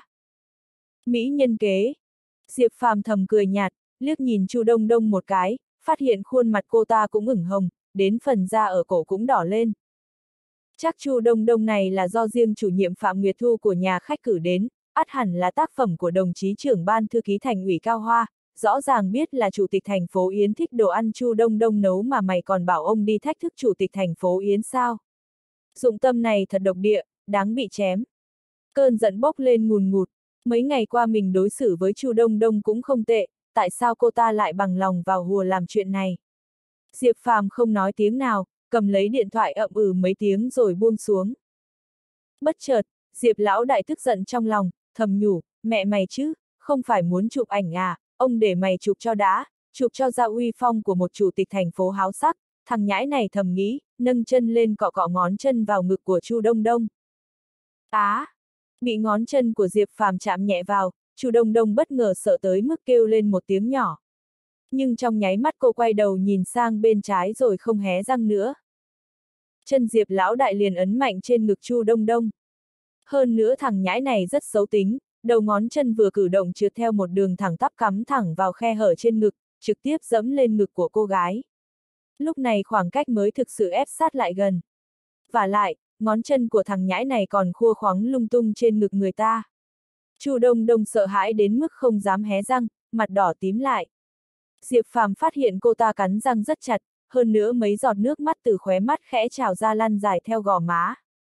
Mỹ nhân kế. Diệp Phàm thầm cười nhạt, liếc nhìn Chu Đông Đông một cái, phát hiện khuôn mặt cô ta cũng ửng hồng, đến phần da ở cổ cũng đỏ lên. Chắc Chu Đông Đông này là do riêng chủ nhiệm Phạm Nguyệt Thu của nhà khách cử đến, ắt hẳn là tác phẩm của đồng chí trưởng ban thư ký thành ủy Cao Hoa, rõ ràng biết là chủ tịch thành phố Yến thích đồ ăn Chu Đông Đông nấu mà mày còn bảo ông đi thách thức chủ tịch thành phố Yến sao? Dụng tâm này thật độc địa, đáng bị chém. Cơn giận bốc lên ngùn ngụt, mấy ngày qua mình đối xử với Chu Đông Đông cũng không tệ, tại sao cô ta lại bằng lòng vào hùa làm chuyện này? Diệp Phàm không nói tiếng nào, cầm lấy điện thoại ậm ừ mấy tiếng rồi buông xuống. Bất chợt, Diệp lão đại tức giận trong lòng, thầm nhủ, mẹ mày chứ, không phải muốn chụp ảnh à, ông để mày chụp cho đã, chụp cho ra uy phong của một chủ tịch thành phố háo sắc, thằng nhãi này thầm nghĩ, nâng chân lên cọ cọ ngón chân vào ngực của Chu Đông Đông. Á! À, bị ngón chân của Diệp Phàm chạm nhẹ vào, Chu Đông Đông bất ngờ sợ tới mức kêu lên một tiếng nhỏ. Nhưng trong nháy mắt cô quay đầu nhìn sang bên trái rồi không hé răng nữa. Chân Diệp lão đại liền ấn mạnh trên ngực Chu Đông Đông. Hơn nữa thằng nhãi này rất xấu tính, đầu ngón chân vừa cử động trượt theo một đường thẳng tắp cắm thẳng vào khe hở trên ngực, trực tiếp dẫm lên ngực của cô gái. Lúc này khoảng cách mới thực sự ép sát lại gần. Vả lại, ngón chân của thằng nhãi này còn khua khoắng lung tung trên ngực người ta. Chu Đông Đông sợ hãi đến mức không dám hé răng, mặt đỏ tím lại. Diệp Phàm phát hiện cô ta cắn răng rất chặt, hơn nữa mấy giọt nước mắt từ khóe mắt khẽ trào ra lăn dài theo gò má.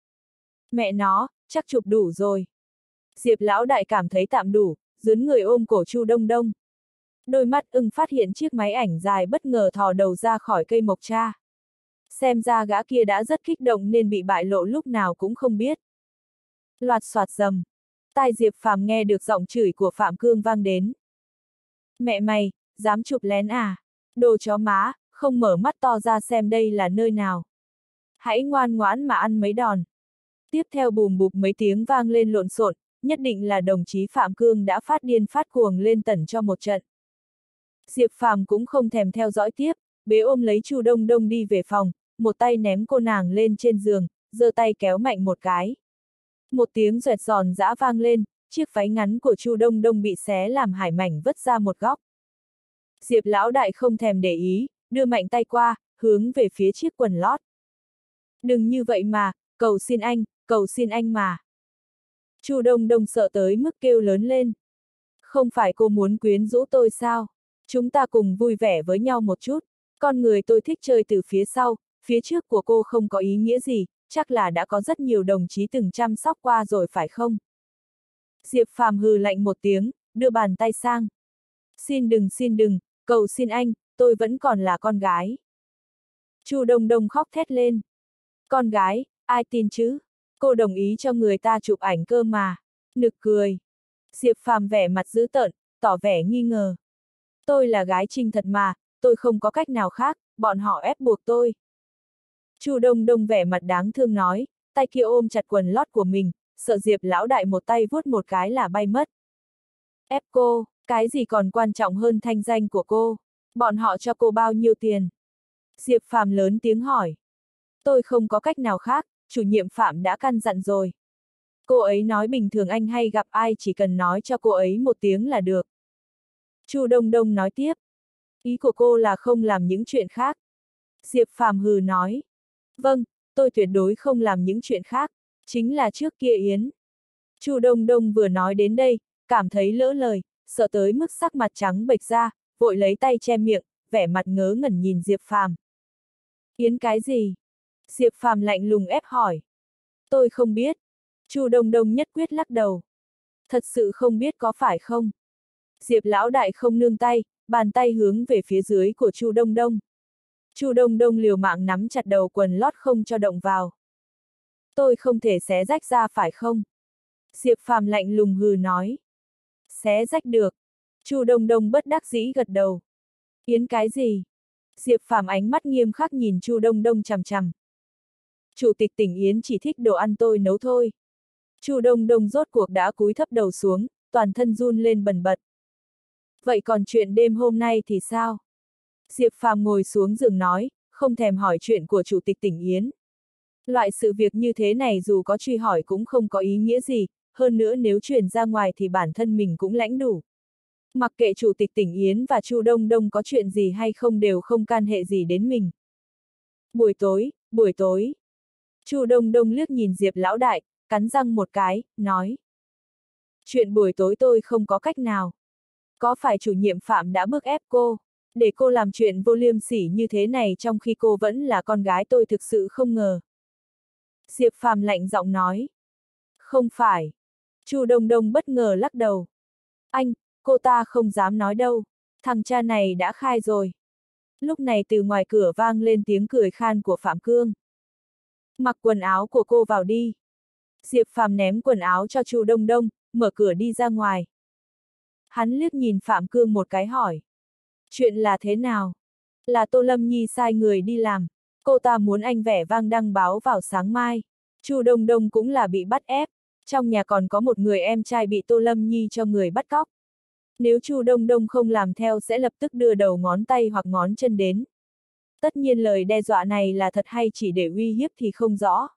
Mẹ nó, chắc chụp đủ rồi. Diệp lão đại cảm thấy tạm đủ, dướn người ôm cổ Chu Đông Đông. Đôi mắt ưng phát hiện chiếc máy ảnh dài bất ngờ thò đầu ra khỏi cây mộc cha. Xem ra gã kia đã rất kích động nên bị bại lộ lúc nào cũng không biết. Loạt soạt rầm. Tai Diệp Phàm nghe được giọng chửi của Phạm Cương vang đến. Mẹ mày, dám chụp lén à? Đồ chó má, không mở mắt to ra xem đây là nơi nào. Hãy ngoan ngoãn mà ăn mấy đòn. Tiếp theo bùm bụp mấy tiếng vang lên lộn xộn, nhất định là đồng chí Phạm Cương đã phát điên phát cuồng lên tẩn cho một trận. Diệp Phàm cũng không thèm theo dõi tiếp, bế ôm lấy Chu Đông Đông đi về phòng, một tay ném cô nàng lên trên giường, giơ tay kéo mạnh một cái. Một tiếng doẹt giòn giã vang lên, chiếc váy ngắn của Chu Đông Đông bị xé làm hải mảnh vứt ra một góc. Diệp lão đại không thèm để ý, đưa mạnh tay qua, hướng về phía chiếc quần lót. Đừng như vậy mà, cầu xin anh, cầu xin anh mà. Chu Đông Đông sợ tới mức kêu lớn lên. Không phải cô muốn quyến rũ tôi sao? Chúng ta cùng vui vẻ với nhau một chút. Con người tôi thích chơi từ phía sau, phía trước của cô không có ý nghĩa gì, chắc là đã có rất nhiều đồng chí từng chăm sóc qua rồi phải không? Diệp Phàm hừ lạnh một tiếng, đưa bàn tay sang. Xin đừng xin đừng, cầu xin anh, tôi vẫn còn là con gái. Chu Đông Đông khóc thét lên. Con gái, ai tin chứ? Cô đồng ý cho người ta chụp ảnh cơ mà. Nực cười. Diệp Phàm vẻ mặt dữ tợn, tỏ vẻ nghi ngờ. Tôi là gái trinh thật mà, tôi không có cách nào khác, bọn họ ép buộc tôi. Chu Đông Đông vẻ mặt đáng thương nói, tay kia ôm chặt quần lót của mình, sợ Diệp lão đại một tay vuốt một cái là bay mất. Ép cô, Cái gì còn quan trọng hơn thanh danh của cô? Bọn họ cho cô bao nhiêu tiền? Diệp Phàm lớn tiếng hỏi. Tôi không có cách nào khác, chủ nhiệm Phạm đã căn dặn rồi. Cô ấy nói bình thường anh hay gặp ai chỉ cần nói cho cô ấy một tiếng là được. Chu Đông Đông nói tiếp. Ý của cô là không làm những chuyện khác. Diệp Phàm hừ nói. Vâng, tôi tuyệt đối không làm những chuyện khác, chính là trước kia Yến. Chu Đông Đông vừa nói đến đây, cảm thấy lỡ lời, sợ tới mức sắc mặt trắng bệch ra, vội lấy tay che miệng, vẻ mặt ngớ ngẩn nhìn Diệp Phàm. Yến cái gì? Diệp Phàm lạnh lùng ép hỏi. Tôi không biết. Chu Đông Đông nhất quyết lắc đầu. Thật sự không biết có phải không? Diệp lão đại không nương tay, bàn tay hướng về phía dưới của Chu Đông Đông. Chu Đông Đông liều mạng nắm chặt đầu quần lót không cho động vào. Tôi không thể xé rách ra phải không? Diệp Phàm lạnh lùng hừ nói. Xé rách được. Chu Đông Đông bất đắc dĩ gật đầu. Yến cái gì? Diệp Phàm ánh mắt nghiêm khắc nhìn Chu Đông Đông chằm chằm. Chủ tịch tỉnh Yến chỉ thích đồ ăn tôi nấu thôi. Chu Đông Đông rốt cuộc đã cúi thấp đầu xuống, toàn thân run lên bần bật. Vậy còn chuyện đêm hôm nay thì sao? Diệp Phàm ngồi xuống giường nói, không thèm hỏi chuyện của chủ tịch tỉnh Yến. Loại sự việc như thế này dù có truy hỏi cũng không có ý nghĩa gì, hơn nữa nếu truyền ra ngoài thì bản thân mình cũng lãnh đủ. Mặc kệ chủ tịch tỉnh Yến và Chu Đông Đông có chuyện gì hay không đều không can hệ gì đến mình. Buổi tối, buổi tối. Chu Đông Đông liếc nhìn Diệp lão đại, cắn răng một cái, nói. Chuyện buổi tối tôi không có cách nào. Có phải chủ nhiệm Phạm đã bức ép cô, để cô làm chuyện vô liêm sỉ như thế này trong khi cô vẫn là con gái, tôi thực sự không ngờ. Diệp Phàm lạnh giọng nói. Không phải. Chu Đông Đông bất ngờ lắc đầu. Anh, cô ta không dám nói đâu, thằng cha này đã khai rồi. Lúc này từ ngoài cửa vang lên tiếng cười khan của Phạm Cương. Mặc quần áo của cô vào đi. Diệp Phàm ném quần áo cho Chu Đông Đông, mở cửa đi ra ngoài. Hắn liếc nhìn Phạm Cương một cái hỏi. Chuyện là thế nào? Là Tô Lâm Nhi sai người đi làm. Cô ta muốn anh vẻ vang đăng báo vào sáng mai. Chu Đông Đông cũng là bị bắt ép. Trong nhà còn có một người em trai bị Tô Lâm Nhi cho người bắt cóc. Nếu Chu Đông Đông không làm theo sẽ lập tức đưa đầu ngón tay hoặc ngón chân đến. Tất nhiên lời đe dọa này là thật hay chỉ để uy hiếp thì không rõ.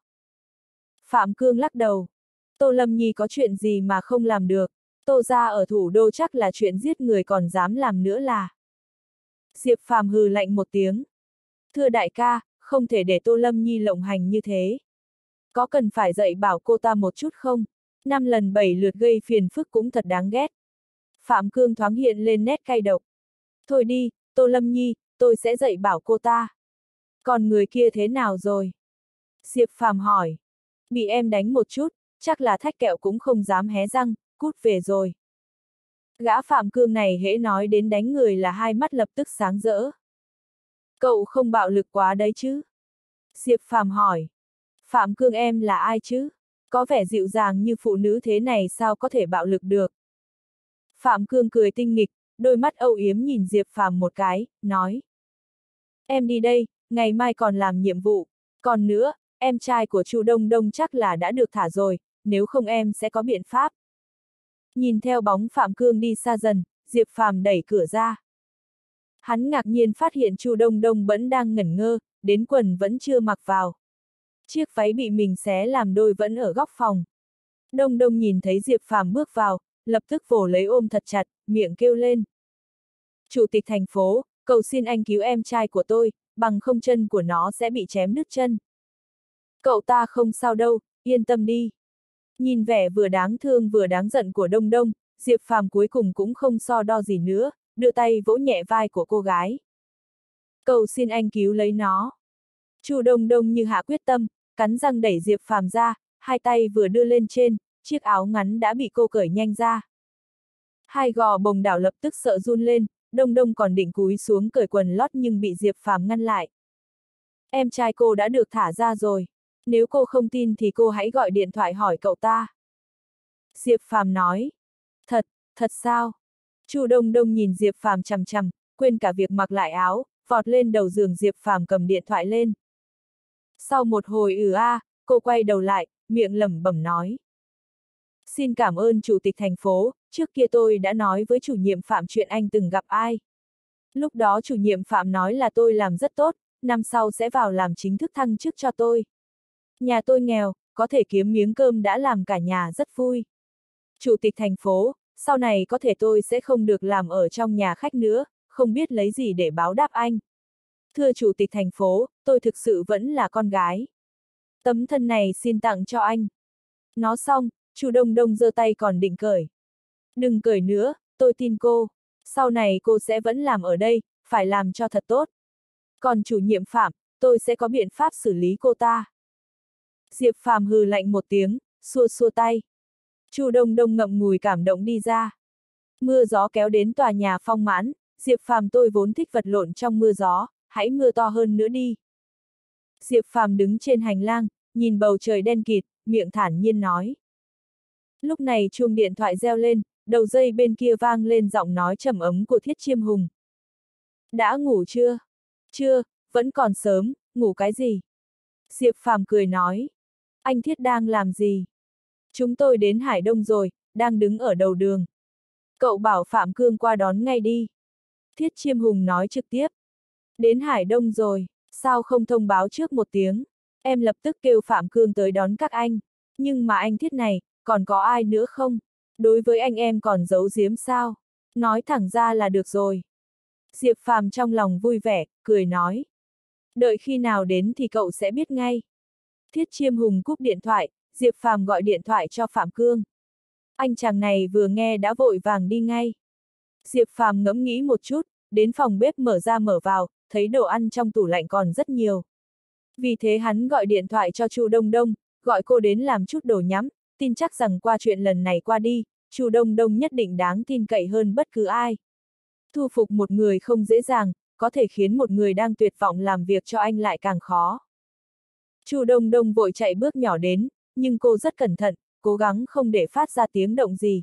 Phạm Cương lắc đầu. Tô Lâm Nhi có chuyện gì mà không làm được. Tô gia ở thủ đô chắc là chuyện giết người còn dám làm nữa là. Diệp Phàm hừ lạnh một tiếng. Thưa đại ca, không thể để Tô Lâm Nhi lộng hành như thế. Có cần phải dạy bảo cô ta một chút không? Năm lần bảy lượt gây phiền phức cũng thật đáng ghét. Phạm Cương thoáng hiện lên nét cay độc. Thôi đi, Tô Lâm Nhi, tôi sẽ dạy bảo cô ta. Còn người kia thế nào rồi? Diệp Phàm hỏi. Bị em đánh một chút, chắc là thách kẹo cũng không dám hé răng, cút về rồi. Gã Phạm Cương này hễ nói đến đánh người là hai mắt lập tức sáng rỡ. Cậu không bạo lực quá đấy chứ? Diệp Phàm hỏi. Phạm Cương em là ai chứ? Có vẻ dịu dàng như phụ nữ thế này sao có thể bạo lực được? Phạm Cương cười tinh nghịch, đôi mắt âu yếm nhìn Diệp Phàm một cái, nói. Em đi đây, ngày mai còn làm nhiệm vụ. Còn nữa, em trai của Chu Đông Đông chắc là đã được thả rồi, nếu không em sẽ có biện pháp. Nhìn theo bóng Phạm Cương đi xa dần, Diệp Phàm đẩy cửa ra. Hắn ngạc nhiên phát hiện Chu Đông Đông vẫn đang ngẩn ngơ, đến quần vẫn chưa mặc vào. Chiếc váy bị mình xé làm đôi vẫn ở góc phòng. Đông Đông nhìn thấy Diệp Phàm bước vào, lập tức vồ lấy ôm thật chặt, miệng kêu lên. Chủ tịch thành phố, cầu xin anh cứu em trai của tôi, bằng không chân của nó sẽ bị chém đứt chân. Cậu ta không sao đâu, yên tâm đi. Nhìn vẻ vừa đáng thương vừa đáng giận của Đông Đông, Diệp Phàm cuối cùng cũng không so đo gì nữa, đưa tay vỗ nhẹ vai của cô gái. Cầu xin anh cứu lấy nó. Chu Đông Đông như hạ quyết tâm, cắn răng đẩy Diệp Phàm ra, hai tay vừa đưa lên trên, chiếc áo ngắn đã bị cô cởi nhanh ra. Hai gò bồng đảo lập tức sợ run lên, Đông Đông còn định cúi xuống cởi quần lót nhưng bị Diệp Phàm ngăn lại. Em trai cô đã được thả ra rồi. Nếu cô không tin thì cô hãy gọi điện thoại hỏi cậu ta. Diệp Phàm nói. Thật, thật sao? Chu Đông Đông nhìn Diệp Phàm chằm chằm, quên cả việc mặc lại áo, vọt lên đầu giường. Diệp Phàm cầm điện thoại lên. Sau một hồi ừ a, cô quay đầu lại, miệng lẩm bẩm nói. Xin cảm ơn chủ tịch thành phố, trước kia tôi đã nói với chủ nhiệm Phạm chuyện anh từng gặp ai. Lúc đó chủ nhiệm Phạm nói là tôi làm rất tốt, năm sau sẽ vào làm chính thức thăng chức cho tôi. Nhà tôi nghèo, có thể kiếm miếng cơm đã làm cả nhà rất vui. Chủ tịch thành phố, sau này có thể tôi sẽ không được làm ở trong nhà khách nữa, không biết lấy gì để báo đáp anh. Thưa chủ tịch thành phố, tôi thực sự vẫn là con gái. Tấm thân này xin tặng cho anh. Nói xong, chu Đông Đông giơ tay còn định cởi. Đừng cởi nữa, tôi tin cô. Sau này cô sẽ vẫn làm ở đây, phải làm cho thật tốt. Còn chủ nhiệm Phạm, tôi sẽ có biện pháp xử lý cô ta. Diệp Phàm hừ lạnh một tiếng, xua xua tay. chu Đông Đông ngậm ngùi cảm động đi ra. Mưa gió kéo đến tòa nhà Phong Mãn, Diệp Phàm tôi vốn thích vật lộn trong mưa gió, hãy mưa to hơn nữa đi. Diệp Phàm đứng trên hành lang, nhìn bầu trời đen kịt, miệng thản nhiên nói. Lúc này chuông điện thoại reo lên, đầu dây bên kia vang lên giọng nói trầm ấm của Thiết Chiêm Hùng. Đã ngủ chưa? Chưa, vẫn còn sớm, ngủ cái gì? Diệp Phàm cười nói. Anh Thiết đang làm gì? Chúng tôi đến Hải Đông rồi, đang đứng ở đầu đường. Cậu bảo Phạm Cương qua đón ngay đi. Thiết Chiêm Hùng nói trực tiếp. Đến Hải Đông rồi, sao không thông báo trước một tiếng? Em lập tức kêu Phạm Cương tới đón các anh. Nhưng mà anh Thiết này, còn có ai nữa không? Đối với anh em còn giấu giếm sao? Nói thẳng ra là được rồi. Diệp Phàm trong lòng vui vẻ, cười nói. Đợi khi nào đến thì cậu sẽ biết ngay. Thiết Chiêm Hùng cúp điện thoại, Diệp Phàm gọi điện thoại cho Phạm Cương. Anh chàng này vừa nghe đã vội vàng đi ngay. Diệp Phàm ngẫm nghĩ một chút, đến phòng bếp mở ra mở vào, thấy đồ ăn trong tủ lạnh còn rất nhiều. Vì thế hắn gọi điện thoại cho chu Đông Đông, gọi cô đến làm chút đồ nhắm, tin chắc rằng qua chuyện lần này qua đi, chu Đông Đông nhất định đáng tin cậy hơn bất cứ ai. Thu phục một người không dễ dàng, có thể khiến một người đang tuyệt vọng làm việc cho anh lại càng khó. chu Đông Đông vội chạy bước nhỏ đến, nhưng cô rất cẩn thận, cố gắng không để phát ra tiếng động gì.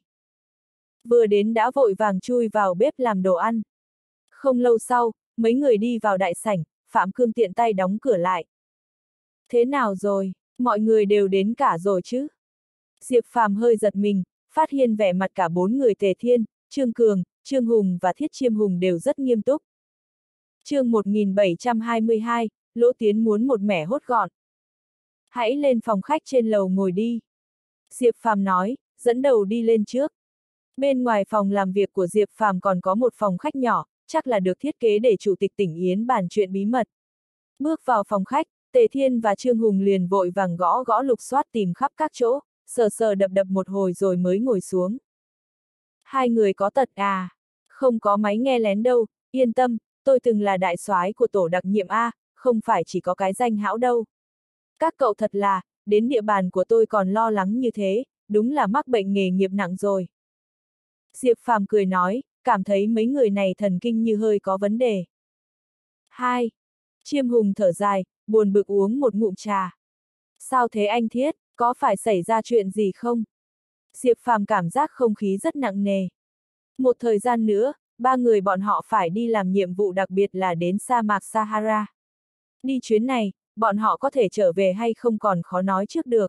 Vừa đến đã vội vàng chui vào bếp làm đồ ăn. Không lâu sau, mấy người đi vào đại sảnh, Phạm Cương tiện tay đóng cửa lại. Thế nào rồi, mọi người đều đến cả rồi chứ? Diệp Phàm hơi giật mình, phát hiện vẻ mặt cả bốn người Tề Thiên, Trương Cường, Trương Hùng và Thiết Chiêm Hùng đều rất nghiêm túc. Chương một nghìn bảy trăm hai mươi hai, Lỗ Tiến muốn một mẻ hốt gọn. Hãy lên phòng khách trên lầu ngồi đi. Diệp Phàm nói, dẫn đầu đi lên trước. Bên ngoài phòng làm việc của Diệp Phàm còn có một phòng khách nhỏ, chắc là được thiết kế để chủ tịch tỉnh Yến bàn chuyện bí mật. Bước vào phòng khách, Tề Thiên và Trương Hùng liền vội vàng gõ gõ lục soát tìm khắp các chỗ, sờ sờ đập đập một hồi rồi mới ngồi xuống. Hai người có tật à? Không có máy nghe lén đâu, yên tâm, tôi từng là đại soái của tổ đặc nhiệm A, không phải chỉ có cái danh hão đâu. Các cậu thật là, đến địa bàn của tôi còn lo lắng như thế, đúng là mắc bệnh nghề nghiệp nặng rồi. Diệp Phàm cười nói, cảm thấy mấy người này thần kinh như hơi có vấn đề. Hai. Chiêm Hùng thở dài, buồn bực uống một ngụm trà. Sao thế anh Thiết, có phải xảy ra chuyện gì không? Diệp Phàm cảm giác không khí rất nặng nề. Một thời gian nữa, ba người bọn họ phải đi làm nhiệm vụ đặc biệt là đến sa mạc Sahara. Đi chuyến này, bọn họ có thể trở về hay không còn khó nói trước được.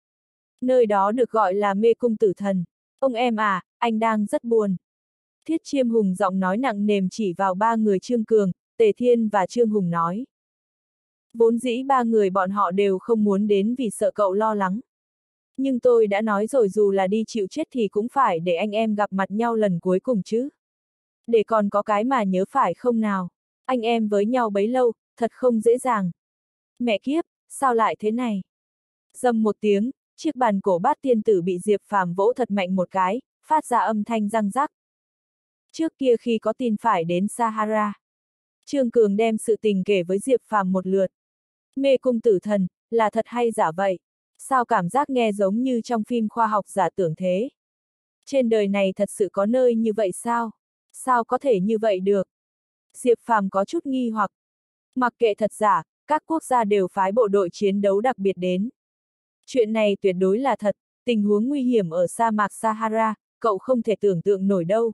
Nơi đó được gọi là mê cung tử thần. Ông em à, anh đang rất buồn. Thiết Chiêm Hùng giọng nói nặng nề chỉ vào ba người Trương Cường, Tề Thiên và Trương Hùng nói. Vốn dĩ ba người bọn họ đều không muốn đến vì sợ cậu lo lắng. Nhưng tôi đã nói rồi dù là đi chịu chết thì cũng phải để anh em gặp mặt nhau lần cuối cùng chứ. Để còn có cái mà nhớ phải không nào. Anh em với nhau bấy lâu, thật không dễ dàng. Mẹ kiếp, sao lại thế này? Dầm một tiếng, chiếc bàn cổ bát tiên tử bị Diệp Phàm vỗ thật mạnh một cái, phát ra âm thanh răng rắc. Trước kia khi có tin phải đến Sahara, Trương Cường đem sự tình kể với Diệp Phàm một lượt. Mê cung tử thần, là thật hay giả vậy? Sao cảm giác nghe giống như trong phim khoa học giả tưởng thế? Trên đời này thật sự có nơi như vậy sao? Sao có thể như vậy được? Diệp Phàm có chút nghi hoặc. Mặc kệ thật giả, các quốc gia đều phái bộ đội chiến đấu đặc biệt đến. Chuyện này tuyệt đối là thật, tình huống nguy hiểm ở sa mạc Sahara, cậu không thể tưởng tượng nổi đâu.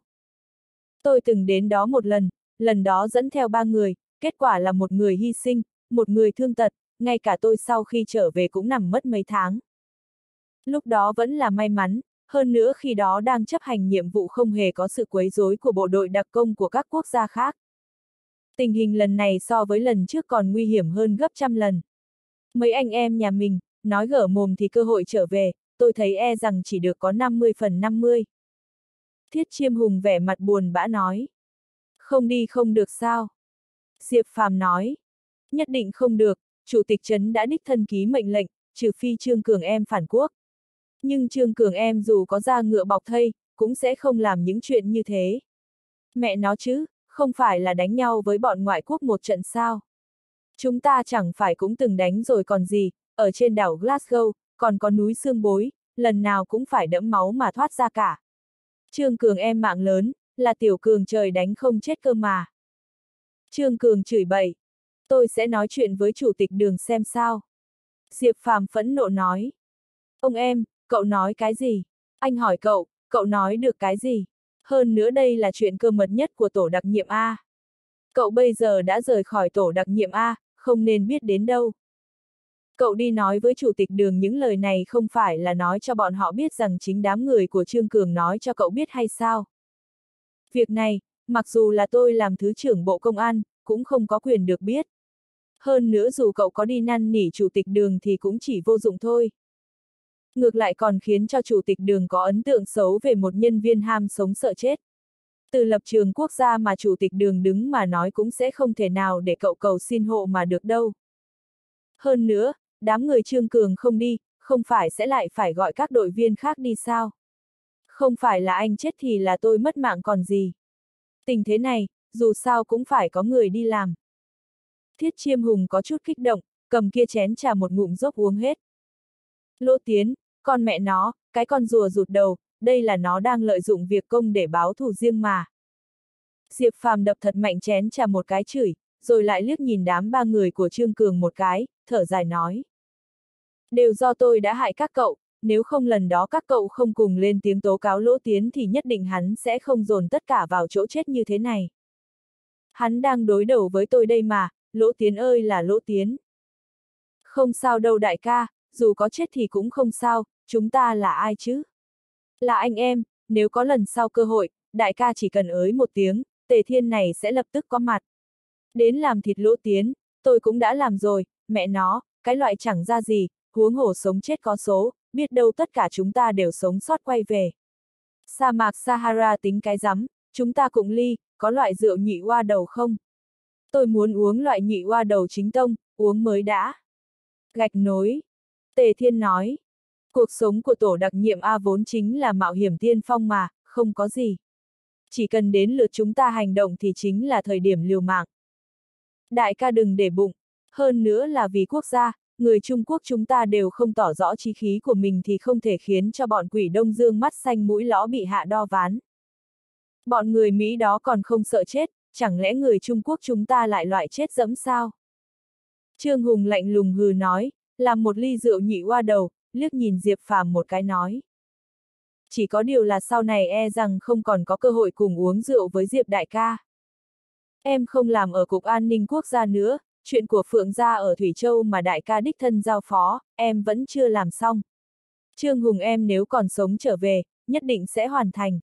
Tôi từng đến đó một lần, lần đó dẫn theo ba người, kết quả là một người hy sinh, một người thương tật, ngay cả tôi sau khi trở về cũng nằm mất mấy tháng. Lúc đó vẫn là may mắn, Hơn nữa khi đó đang chấp hành nhiệm vụ không hề có sự quấy rối của bộ đội đặc công của các quốc gia khác. Tình hình lần này so với lần trước còn nguy hiểm hơn gấp trăm lần. Mấy anh em nhà mình, nói gở mồm thì cơ hội trở về, tôi thấy e rằng chỉ được có năm mươi phần năm mươi. Thiết Chiêm Hùng vẻ mặt buồn bã nói. Không đi không được sao? Diệp Phàm nói. Nhất định không được, Chủ tịch Trấn đã đích thân ký mệnh lệnh, trừ phi Trương Cường em phản quốc. Nhưng Trương Cường em dù có da ngựa bọc thây, cũng sẽ không làm những chuyện như thế. Mẹ nó chứ, không phải là đánh nhau với bọn ngoại quốc một trận sao? Chúng ta chẳng phải cũng từng đánh rồi còn gì, ở trên đảo Glasgow, còn có núi Sương Bối, lần nào cũng phải đẫm máu mà thoát ra cả. Trương Cường em mạng lớn, là tiểu cường trời đánh không chết cơ mà. Trương Cường chửi bậy. Tôi sẽ nói chuyện với chủ tịch Đường xem sao. Diệp Phàm phẫn nộ nói. Ông em, cậu nói cái gì? Anh hỏi cậu, cậu nói được cái gì? Hơn nữa đây là chuyện cơ mật nhất của tổ đặc nhiệm A. Cậu bây giờ đã rời khỏi tổ đặc nhiệm A, không nên biết đến đâu. Cậu đi nói với chủ tịch Đường những lời này không phải là nói cho bọn họ biết rằng chính đám người của Trương Cường nói cho cậu biết hay sao? Việc này, mặc dù là tôi làm thứ trưởng Bộ Công an, cũng không có quyền được biết. Hơn nữa dù cậu có đi năn nỉ chủ tịch Đường thì cũng chỉ vô dụng thôi. Ngược lại còn khiến cho chủ tịch Đường có ấn tượng xấu về một nhân viên ham sống sợ chết. Từ lập trường quốc gia mà chủ tịch Đường đứng mà nói cũng sẽ không thể nào để cậu cầu xin hộ mà được đâu. Hơn nữa, đám người Trương Cường không đi, không phải sẽ lại phải gọi các đội viên khác đi sao? Không phải là anh chết thì là tôi mất mạng còn gì. Tình thế này, dù sao cũng phải có người đi làm. Thiết Chiêm Hùng có chút kích động, cầm kia chén trà một ngụm dốc uống hết. Lỗ Tiến, con mẹ nó, cái con rùa rụt đầu, đây là nó đang lợi dụng việc công để báo thù riêng mà. Diệp Phàm đập thật mạnh chén trà một cái chửi, rồi lại liếc nhìn đám ba người của Trương Cường một cái, thở dài nói. Đều do tôi đã hại các cậu, nếu không lần đó các cậu không cùng lên tiếng tố cáo Lỗ Tiến thì nhất định hắn sẽ không dồn tất cả vào chỗ chết như thế này. Hắn đang đối đầu với tôi đây mà, Lỗ Tiến ơi là Lỗ Tiến. Không sao đâu đại ca, dù có chết thì cũng không sao, chúng ta là ai chứ? Là anh em, nếu có lần sau cơ hội, đại ca chỉ cần ới một tiếng, Tề Thiên này sẽ lập tức có mặt. Đến làm thịt Lỗ Tiến, tôi cũng đã làm rồi, mẹ nó, cái loại chẳng ra gì, huống hổ sống chết có số, biết đâu tất cả chúng ta đều sống sót quay về. Sa mạc Sahara tính cái rắm, chúng ta cùng ly, có loại rượu nhị oa đầu không? Tôi muốn uống loại nhị oa đầu chính tông, uống mới đã. Gạch nối. Tề Thiên nói. Cuộc sống của tổ đặc nhiệm A vốn chính là mạo hiểm tiên phong mà, không có gì. Chỉ cần đến lượt chúng ta hành động thì chính là thời điểm liều mạng. Đại ca đừng để bụng, hơn nữa là vì quốc gia, người Trung Quốc chúng ta đều không tỏ rõ chí khí của mình thì không thể khiến cho bọn quỷ Đông Dương mắt xanh mũi lõ bị hạ đo ván. Bọn người Mỹ đó còn không sợ chết, chẳng lẽ người Trung Quốc chúng ta lại loại chết dẫm sao? Trương Hùng lạnh lùng hừ nói, làm một ly rượu nhị oa đầu, liếc nhìn Diệp Phàm một cái nói. Chỉ có điều là sau này e rằng không còn có cơ hội cùng uống rượu với Diệp đại ca. Em không làm ở Cục An ninh Quốc gia nữa, chuyện của Phượng gia ở Thủy Châu mà đại ca đích thân giao phó, em vẫn chưa làm xong. Trương Hùng em nếu còn sống trở về, nhất định sẽ hoàn thành.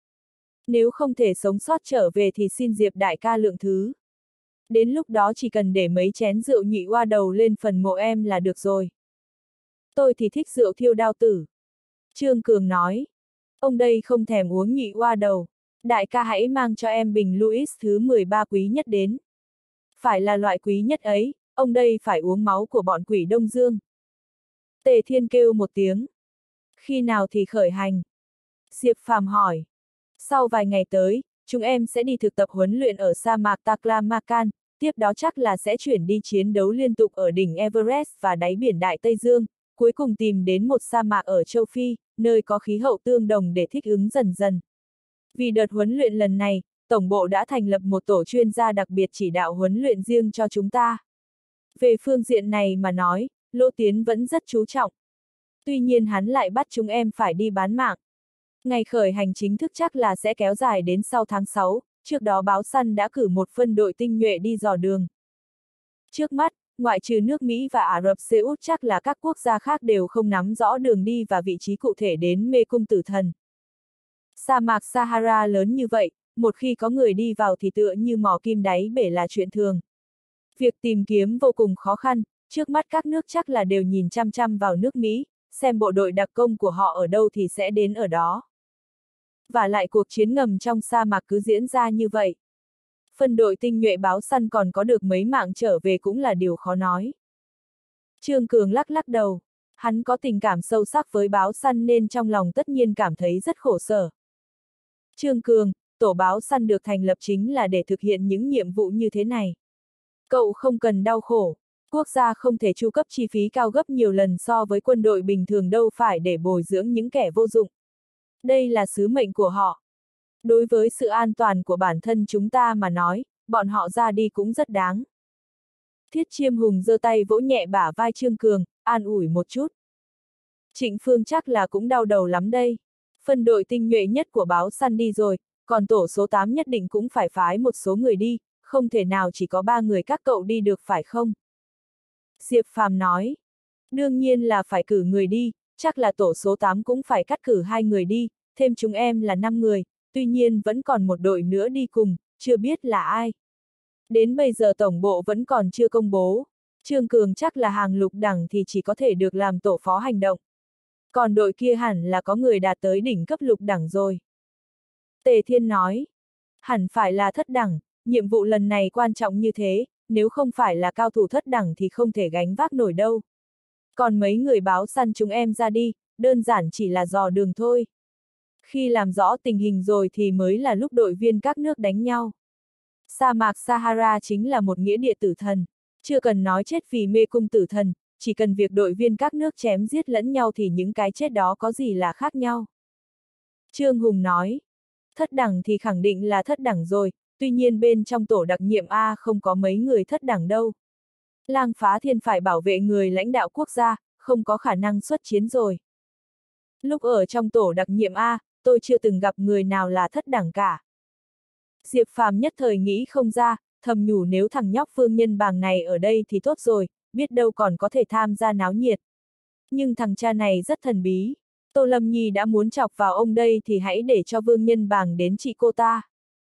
Nếu không thể sống sót trở về thì xin Diệp đại ca lượng thứ. Đến lúc đó chỉ cần để mấy chén rượu nhị oa đầu lên phần mộ em là được rồi. Tôi thì thích rượu thiêu đao tử. Trương Cường nói. Ông đây không thèm uống nhị oa đầu. Đại ca hãy mang cho em bình Louis thứ mười ba quý nhất đến. Phải là loại quý nhất ấy, ông đây phải uống máu của bọn quỷ Đông Dương. Tề Thiên kêu một tiếng. Khi nào thì khởi hành? Diệp Phàm hỏi. Sau vài ngày tới, chúng em sẽ đi thực tập huấn luyện ở sa mạc Taklamakan, tiếp đó chắc là sẽ chuyển đi chiến đấu liên tục ở đỉnh Everest và đáy biển Đại Tây Dương, cuối cùng tìm đến một sa mạc ở châu Phi, nơi có khí hậu tương đồng để thích ứng dần dần. Vì đợt huấn luyện lần này, Tổng bộ đã thành lập một tổ chuyên gia đặc biệt chỉ đạo huấn luyện riêng cho chúng ta. Về phương diện này mà nói, Lỗ Tiến vẫn rất chú trọng. Tuy nhiên hắn lại bắt chúng em phải đi bán mạng. Ngày khởi hành chính thức chắc là sẽ kéo dài đến sau tháng sáu, trước đó báo săn đã cử một phân đội tinh nhuệ đi dò đường. Trước mắt, ngoại trừ nước Mỹ và Ả Rập Xê Út chắc là các quốc gia khác đều không nắm rõ đường đi và vị trí cụ thể đến mê cung tử thần. Sa mạc Sahara lớn như vậy, một khi có người đi vào thì tựa như mò kim đáy bể là chuyện thường. Việc tìm kiếm vô cùng khó khăn, trước mắt các nước chắc là đều nhìn chăm chăm vào nước Mỹ, xem bộ đội đặc công của họ ở đâu thì sẽ đến ở đó. Và lại cuộc chiến ngầm trong sa mạc cứ diễn ra như vậy. Phân đội tinh nhuệ báo săn còn có được mấy mạng trở về cũng là điều khó nói. Trương Cường lắc lắc đầu, hắn có tình cảm sâu sắc với báo săn nên trong lòng tất nhiên cảm thấy rất khổ sở. Trương Cường, tổ báo săn được thành lập chính là để thực hiện những nhiệm vụ như thế này. Cậu không cần đau khổ, quốc gia không thể chu cấp chi phí cao gấp nhiều lần so với quân đội bình thường đâu phải để bồi dưỡng những kẻ vô dụng. Đây là sứ mệnh của họ. Đối với sự an toàn của bản thân chúng ta mà nói, bọn họ ra đi cũng rất đáng. Thiết Chiêm Hùng giơ tay vỗ nhẹ bả vai Trương Cường, an ủi một chút. Trịnh Phương chắc là cũng đau đầu lắm đây. Phân đội tinh nhuệ nhất của báo săn đi rồi, còn tổ số tám nhất định cũng phải phái một số người đi, không thể nào chỉ có ba người các cậu đi được phải không? Diệp Phàm nói. Đương nhiên là phải cử người đi, chắc là tổ số tám cũng phải cắt cử hai người đi, thêm chúng em là năm người, tuy nhiên vẫn còn một đội nữa đi cùng, chưa biết là ai. Đến bây giờ tổng bộ vẫn còn chưa công bố, Trương Cường chắc là hàng lục đẳng thì chỉ có thể được làm tổ phó hành động. Còn đội kia hẳn là có người đạt tới đỉnh cấp lục đẳng rồi. Tề Thiên nói, hẳn phải là thất đẳng, nhiệm vụ lần này quan trọng như thế, nếu không phải là cao thủ thất đẳng thì không thể gánh vác nổi đâu. Còn mấy người báo săn chúng em ra đi, đơn giản chỉ là dò đường thôi. Khi làm rõ tình hình rồi thì mới là lúc đội viên các nước đánh nhau. Sa mạc Sahara chính là một nghĩa địa tử thần, chưa cần nói chết vì mê cung tử thần, chỉ cần việc đội viên các nước chém giết lẫn nhau thì những cái chết đó có gì là khác nhau. Trương Hùng nói, thất đẳng thì khẳng định là thất đẳng rồi, tuy nhiên bên trong tổ đặc nhiệm A không có mấy người thất đẳng đâu. Lang Phá Thiên phải bảo vệ người lãnh đạo quốc gia, không có khả năng xuất chiến rồi. Lúc ở trong tổ đặc nhiệm A, tôi chưa từng gặp người nào là thất đẳng cả. Diệp Phàm nhất thời nghĩ không ra, thầm nhủ nếu thằng nhóc Phương Nhân Bàng này ở đây thì tốt rồi, biết đâu còn có thể tham gia náo nhiệt. Nhưng thằng cha này rất thần bí, Tô Lâm Nhi đã muốn chọc vào ông đây thì hãy để cho Vương Nhân Bàng đến trị cô ta.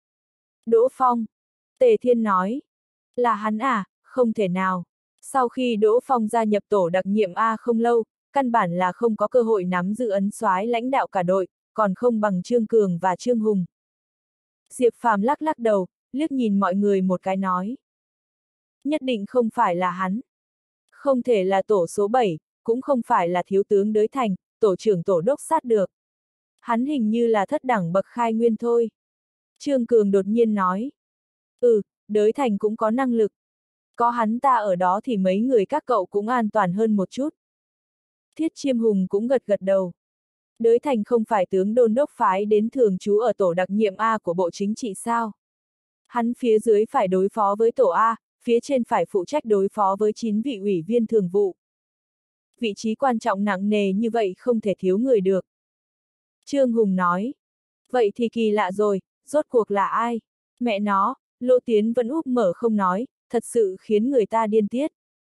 Đỗ Phong. Tề Thiên nói. Là hắn à, không thể nào. Sau khi Đỗ Phong gia nhập tổ đặc nhiệm A không lâu, căn bản là không có cơ hội nắm giữ ấn soái lãnh đạo cả đội, còn không bằng Trương Cường và Trương Hùng. Diệp Phàm lắc lắc đầu, liếc nhìn mọi người một cái nói. Nhất định không phải là hắn. Không thể là tổ số bảy, cũng không phải là thiếu tướng Đới Thành, tổ trưởng tổ đốc sát được. Hắn hình như là thất đẳng bậc khai nguyên thôi. Trương Cường đột nhiên nói. Ừ, Đới Thành cũng có năng lực. Có hắn ta ở đó thì mấy người các cậu cũng an toàn hơn một chút. Thiết Chiêm Hùng cũng gật gật đầu. Đới Thành không phải tướng đôn đốc phái đến thường trú ở tổ đặc nhiệm A của Bộ Chính trị sao? Hắn phía dưới phải đối phó với tổ A, phía trên phải phụ trách đối phó với chín vị ủy viên thường vụ. Vị trí quan trọng nặng nề như vậy không thể thiếu người được. Trương Hùng nói. Vậy thì kỳ lạ rồi, rốt cuộc là ai? Mẹ nó, Lỗ Tiến vẫn úp mở không nói, thật sự khiến người ta điên tiết.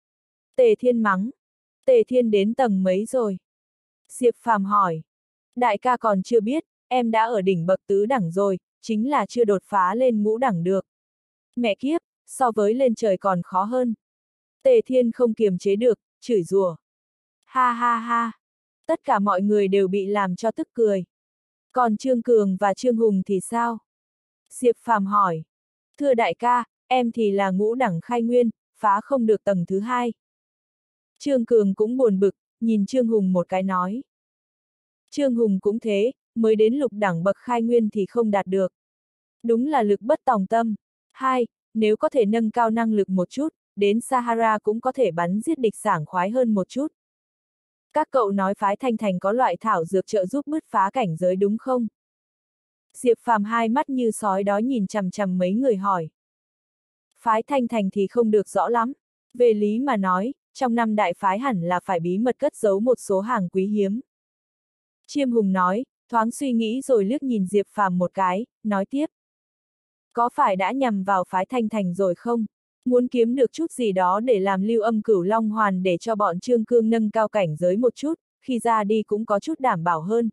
Tề Thiên mắng. Tề Thiên đến tầng mấy rồi? Diệp Phàm hỏi. Đại ca còn chưa biết, em đã ở đỉnh bậc tứ đẳng rồi, chính là chưa đột phá lên ngũ đẳng được. Mẹ kiếp, so với lên trời còn khó hơn. Tề Thiên không kiềm chế được, chửi rủa. Ha ha ha. Tất cả mọi người đều bị làm cho tức cười. Còn Trương Cường và Trương Hùng thì sao? Diệp Phàm hỏi. Thưa đại ca, em thì là ngũ đẳng khai nguyên, phá không được tầng thứ hai. Trương Cường cũng buồn bực, nhìn Trương Hùng một cái nói. Trương Hùng cũng thế, mới đến lục đẳng bậc khai nguyên thì không đạt được. Đúng là lực bất tòng tâm. Hai, nếu có thể nâng cao năng lực một chút, đến Sahara cũng có thể bắn giết địch sảng khoái hơn một chút. Các cậu nói phái Thanh Thành có loại thảo dược trợ giúp bứt phá cảnh giới đúng không? Diệp Phàm hai mắt như sói đói nhìn chằm chằm mấy người hỏi. Phái Thanh Thành thì không được rõ lắm. Về lý mà nói, trong năm đại phái hẳn là phải bí mật cất giấu một số hàng quý hiếm. Chiêm Hùng nói, thoáng suy nghĩ rồi liếc nhìn Diệp Phàm một cái, nói tiếp. Có phải đã nhằm vào phái Thanh Thành rồi không? Muốn kiếm được chút gì đó để làm Lưu Âm Cửu Long Hoàn để cho bọn Trương Cương nâng cao cảnh giới một chút, khi ra đi cũng có chút đảm bảo hơn.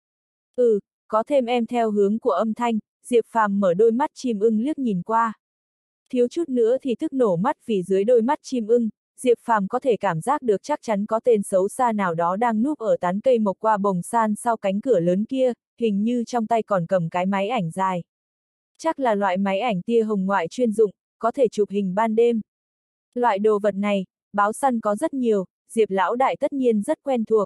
Ừ, có thêm em theo hướng của âm thanh, Diệp Phàm mở đôi mắt chim ưng liếc nhìn qua. Thiếu chút nữa thì tức nổ mắt vì dưới đôi mắt chim ưng, Diệp Phàm có thể cảm giác được chắc chắn có tên xấu xa nào đó đang núp ở tán cây mộc qua bồng san sau cánh cửa lớn kia, hình như trong tay còn cầm cái máy ảnh dài. Chắc là loại máy ảnh tia hồng ngoại chuyên dụng, có thể chụp hình ban đêm. Loại đồ vật này, báo săn có rất nhiều, Diệp Lão Đại tất nhiên rất quen thuộc.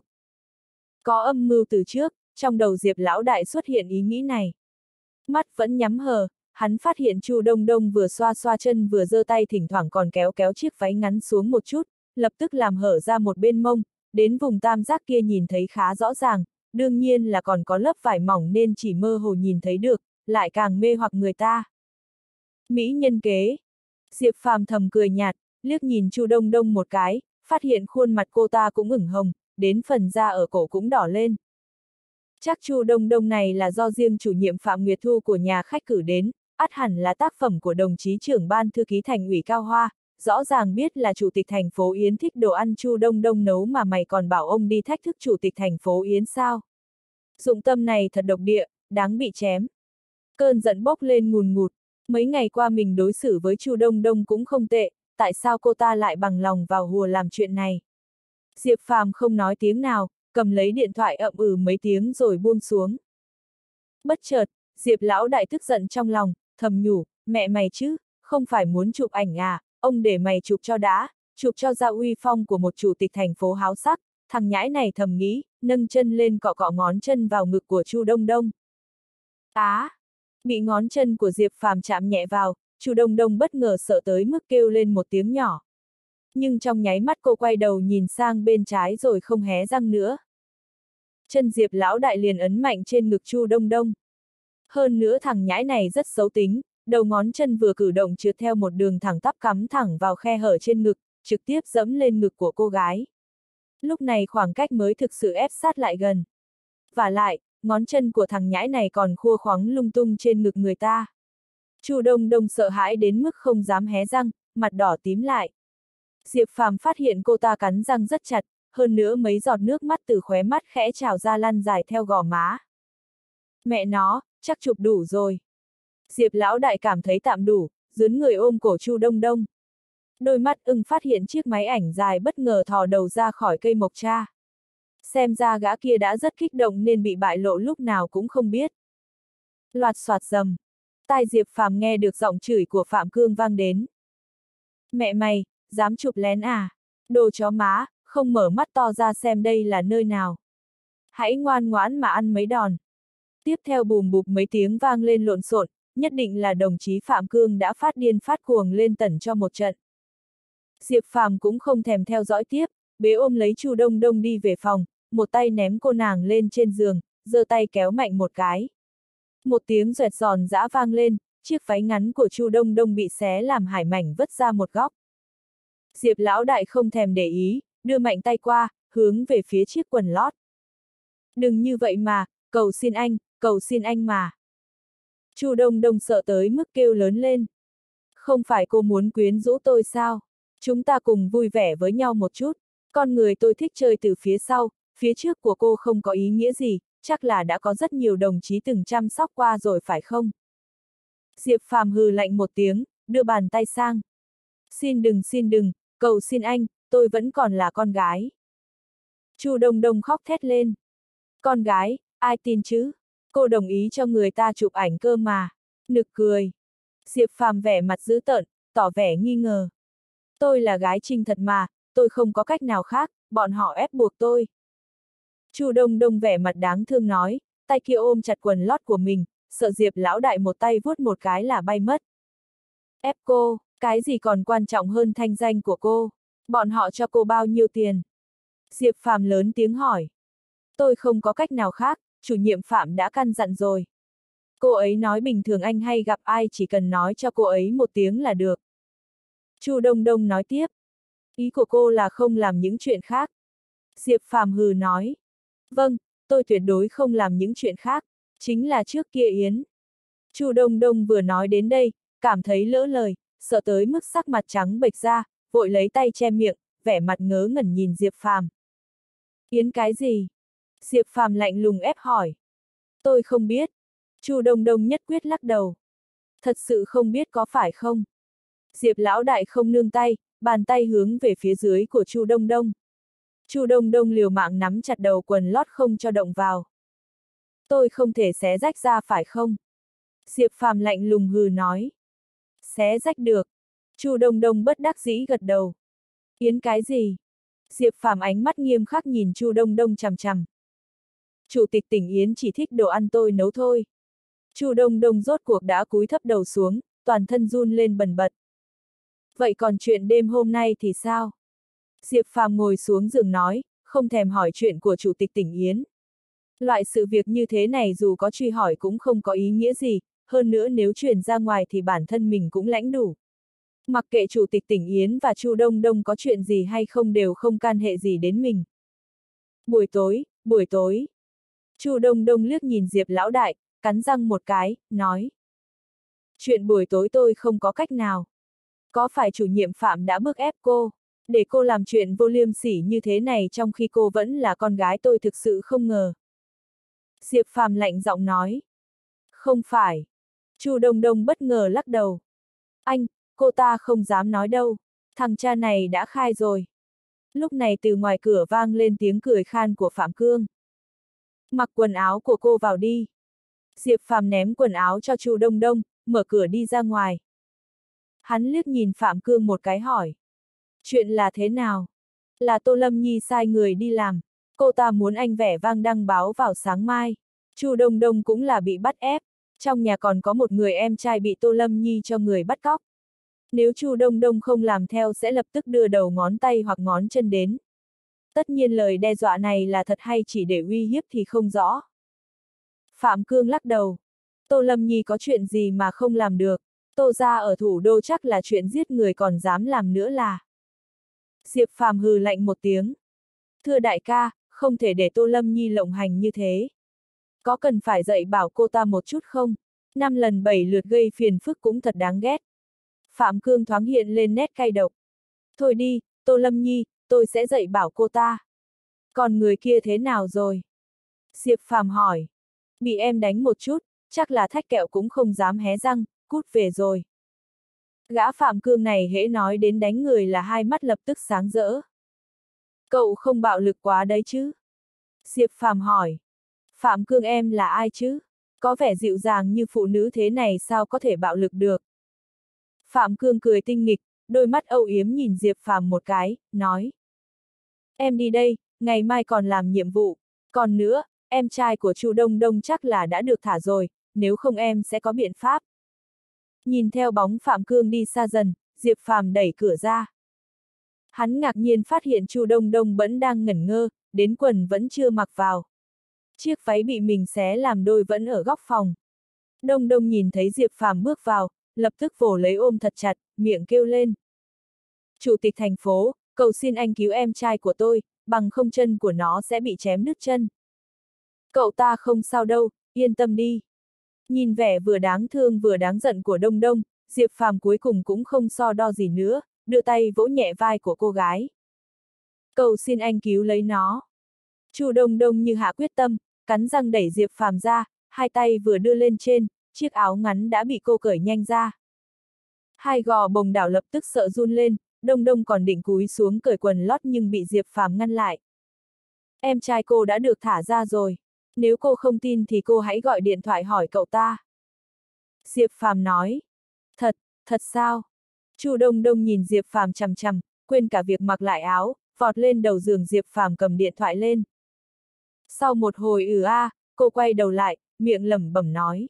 Có âm mưu từ trước, trong đầu Diệp Lão Đại xuất hiện ý nghĩ này. Mắt vẫn nhắm hờ, hắn phát hiện Chu Đông Đông vừa xoa xoa chân vừa giơ tay thỉnh thoảng còn kéo kéo chiếc váy ngắn xuống một chút, lập tức làm hở ra một bên mông, đến vùng tam giác kia nhìn thấy khá rõ ràng, đương nhiên là còn có lớp vải mỏng nên chỉ mơ hồ nhìn thấy được, lại càng mê hoặc người ta. Mỹ nhân kế. Diệp Phàm thầm cười nhạt, liếc nhìn Chu Đông Đông một cái, phát hiện khuôn mặt cô ta cũng ửng hồng, đến phần da ở cổ cũng đỏ lên. Chắc Chu Đông Đông này là do riêng chủ nhiệm Phạm Nguyệt Thu của nhà khách cử đến, ắt hẳn là tác phẩm của đồng chí trưởng ban thư ký thành ủy Cao Hoa, rõ ràng biết là chủ tịch thành phố Yến thích đồ ăn Chu Đông Đông nấu mà mày còn bảo ông đi thách thức chủ tịch thành phố Yến sao? Dụng tâm này thật độc địa, đáng bị chém. Cơn giận bốc lên ngùn ngụt, mấy ngày qua mình đối xử với Chu Đông Đông cũng không tệ, tại sao cô ta lại bằng lòng vào hùa làm chuyện này? Diệp Phàm không nói tiếng nào, cầm lấy điện thoại ậm ừ mấy tiếng rồi buông xuống. Bất chợt, Diệp Lão Đại tức giận trong lòng, thầm nhủ, mẹ mày chứ, không phải muốn chụp ảnh à, ông để mày chụp cho đã, chụp cho ra uy phong của một chủ tịch thành phố háo sắc, thằng nhãi này thầm nghĩ, nâng chân lên cọ cọ ngón chân vào ngực của Chu Đông Đông. Á! À, bị ngón chân của Diệp Phàm chạm nhẹ vào, Chu Đông Đông bất ngờ sợ tới mức kêu lên một tiếng nhỏ. Nhưng trong nháy mắt cô quay đầu nhìn sang bên trái rồi không hé răng nữa. Chân Diệp Lão Đại liền ấn mạnh trên ngực Chu Đông Đông. Hơn nữa thằng nhãi này rất xấu tính, đầu ngón chân vừa cử động trượt theo một đường thẳng tắp cắm thẳng vào khe hở trên ngực, trực tiếp dẫm lên ngực của cô gái. Lúc này khoảng cách mới thực sự ép sát lại gần. Vả lại, ngón chân của thằng nhãi này còn khua khoắng lung tung trên ngực người ta. Chu Đông Đông sợ hãi đến mức không dám hé răng, mặt đỏ tím lại. Diệp Phàm phát hiện cô ta cắn răng rất chặt, hơn nữa mấy giọt nước mắt từ khóe mắt khẽ trào ra lăn dài theo gò má. Mẹ nó, chắc chụp đủ rồi. Diệp Lão Đại cảm thấy tạm đủ, dướn người ôm cổ Chu Đông Đông. Đôi mắt ưng phát hiện chiếc máy ảnh dài bất ngờ thò đầu ra khỏi cây mộc cha. Xem ra gã kia đã rất kích động nên bị bại lộ lúc nào cũng không biết. Loạt soạt rầm. Tai Diệp Phàm nghe được giọng chửi của Phạm Cương vang đến. Mẹ mày, dám chụp lén à? Đồ chó má, không mở mắt to ra xem đây là nơi nào. Hãy ngoan ngoãn mà ăn mấy đòn. Tiếp theo bùm bụp mấy tiếng vang lên lộn xộn, nhất định là đồng chí Phạm Cương đã phát điên phát cuồng lên tẩn cho một trận. Diệp Phàm cũng không thèm theo dõi tiếp, bế ôm lấy Chu Đông Đông đi về phòng, một tay ném cô nàng lên trên giường, giơ tay kéo mạnh một cái. Một tiếng doẹt giòn giã vang lên, chiếc váy ngắn của Chu Đông Đông bị xé làm hải mảnh vứt ra một góc. Diệp Lão Đại không thèm để ý, đưa mạnh tay qua, hướng về phía chiếc quần lót. Đừng như vậy mà, cầu xin anh, cầu xin anh mà. Chu Đông Đông sợ tới mức kêu lớn lên. Không phải cô muốn quyến rũ tôi sao? Chúng ta cùng vui vẻ với nhau một chút. Con người tôi thích chơi từ phía sau, phía trước của cô không có ý nghĩa gì, chắc là đã có rất nhiều đồng chí từng chăm sóc qua rồi phải không? Diệp Phàm hừ lạnh một tiếng, đưa bàn tay sang. Xin đừng xin đừng, cầu xin anh, tôi vẫn còn là con gái. Chu Đông Đông khóc thét lên. Con gái, ai tin chứ? Cô đồng ý cho người ta chụp ảnh cơ mà. Nực cười. Diệp Phàm vẻ mặt dữ tợn, tỏ vẻ nghi ngờ. Tôi là gái Trinh thật mà, tôi không có cách nào khác, bọn họ ép buộc tôi. Chu Đông Đông vẻ mặt đáng thương nói, tay kia ôm chặt quần lót của mình, sợ Diệp Lão Đại một tay vuốt một cái là bay mất. Ép cô, cái gì còn quan trọng hơn thanh danh của cô? Bọn họ cho cô bao nhiêu tiền? Diệp Phàm lớn tiếng hỏi. Tôi không có cách nào khác, chủ nhiệm Phạm đã căn dặn rồi. Cô ấy nói bình thường anh hay gặp ai chỉ cần nói cho cô ấy một tiếng là được. Chu Đông Đông nói tiếp. Ý của cô là không làm những chuyện khác. Diệp Phàm hừ nói. Vâng, tôi tuyệt đối không làm những chuyện khác, chính là trước kia Yến. Chu Đông Đông vừa nói đến đây, cảm thấy lỡ lời, sợ tới mức sắc mặt trắng bệch ra, vội lấy tay che miệng, vẻ mặt ngớ ngẩn nhìn Diệp Phàm. Yến cái gì? Diệp Phàm lạnh lùng ép hỏi. Tôi không biết. Chu Đông Đông nhất quyết lắc đầu. Thật sự không biết có phải không? Diệp lão đại không nương tay, bàn tay hướng về phía dưới của Chu Đông Đông. Chu Đông Đông liều mạng nắm chặt đầu quần lót không cho động vào. Tôi không thể xé rách ra phải không? Diệp Phàm lạnh lùng hừ nói. Xé rách được. Chu Đông Đông bất đắc dĩ gật đầu. Yến cái gì? Diệp Phàm ánh mắt nghiêm khắc nhìn Chu Đông Đông chằm chằm. Chủ tịch tỉnh Yến chỉ thích đồ ăn tôi nấu thôi. Chu Đông Đông rốt cuộc đã cúi thấp đầu xuống, toàn thân run lên bần bật. Vậy còn chuyện đêm hôm nay thì sao? Diệp Phàm ngồi xuống giường nói, không thèm hỏi chuyện của chủ tịch tỉnh Yến. Loại sự việc như thế này dù có truy hỏi cũng không có ý nghĩa gì, hơn nữa nếu truyền ra ngoài thì bản thân mình cũng lãnh đủ. Mặc kệ chủ tịch tỉnh Yến và Chu Đông Đông có chuyện gì hay không đều không can hệ gì đến mình. Buổi tối, buổi tối. Chu Đông Đông liếc nhìn Diệp lão đại, cắn răng một cái, nói. Chuyện buổi tối tôi không có cách nào. Có phải chủ nhiệm Phạm đã bức ép cô, để cô làm chuyện vô liêm sỉ như thế này trong khi cô vẫn là con gái, tôi thực sự không ngờ. Diệp Phàm lạnh giọng nói. Không phải. Chu Đông Đông bất ngờ lắc đầu. Anh, cô ta không dám nói đâu. Thằng cha này đã khai rồi. Lúc này từ ngoài cửa vang lên tiếng cười khan của Phạm Cương. Mặc quần áo của cô vào đi. Diệp Phàm ném quần áo cho Chu Đông Đông, mở cửa đi ra ngoài. Hắn liếc nhìn Phạm Cương một cái hỏi. Chuyện là thế nào? Là Tô Lâm Nhi sai người đi làm. Cô ta muốn anh vẻ vang đăng báo vào sáng mai. Chu Đông Đông cũng là bị bắt ép. Trong nhà còn có một người em trai bị Tô Lâm Nhi cho người bắt cóc. Nếu Chu Đông Đông không làm theo sẽ lập tức đưa đầu ngón tay hoặc ngón chân đến. Tất nhiên lời đe dọa này là thật hay chỉ để uy hiếp thì không rõ. Phạm Cương lắc đầu. Tô Lâm Nhi có chuyện gì mà không làm được. Tô gia ở thủ đô chắc là chuyện giết người còn dám làm nữa là. Diệp Phàm hừ lạnh một tiếng. Thưa đại ca, không thể để Tô Lâm Nhi lộng hành như thế. Có cần phải dạy bảo cô ta một chút không? Năm lần bảy lượt gây phiền phức cũng thật đáng ghét. Phạm Cương thoáng hiện lên nét cay độc. Thôi đi, Tô Lâm Nhi, tôi sẽ dạy bảo cô ta. Còn người kia thế nào rồi? Diệp Phàm hỏi. Bị em đánh một chút, chắc là thách kẹo cũng không dám hé răng, cút về rồi. Gã Phạm Cương này hễ nói đến đánh người là hai mắt lập tức sáng rỡ. Cậu không bạo lực quá đấy chứ? Diệp Phàm hỏi. Phạm Cương em là ai chứ? Có vẻ dịu dàng như phụ nữ thế này sao có thể bạo lực được? Phạm Cương cười tinh nghịch, đôi mắt âu yếm nhìn Diệp Phàm một cái, nói. Em đi đây, ngày mai còn làm nhiệm vụ. Còn nữa, em trai của Chu Đông Đông chắc là đã được thả rồi, nếu không em sẽ có biện pháp. Nhìn theo bóng Phạm Cương đi xa dần, Diệp Phàm đẩy cửa ra. Hắn ngạc nhiên phát hiện Chu Đông Đông vẫn đang ngẩn ngơ, đến quần vẫn chưa mặc vào. Chiếc váy bị mình xé làm đôi vẫn ở góc phòng. Đông Đông nhìn thấy Diệp Phàm bước vào, lập tức vồ lấy ôm thật chặt, miệng kêu lên. Chủ tịch thành phố, cầu xin anh cứu em trai của tôi, bằng không chân của nó sẽ bị chém đứt chân. Cậu ta không sao đâu, yên tâm đi. Nhìn vẻ vừa đáng thương vừa đáng giận của Đông Đông, Diệp Phàm cuối cùng cũng không so đo gì nữa, đưa tay vỗ nhẹ vai của cô gái. Cầu xin anh cứu lấy nó. Chu Đông Đông như hạ quyết tâm, cắn răng đẩy Diệp Phàm ra, hai tay vừa đưa lên trên, chiếc áo ngắn đã bị cô cởi nhanh ra. Hai gò bồng đảo lập tức sợ run lên, Đông Đông còn định cúi xuống cởi quần lót nhưng bị Diệp Phàm ngăn lại. Em trai cô đã được thả ra rồi. Nếu cô không tin thì cô hãy gọi điện thoại hỏi cậu ta. Diệp Phàm nói. Thật, thật sao? Chu Đông Đông nhìn Diệp Phàm chằm chằm, quên cả việc mặc lại áo, vọt lên đầu giường. Diệp Phàm cầm điện thoại lên. Sau một hồi ừ a, cô quay đầu lại, miệng lẩm bẩm nói.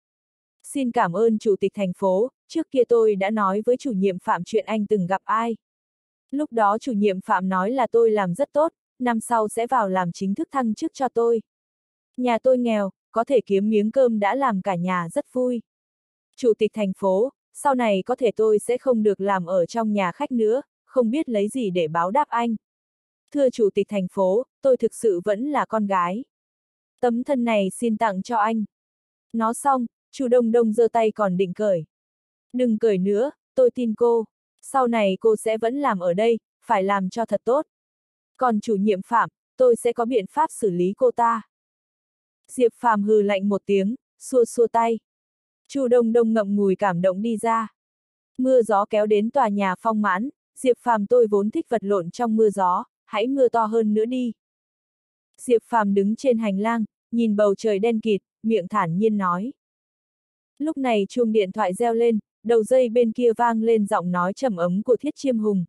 Xin cảm ơn chủ tịch thành phố, trước kia tôi đã nói với chủ nhiệm Phạm chuyện anh từng gặp ai. Lúc đó chủ nhiệm Phạm nói là tôi làm rất tốt, năm sau sẽ vào làm chính thức thăng chức cho tôi. Nhà tôi nghèo, có thể kiếm miếng cơm đã làm cả nhà rất vui. Chủ tịch thành phố, sau này có thể tôi sẽ không được làm ở trong nhà khách nữa, không biết lấy gì để báo đáp anh. Thưa chủ tịch thành phố, tôi thực sự vẫn là con gái. Tấm thân này xin tặng cho anh. Nói xong, Chu Đông Đông giơ tay còn định cởi. Đừng cởi nữa, tôi tin cô. Sau này cô sẽ vẫn làm ở đây, phải làm cho thật tốt. Còn chủ nhiệm Phạm, tôi sẽ có biện pháp xử lý cô ta. Diệp Phàm hừ lạnh một tiếng, xua xua tay. Chu Đông Đông ngậm ngùi cảm động đi ra. Mưa gió kéo đến tòa nhà Phong Mãn, Diệp Phàm tôi vốn thích vật lộn trong mưa gió, hãy mưa to hơn nữa đi. Diệp Phàm đứng trên hành lang, nhìn bầu trời đen kịt, miệng thản nhiên nói. Lúc này chuông điện thoại reo lên, đầu dây bên kia vang lên giọng nói trầm ấm của Thiết Chiêm Hùng.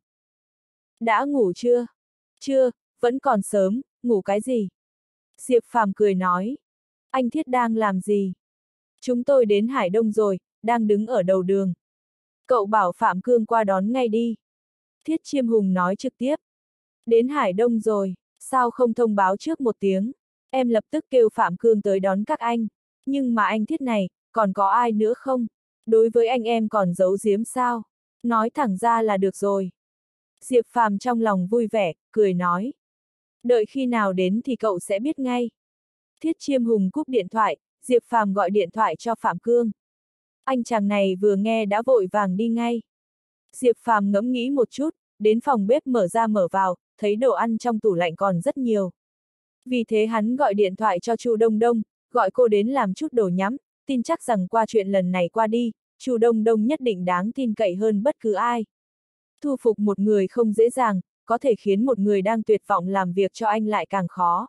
Đã ngủ chưa? Chưa, vẫn còn sớm, ngủ cái gì? Diệp Phàm cười nói. Anh Thiết đang làm gì? Chúng tôi đến Hải Đông rồi, đang đứng ở đầu đường. Cậu bảo Phạm Cương qua đón ngay đi. Thiết Chiêm Hùng nói trực tiếp. Đến Hải Đông rồi, sao không thông báo trước một tiếng? Em lập tức kêu Phạm Cương tới đón các anh. Nhưng mà anh Thiết này, còn có ai nữa không? Đối với anh em còn giấu giếm sao? Nói thẳng ra là được rồi. Diệp Phàm trong lòng vui vẻ, cười nói. Đợi khi nào đến thì cậu sẽ biết ngay. Thiết Chiêm Hùng cúp điện thoại, Diệp Phàm gọi điện thoại cho Phạm Cương. Anh chàng này vừa nghe đã vội vàng đi ngay. Diệp Phàm ngẫm nghĩ một chút, đến phòng bếp mở ra mở vào, thấy đồ ăn trong tủ lạnh còn rất nhiều. Vì thế hắn gọi điện thoại cho Chu Đông Đông, gọi cô đến làm chút đồ nhắm, tin chắc rằng qua chuyện lần này qua đi, Chu Đông Đông nhất định đáng tin cậy hơn bất cứ ai. Thu phục một người không dễ dàng, có thể khiến một người đang tuyệt vọng làm việc cho anh lại càng khó.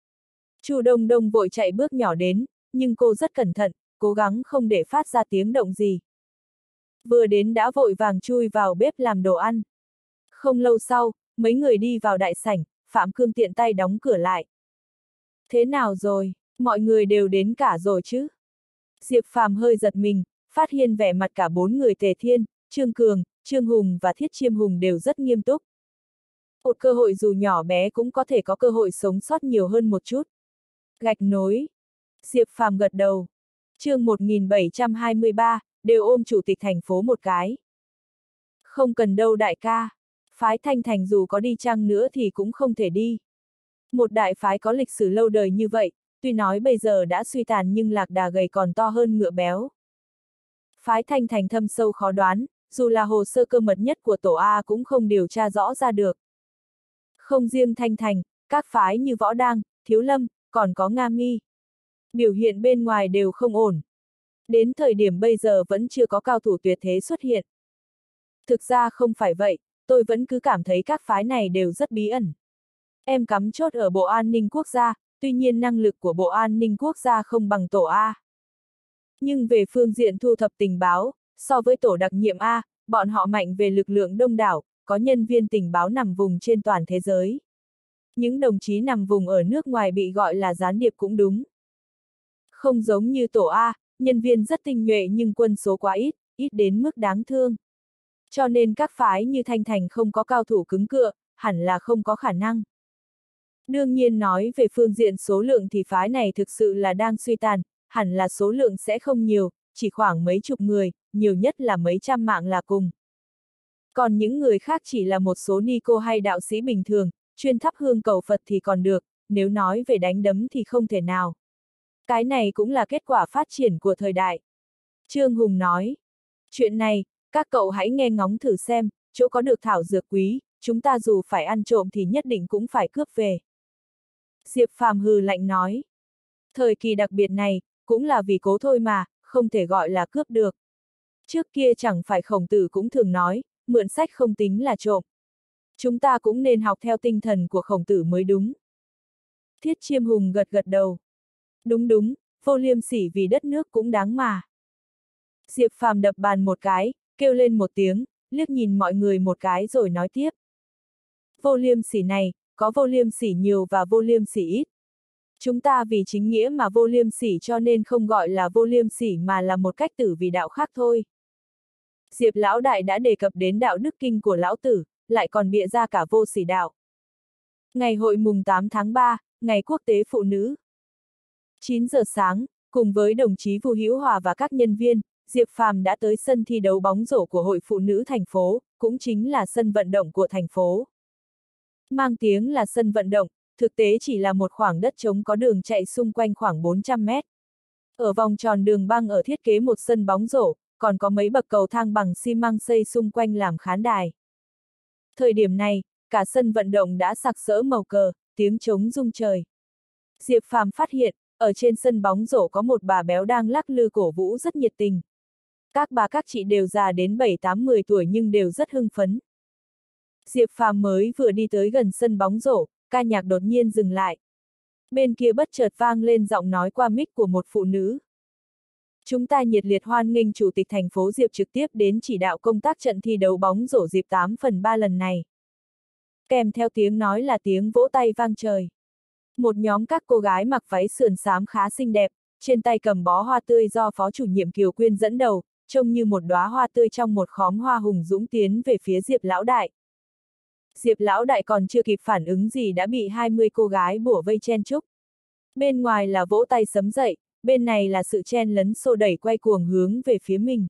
Chu Đông Đông vội chạy bước nhỏ đến, nhưng cô rất cẩn thận, cố gắng không để phát ra tiếng động gì. Vừa đến đã vội vàng chui vào bếp làm đồ ăn. Không lâu sau, mấy người đi vào đại sảnh, Phạm Cương tiện tay đóng cửa lại. Thế nào rồi, mọi người đều đến cả rồi chứ? Diệp Phàm hơi giật mình, phát hiện vẻ mặt cả bốn người Tề Thiên, Trương Cường, Trương Hùng và Thiết Chiêm Hùng đều rất nghiêm túc. Một cơ hội dù nhỏ bé cũng có thể có cơ hội sống sót nhiều hơn một chút. Gạch nối. Diệp Phàm gật đầu. Chương một nghìn bảy trăm hai mươi ba, đều ôm chủ tịch thành phố một cái. Không cần đâu đại ca. Phái Thanh Thành dù có đi chăng nữa thì cũng không thể đi. Một đại phái có lịch sử lâu đời như vậy, tuy nói bây giờ đã suy tàn nhưng lạc đà gầy còn to hơn ngựa béo. Phái Thanh Thành thâm sâu khó đoán, dù là hồ sơ cơ mật nhất của tổ A cũng không điều tra rõ ra được. Không riêng Thanh Thành, các phái như Võ Đang, Thiếu Lâm, còn có Nga Mi. Biểu hiện bên ngoài đều không ổn. Đến thời điểm bây giờ vẫn chưa có cao thủ tuyệt thế xuất hiện. Thực ra không phải vậy, tôi vẫn cứ cảm thấy các phái này đều rất bí ẩn. Em cắm chốt ở Bộ An ninh Quốc gia, tuy nhiên năng lực của Bộ An ninh Quốc gia không bằng tổ A. Nhưng về phương diện thu thập tình báo, so với tổ đặc nhiệm A, bọn họ mạnh về lực lượng đông đảo, có nhân viên tình báo nằm vùng trên toàn thế giới. Những đồng chí nằm vùng ở nước ngoài bị gọi là gián điệp cũng đúng. Không giống như tổ A, nhân viên rất tinh nhuệ nhưng quân số quá ít, ít đến mức đáng thương. Cho nên các phái như Thanh Thành không có cao thủ cứng cựa, hẳn là không có khả năng. Đương nhiên nói về phương diện số lượng thì phái này thực sự là đang suy tàn, hẳn là số lượng sẽ không nhiều, chỉ khoảng mấy chục người, nhiều nhất là mấy trăm mạng là cùng. Còn những người khác chỉ là một số ni cô hay đạo sĩ bình thường, chuyên thắp hương cầu Phật thì còn được, nếu nói về đánh đấm thì không thể nào. Cái này cũng là kết quả phát triển của thời đại. Trương Hùng nói, chuyện này, các cậu hãy nghe ngóng thử xem, chỗ có được thảo dược quý, chúng ta dù phải ăn trộm thì nhất định cũng phải cướp về. Diệp Phàm hừ lạnh nói, thời kỳ đặc biệt này, cũng là vì cố thôi mà, không thể gọi là cướp được. Trước kia chẳng phải Khổng Tử cũng thường nói, mượn sách không tính là trộm. Chúng ta cũng nên học theo tinh thần của Khổng Tử mới đúng. Thiết Chiêm Hùng gật gật đầu. Đúng đúng, vô liêm sỉ vì đất nước cũng đáng mà. Diệp Phàm đập bàn một cái, kêu lên một tiếng, liếc nhìn mọi người một cái rồi nói tiếp. Vô liêm sỉ này, có vô liêm sỉ nhiều và vô liêm sỉ ít. Chúng ta vì chính nghĩa mà vô liêm sỉ cho nên không gọi là vô liêm sỉ mà là một cách tử vì đạo khác thôi. Diệp Lão Đại đã đề cập đến đạo đức kinh của Lão Tử, lại còn bịa ra cả vô sỉ đạo. Ngày hội mùng tám tháng ba, Ngày Quốc tế Phụ nữ. chín giờ sáng, cùng với đồng chí Vu Hữu Hòa và các nhân viên, Diệp Phàm đã tới sân thi đấu bóng rổ của Hội Phụ nữ thành phố, cũng chính là sân vận động của thành phố. Mang tiếng là sân vận động, thực tế chỉ là một khoảng đất trống có đường chạy xung quanh khoảng bốn trăm mét. Ở vòng tròn đường băng ở thiết kế một sân bóng rổ, còn có mấy bậc cầu thang bằng xi măng xây xung quanh làm khán đài. Thời điểm này, cả sân vận động đã sặc sỡ màu cờ, tiếng trống rung trời. Diệp Phàm phát hiện, ở trên sân bóng rổ có một bà béo đang lắc lư cổ vũ rất nhiệt tình. Các bà các chị đều già đến bảy tám mười tuổi nhưng đều rất hưng phấn. Diệp Phàm mới vừa đi tới gần sân bóng rổ, ca nhạc đột nhiên dừng lại. Bên kia bất chợt vang lên giọng nói qua mic của một phụ nữ. Chúng ta nhiệt liệt hoan nghênh Chủ tịch thành phố Diệp trực tiếp đến chỉ đạo công tác trận thi đấu bóng rổ dịp tám phần ba lần này. Kèm theo tiếng nói là tiếng vỗ tay vang trời. Một nhóm các cô gái mặc váy sườn xám khá xinh đẹp, trên tay cầm bó hoa tươi do Phó chủ nhiệm Kiều Quyên dẫn đầu, trông như một đóa hoa tươi trong một khóm hoa hùng dũng tiến về phía Diệp lão đại. Diệp lão đại còn chưa kịp phản ứng gì đã bị hai mươi cô gái bủa vây chen chúc. Bên ngoài là vỗ tay sấm dậy, bên này là sự chen lấn xô đẩy quay cuồng hướng về phía mình.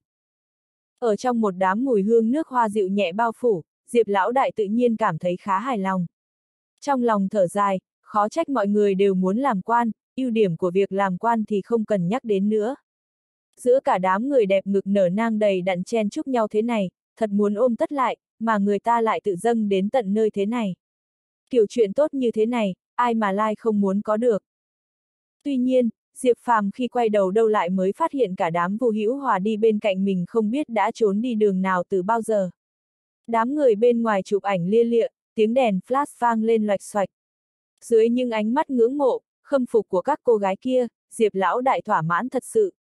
Ở trong một đám mùi hương nước hoa dịu nhẹ bao phủ, Diệp lão đại tự nhiên cảm thấy khá hài lòng. Trong lòng thở dài, khó trách mọi người đều muốn làm quan, ưu điểm của việc làm quan thì không cần nhắc đến nữa. Giữa cả đám người đẹp ngực nở nang đầy đặn chen chúc nhau thế này, thật muốn ôm tất lại, mà người ta lại tự dâng đến tận nơi thế này. Kiểu chuyện tốt như thế này, ai mà lai không muốn có được. Tuy nhiên, Diệp Phàm khi quay đầu đâu lại mới phát hiện cả đám Vu Hữu Hòa đi bên cạnh mình không biết đã trốn đi đường nào từ bao giờ. Đám người bên ngoài chụp ảnh lia lịa, tiếng đèn flash vang lên loạch xoạch. Dưới những ánh mắt ngưỡng mộ, khâm phục của các cô gái kia, Diệp lão đại thỏa mãn thật sự.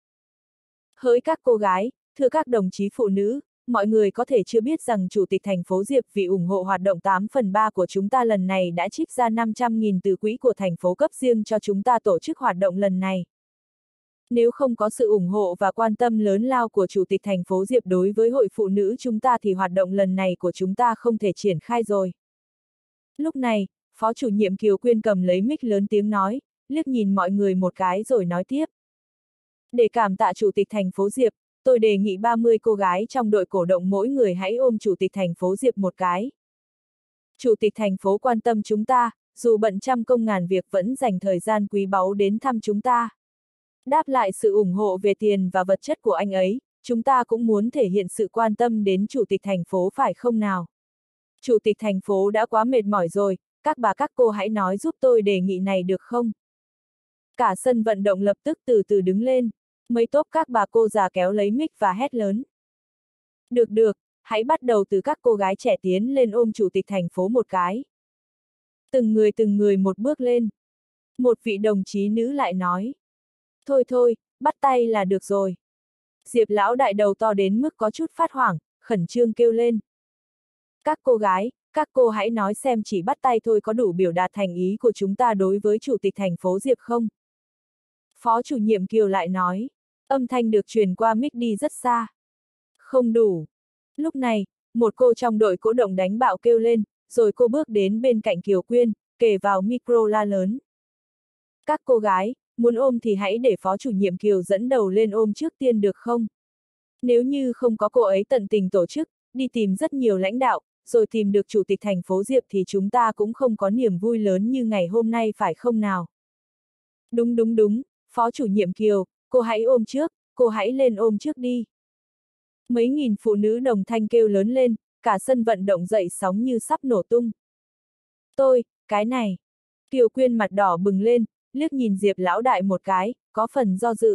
Hỡi các cô gái, thưa các đồng chí phụ nữ, mọi người có thể chưa biết rằng Chủ tịch thành phố Diệp vì ủng hộ hoạt động tám phần ba của chúng ta lần này đã trích ra năm trăm nghìn từ quỹ của thành phố cấp riêng cho chúng ta tổ chức hoạt động lần này. Nếu không có sự ủng hộ và quan tâm lớn lao của Chủ tịch thành phố Diệp đối với hội phụ nữ chúng ta thì hoạt động lần này của chúng ta không thể triển khai rồi. Lúc này, Phó chủ nhiệm Kiều Quyên cầm lấy mic lớn tiếng nói, liếc nhìn mọi người một cái rồi nói tiếp. Để cảm tạ Chủ tịch thành phố Diệp, tôi đề nghị ba mươi cô gái trong đội cổ động mỗi người hãy ôm Chủ tịch thành phố Diệp một cái. Chủ tịch thành phố quan tâm chúng ta, dù bận trăm công ngàn việc vẫn dành thời gian quý báu đến thăm chúng ta. Đáp lại sự ủng hộ về tiền và vật chất của anh ấy, chúng ta cũng muốn thể hiện sự quan tâm đến Chủ tịch thành phố phải không nào? Chủ tịch thành phố đã quá mệt mỏi rồi, các bà các cô hãy nói giúp tôi đề nghị này được không? Cả sân vận động lập tức từ từ đứng lên, mấy tốp các bà cô già kéo lấy mic và hét lớn. Được được, hãy bắt đầu từ các cô gái trẻ tiến lên ôm Chủ tịch thành phố một cái. Từng người từng người một bước lên. Một vị đồng chí nữ lại nói. Thôi thôi, bắt tay là được rồi. Diệp lão đại đầu to đến mức có chút phát hoảng, khẩn trương kêu lên. Các cô gái, các cô hãy nói xem chỉ bắt tay thôi có đủ biểu đạt thành ý của chúng ta đối với Chủ tịch thành phố Diệp không? Phó chủ nhiệm Kiều lại nói, âm thanh được truyền qua mic đi rất xa. Không đủ. Lúc này, một cô trong đội cổ động đánh bạo kêu lên, rồi cô bước đến bên cạnh Kiều Quyên, kề vào micro la lớn. Các cô gái, muốn ôm thì hãy để Phó chủ nhiệm Kiều dẫn đầu lên ôm trước tiên được không? Nếu như không có cô ấy tận tình tổ chức, đi tìm rất nhiều lãnh đạo, rồi tìm được Chủ tịch thành phố Diệp thì chúng ta cũng không có niềm vui lớn như ngày hôm nay phải không nào? Đúng đúng đúng, Phó chủ nhiệm Kiều, cô hãy ôm trước, cô hãy lên ôm trước đi. Mấy nghìn phụ nữ đồng thanh kêu lớn lên, cả sân vận động dậy sóng như sắp nổ tung. Tôi, cái này. Kiều Quyên mặt đỏ bừng lên, liếc nhìn Diệp lão đại một cái, có phần do dự.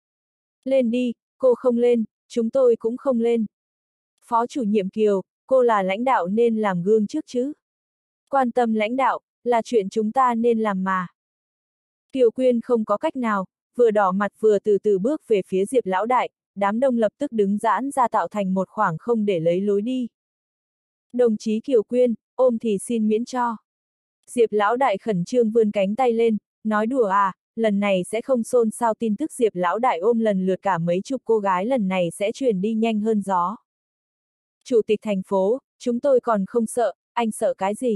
Lên đi, cô không lên, chúng tôi cũng không lên. Phó chủ nhiệm Kiều, cô là lãnh đạo nên làm gương trước chứ. Quan tâm lãnh đạo, là chuyện chúng ta nên làm mà. Kiều Quyên không có cách nào, vừa đỏ mặt vừa từ từ bước về phía Diệp lão đại, đám đông lập tức đứng giãn ra tạo thành một khoảng không để lấy lối đi. Đồng chí Kiều Quyên, ôm thì xin miễn cho. Diệp lão đại khẩn trương vươn cánh tay lên, nói đùa à, lần này sẽ không xôn xao, tin tức Diệp lão đại ôm lần lượt cả mấy chục cô gái lần này sẽ truyền đi nhanh hơn gió. Chủ tịch thành phố, chúng tôi còn không sợ, anh sợ cái gì?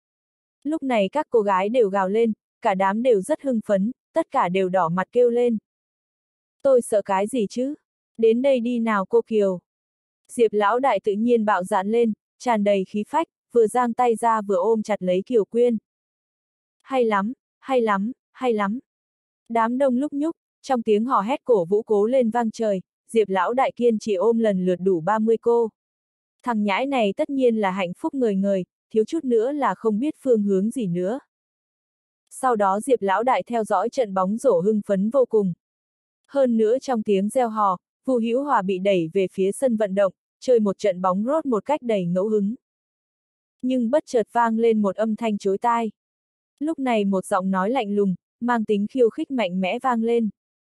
Lúc này các cô gái đều gào lên, cả đám đều rất hưng phấn, tất cả đều đỏ mặt kêu lên. Tôi sợ cái gì chứ? Đến đây đi nào cô Kiều. Diệp lão đại tự nhiên bạo dạn lên, tràn đầy khí phách, vừa giang tay ra vừa ôm chặt lấy Kiều Quyên. Hay lắm, hay lắm, hay lắm. Đám đông lúc nhúc, trong tiếng hò hét cổ vũ cố lên vang trời, Diệp lão đại kiên chỉ ôm lần lượt đủ ba mươi cô. Thằng nhãi này tất nhiên là hạnh phúc ngời ngời, thiếu chút nữa là không biết phương hướng gì nữa. Sau đó Diệp lão đại theo dõi trận bóng rổ hưng phấn vô cùng. Hơn nữa trong tiếng reo hò, Vu Hữu Hòa bị đẩy về phía sân vận động, chơi một trận bóng rốt một cách đầy ngẫu hứng. Nhưng bất chợt vang lên một âm thanh chói tai. Lúc này một giọng nói lạnh lùng, mang tính khiêu khích mạnh mẽ vang lên.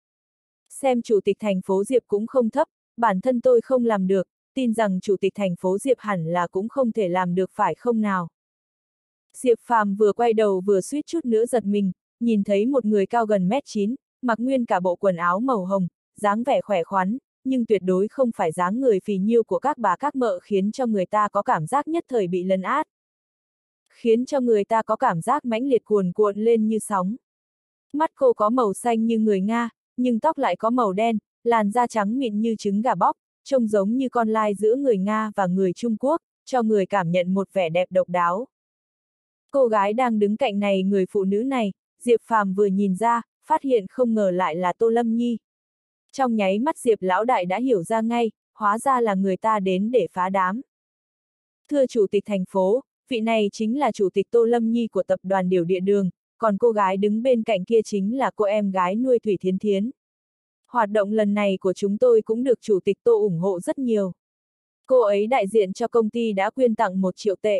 Xem chủ tịch thành phố Diệp cũng không thấp, bản thân tôi không làm được, tin rằng chủ tịch thành phố Diệp hẳn là cũng không thể làm được phải không nào. Diệp Phàm vừa quay đầu vừa suýt chút nữa giật mình, nhìn thấy một người cao gần mét chín, mặc nguyên cả bộ quần áo màu hồng, dáng vẻ khỏe khoắn, nhưng tuyệt đối không phải dáng người phì nhiêu của các bà các mợ, khiến cho người ta có cảm giác nhất thời bị lấn át. Khiến cho người ta có cảm giác mãnh liệt cuồn cuộn lên như sóng. Mắt cô có màu xanh như người Nga, nhưng tóc lại có màu đen, làn da trắng mịn như trứng gà bóc, trông giống như con lai giữa người Nga và người Trung Quốc, cho người cảm nhận một vẻ đẹp độc đáo. Cô gái đang đứng cạnh này, người phụ nữ này, Diệp Phàm vừa nhìn ra, phát hiện không ngờ lại là Tô Lâm Nhi. Trong nháy mắt Diệp lão đại đã hiểu ra ngay, hóa ra là người ta đến để phá đám. Thưa chủ tịch thành phố, vị này chính là chủ tịch Tô Lâm Nhi của tập đoàn Điều Địa Đường, còn cô gái đứng bên cạnh kia chính là cô em gái nuôi Thủy Thiến Thiến. Hoạt động lần này của chúng tôi cũng được chủ tịch Tô ủng hộ rất nhiều. Cô ấy đại diện cho công ty đã quyên tặng một triệu tệ.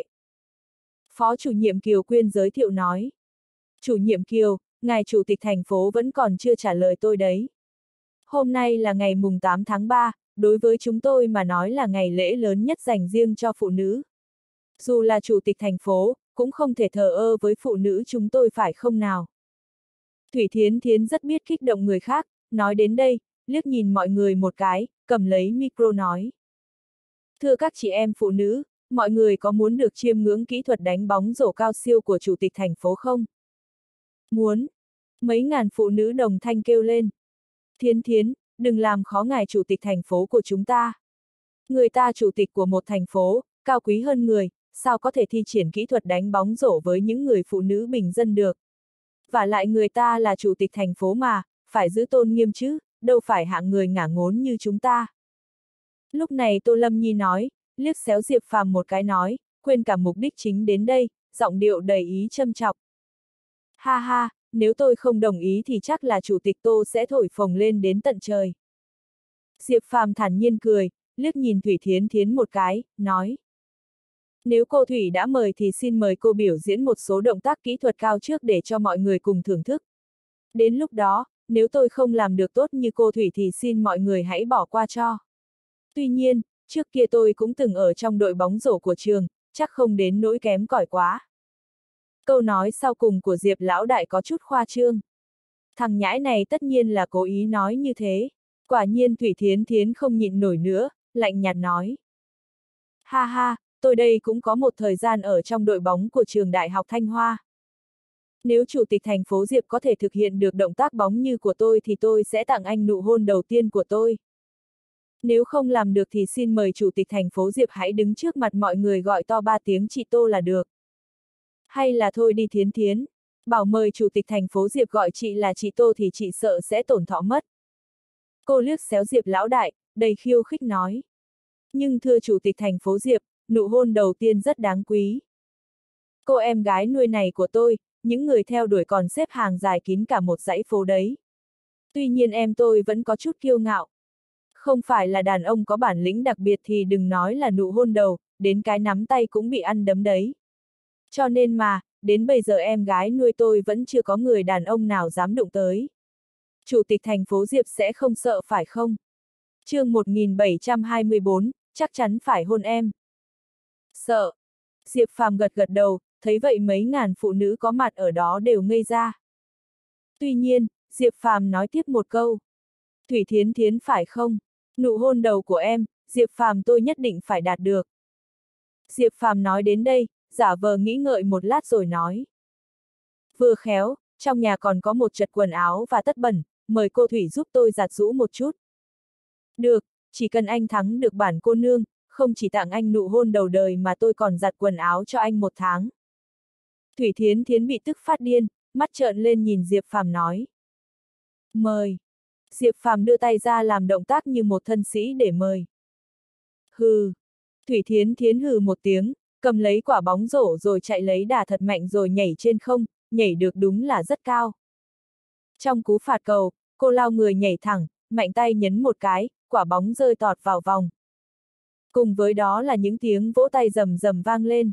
Phó chủ nhiệm Kiều Quyên giới thiệu nói. Chủ nhiệm Kiều, ngài chủ tịch thành phố vẫn còn chưa trả lời tôi đấy. Hôm nay là ngày mùng tám tháng ba, đối với chúng tôi mà nói là ngày lễ lớn nhất dành riêng cho phụ nữ. Dù là chủ tịch thành phố, cũng không thể thờ ơ với phụ nữ chúng tôi phải không nào. Thủy Thiến Thiến rất biết kích động người khác, nói đến đây, liếc nhìn mọi người một cái, cầm lấy micro nói. Thưa các chị em phụ nữ, mọi người có muốn được chiêm ngưỡng kỹ thuật đánh bóng rổ cao siêu của chủ tịch thành phố không? Muốn. Mấy ngàn phụ nữ đồng thanh kêu lên. Thiến Thiến, đừng làm khó ngài chủ tịch thành phố của chúng ta. Người ta chủ tịch của một thành phố, cao quý hơn người, sao có thể thi triển kỹ thuật đánh bóng rổ với những người phụ nữ bình dân được. Và lại người ta là chủ tịch thành phố mà, phải giữ tôn nghiêm chứ, đâu phải hạng người ngả ngốn như chúng ta. Lúc này Tô Lâm Nhi nói, liếc xéo Diệp Phàm một cái nói, quên cả mục đích chính đến đây, giọng điệu đầy ý châm chọc. Ha ha, nếu tôi không đồng ý thì chắc là chủ tịch Tô sẽ thổi phồng lên đến tận trời. Diệp Phàm thản nhiên cười, liếc nhìn Thủy Thiến Thiến một cái, nói. Nếu cô Thủy đã mời thì xin mời cô biểu diễn một số động tác kỹ thuật cao trước để cho mọi người cùng thưởng thức. Đến lúc đó, nếu tôi không làm được tốt như cô Thủy thì xin mọi người hãy bỏ qua cho. Tuy nhiên, trước kia tôi cũng từng ở trong đội bóng rổ của trường, chắc không đến nỗi kém cỏi quá. Câu nói sau cùng của Diệp lão đại có chút khoa trương. Thằng nhãi này tất nhiên là cố ý nói như thế. Quả nhiên Thủy Thiến Thiến không nhịn nổi nữa, lạnh nhạt nói. Ha ha, tôi đây cũng có một thời gian ở trong đội bóng của trường Đại học Thanh Hoa. Nếu chủ tịch thành phố Diệp có thể thực hiện được động tác bóng như của tôi thì tôi sẽ tặng anh nụ hôn đầu tiên của tôi. Nếu không làm được thì xin mời chủ tịch thành phố Diệp hãy đứng trước mặt mọi người gọi to ba tiếng chị Tô là được. Hay là thôi đi Thiến Thiến, bảo mời chủ tịch thành phố Diệp gọi chị là chị Tô thì chị sợ sẽ tổn thọ mất. Cô liếc xéo Diệp lão đại, đầy khiêu khích nói. Nhưng thưa chủ tịch thành phố Diệp, nụ hôn đầu tiên rất đáng quý. Cô em gái nuôi này của tôi, những người theo đuổi còn xếp hàng dài kín cả một dãy phố đấy. Tuy nhiên em tôi vẫn có chút kiêu ngạo. Không phải là đàn ông có bản lĩnh đặc biệt thì đừng nói là nụ hôn đầu, đến cái nắm tay cũng bị ăn đấm đấy. Cho nên mà, đến bây giờ em gái nuôi tôi vẫn chưa có người đàn ông nào dám đụng tới. Chủ tịch thành phố Diệp sẽ không sợ phải không? Chương một nghìn bảy trăm hai mươi bốn, chắc chắn phải hôn em. Sợ. Diệp Phàm gật gật đầu, thấy vậy mấy ngàn phụ nữ có mặt ở đó đều ngây ra. Tuy nhiên, Diệp Phàm nói tiếp một câu. Thủy Thiến Thiến phải không? Nụ hôn đầu của em, Diệp Phàm tôi nhất định phải đạt được. Diệp Phàm nói đến đây, giả vờ nghĩ ngợi một lát rồi nói. Vừa khéo, trong nhà còn có một chật quần áo và tất bẩn, mời cô Thủy giúp tôi giặt giũ một chút. Được, chỉ cần anh thắng được bản cô nương, không chỉ tặng anh nụ hôn đầu đời mà tôi còn giặt quần áo cho anh một tháng. Thủy Thiến Thiến bị tức phát điên, mắt trợn lên nhìn Diệp Phàm nói. Mời. Diệp Phàm đưa tay ra làm động tác như một thân sĩ để mời. Hừ. Thủy Thiến Thiến hừ một tiếng, cầm lấy quả bóng rổ rồi chạy lấy đà thật mạnh rồi nhảy trên không, nhảy được đúng là rất cao. Trong cú phạt cầu, cô lao người nhảy thẳng, mạnh tay nhấn một cái, quả bóng rơi tọt vào vòng. Cùng với đó là những tiếng vỗ tay rầm rầm vang lên.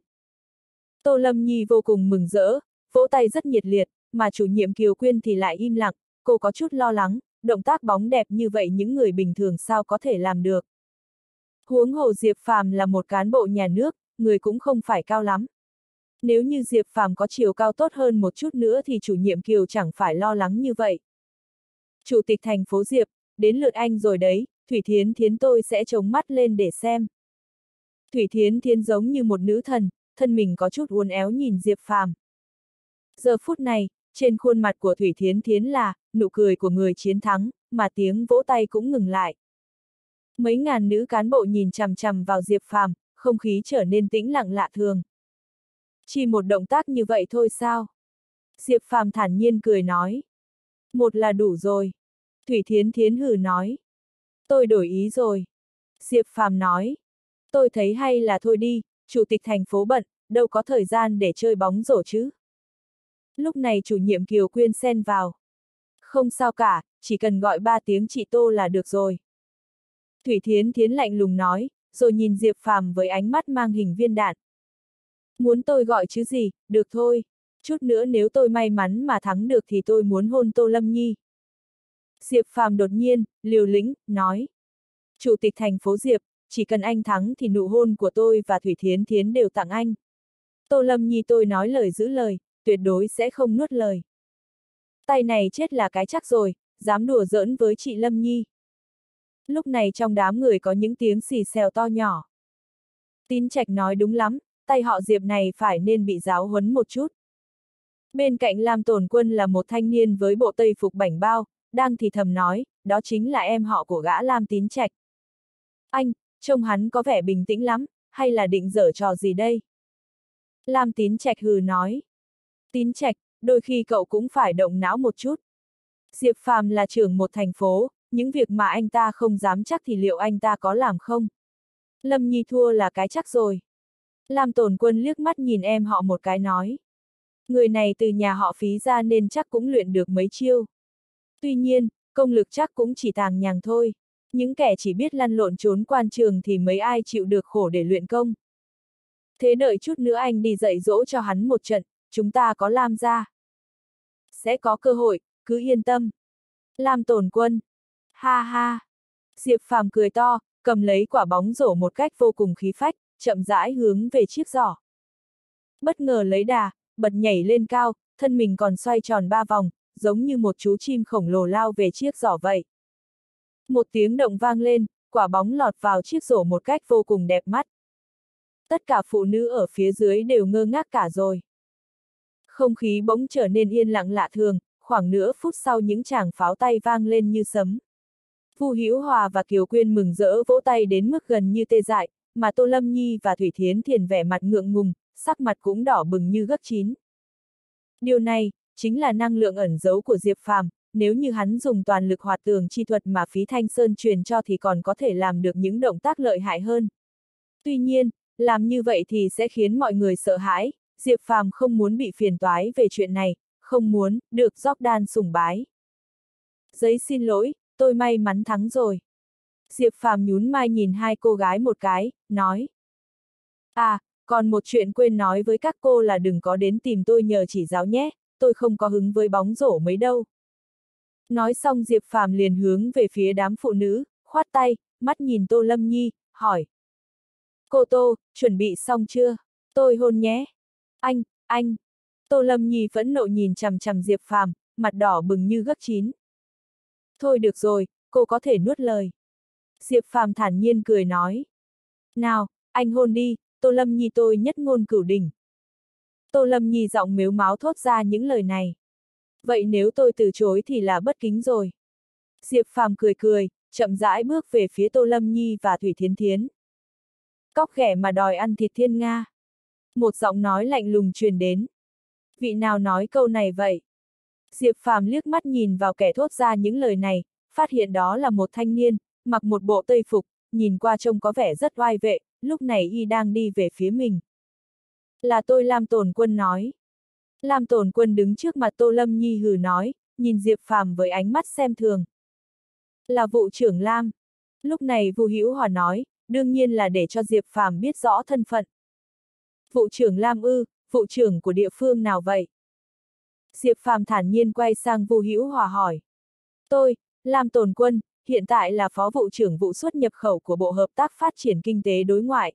Tô Lâm Nhi vô cùng mừng rỡ, vỗ tay rất nhiệt liệt, mà chủ nhiệm Kiều Quyên thì lại im lặng, cô có chút lo lắng, động tác bóng đẹp như vậy những người bình thường sao có thể làm được. Huống hồ Diệp Phàm là một cán bộ nhà nước, người cũng không phải cao lắm. Nếu như Diệp Phàm có chiều cao tốt hơn một chút nữa thì chủ nhiệm Kiều chẳng phải lo lắng như vậy. Chủ tịch thành phố Diệp, đến lượt anh rồi đấy, Thủy Thiến Thiến tôi sẽ chống mắt lên để xem. Thủy Thiến Thiến giống như một nữ thần, thân mình có chút uốn éo nhìn Diệp Phàm. Giờ phút này, trên khuôn mặt của Thủy Thiến Thiến là nụ cười của người chiến thắng, mà tiếng vỗ tay cũng ngừng lại. Mấy ngàn nữ cán bộ nhìn chằm chằm vào Diệp Phàm, không khí trở nên tĩnh lặng lạ thường. Chỉ một động tác như vậy thôi sao? Diệp Phàm thản nhiên cười nói. Một là đủ rồi. Thủy Thiến Thiến hừ nói. Tôi đổi ý rồi. Diệp Phàm nói. Tôi thấy hay là thôi đi, chủ tịch thành phố bận, đâu có thời gian để chơi bóng rổ chứ. Lúc này chủ nhiệm Kiều Quyên xen vào. Không sao cả, chỉ cần gọi ba tiếng chị Tô là được rồi. Thủy Thiến Thiến lạnh lùng nói, rồi nhìn Diệp Phàm với ánh mắt mang hình viên đạn. Muốn tôi gọi chứ gì, được thôi. Chút nữa nếu tôi may mắn mà thắng được thì tôi muốn hôn Tô Lâm Nhi. Diệp Phàm đột nhiên, liều lĩnh, nói. Chủ tịch thành phố Diệp, chỉ cần anh thắng thì nụ hôn của tôi và Thủy Thiến Thiến đều tặng anh. Tô Lâm Nhi tôi nói lời giữ lời, tuyệt đối sẽ không nuốt lời. Tay này chết là cái chắc rồi, dám đùa giỡn với chị Lâm Nhi. Lúc này trong đám người có những tiếng xì xèo to nhỏ. Tín Trạch nói đúng lắm, tay họ Diệp này phải nên bị giáo huấn một chút. Bên cạnh Lam Tồn Quân là một thanh niên với bộ tây phục bảnh bao, đang thì thầm nói, đó chính là em họ của gã Lam Tín Trạch. Anh, trông hắn có vẻ bình tĩnh lắm, hay là định giở trò gì đây? Lam Tín Trạch hừ nói. Tín Trạch, đôi khi cậu cũng phải động não một chút. Diệp Phàm là trưởng một thành phố, những việc mà anh ta không dám chắc thì liệu anh ta có làm không? Lâm Nhi thua là cái chắc rồi. Lam Tồn Quân liếc mắt nhìn em họ một cái nói. Người này từ nhà họ Phí ra nên chắc cũng luyện được mấy chiêu. Tuy nhiên, công lực chắc cũng chỉ tàng nhàng thôi. Những kẻ chỉ biết lăn lộn trốn quan trường thì mấy ai chịu được khổ để luyện công. Thế đợi chút nữa anh đi dạy dỗ cho hắn một trận, chúng ta có Lam gia. Sẽ có cơ hội, cứ yên tâm. Lam Tồn Quân. Ha ha. Diệp Phàm cười to, cầm lấy quả bóng rổ một cách vô cùng khí phách, chậm rãi hướng về chiếc giỏ. Bất ngờ lấy đà, bật nhảy lên cao, thân mình còn xoay tròn ba vòng, giống như một chú chim khổng lồ lao về chiếc giỏ vậy. Một tiếng động vang lên, quả bóng lọt vào chiếc giỏ một cách vô cùng đẹp mắt. Tất cả phụ nữ ở phía dưới đều ngơ ngác cả rồi. Không khí bỗng trở nên yên lặng lạ thường, khoảng nửa phút sau những tràng pháo tay vang lên như sấm. Vu Hữu Hòa và Kiều Quyên mừng rỡ vỗ tay đến mức gần như tê dại, mà Tô Lâm Nhi và Thủy Thiến Thiền vẻ mặt ngượng ngùng, sắc mặt cũng đỏ bừng như gấc chín. Điều này, chính là năng lượng ẩn giấu của Diệp Phàm, nếu như hắn dùng toàn lực hoạt tường chi thuật mà Phí Thanh Sơn truyền cho thì còn có thể làm được những động tác lợi hại hơn. Tuy nhiên, làm như vậy thì sẽ khiến mọi người sợ hãi, Diệp Phàm không muốn bị phiền toái về chuyện này, không muốn được Jordan sùng bái. Giấy xin lỗi, tôi may mắn thắng rồi. Diệp Phàm nhún vai nhìn hai cô gái một cái, nói. À, còn một chuyện quên nói với các cô là đừng có đến tìm tôi nhờ chỉ giáo nhé, tôi không có hứng với bóng rổ mấy đâu. Nói xong Diệp Phàm liền hướng về phía đám phụ nữ, khoát tay, mắt nhìn Tô Lâm Nhi, hỏi. Cô Tô, chuẩn bị xong chưa? Tôi hôn nhé. Anh, anh. Tô Lâm Nhi phẫn nộ nhìn chằm chằm Diệp Phàm, mặt đỏ bừng như gấc chín. Thôi được rồi, cô có thể nuốt lời. Diệp Phàm thản nhiên cười nói. Nào, anh hôn đi, Tô Lâm Nhi tôi nhất ngôn cửu đỉnh. Tô Lâm Nhi giọng mếu máo thốt ra những lời này. Vậy nếu tôi từ chối thì là bất kính rồi. Diệp Phàm cười cười, chậm rãi bước về phía Tô Lâm Nhi và Thủy Thiến Thiến. Cóc ghẻ mà đòi ăn thịt thiên nga. Một giọng nói lạnh lùng truyền đến. Vị nào nói câu này vậy? Diệp Phàm liếc mắt nhìn vào kẻ thốt ra những lời này, phát hiện đó là một thanh niên, mặc một bộ tây phục, nhìn qua trông có vẻ rất oai vệ, lúc này y đang đi về phía mình. Là tôi, Lam Tồn Quân nói. Lam Tồn Quân đứng trước mặt Tô Lâm Nhi hừ nói, nhìn Diệp Phàm với ánh mắt xem thường. Là vụ trưởng Lam. Lúc này Vu Hữu Hòa nói, đương nhiên là để cho Diệp Phàm biết rõ thân phận. Vụ trưởng Lam ư, vụ trưởng của địa phương nào vậy? Diệp Phàm thản nhiên quay sang Vu Hữu Hòa hỏi. Tôi, Lam Tồn Quân, hiện tại là phó vụ trưởng vụ xuất nhập khẩu của Bộ Hợp tác Phát triển Kinh tế Đối ngoại.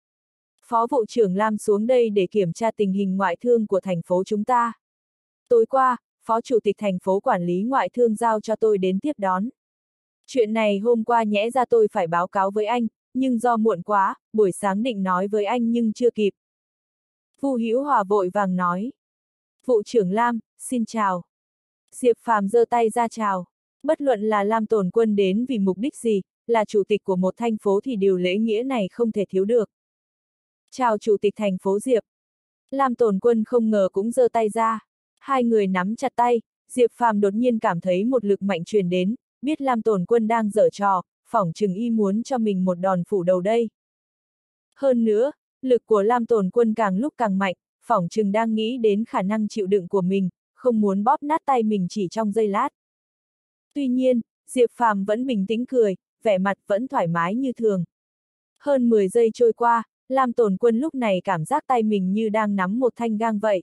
Phó vụ trưởng Lam xuống đây để kiểm tra tình hình ngoại thương của thành phố chúng ta. Tối qua, phó chủ tịch thành phố quản lý ngoại thương giao cho tôi đến tiếp đón. Chuyện này hôm qua nhẽ ra tôi phải báo cáo với anh, nhưng do muộn quá, buổi sáng định nói với anh nhưng chưa kịp. Vu Hữu Hòa vội vàng nói. Vụ trưởng Lam, xin chào. Diệp Phàm giơ tay ra chào. Bất luận là Lam Tồn Quân đến vì mục đích gì, là chủ tịch của một thành phố thì điều lễ nghĩa này không thể thiếu được. Chào chủ tịch thành phố Diệp. Lam Tồn Quân không ngờ cũng giơ tay ra. Hai người nắm chặt tay, Diệp Phàm đột nhiên cảm thấy một lực mạnh truyền đến, biết Lam Tồn Quân đang giở trò, phỏng chừng y muốn cho mình một đòn phủ đầu đây. Hơn nữa, lực của Lam Tồn Quân càng lúc càng mạnh, phỏng chừng đang nghĩ đến khả năng chịu đựng của mình, không muốn bóp nát tay mình chỉ trong giây lát. Tuy nhiên, Diệp Phàm vẫn bình tĩnh cười, vẻ mặt vẫn thoải mái như thường. Hơn mười giây trôi qua, Lam Tồn Quân lúc này cảm giác tay mình như đang nắm một thanh gang vậy.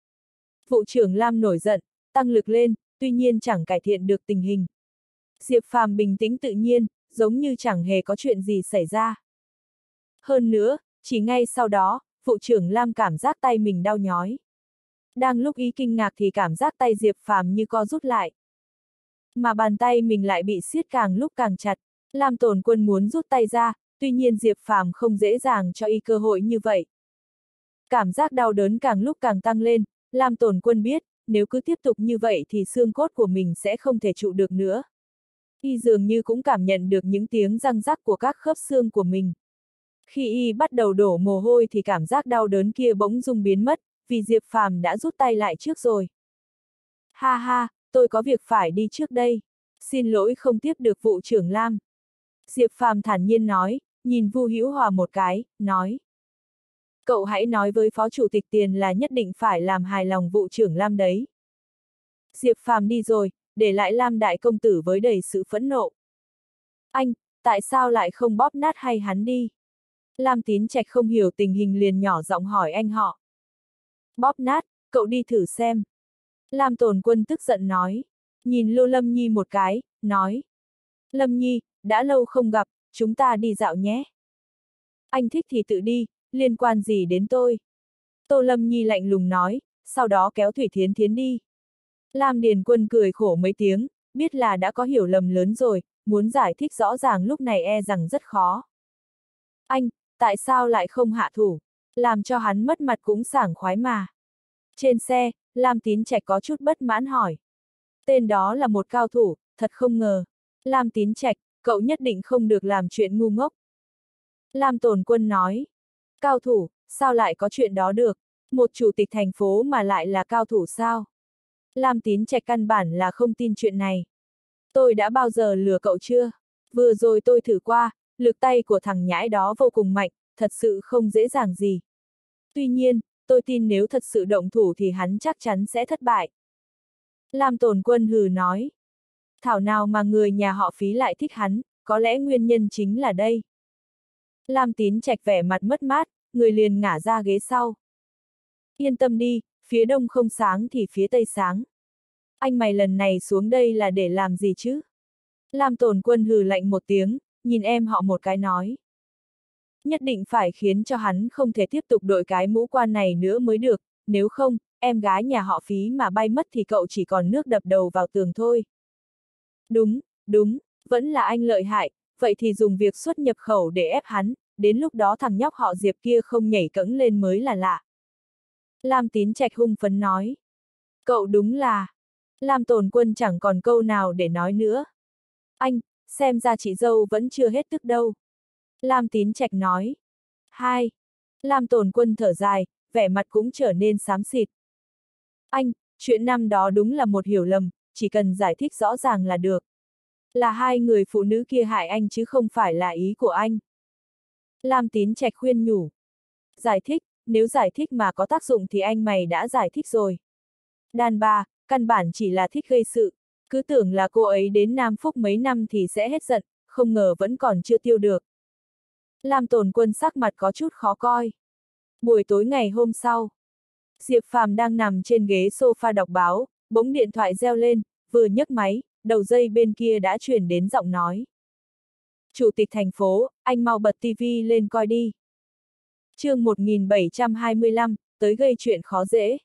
Vụ trưởng Lam nổi giận, tăng lực lên, tuy nhiên chẳng cải thiện được tình hình. Diệp Phàm bình tĩnh tự nhiên, giống như chẳng hề có chuyện gì xảy ra. Hơn nữa, chỉ ngay sau đó, vụ trưởng Lam cảm giác tay mình đau nhói. Đang lúc ý kinh ngạc thì cảm giác tay Diệp Phàm như co rút lại. Mà bàn tay mình lại bị siết càng lúc càng chặt. Lam Tồn Quân muốn rút tay ra, tuy nhiên Diệp Phàm không dễ dàng cho y cơ hội như vậy. Cảm giác đau đớn càng lúc càng tăng lên, Lam Tồn Quân biết, nếu cứ tiếp tục như vậy thì xương cốt của mình sẽ không thể trụ được nữa. Y dường như cũng cảm nhận được những tiếng răng rắc của các khớp xương của mình. Khi y bắt đầu đổ mồ hôi thì cảm giác đau đớn kia bỗng dưng biến mất, vì Diệp Phàm đã rút tay lại trước rồi. Ha ha, tôi có việc phải đi trước đây. Xin lỗi không tiếp được vụ trưởng Lam. Diệp Phàm thản nhiên nói, nhìn Vu Hữu Hòa một cái, nói. Cậu hãy nói với phó chủ tịch Tiền là nhất định phải làm hài lòng vụ trưởng Lam đấy. Diệp Phàm đi rồi, để lại Lam đại công tử với đầy sự phẫn nộ. Anh, tại sao lại không bóp nát hay hắn đi? Lam Tín Trạch không hiểu tình hình liền nhỏ giọng hỏi anh họ. Bóp nát, cậu đi thử xem. Lam Tồn Quân tức giận nói. Nhìn Lô Lâm Nhi một cái, nói. Lâm Nhi, đã lâu không gặp, chúng ta đi dạo nhé. Anh thích thì tự đi, liên quan gì đến tôi? Tô Lâm Nhi lạnh lùng nói, sau đó kéo Thủy Thiến Thiến đi. Lam Điền Quân cười khổ mấy tiếng, biết là đã có hiểu lầm lớn rồi, muốn giải thích rõ ràng lúc này e rằng rất khó. Anh, tại sao lại không hạ thủ? Làm cho hắn mất mặt cũng sảng khoái mà. Trên xe, Lam Tín Trạch có chút bất mãn hỏi. Tên đó là một cao thủ, thật không ngờ. Lam Tín Trạch, cậu nhất định không được làm chuyện ngu ngốc. Lam Tồn Quân nói. Cao thủ, sao lại có chuyện đó được? Một chủ tịch thành phố mà lại là cao thủ sao? Lam Tín Trạch căn bản là không tin chuyện này. Tôi đã bao giờ lừa cậu chưa? Vừa rồi tôi thử qua, lực tay của thằng nhãi đó vô cùng mạnh, thật sự không dễ dàng gì. Tuy nhiên, tôi tin nếu thật sự động thủ thì hắn chắc chắn sẽ thất bại. Lam Tồn Quân hừ nói. Thảo nào mà người nhà họ Phí lại thích hắn, có lẽ nguyên nhân chính là đây. Lam Tín Trạch vẻ mặt mất mát, người liền ngả ra ghế sau. Yên tâm đi, phía đông không sáng thì phía tây sáng. Anh mày lần này xuống đây là để làm gì chứ? Lam Tồn Quân hừ lạnh một tiếng, nhìn em họ một cái nói. Nhất định phải khiến cho hắn không thể tiếp tục đội cái mũ quan này nữa mới được, nếu không, em gái nhà họ Phí mà bay mất thì cậu chỉ còn nước đập đầu vào tường thôi. Đúng, đúng, vẫn là anh lợi hại, vậy thì dùng việc xuất nhập khẩu để ép hắn, đến lúc đó thằng nhóc họ Diệp kia không nhảy cẫng lên mới là lạ. Lam Tín Trạch hung phấn nói. Cậu đúng là... Lam Tồn Quân chẳng còn câu nào để nói nữa. Anh, xem ra chị dâu vẫn chưa hết tức đâu. Lam Tín Trạch nói. Hai. Lam Tồn Quân thở dài, vẻ mặt cũng trở nên xám xịt. Anh, chuyện năm đó đúng là một hiểu lầm, chỉ cần giải thích rõ ràng là được. Là hai người phụ nữ kia hại anh chứ không phải là ý của anh. Lam Tín Trạch khuyên nhủ. Giải thích, nếu giải thích mà có tác dụng thì anh mày đã giải thích rồi. Đàn bà, căn bản chỉ là thích gây sự, cứ tưởng là cô ấy đến Nam Phúc mấy năm thì sẽ hết giận, không ngờ vẫn còn chưa tiêu được. Lam Tồn Quân sắc mặt có chút khó coi. Buổi tối ngày hôm sau, Diệp Phàm đang nằm trên ghế sofa đọc báo, bỗng điện thoại reo lên, vừa nhấc máy, đầu dây bên kia đã truyền đến giọng nói. Chủ tịch thành phố, anh mau bật tivi lên coi đi. Chương một nghìn bảy trăm hai mươi lăm, tới gây chuyện khó dễ.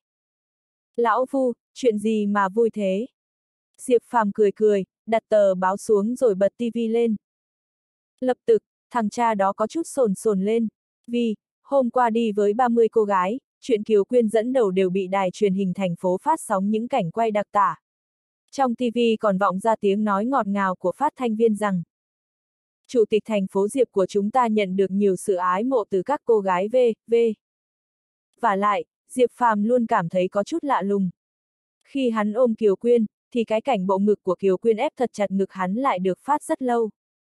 Lão Vu, chuyện gì mà vui thế? Diệp Phàm cười cười, đặt tờ báo xuống rồi bật tivi lên. Lập tức, thằng cha đó có chút sồn sồn lên, vì, hôm qua đi với ba mươi cô gái, chuyện Kiều Quyên dẫn đầu đều bị đài truyền hình thành phố phát sóng những cảnh quay đặc tả. Trong tivi còn vọng ra tiếng nói ngọt ngào của phát thanh viên rằng Chủ tịch thành phố Diệp của chúng ta nhận được nhiều sự ái mộ từ các cô gái v, v. Và lại, Diệp Phàm luôn cảm thấy có chút lạ lùng. Khi hắn ôm Kiều Quyên, thì cái cảnh bộ ngực của Kiều Quyên ép thật chặt ngực hắn lại được phát rất lâu.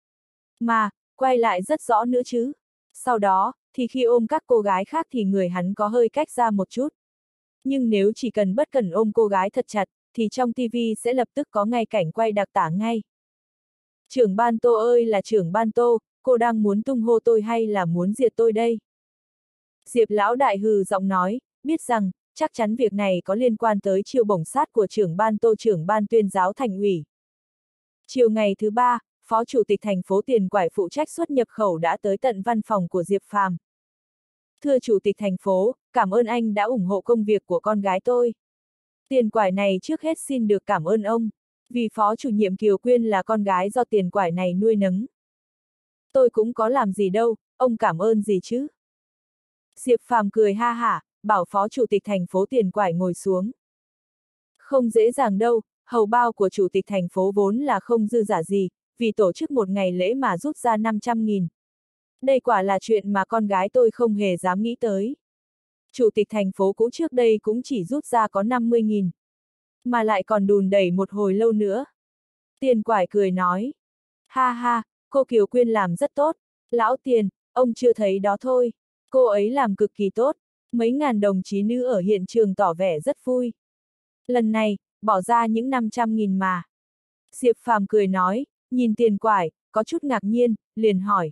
Mà, quay lại rất rõ nữa chứ. Sau đó, thì khi ôm các cô gái khác thì người hắn có hơi cách ra một chút. Nhưng nếu chỉ cần bất cần ôm cô gái thật chặt, thì trong tivi sẽ lập tức có ngay cảnh quay đặc tả ngay. Trưởng ban Tô ơi là trưởng ban Tô, cô đang muốn tung hô tôi hay là muốn diệt tôi đây? Diệp lão đại hừ giọng nói, biết rằng, chắc chắn việc này có liên quan tới chiêu bổng sát của trưởng ban Tô trưởng ban tuyên giáo thành ủy. Chiều ngày thứ ba, Phó Chủ tịch thành phố Tiền Quải phụ trách xuất nhập khẩu đã tới tận văn phòng của Diệp Phàm. Thưa Chủ tịch thành phố, cảm ơn anh đã ủng hộ công việc của con gái tôi. Tiền Quải này trước hết xin được cảm ơn ông, vì Phó chủ nhiệm Kiều Quyên là con gái do Tiền Quải này nuôi nấng. Tôi cũng có làm gì đâu, ông cảm ơn gì chứ? Diệp Phàm cười ha hả, bảo Phó Chủ tịch thành phố Tiền Quải ngồi xuống. Không dễ dàng đâu, hầu bao của Chủ tịch thành phố vốn là không dư giả gì, vì tổ chức một ngày lễ mà rút ra năm trăm nghìn. Đây quả là chuyện mà con gái tôi không hề dám nghĩ tới. Chủ tịch thành phố cũ trước đây cũng chỉ rút ra có năm mươi nghìn. Mà lại còn đùn đẩy một hồi lâu nữa. Tiền Quải cười nói. Ha ha, cô Kiều Quyên làm rất tốt. Lão Tiền, ông chưa thấy đó thôi. Cô ấy làm cực kỳ tốt. Mấy ngàn đồng chí nữ ở hiện trường tỏ vẻ rất vui. Lần này, bỏ ra những năm trăm nghìn mà. Diệp Phàm cười nói, nhìn Tiền Quải, có chút ngạc nhiên, liền hỏi.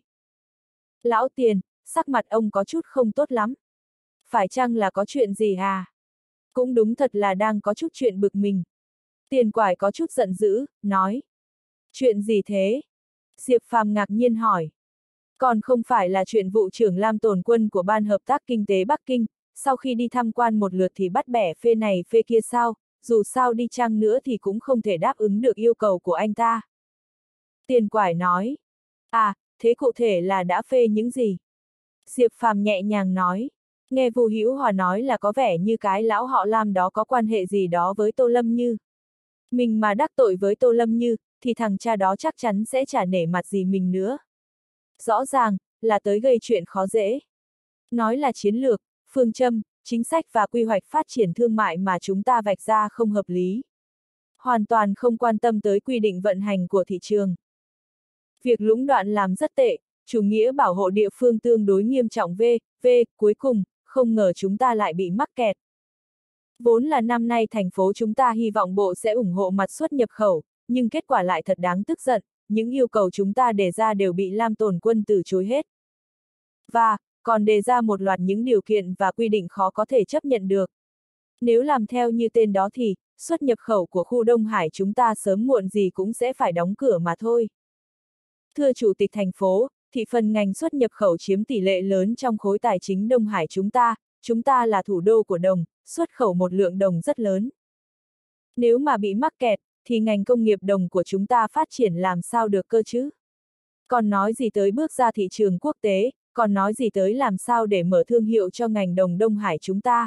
Lão Tiền, sắc mặt ông có chút không tốt lắm. Phải chăng là có chuyện gì à? Cũng đúng thật là đang có chút chuyện bực mình. Tiền Quải có chút giận dữ, nói. Chuyện gì thế? Diệp Phàm ngạc nhiên hỏi. Còn không phải là chuyện vụ trưởng Lam Tồn Quân của Ban Hợp tác Kinh tế Bắc Kinh, sau khi đi tham quan một lượt thì bắt bẻ phê này phê kia sao, dù sao đi chăng nữa thì cũng không thể đáp ứng được yêu cầu của anh ta. Tiền Quải nói. À, thế cụ thể là đã phê những gì? Diệp Phàm nhẹ nhàng nói. Nghe Vu Hữu Hòa nói là có vẻ như cái lão họ Lam đó có quan hệ gì đó với Tô Lâm Như. Mình mà đắc tội với Tô Lâm Như, thì thằng cha đó chắc chắn sẽ chả nể mặt gì mình nữa. Rõ ràng, là tới gây chuyện khó dễ. Nói là chiến lược, phương châm, chính sách và quy hoạch phát triển thương mại mà chúng ta vạch ra không hợp lý. Hoàn toàn không quan tâm tới quy định vận hành của thị trường. Việc lũng đoạn làm rất tệ, chủ nghĩa bảo hộ địa phương tương đối nghiêm trọng v, v, cuối cùng, không ngờ chúng ta lại bị mắc kẹt. Vốn là năm nay thành phố chúng ta hy vọng bộ sẽ ủng hộ mặt xuất nhập khẩu, nhưng kết quả lại thật đáng tức giận, những yêu cầu chúng ta đề ra đều bị Lam Tồn Quân từ chối hết. Và, còn đề ra một loạt những điều kiện và quy định khó có thể chấp nhận được. Nếu làm theo như tên đó thì, xuất nhập khẩu của khu Đông Hải chúng ta sớm muộn gì cũng sẽ phải đóng cửa mà thôi. Thưa Chủ tịch thành phố, thị phần ngành xuất nhập khẩu chiếm tỷ lệ lớn trong khối tài chính Đông Hải chúng ta, chúng ta là thủ đô của đồng, xuất khẩu một lượng đồng rất lớn. Nếu mà bị mắc kẹt, thì ngành công nghiệp đồng của chúng ta phát triển làm sao được cơ chứ? Còn nói gì tới bước ra thị trường quốc tế, còn nói gì tới làm sao để mở thương hiệu cho ngành đồng Đông Hải chúng ta?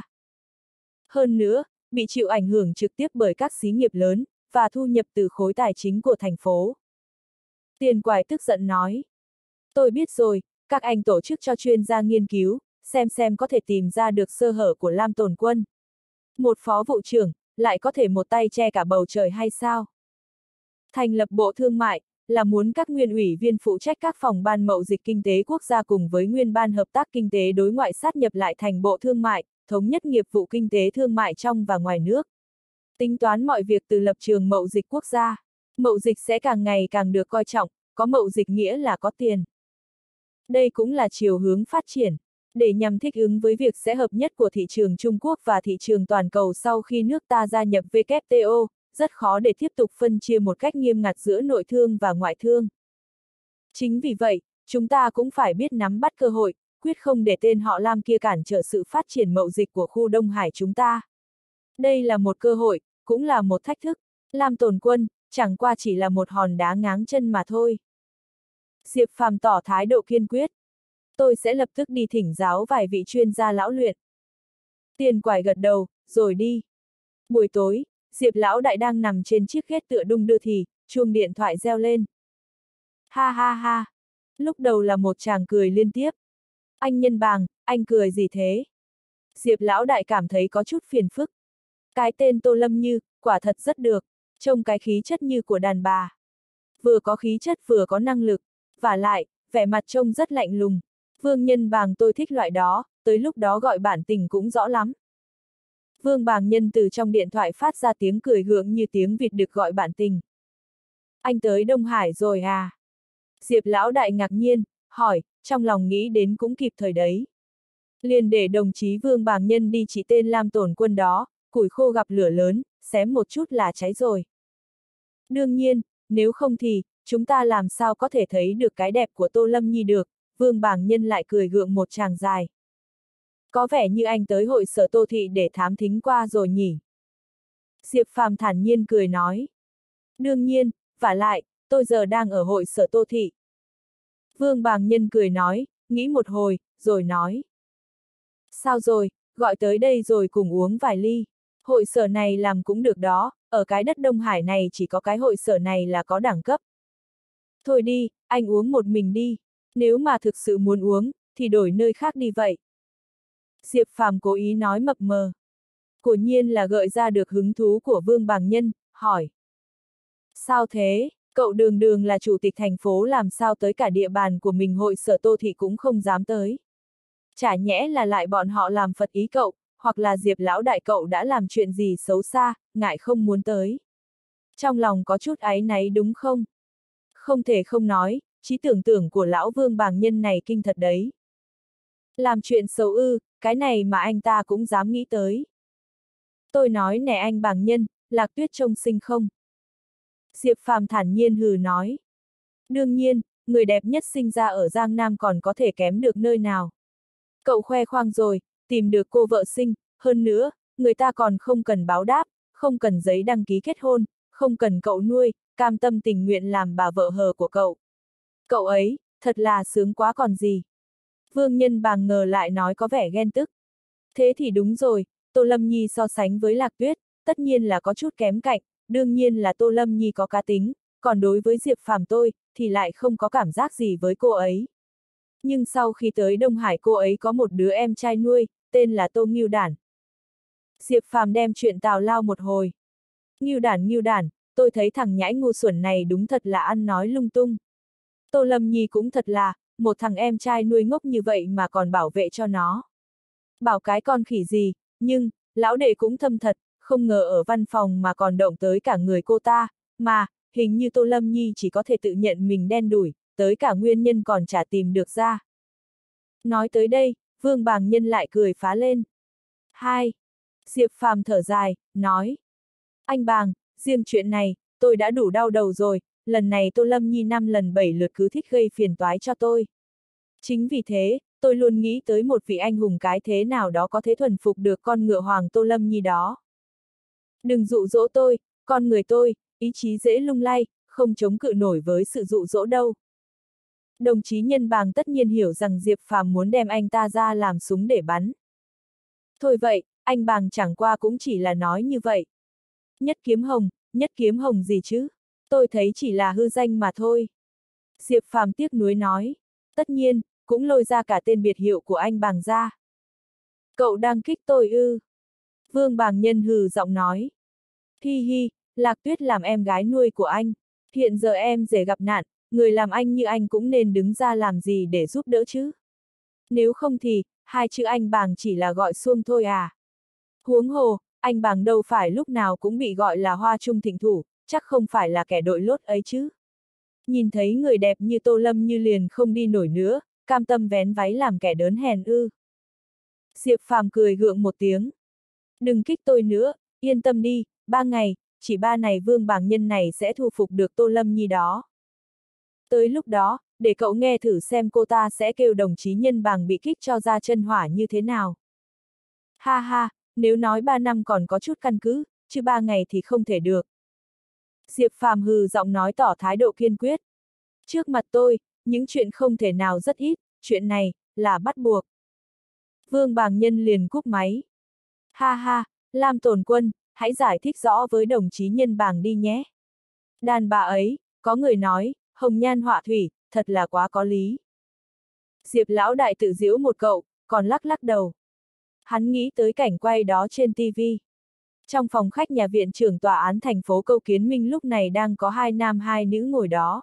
Hơn nữa, bị chịu ảnh hưởng trực tiếp bởi các xí nghiệp lớn, và thu nhập từ khối tài chính của thành phố. Tiền Quải tức giận nói. Tôi biết rồi, các anh tổ chức cho chuyên gia nghiên cứu, xem xem có thể tìm ra được sơ hở của Lam Tồn Quân. Một phó vụ trưởng, lại có thể một tay che cả bầu trời hay sao? Thành lập Bộ Thương mại, là muốn các nguyên ủy viên phụ trách các phòng ban mậu dịch kinh tế quốc gia cùng với nguyên ban hợp tác kinh tế đối ngoại sát nhập lại thành Bộ Thương mại, thống nhất nghiệp vụ kinh tế thương mại trong và ngoài nước. Tính toán mọi việc từ lập trường mậu dịch quốc gia. Mậu dịch sẽ càng ngày càng được coi trọng, có mậu dịch nghĩa là có tiền. Đây cũng là chiều hướng phát triển, để nhằm thích ứng với việc sẽ hợp nhất của thị trường Trung Quốc và thị trường toàn cầu sau khi nước ta gia nhập W T O, rất khó để tiếp tục phân chia một cách nghiêm ngặt giữa nội thương và ngoại thương. Chính vì vậy, chúng ta cũng phải biết nắm bắt cơ hội, quyết không để tên họ Lam kia cản trở sự phát triển mậu dịch của khu Đông Hải chúng ta. Đây là một cơ hội, cũng là một thách thức. Lam Tồn Quân, chẳng qua chỉ là một hòn đá ngáng chân mà thôi. Diệp Phàm tỏ thái độ kiên quyết. Tôi sẽ lập tức đi thỉnh giáo vài vị chuyên gia lão luyện. Tiền Quải gật đầu, rồi đi. Buổi tối, Diệp lão đại đang nằm trên chiếc ghét tựa đung đưa thì, chuông điện thoại reo lên. Ha ha ha. Lúc đầu là một chàng cười liên tiếp. Anh Nhân Bàng, anh cười gì thế? Diệp lão đại cảm thấy có chút phiền phức. Cái tên Tô Lâm Như, quả thật rất được, trông cái khí chất như của đàn bà. Vừa có khí chất vừa có năng lực, vả lại, vẻ mặt trông rất lạnh lùng. Vương Nhân Bàng tôi thích loại đó, tới lúc đó gọi bản tình cũng rõ lắm. Vương Bàng Nhân từ trong điện thoại phát ra tiếng cười gượng như tiếng vịt được gọi bản tình. Anh tới Đông Hải rồi à? Diệp lão đại ngạc nhiên, hỏi, trong lòng nghĩ đến cũng kịp thời đấy. Liền để đồng chí Vương Bàng Nhân đi chỉ tên Lam Tồn Quân đó, củi khô gặp lửa lớn, xém một chút là cháy rồi. Đương nhiên, nếu không thì, chúng ta làm sao có thể thấy được cái đẹp của Tô Lâm Nhi được, Vương Bàng Nhân lại cười gượng một tràng dài. Có vẻ như anh tới hội sở Tô Thị để thám thính qua rồi nhỉ? Diệp Phàm thản nhiên cười nói. Đương nhiên, vả lại, tôi giờ đang ở hội sở Tô Thị. Vương Bàng Nhân cười nói, nghĩ một hồi, rồi nói. Sao rồi, gọi tới đây rồi cùng uống vài ly. Hội sở này làm cũng được đó, ở cái đất Đông Hải này chỉ có cái hội sở này là có đẳng cấp. Thôi đi, anh uống một mình đi. Nếu mà thực sự muốn uống, thì đổi nơi khác đi vậy. Diệp Phàm cố ý nói mập mờ. Quả nhiên là gợi ra được hứng thú của Vương Bàng Nhân, hỏi. Sao thế, cậu đường đường là chủ tịch thành phố làm sao tới cả địa bàn của mình hội sở Tô Thị cũng không dám tới. Chả nhẽ là lại bọn họ làm phật ý cậu, hoặc là Diệp lão đại cậu đã làm chuyện gì xấu xa, ngại không muốn tới. Trong lòng có chút áy náy đúng không? Không thể không nói, trí tưởng tượng của lão Vương Bàng Nhân này kinh thật đấy. Làm chuyện xấu ư, cái này mà anh ta cũng dám nghĩ tới. Tôi nói nè anh Bàng Nhân, Lạc Tuyết trông xinh không? Diệp Phàm thản nhiên hừ nói. Đương nhiên, người đẹp nhất sinh ra ở Giang Nam còn có thể kém được nơi nào. Cậu khoe khoang rồi, tìm được cô vợ xinh, hơn nữa, người ta còn không cần báo đáp, không cần giấy đăng ký kết hôn, không cần cậu nuôi, cam tâm tình nguyện làm bà vợ hờ của cậu. Cậu ấy, thật là sướng quá còn gì. Vương Nhân Bàng ngờ lại nói có vẻ ghen tức. Thế thì đúng rồi, Tô Lâm Nhi so sánh với Lạc Tuyết, tất nhiên là có chút kém cạnh, đương nhiên là Tô Lâm Nhi có cá tính, còn đối với Diệp Phàm tôi, thì lại không có cảm giác gì với cô ấy. Nhưng sau khi tới Đông Hải cô ấy có một đứa em trai nuôi, tên là Tô Ngưu Đản. Diệp Phàm đem chuyện tào lao một hồi. Ngưu Đản Ngưu Đản, tôi thấy thằng nhãi ngu xuẩn này đúng thật là ăn nói lung tung. Tô Lâm Nhi cũng thật là, một thằng em trai nuôi ngốc như vậy mà còn bảo vệ cho nó. Bảo cái con khỉ gì, nhưng, lão đệ cũng thâm thật, không ngờ ở văn phòng mà còn động tới cả người cô ta, mà, hình như Tô Lâm Nhi chỉ có thể tự nhận mình đen đủi, tới cả nguyên nhân còn chả tìm được ra. Nói tới đây, Vương Bàng Nhân lại cười phá lên. Hai. Diệp Phàm thở dài, nói. Anh Bàng, riêng chuyện này, tôi đã đủ đau đầu rồi, lần này Tô Lâm Nhi năm lần bảy lượt cứ thích gây phiền toái cho tôi. Chính vì thế, tôi luôn nghĩ tới một vị anh hùng cái thế nào đó có thể thuần phục được con ngựa hoàng Tô Lâm Nhi đó. Đừng dụ dỗ tôi, con người tôi, ý chí dễ lung lay, không chống cự nổi với sự dụ dỗ đâu. Đồng chí Nhân Bàng tất nhiên hiểu rằng Diệp Phàm muốn đem anh ta ra làm súng để bắn. Thôi vậy, anh Bàng chẳng qua cũng chỉ là nói như vậy. Nhất kiếm hồng, nhất kiếm hồng gì chứ? Tôi thấy chỉ là hư danh mà thôi. Diệp Phàm tiếc nuối nói. Tất nhiên, cũng lôi ra cả tên biệt hiệu của anh Bàng ra. Cậu đang kích tôi ư? Vương Bàng Nhân hừ giọng nói. Hi hi, Lạc Tuyết làm em gái nuôi của anh. Hiện giờ em rể gặp nạn, người làm anh như anh cũng nên đứng ra làm gì để giúp đỡ chứ. Nếu không thì, hai chữ anh bàng chỉ là gọi xuông thôi à. Huống hồ, anh bàng đâu phải lúc nào cũng bị gọi là hoa trung thịnh thủ, chắc không phải là kẻ đội lốt ấy chứ. Nhìn thấy người đẹp như Tô Lâm như liền không đi nổi nữa, cam tâm vén váy làm kẻ đớn hèn ư. Diệp Phàm cười gượng một tiếng. Đừng kích tôi nữa, yên tâm đi, ba ngày, chỉ ba này Vương Bàng Nhân này sẽ thu phục được Tô Lâm Nhi đó. Tới lúc đó, để cậu nghe thử xem cô ta sẽ kêu đồng chí Nhân Bàng bị kích cho ra chân hỏa như thế nào. Ha ha, nếu nói ba năm còn có chút căn cứ, chứ ba ngày thì không thể được. Diệp Phàm hừ giọng nói tỏ thái độ kiên quyết. Trước mặt tôi, những chuyện không thể nào rất ít, chuyện này, là bắt buộc. Vương Bàng Nhân liền cúp máy. Ha ha, Lam Tồn Quân, hãy giải thích rõ với đồng chí Nhân Bàng đi nhé. Đàn bà ấy, có người nói, hồng nhan họa thủy, thật là quá có lý. Diệp lão đại tự giễu một cậu, còn lắc lắc đầu. Hắn nghĩ tới cảnh quay đó trên ti vi. Trong phòng khách nhà viện trưởng tòa án thành phố Câu Kiến Minh lúc này đang có hai nam hai nữ ngồi đó.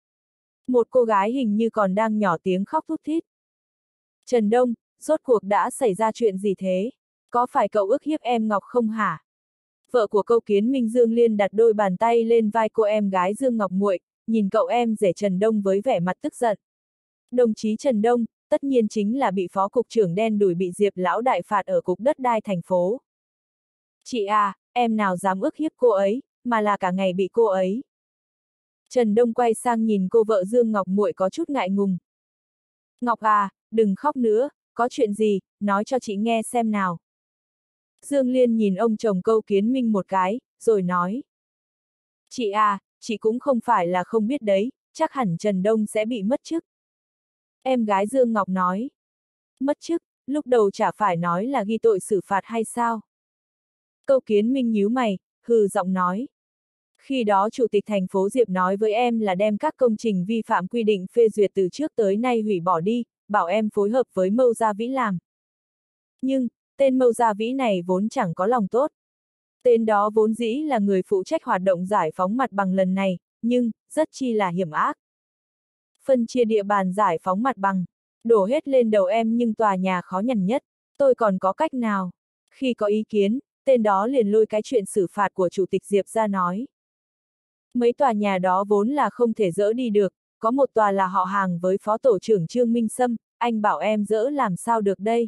Một cô gái hình như còn đang nhỏ tiếng khóc thút thít. Trần Đông, rốt cuộc đã xảy ra chuyện gì thế? Có phải cậu ức hiếp em Ngọc không hả? Vợ của Câu Kiến Minh Dương Liên đặt đôi bàn tay lên vai cô em gái Dương Ngọc Muội, nhìn cậu em rể Trần Đông với vẻ mặt tức giận. Đồng chí Trần Đông, tất nhiên chính là bị phó cục trưởng đen đuổi bị Diệp lão đại phạt ở cục đất đai thành phố. Chị à, em nào dám ức hiếp cô ấy, mà là cả ngày bị cô ấy. Trần Đông quay sang nhìn cô vợ Dương Ngọc Muội có chút ngại ngùng. Ngọc à, đừng khóc nữa, có chuyện gì, nói cho chị nghe xem nào. Dương Liên nhìn ông chồng Câu Kiến Minh một cái, rồi nói. Chị à, chị cũng không phải là không biết đấy, chắc hẳn Trần Đông sẽ bị mất chức. Em gái Dương Ngọc nói. Mất chức, lúc đầu chả phải nói là ghi tội xử phạt hay sao? Câu Kiến Minh nhíu mày, hừ giọng nói. Khi đó Chủ tịch thành phố Diệp nói với em là đem các công trình vi phạm quy định phê duyệt từ trước tới nay hủy bỏ đi, bảo em phối hợp với Mâu Gia Vĩ làm. Nhưng, tên Mâu Gia Vĩ này vốn chẳng có lòng tốt. Tên đó vốn dĩ là người phụ trách hoạt động giải phóng mặt bằng lần này, nhưng, rất chi là hiểm ác. Phân chia địa bàn giải phóng mặt bằng, đổ hết lên đầu em nhưng tòa nhà khó nhằn nhất, tôi còn có cách nào? Khi có ý kiến, tên đó liền lôi cái chuyện xử phạt của Chủ tịch Diệp ra nói. Mấy tòa nhà đó vốn là không thể dỡ đi được, có một tòa là họ hàng với Phó Tổ trưởng Trương Minh Sâm, anh bảo em dỡ làm sao được đây?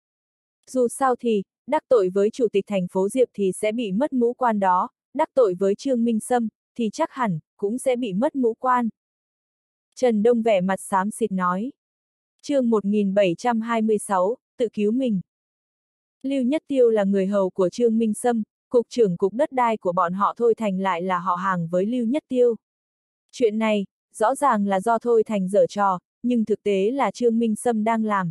Dù sao thì, đắc tội với Chủ tịch thành phố Diệp thì sẽ bị mất mũ quan đó, đắc tội với Trương Minh Sâm, thì chắc hẳn, cũng sẽ bị mất mũ quan. Trần Đông vẻ mặt xám xịt nói. Chương một nghìn bảy trăm hai mươi sáu, tự cứu mình. Lưu Nhất Tiêu là người hầu của Trương Minh Sâm, cục trưởng cục đất đai của bọn họ Thôi Thành lại là họ hàng với Lưu Nhất Tiêu. Chuyện này, rõ ràng là do Thôi Thành giở trò, nhưng thực tế là Trương Minh Sâm đang làm.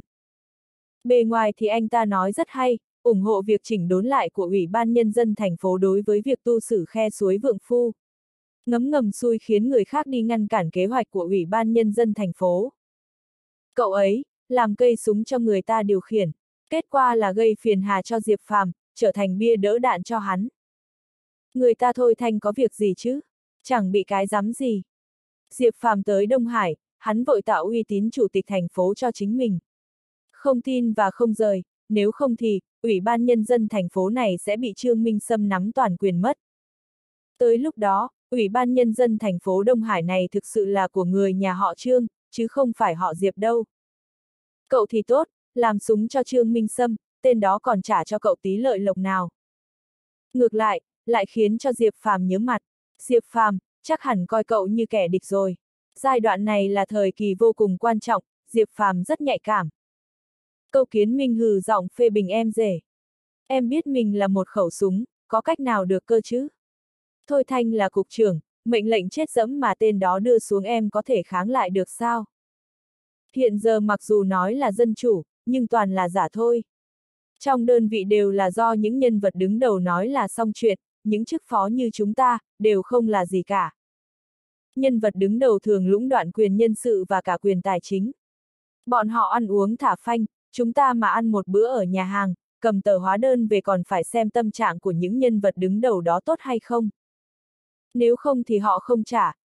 Bề ngoài thì anh ta nói rất hay, ủng hộ việc chỉnh đốn lại của Ủy ban Nhân dân thành phố đối với việc tu sửa khe suối Vượng Phu. Ngấm ngầm xui khiến người khác đi ngăn cản kế hoạch của Ủy ban Nhân dân thành phố. Cậu ấy, làm cây súng cho người ta điều khiển, kết quả là gây phiền hà cho Diệp Phàm, trở thành bia đỡ đạn cho hắn. Người ta Thôi Thành có việc gì chứ? Chẳng bị cái rắm gì. Diệp Phàm tới Đông Hải, hắn vội tạo uy tín chủ tịch thành phố cho chính mình. Không tin và không rời, nếu không thì, Ủy ban Nhân dân thành phố này sẽ bị Trương Minh Sâm nắm toàn quyền mất. Tới lúc đó, Ủy ban Nhân dân thành phố Đông Hải này thực sự là của người nhà họ Trương, chứ không phải họ Diệp đâu. Cậu thì tốt, làm súng cho Trương Minh Sâm, tên đó còn trả cho cậu tí lợi lộc nào. Ngược lại, lại khiến cho Diệp Phàm nhớ mặt. Diệp Phàm, chắc hẳn coi cậu như kẻ địch rồi. Giai đoạn này là thời kỳ vô cùng quan trọng, Diệp Phàm rất nhạy cảm. Câu Kiến Minh hừ giọng phê bình em rể. Em biết mình là một khẩu súng, có cách nào được cơ chứ? Thôi Thanh là cục trưởng, mệnh lệnh chết dẫm mà tên đó đưa xuống em có thể kháng lại được sao? Hiện giờ mặc dù nói là dân chủ, nhưng toàn là giả thôi. Trong đơn vị đều là do những nhân vật đứng đầu nói là xong chuyện, những chức phó như chúng ta, đều không là gì cả. Nhân vật đứng đầu thường lũng đoạn quyền nhân sự và cả quyền tài chính. Bọn họ ăn uống thả phanh, chúng ta mà ăn một bữa ở nhà hàng, cầm tờ hóa đơn về còn phải xem tâm trạng của những nhân vật đứng đầu đó tốt hay không. Nếu không thì họ không trả,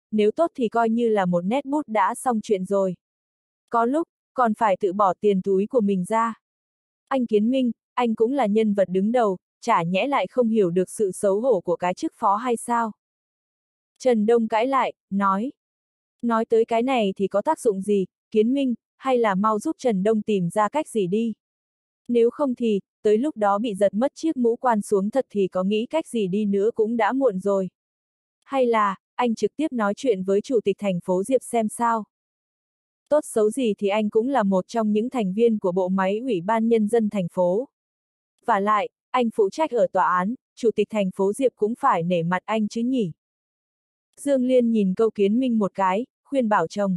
nếu tốt thì coi như là một nét bút đã xong chuyện rồi. Có lúc, còn phải tự bỏ tiền túi của mình ra. Anh Kiến Minh, anh cũng là nhân vật đứng đầu, chả nhẽ lại không hiểu được sự xấu hổ của cái chức phó hay sao? Trần Đông cãi lại, nói. Nói tới cái này thì có tác dụng gì, Kiến Minh, hay là mau giúp Trần Đông tìm ra cách gì đi. Nếu không thì, tới lúc đó bị giật mất chiếc mũ quan xuống thật thì có nghĩ cách gì đi nữa cũng đã muộn rồi. Hay là, anh trực tiếp nói chuyện với Chủ tịch thành phố Diệp xem sao. Tốt xấu gì thì anh cũng là một trong những thành viên của bộ máy Ủy ban Nhân dân thành phố. Và lại, anh phụ trách ở tòa án, Chủ tịch thành phố Diệp cũng phải nể mặt anh chứ nhỉ. Dương Liên nhìn Câu Kiến Minh một cái, khuyên bảo chồng.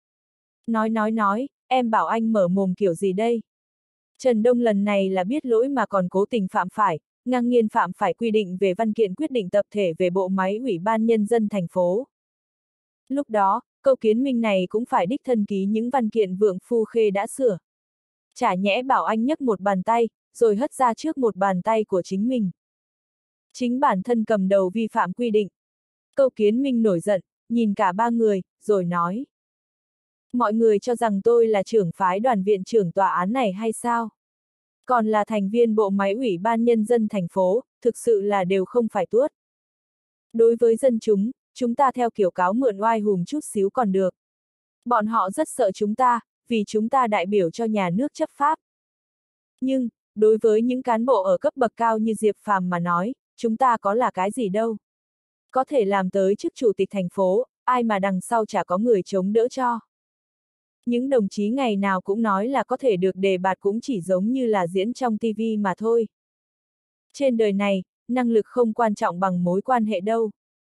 Nói nói nói, em bảo anh mở mồm kiểu gì đây? Trần Đông lần này là biết lỗi mà còn cố tình phạm phải, ngang nhiên phạm phải quy định về văn kiện quyết định tập thể về bộ máy Ủy ban Nhân dân thành phố. Lúc đó, Câu Kiến Minh này cũng phải đích thân ký những văn kiện Vượng Phu Khê đã sửa. Chả nhẽ bảo anh nhấc một bàn tay, rồi hất ra trước một bàn tay của chính mình. Chính bản thân cầm đầu vi phạm quy định. Câu Kiến Minh nổi giận, nhìn cả ba người, rồi nói. Mọi người cho rằng tôi là trưởng phái đoàn viện trưởng tòa án này hay sao? Còn là thành viên bộ máy Ủy ban Nhân dân thành phố, thực sự là đều không phải tuốt. Đối với dân chúng, chúng ta theo kiểu cáo mượn oai hùng chút xíu còn được. Bọn họ rất sợ chúng ta, vì chúng ta đại biểu cho nhà nước chấp pháp. Nhưng, đối với những cán bộ ở cấp bậc cao như Diệp Phàm mà nói, chúng ta có là cái gì đâu. Có thể làm tới chức chủ tịch thành phố, ai mà đằng sau chả có người chống đỡ cho. Những đồng chí ngày nào cũng nói là có thể được đề bạt cũng chỉ giống như là diễn trong ti vi mà thôi. Trên đời này, năng lực không quan trọng bằng mối quan hệ đâu.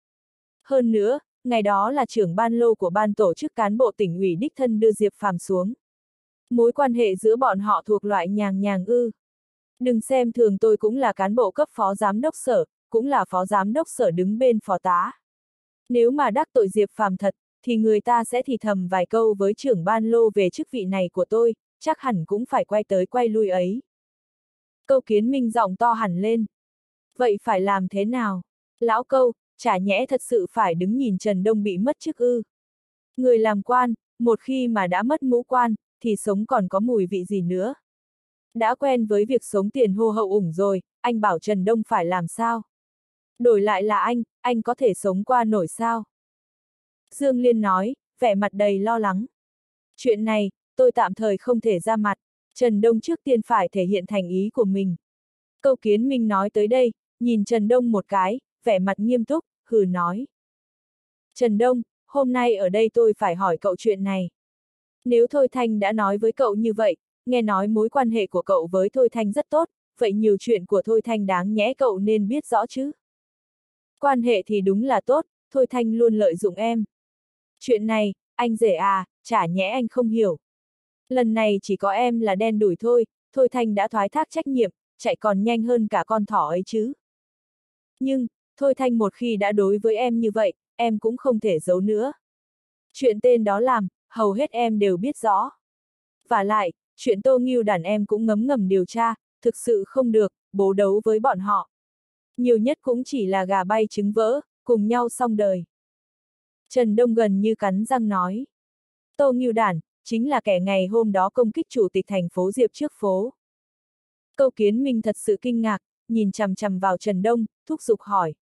Hơn nữa, ngày đó là trưởng ban lô của ban tổ chức cán bộ tỉnh ủy đích thân đưa Diệp Phàm xuống. Mối quan hệ giữa bọn họ thuộc loại nhàng nhàng ư. Đừng xem thường tôi cũng là cán bộ cấp phó giám đốc sở, cũng là phó giám đốc sở đứng bên phó tá. Nếu mà đắc tội Diệp Phàm thật, thì người ta sẽ thì thầm vài câu với trưởng ban lô về chức vị này của tôi, chắc hẳn cũng phải quay tới quay lui ấy. Câu Kiến Minh giọng to hẳn lên. Vậy phải làm thế nào? Lão Câu, chả nhẽ thật sự phải đứng nhìn Trần Đông bị mất chức ư? Người làm quan, một khi mà đã mất mũ quan, thì sống còn có mùi vị gì nữa? Đã quen với việc sống tiền hô hậu ủng rồi, anh bảo Trần Đông phải làm sao? Đổi lại là anh, anh có thể sống qua nổi sao? Dương Liên nói, vẻ mặt đầy lo lắng. Chuyện này, tôi tạm thời không thể ra mặt, Trần Đông trước tiên phải thể hiện thành ý của mình. Câu Kiến Minh nói tới đây, nhìn Trần Đông một cái, vẻ mặt nghiêm túc, hừ nói. Trần Đông, hôm nay ở đây tôi phải hỏi cậu chuyện này. Nếu Thôi Thanh đã nói với cậu như vậy, nghe nói mối quan hệ của cậu với Thôi Thanh rất tốt, vậy nhiều chuyện của Thôi Thanh đáng nhẽ cậu nên biết rõ chứ. Quan hệ thì đúng là tốt, Thôi Thanh luôn lợi dụng em. Chuyện này, anh rể à, chả nhẽ anh không hiểu. Lần này chỉ có em là đen đủi thôi, Thôi Thanh đã thoái thác trách nhiệm, chạy còn nhanh hơn cả con thỏ ấy chứ. Nhưng, Thôi Thanh một khi đã đối với em như vậy, em cũng không thể giấu nữa. Chuyện tên đó làm, hầu hết em đều biết rõ. Và lại, chuyện Tô Ngưu đàn em cũng ngấm ngầm điều tra, thực sự không được, bố đấu với bọn họ. Nhiều nhất cũng chỉ là gà bay trứng vỡ, cùng nhau xong đời. Trần Đông gần như cắn răng nói. Tô Ngưu đản, chính là kẻ ngày hôm đó công kích chủ tịch thành phố Diệp trước phố. Câu Kiến Minh thật sự kinh ngạc, nhìn chằm chằm vào Trần Đông, thúc giục hỏi.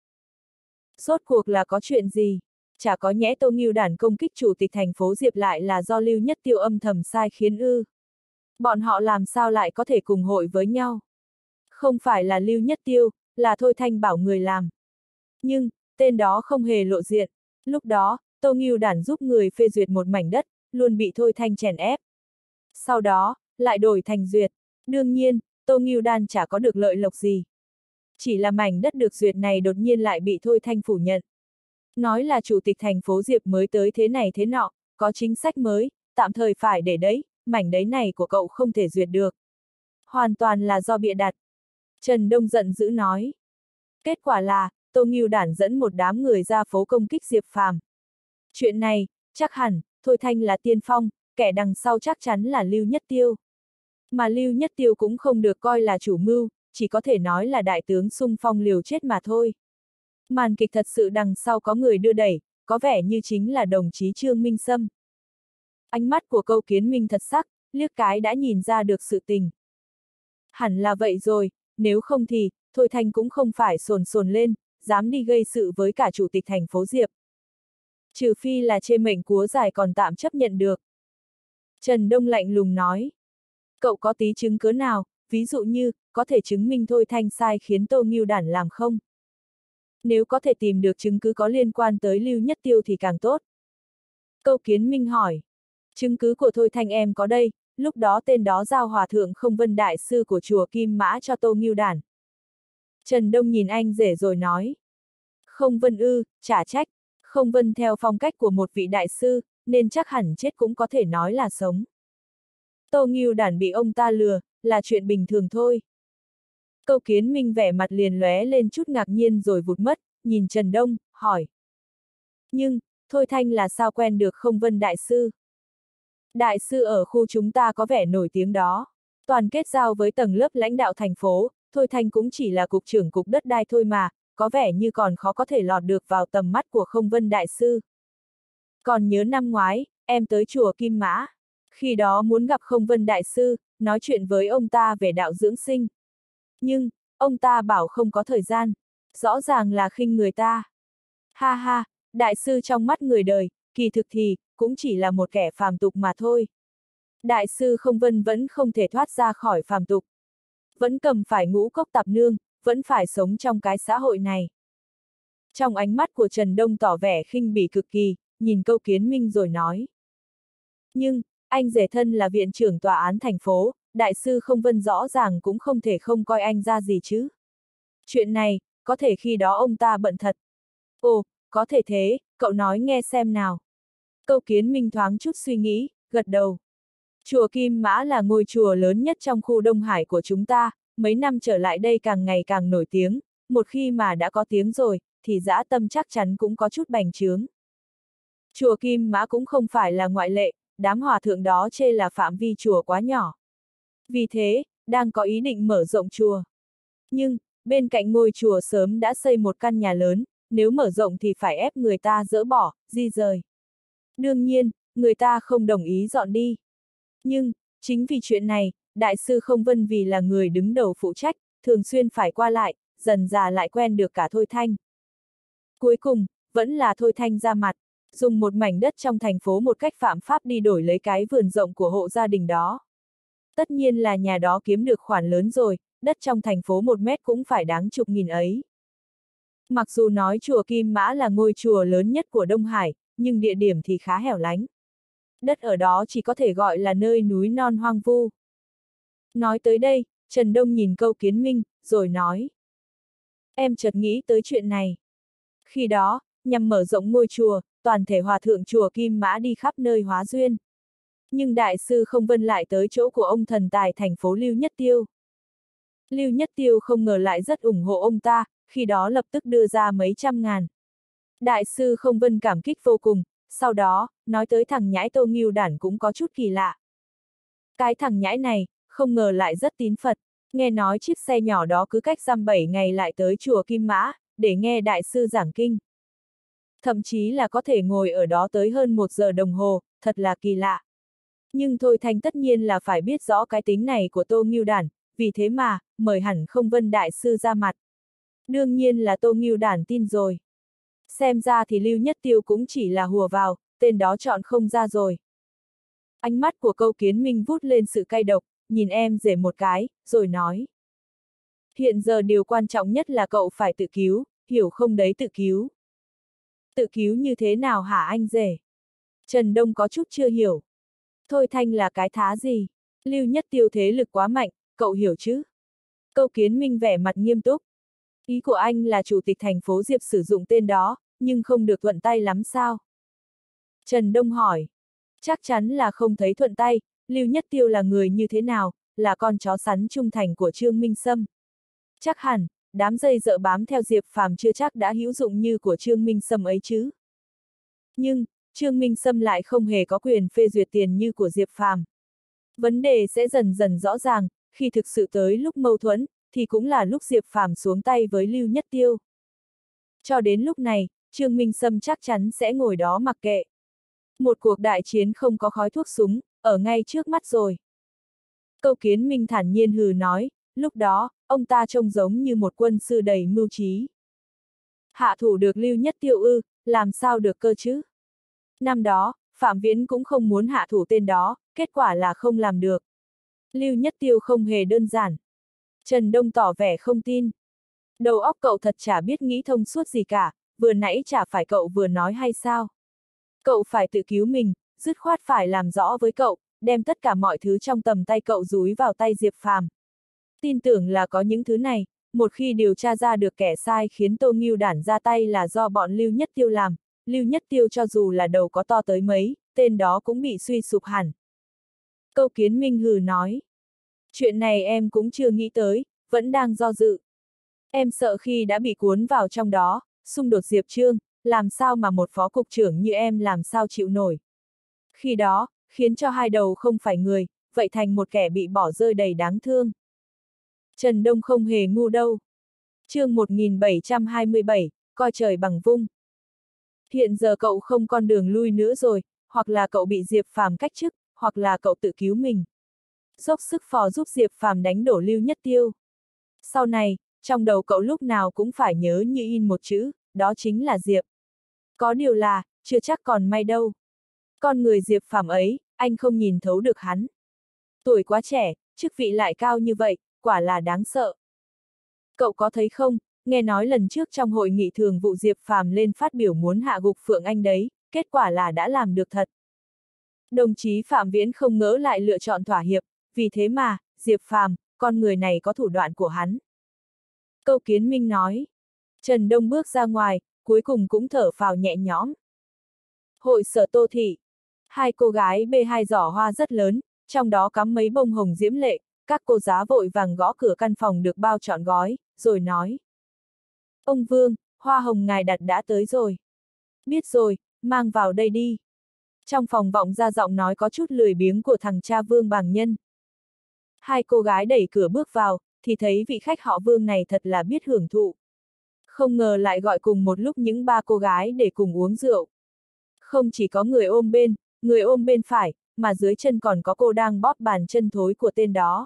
Rốt cuộc là có chuyện gì? Chả có nhẽ Tô Ngưu đản công kích chủ tịch thành phố Diệp lại là do Lưu Nhất Tiêu âm thầm sai khiến ư? Bọn họ làm sao lại có thể cùng hội với nhau? Không phải là Lưu Nhất Tiêu, là Thôi Thanh bảo người làm. Nhưng, tên đó không hề lộ diện. Lúc đó, Tô Ngưu đản giúp người phê duyệt một mảnh đất, luôn bị Thôi Thanh chèn ép. Sau đó, lại đổi thành duyệt. Đương nhiên, Tô Ngưu đản chả có được lợi lộc gì. Chỉ là mảnh đất được duyệt này đột nhiên lại bị Thôi Thanh phủ nhận. Nói là chủ tịch thành phố Diệp mới tới thế này thế nọ, có chính sách mới, tạm thời phải để đấy, mảnh đấy này của cậu không thể duyệt được. Hoàn toàn là do bịa đặt. Trần Đông giận dữ nói. Kết quả là, Tô Ngưu đản dẫn một đám người ra phố công kích Diệp Phàm. Chuyện này, chắc hẳn, Thôi Thanh là tiên phong, kẻ đằng sau chắc chắn là Lưu Nhất Tiêu. Mà Lưu Nhất Tiêu cũng không được coi là chủ mưu, chỉ có thể nói là đại tướng xung phong liều chết mà thôi. Màn kịch thật sự đằng sau có người đưa đẩy, có vẻ như chính là đồng chí Trương Minh Sâm. Ánh mắt của Câu Kiến Minh thật sắc, liếc cái đã nhìn ra được sự tình. Hẳn là vậy rồi, nếu không thì, Thôi Thanh cũng không phải sồn sồn lên, dám đi gây sự với cả chủ tịch thành phố Diệp. Trừ phi là chê mệnh cúa dài còn tạm chấp nhận được. Trần Đông lạnh lùng nói. Cậu có tí chứng cứ nào, ví dụ như, có thể chứng minh Thôi Thanh sai khiến Tô Ngưu Đản làm không? Nếu có thể tìm được chứng cứ có liên quan tới Lưu Nhất Tiêu thì càng tốt. Câu Kiến Minh hỏi. Chứng cứ của Thôi Thanh em có đây, lúc đó tên đó giao hòa thượng Không Vân đại sư của chùa Kim Mã cho Tô Ngưu Đản. Trần Đông nhìn anh rể rồi nói. Không Vân ư, chả trách. Không Vân theo phong cách của một vị đại sư, nên chắc hẳn chết cũng có thể nói là sống. Tô Ngưu Đản bị ông ta lừa, là chuyện bình thường thôi. Câu Kiến Minh vẻ mặt liền lóe lên chút ngạc nhiên rồi vụt mất, nhìn Trần Đông, hỏi. Nhưng, Thôi Thanh là sao quen được Không Vân đại sư? Đại sư ở khu chúng ta có vẻ nổi tiếng đó. Toàn kết giao với tầng lớp lãnh đạo thành phố, Thôi Thanh cũng chỉ là cục trưởng cục đất đai thôi mà, có vẻ như còn khó có thể lọt được vào tầm mắt của Không Vân đại sư. Còn nhớ năm ngoái, em tới chùa Kim Mã. Khi đó muốn gặp Không Vân đại sư, nói chuyện với ông ta về đạo dưỡng sinh. Nhưng, ông ta bảo không có thời gian. Rõ ràng là khinh người ta. Ha ha, đại sư trong mắt người đời, kỳ thực thì, cũng chỉ là một kẻ phàm tục mà thôi. Đại sư Không Vân vẫn không thể thoát ra khỏi phàm tục. Vẫn cầm phải ngũ cốc tạp nương, vẫn phải sống trong cái xã hội này. Trong ánh mắt của Trần Đông tỏ vẻ khinh bỉ cực kỳ, nhìn Câu Kiến Minh rồi nói. Nhưng, anh rể thân là viện trưởng tòa án thành phố, đại sư Không Vân rõ ràng cũng không thể không coi anh ra gì chứ. Chuyện này, có thể khi đó ông ta bận thật. Ồ, có thể thế, cậu nói nghe xem nào. Câu Kiến Minh thoáng chút suy nghĩ, gật đầu. Chùa Kim Mã là ngôi chùa lớn nhất trong khu Đông Hải của chúng ta, mấy năm trở lại đây càng ngày càng nổi tiếng, một khi mà đã có tiếng rồi, thì dã tâm chắc chắn cũng có chút bành trướng. Chùa Kim Mã cũng không phải là ngoại lệ, đám hòa thượng đó chê là phạm vi chùa quá nhỏ. Vì thế, đang có ý định mở rộng chùa. Nhưng, bên cạnh ngôi chùa sớm đã xây một căn nhà lớn, nếu mở rộng thì phải ép người ta dỡ bỏ, di rời. Đương nhiên, người ta không đồng ý dọn đi. Nhưng, chính vì chuyện này, đại sư Không Vân vì là người đứng đầu phụ trách, thường xuyên phải qua lại, dần dà lại quen được cả Thôi Thanh. Cuối cùng, vẫn là Thôi Thanh ra mặt, dùng một mảnh đất trong thành phố một cách phạm pháp đi đổi lấy cái vườn rộng của hộ gia đình đó. Tất nhiên là nhà đó kiếm được khoản lớn rồi, đất trong thành phố một mét cũng phải đáng chục nghìn ấy. Mặc dù nói chùa Kim Mã là ngôi chùa lớn nhất của Đông Hải, nhưng địa điểm thì khá hẻo lánh. Đất ở đó chỉ có thể gọi là nơi núi non hoang vu. Nói tới đây, Trần Đông nhìn Câu Kiến Minh, rồi nói. Em chợt nghĩ tới chuyện này. Khi đó, nhằm mở rộng ngôi chùa, toàn thể hòa thượng chùa Kim Mã đi khắp nơi hóa duyên. Nhưng đại sư Không Vân lại tới chỗ của ông thần tài thành phố Lưu Nhất Tiêu. Lưu Nhất Tiêu không ngờ lại rất ủng hộ ông ta, khi đó lập tức đưa ra mấy trăm ngàn. Đại sư Không Vân cảm kích vô cùng, sau đó, nói tới thằng nhãi Tô Ngưu Đản cũng có chút kỳ lạ. Cái thằng nhãi này, không ngờ lại rất tín Phật, nghe nói chiếc xe nhỏ đó cứ cách dăm bảy ngày lại tới chùa Kim Mã, để nghe đại sư giảng kinh. Thậm chí là có thể ngồi ở đó tới hơn một giờ đồng hồ, thật là kỳ lạ. Nhưng Thôi Thanh tất nhiên là phải biết rõ cái tính này của Tô Ngưu Đản, vì thế mà, mời hẳn Không Vân đại sư ra mặt. Đương nhiên là Tô Ngưu Đản tin rồi. Xem ra thì Lưu Nhất Tiêu cũng chỉ là hùa vào, tên đó chọn không ra rồi. Ánh mắt của Câu Kiến Minh vút lên sự cay độc, nhìn em rể một cái, rồi nói. Hiện giờ điều quan trọng nhất là cậu phải tự cứu, hiểu không đấy tự cứu. Tự cứu như thế nào hả anh rể? Trần Đông có chút chưa hiểu. Thôi Thanh là cái thá gì? Lưu Nhất Tiêu thế lực quá mạnh, cậu hiểu chứ? Câu Kiến Minh vẻ mặt nghiêm túc. Ý của anh là chủ tịch thành phố Diệp sử dụng tên đó, nhưng không được thuận tay lắm sao? Trần Đông hỏi. Chắc chắn là không thấy thuận tay, Lưu Nhất Tiêu là người như thế nào, là con chó sắn trung thành của Trương Minh Sâm. Chắc hẳn, đám dây dợ bám theo Diệp Phàm chưa chắc đã hữu dụng như của Trương Minh Sâm ấy chứ. Nhưng, Trương Minh Sâm lại không hề có quyền phê duyệt tiền như của Diệp Phàm. Vấn đề sẽ dần dần rõ ràng, khi thực sự tới lúc mâu thuẫn, thì cũng là lúc Diệp Phàm xuống tay với Lưu Nhất Tiêu. Cho đến lúc này, Trương Minh Sâm chắc chắn sẽ ngồi đó mặc kệ. Một cuộc đại chiến không có khói thuốc súng, ở ngay trước mắt rồi. Câu Kiến Minh thản nhiên hừ nói, lúc đó, ông ta trông giống như một quân sư đầy mưu trí. Hạ thủ được Lưu Nhất Tiêu ư, làm sao được cơ chứ? Năm đó, Phạm Viễn cũng không muốn hạ thủ tên đó, kết quả là không làm được. Lưu Nhất Tiêu không hề đơn giản. Trần Đông tỏ vẻ không tin. Đầu óc cậu thật chả biết nghĩ thông suốt gì cả, vừa nãy chả phải cậu vừa nói hay sao? Cậu phải tự cứu mình, dứt khoát phải làm rõ với cậu, đem tất cả mọi thứ trong tầm tay cậu dúi vào tay Diệp Phàm. Tin tưởng là có những thứ này, một khi điều tra ra được kẻ sai khiến Tô Ngưu Đản ra tay là do bọn Lưu Nhất Tiêu làm, Lưu Nhất Tiêu cho dù là đầu có to tới mấy, tên đó cũng bị suy sụp hẳn. Câu Kiến Minh hừ nói. Chuyện này em cũng chưa nghĩ tới, vẫn đang do dự. Em sợ khi đã bị cuốn vào trong đó, xung đột Diệp Trương, làm sao mà một phó cục trưởng như em làm sao chịu nổi. Khi đó, khiến cho hai đầu không phải người, vậy thành một kẻ bị bỏ rơi đầy đáng thương. Trần Đông không hề ngu đâu. Chương một nghìn bảy trăm hai mươi bảy, coi trời bằng vung. Hiện giờ cậu không con đường lui nữa rồi, hoặc là cậu bị Diệp Phàm cách chức, hoặc là cậu tự cứu mình. Dốc sức phò giúp Diệp Phàm đánh đổ Lưu Nhất Tiêu. Sau này, trong đầu cậu lúc nào cũng phải nhớ như in một chữ, đó chính là Diệp. Có điều là, chưa chắc còn may đâu. Con người Diệp Phàm ấy, anh không nhìn thấu được hắn. Tuổi quá trẻ, chức vị lại cao như vậy, quả là đáng sợ. Cậu có thấy không, nghe nói lần trước trong hội nghị thường vụ Diệp Phàm lên phát biểu muốn hạ gục Phượng Anh đấy, kết quả là đã làm được thật. Đồng chí Phạm Viễn không ngỡ lại lựa chọn thỏa hiệp, vì thế mà, Diệp Phàm, con người này có thủ đoạn của hắn. Câu Kiến Minh nói. Trần Đông bước ra ngoài, cuối cùng cũng thở phào nhẹ nhõm. Hội sở Tô Thị. Hai cô gái bê hai giỏ hoa rất lớn, trong đó cắm mấy bông hồng diễm lệ, các cô giá vội vàng gõ cửa căn phòng được bao trọn gói, rồi nói. Ông Vương, hoa hồng ngài đặt đã tới rồi. Biết rồi, mang vào đây đi. Trong phòng vọng ra giọng nói có chút lười biếng của thằng cha Vương Bàng Nhân. Hai cô gái đẩy cửa bước vào, thì thấy vị khách họ Vương này thật là biết hưởng thụ. Không ngờ lại gọi cùng một lúc những ba cô gái để cùng uống rượu. Không chỉ có người ôm bên, người ôm bên phải, mà dưới chân còn có cô đang bóp bàn chân thối của tên đó.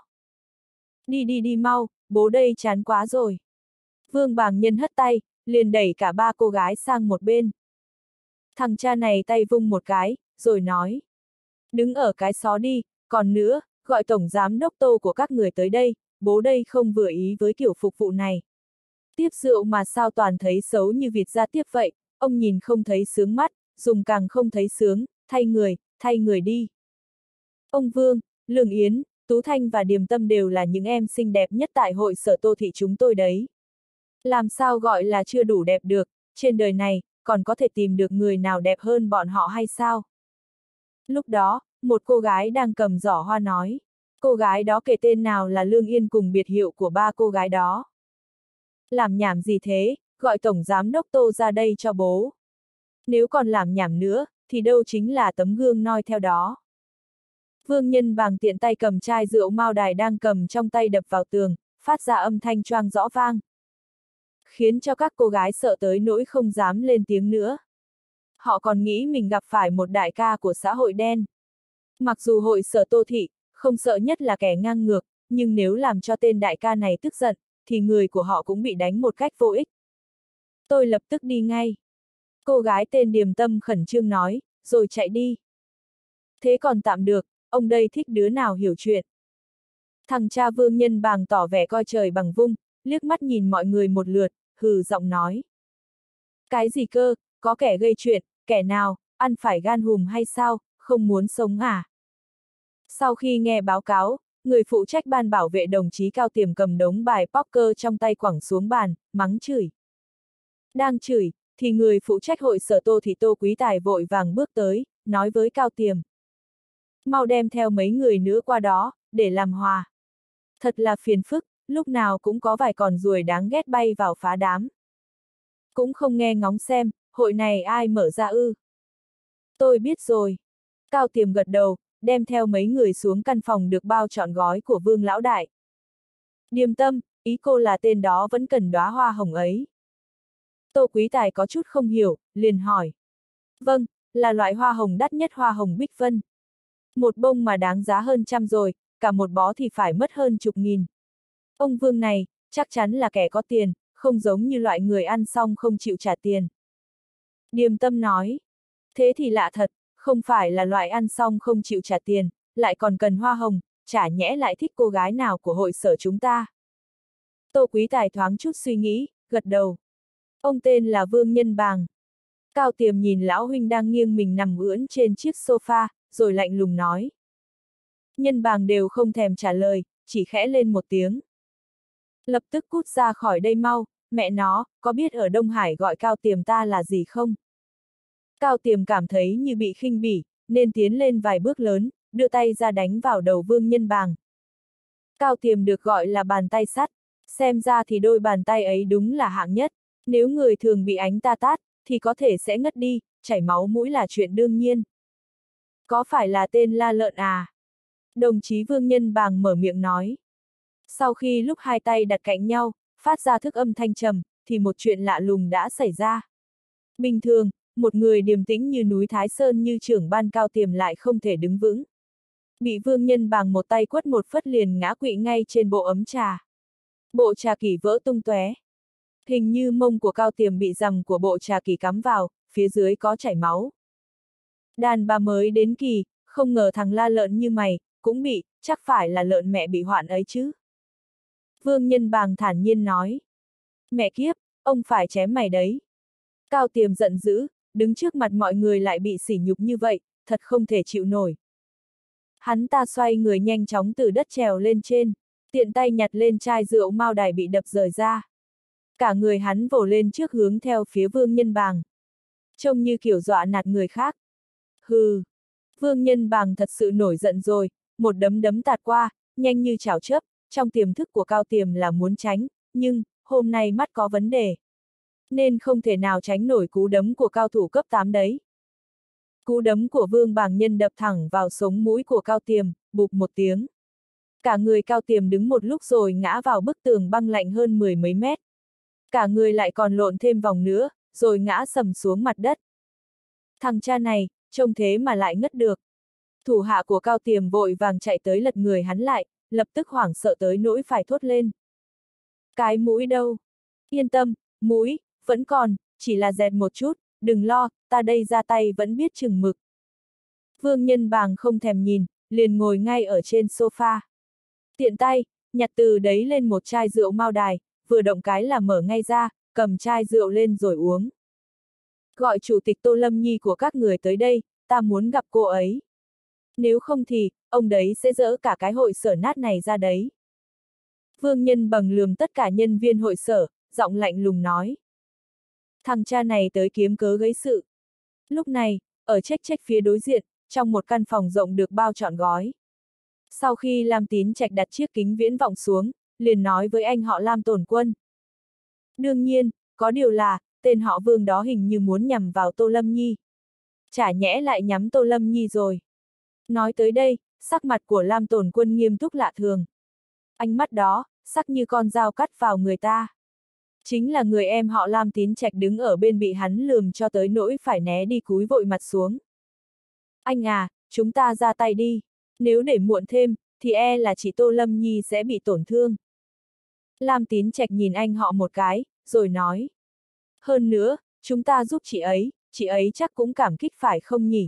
Đi đi đi mau, bố đây chán quá rồi. Vương Bàng Nhân hất tay, liền đẩy cả ba cô gái sang một bên. Thằng cha này tay vung một cái, rồi nói. Đứng ở cái xó đi, còn nữa, gọi tổng giám đốc Tô của các người tới đây, bố đây không vừa ý với kiểu phục vụ này. Tiếp rượu mà sao toàn thấy xấu như vịt ra tiếp vậy, ông nhìn không thấy sướng mắt, dùng càng không thấy sướng, thay người, thay người đi. Ông Vương, Lương Yến, Tú Thanh và Điềm Tâm đều là những em xinh đẹp nhất tại hội sở Tô Thị chúng tôi đấy. Làm sao gọi là chưa đủ đẹp được, trên đời này, còn có thể tìm được người nào đẹp hơn bọn họ hay sao? Lúc đó, một cô gái đang cầm giỏ hoa nói. Cô gái đó kể tên nào là Lương Yên cùng biệt hiệu của ba cô gái đó. Làm nhảm gì thế, gọi tổng giám đốc Tô ra đây cho bố. Nếu còn làm nhảm nữa, thì đâu chính là tấm gương noi theo đó. Vương Nhân Bàng tiện tay cầm chai rượu Mao Đài đang cầm trong tay đập vào tường, phát ra âm thanh choang rõ vang. Khiến cho các cô gái sợ tới nỗi không dám lên tiếng nữa. Họ còn nghĩ mình gặp phải một đại ca của xã hội đen. Mặc dù hội sở Tô Thị, không sợ nhất là kẻ ngang ngược, nhưng nếu làm cho tên đại ca này tức giận, thì người của họ cũng bị đánh một cách vô ích. Tôi lập tức đi ngay. Cô gái tên Điềm Tâm khẩn trương nói, rồi chạy đi. Thế còn tạm được, ông đây thích đứa nào hiểu chuyện. Thằng cha Vương Nhân Bàng tỏ vẻ coi trời bằng vung, liếc mắt nhìn mọi người một lượt, hừ giọng nói. Cái gì cơ, có kẻ gây chuyện, kẻ nào, ăn phải gan hùm hay sao, không muốn sống à? Sau khi nghe báo cáo, người phụ trách ban bảo vệ đồng chí Cao Tiềm cầm đống bài poker trong tay quẳng xuống bàn, mắng chửi. Đang chửi, thì người phụ trách hội sở Tô Thị Tô Quý Tài vội vàng bước tới, nói với Cao Tiềm. Mau đem theo mấy người nữa qua đó, để làm hòa. Thật là phiền phức, lúc nào cũng có vài con ruồi đáng ghét bay vào phá đám. Cũng không nghe ngóng xem, hội này ai mở ra ư. Tôi biết rồi. Cao Tiềm gật đầu, đem theo mấy người xuống căn phòng được bao trọn gói của Vương Lão Đại. Điềm Tâm, ý cô là tên đó vẫn cần đóa hoa hồng ấy. Tô Quý Tài có chút không hiểu, liền hỏi. Vâng, là loại hoa hồng đắt nhất hoa hồng Bích Vân. Một bông mà đáng giá hơn trăm rồi, cả một bó thì phải mất hơn chục nghìn. Ông Vương này, chắc chắn là kẻ có tiền, không giống như loại người ăn xong không chịu trả tiền. Điềm Tâm nói. Thế thì lạ thật, không phải là loại ăn xong không chịu trả tiền, lại còn cần hoa hồng, chả nhẽ lại thích cô gái nào của hội sở chúng ta. Tô Quý Tài thoáng chút suy nghĩ, gật đầu. Ông tên là Vương Nhân Bàng. Cao Tiềm nhìn lão huynh đang nghiêng mình nằm ưỡn trên chiếc sofa, rồi lạnh lùng nói. Nhân Bàng đều không thèm trả lời, chỉ khẽ lên một tiếng. Lập tức cút ra khỏi đây mau, mẹ nó, có biết ở Đông Hải gọi Cao Tiềm ta là gì không? Cao Tiềm cảm thấy như bị khinh bỉ, nên tiến lên vài bước lớn, đưa tay ra đánh vào đầu Vương Nhân Bàng. Cao Tiềm được gọi là bàn tay sắt, xem ra thì đôi bàn tay ấy đúng là hạng nhất, nếu người thường bị ánh ta tát, thì có thể sẽ ngất đi, chảy máu mũi là chuyện đương nhiên. Có phải là tên La Lợn à? Đồng chí Vương Nhân Bàng mở miệng nói. Sau khi lúc hai tay đặt cạnh nhau, phát ra thức âm thanh trầm, thì một chuyện lạ lùng đã xảy ra. Bình thường, một người điềm tĩnh như núi Thái Sơn như trưởng ban Cao Tiềm lại không thể đứng vững. Bị Vương Nhân Bàng một tay quất một phất liền ngã quỵ ngay trên bộ ấm trà. Bộ trà kỷ vỡ tung tóe. Hình như mông của Cao Tiềm bị rằm của bộ trà kỷ cắm vào, phía dưới có chảy máu. Đàn bà mới đến kỳ, không ngờ thằng La Lợn như mày, cũng bị, chắc phải là lợn mẹ bị hoạn ấy chứ. Vương Nhân Bàng thản nhiên nói. Mẹ kiếp, ông phải chém mày đấy. Cao Tiềm giận dữ, đứng trước mặt mọi người lại bị sỉ nhục như vậy, thật không thể chịu nổi. Hắn ta xoay người nhanh chóng từ đất trèo lên trên, tiện tay nhặt lên chai rượu mao đài bị đập rời ra. Cả người hắn vồ lên trước hướng theo phía Vương Nhân Bàng. Trông như kiểu dọa nạt người khác. Hừ! Vương Nhân Bàng thật sự nổi giận rồi, một đấm đấm tạt qua, nhanh như chảo chớp, trong tiềm thức của Cao Tiềm là muốn tránh, nhưng, hôm nay mắt có vấn đề. Nên không thể nào tránh nổi cú đấm của cao thủ cấp tám đấy. Cú đấm của Vương Bàng Nhân đập thẳng vào sống mũi của Cao Tiềm, bụp một tiếng. Cả người Cao Tiềm đứng một lúc rồi ngã vào bức tường băng lạnh hơn mười mấy mét. Cả người lại còn lộn thêm vòng nữa, rồi ngã sầm xuống mặt đất. Thằng cha này, trông thế mà lại ngất được. Thủ hạ của Cao Tiềm vội vàng chạy tới lật người hắn lại, lập tức hoảng sợ tới nỗi phải thốt lên. Cái mũi đâu? Yên tâm, mũi, vẫn còn, chỉ là dẹt một chút, đừng lo, ta đây ra tay vẫn biết chừng mực. Vương Nhân Bàng không thèm nhìn, liền ngồi ngay ở trên sofa. Tiện tay, nhặt từ đấy lên một chai rượu mao đài, vừa động cái là mở ngay ra, cầm chai rượu lên rồi uống. Gọi chủ tịch Tô Lâm Nhi của các người tới đây, ta muốn gặp cô ấy. Nếu không thì, ông đấy sẽ dỡ cả cái hội sở nát này ra đấy. Vương Nhân Bàng lườm tất cả nhân viên hội sở, giọng lạnh lùng nói. Thằng cha này tới kiếm cớ gây sự. Lúc này, ở trách trách phía đối diện, trong một căn phòng rộng được bao trọn gói. Sau khi Lam Tín Trạch đặt chiếc kính viễn vọng xuống, liền nói với anh họ Lam Tổn Quân. Đương nhiên, có điều là, tên họ Vương đó hình như muốn nhằm vào Tô Lâm Nhi. Chả nhẽ lại nhắm Tô Lâm Nhi rồi. Nói tới đây, sắc mặt của Lam Tổn Quân nghiêm túc lạ thường. Ánh mắt đó, sắc như con dao cắt vào người ta. Chính là người em họ Lam Tín Trạch đứng ở bên bị hắn lườm cho tới nỗi phải né đi cúi vội mặt xuống. Anh à, chúng ta ra tay đi. Nếu để muộn thêm, thì e là chị Tô Lâm Nhi sẽ bị tổn thương. Lam Tín Trạch nhìn anh họ một cái, rồi nói. Hơn nữa, chúng ta giúp chị ấy, chị ấy chắc cũng cảm kích phải không nhỉ?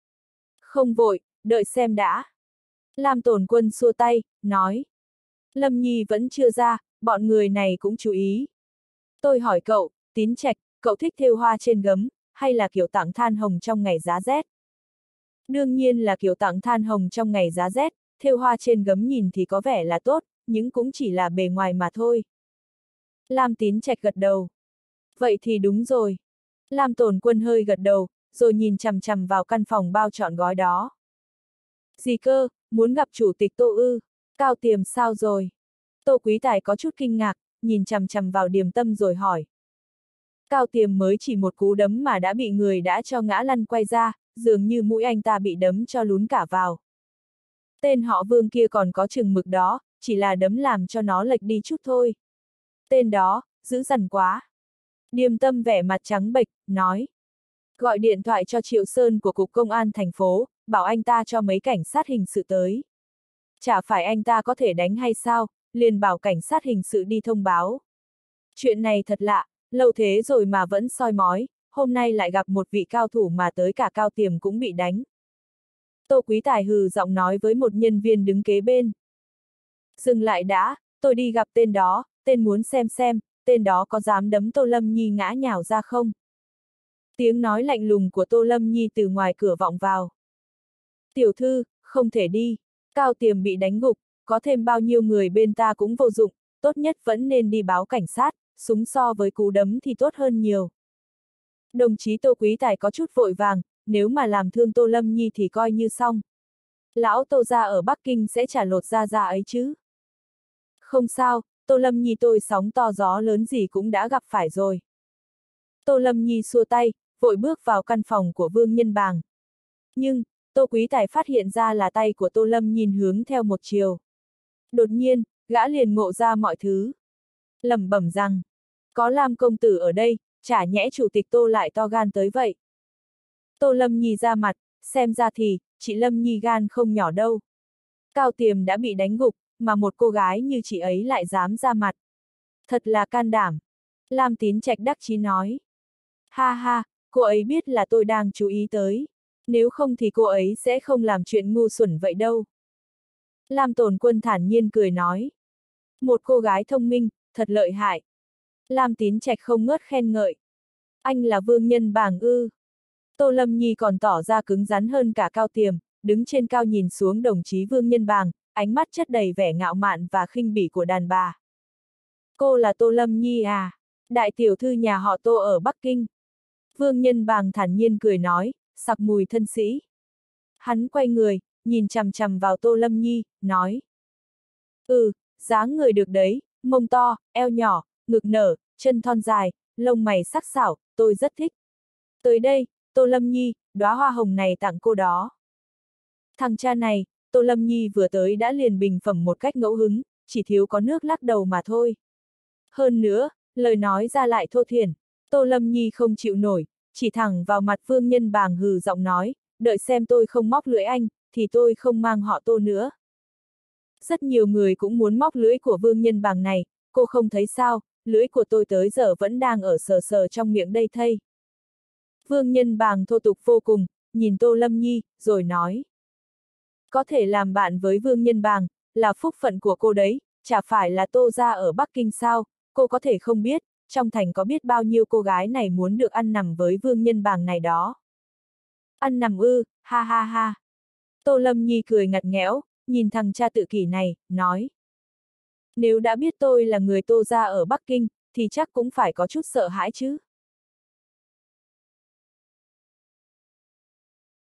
Không vội, đợi xem đã. Lam Tổn Quân xua tay, nói. Lâm Nhi vẫn chưa ra, bọn người này cũng chú ý. Tôi hỏi cậu, Tín Trạch, cậu thích thêu hoa trên gấm, hay là kiểu tặng than hồng trong ngày giá rét? Đương nhiên là kiểu tặng than hồng trong ngày giá rét, thêu hoa trên gấm nhìn thì có vẻ là tốt, nhưng cũng chỉ là bề ngoài mà thôi. Lam Tín Trạch gật đầu. Vậy thì đúng rồi. Lam Tổn Quân hơi gật đầu, rồi nhìn chằm chằm vào căn phòng bao trọn gói đó. Gì cơ, muốn gặp chủ tịch Tô ư? Cao Tiềm sao rồi? Tô Quý Tài có chút kinh ngạc, nhìn chằm chằm vào Điềm Tâm rồi hỏi. Cao Tiềm mới chỉ một cú đấm mà đã bị người đã cho ngã lăn quay ra, dường như mũi anh ta bị đấm cho lún cả vào. Tên họ Vương kia còn có chừng mực đó, chỉ là đấm làm cho nó lệch đi chút thôi. Tên đó, dữ dằn quá. Điềm Tâm vẻ mặt trắng bệch, nói. Gọi điện thoại cho Triệu Sơn của Cục Công an thành phố, bảo anh ta cho mấy cảnh sát hình sự tới. Chả phải anh ta có thể đánh hay sao, liền bảo cảnh sát hình sự đi thông báo. Chuyện này thật lạ, lâu thế rồi mà vẫn soi mói, hôm nay lại gặp một vị cao thủ mà tới cả Cao Tiềm cũng bị đánh. Tô Quý Tài hừ giọng nói với một nhân viên đứng kế bên. Dừng lại đã, tôi đi gặp tên đó, tên muốn xem xem, tên đó có dám đấm Tô Lâm Nhi ngã nhào ra không? Tiếng nói lạnh lùng của Tô Lâm Nhi từ ngoài cửa vọng vào. Tiểu thư, không thể đi, Cao Tiềm bị đánh gục, có thêm bao nhiêu người bên ta cũng vô dụng, tốt nhất vẫn nên đi báo cảnh sát, súng so với cú đấm thì tốt hơn nhiều. Đồng chí Tô Quý Tài có chút vội vàng, nếu mà làm thương Tô Lâm Nhi thì coi như xong. Lão Tô gia ở Bắc Kinh sẽ trả lột da da ấy chứ. Không sao, Tô Lâm Nhi tôi sóng to gió lớn gì cũng đã gặp phải rồi. Tô Lâm Nhi xua tay, vội bước vào căn phòng của Vương Nhân Bàng. Nhưng, Tô Quý Tài phát hiện ra là tay của Tô Lâm nhìn hướng theo một chiều. Đột nhiên, gã liền ngộ ra mọi thứ. Lẩm bẩm rằng, có Lam công tử ở đây, chả nhẽ chủ tịch Tô lại to gan tới vậy. Tô Lâm Nhi ra mặt, xem ra thì, chị Lâm Nhi gan không nhỏ đâu. Cao Tiềm đã bị đánh gục, mà một cô gái như chị ấy lại dám ra mặt. Thật là can đảm. Lam Tín Trạch đắc chí nói. Ha ha, cô ấy biết là tôi đang chú ý tới. Nếu không thì cô ấy sẽ không làm chuyện ngu xuẩn vậy đâu. Lam Tồn Quân thản nhiên cười nói. Một cô gái thông minh, thật lợi hại. Lam Tín Trạch không ngớt khen ngợi. Anh là Vương Nhân Bàng ư. Tô Lâm Nhi còn tỏ ra cứng rắn hơn cả Cao Tiềm, đứng trên cao nhìn xuống đồng chí Vương Nhân Bàng, ánh mắt chất đầy vẻ ngạo mạn và khinh bỉ của đàn bà. Cô là Tô Lâm Nhi à? Đại tiểu thư nhà họ Tô ở Bắc Kinh. Vương Nhân Bàng thản nhiên cười nói, sặc mùi thân sĩ. Hắn quay người, nhìn chằm chằm vào Tô Lâm Nhi, nói. Ừ, dáng người được đấy, mông to, eo nhỏ, ngực nở, chân thon dài, lông mày sắc sảo, tôi rất thích. Tới đây, Tô Lâm Nhi, đóa hoa hồng này tặng cô đó. Thằng cha này, Tô Lâm Nhi vừa tới đã liền bình phẩm một cách ngẫu hứng, chỉ thiếu có nước lắc đầu mà thôi. Hơn nữa, lời nói ra lại thô thiển, Tô Lâm Nhi không chịu nổi, chỉ thẳng vào mặt Vương Nhân Bàng hừ giọng nói, đợi xem tôi không móc lưỡi anh, thì tôi không mang họ Tô nữa. Rất nhiều người cũng muốn móc lưỡi của Vương Nhân Bàng này, cô không thấy sao, lưỡi của tôi tới giờ vẫn đang ở sờ sờ trong miệng đây thây. Vương Nhân Bàng thô tục vô cùng, nhìn Tô Lâm Nhi, rồi nói. Có thể làm bạn với Vương Nhân Bàng, là phúc phận của cô đấy, chả phải là Tô gia ở Bắc Kinh sao, cô có thể không biết, trong thành có biết bao nhiêu cô gái này muốn được ăn nằm với Vương Nhân Bàng này đó. Ăn nằm ư, ha ha ha. Tô Lâm Nhi cười ngặt nghẽo, nhìn thằng cha tự kỷ này, nói. Nếu đã biết tôi là người Tô gia ở Bắc Kinh, thì chắc cũng phải có chút sợ hãi chứ.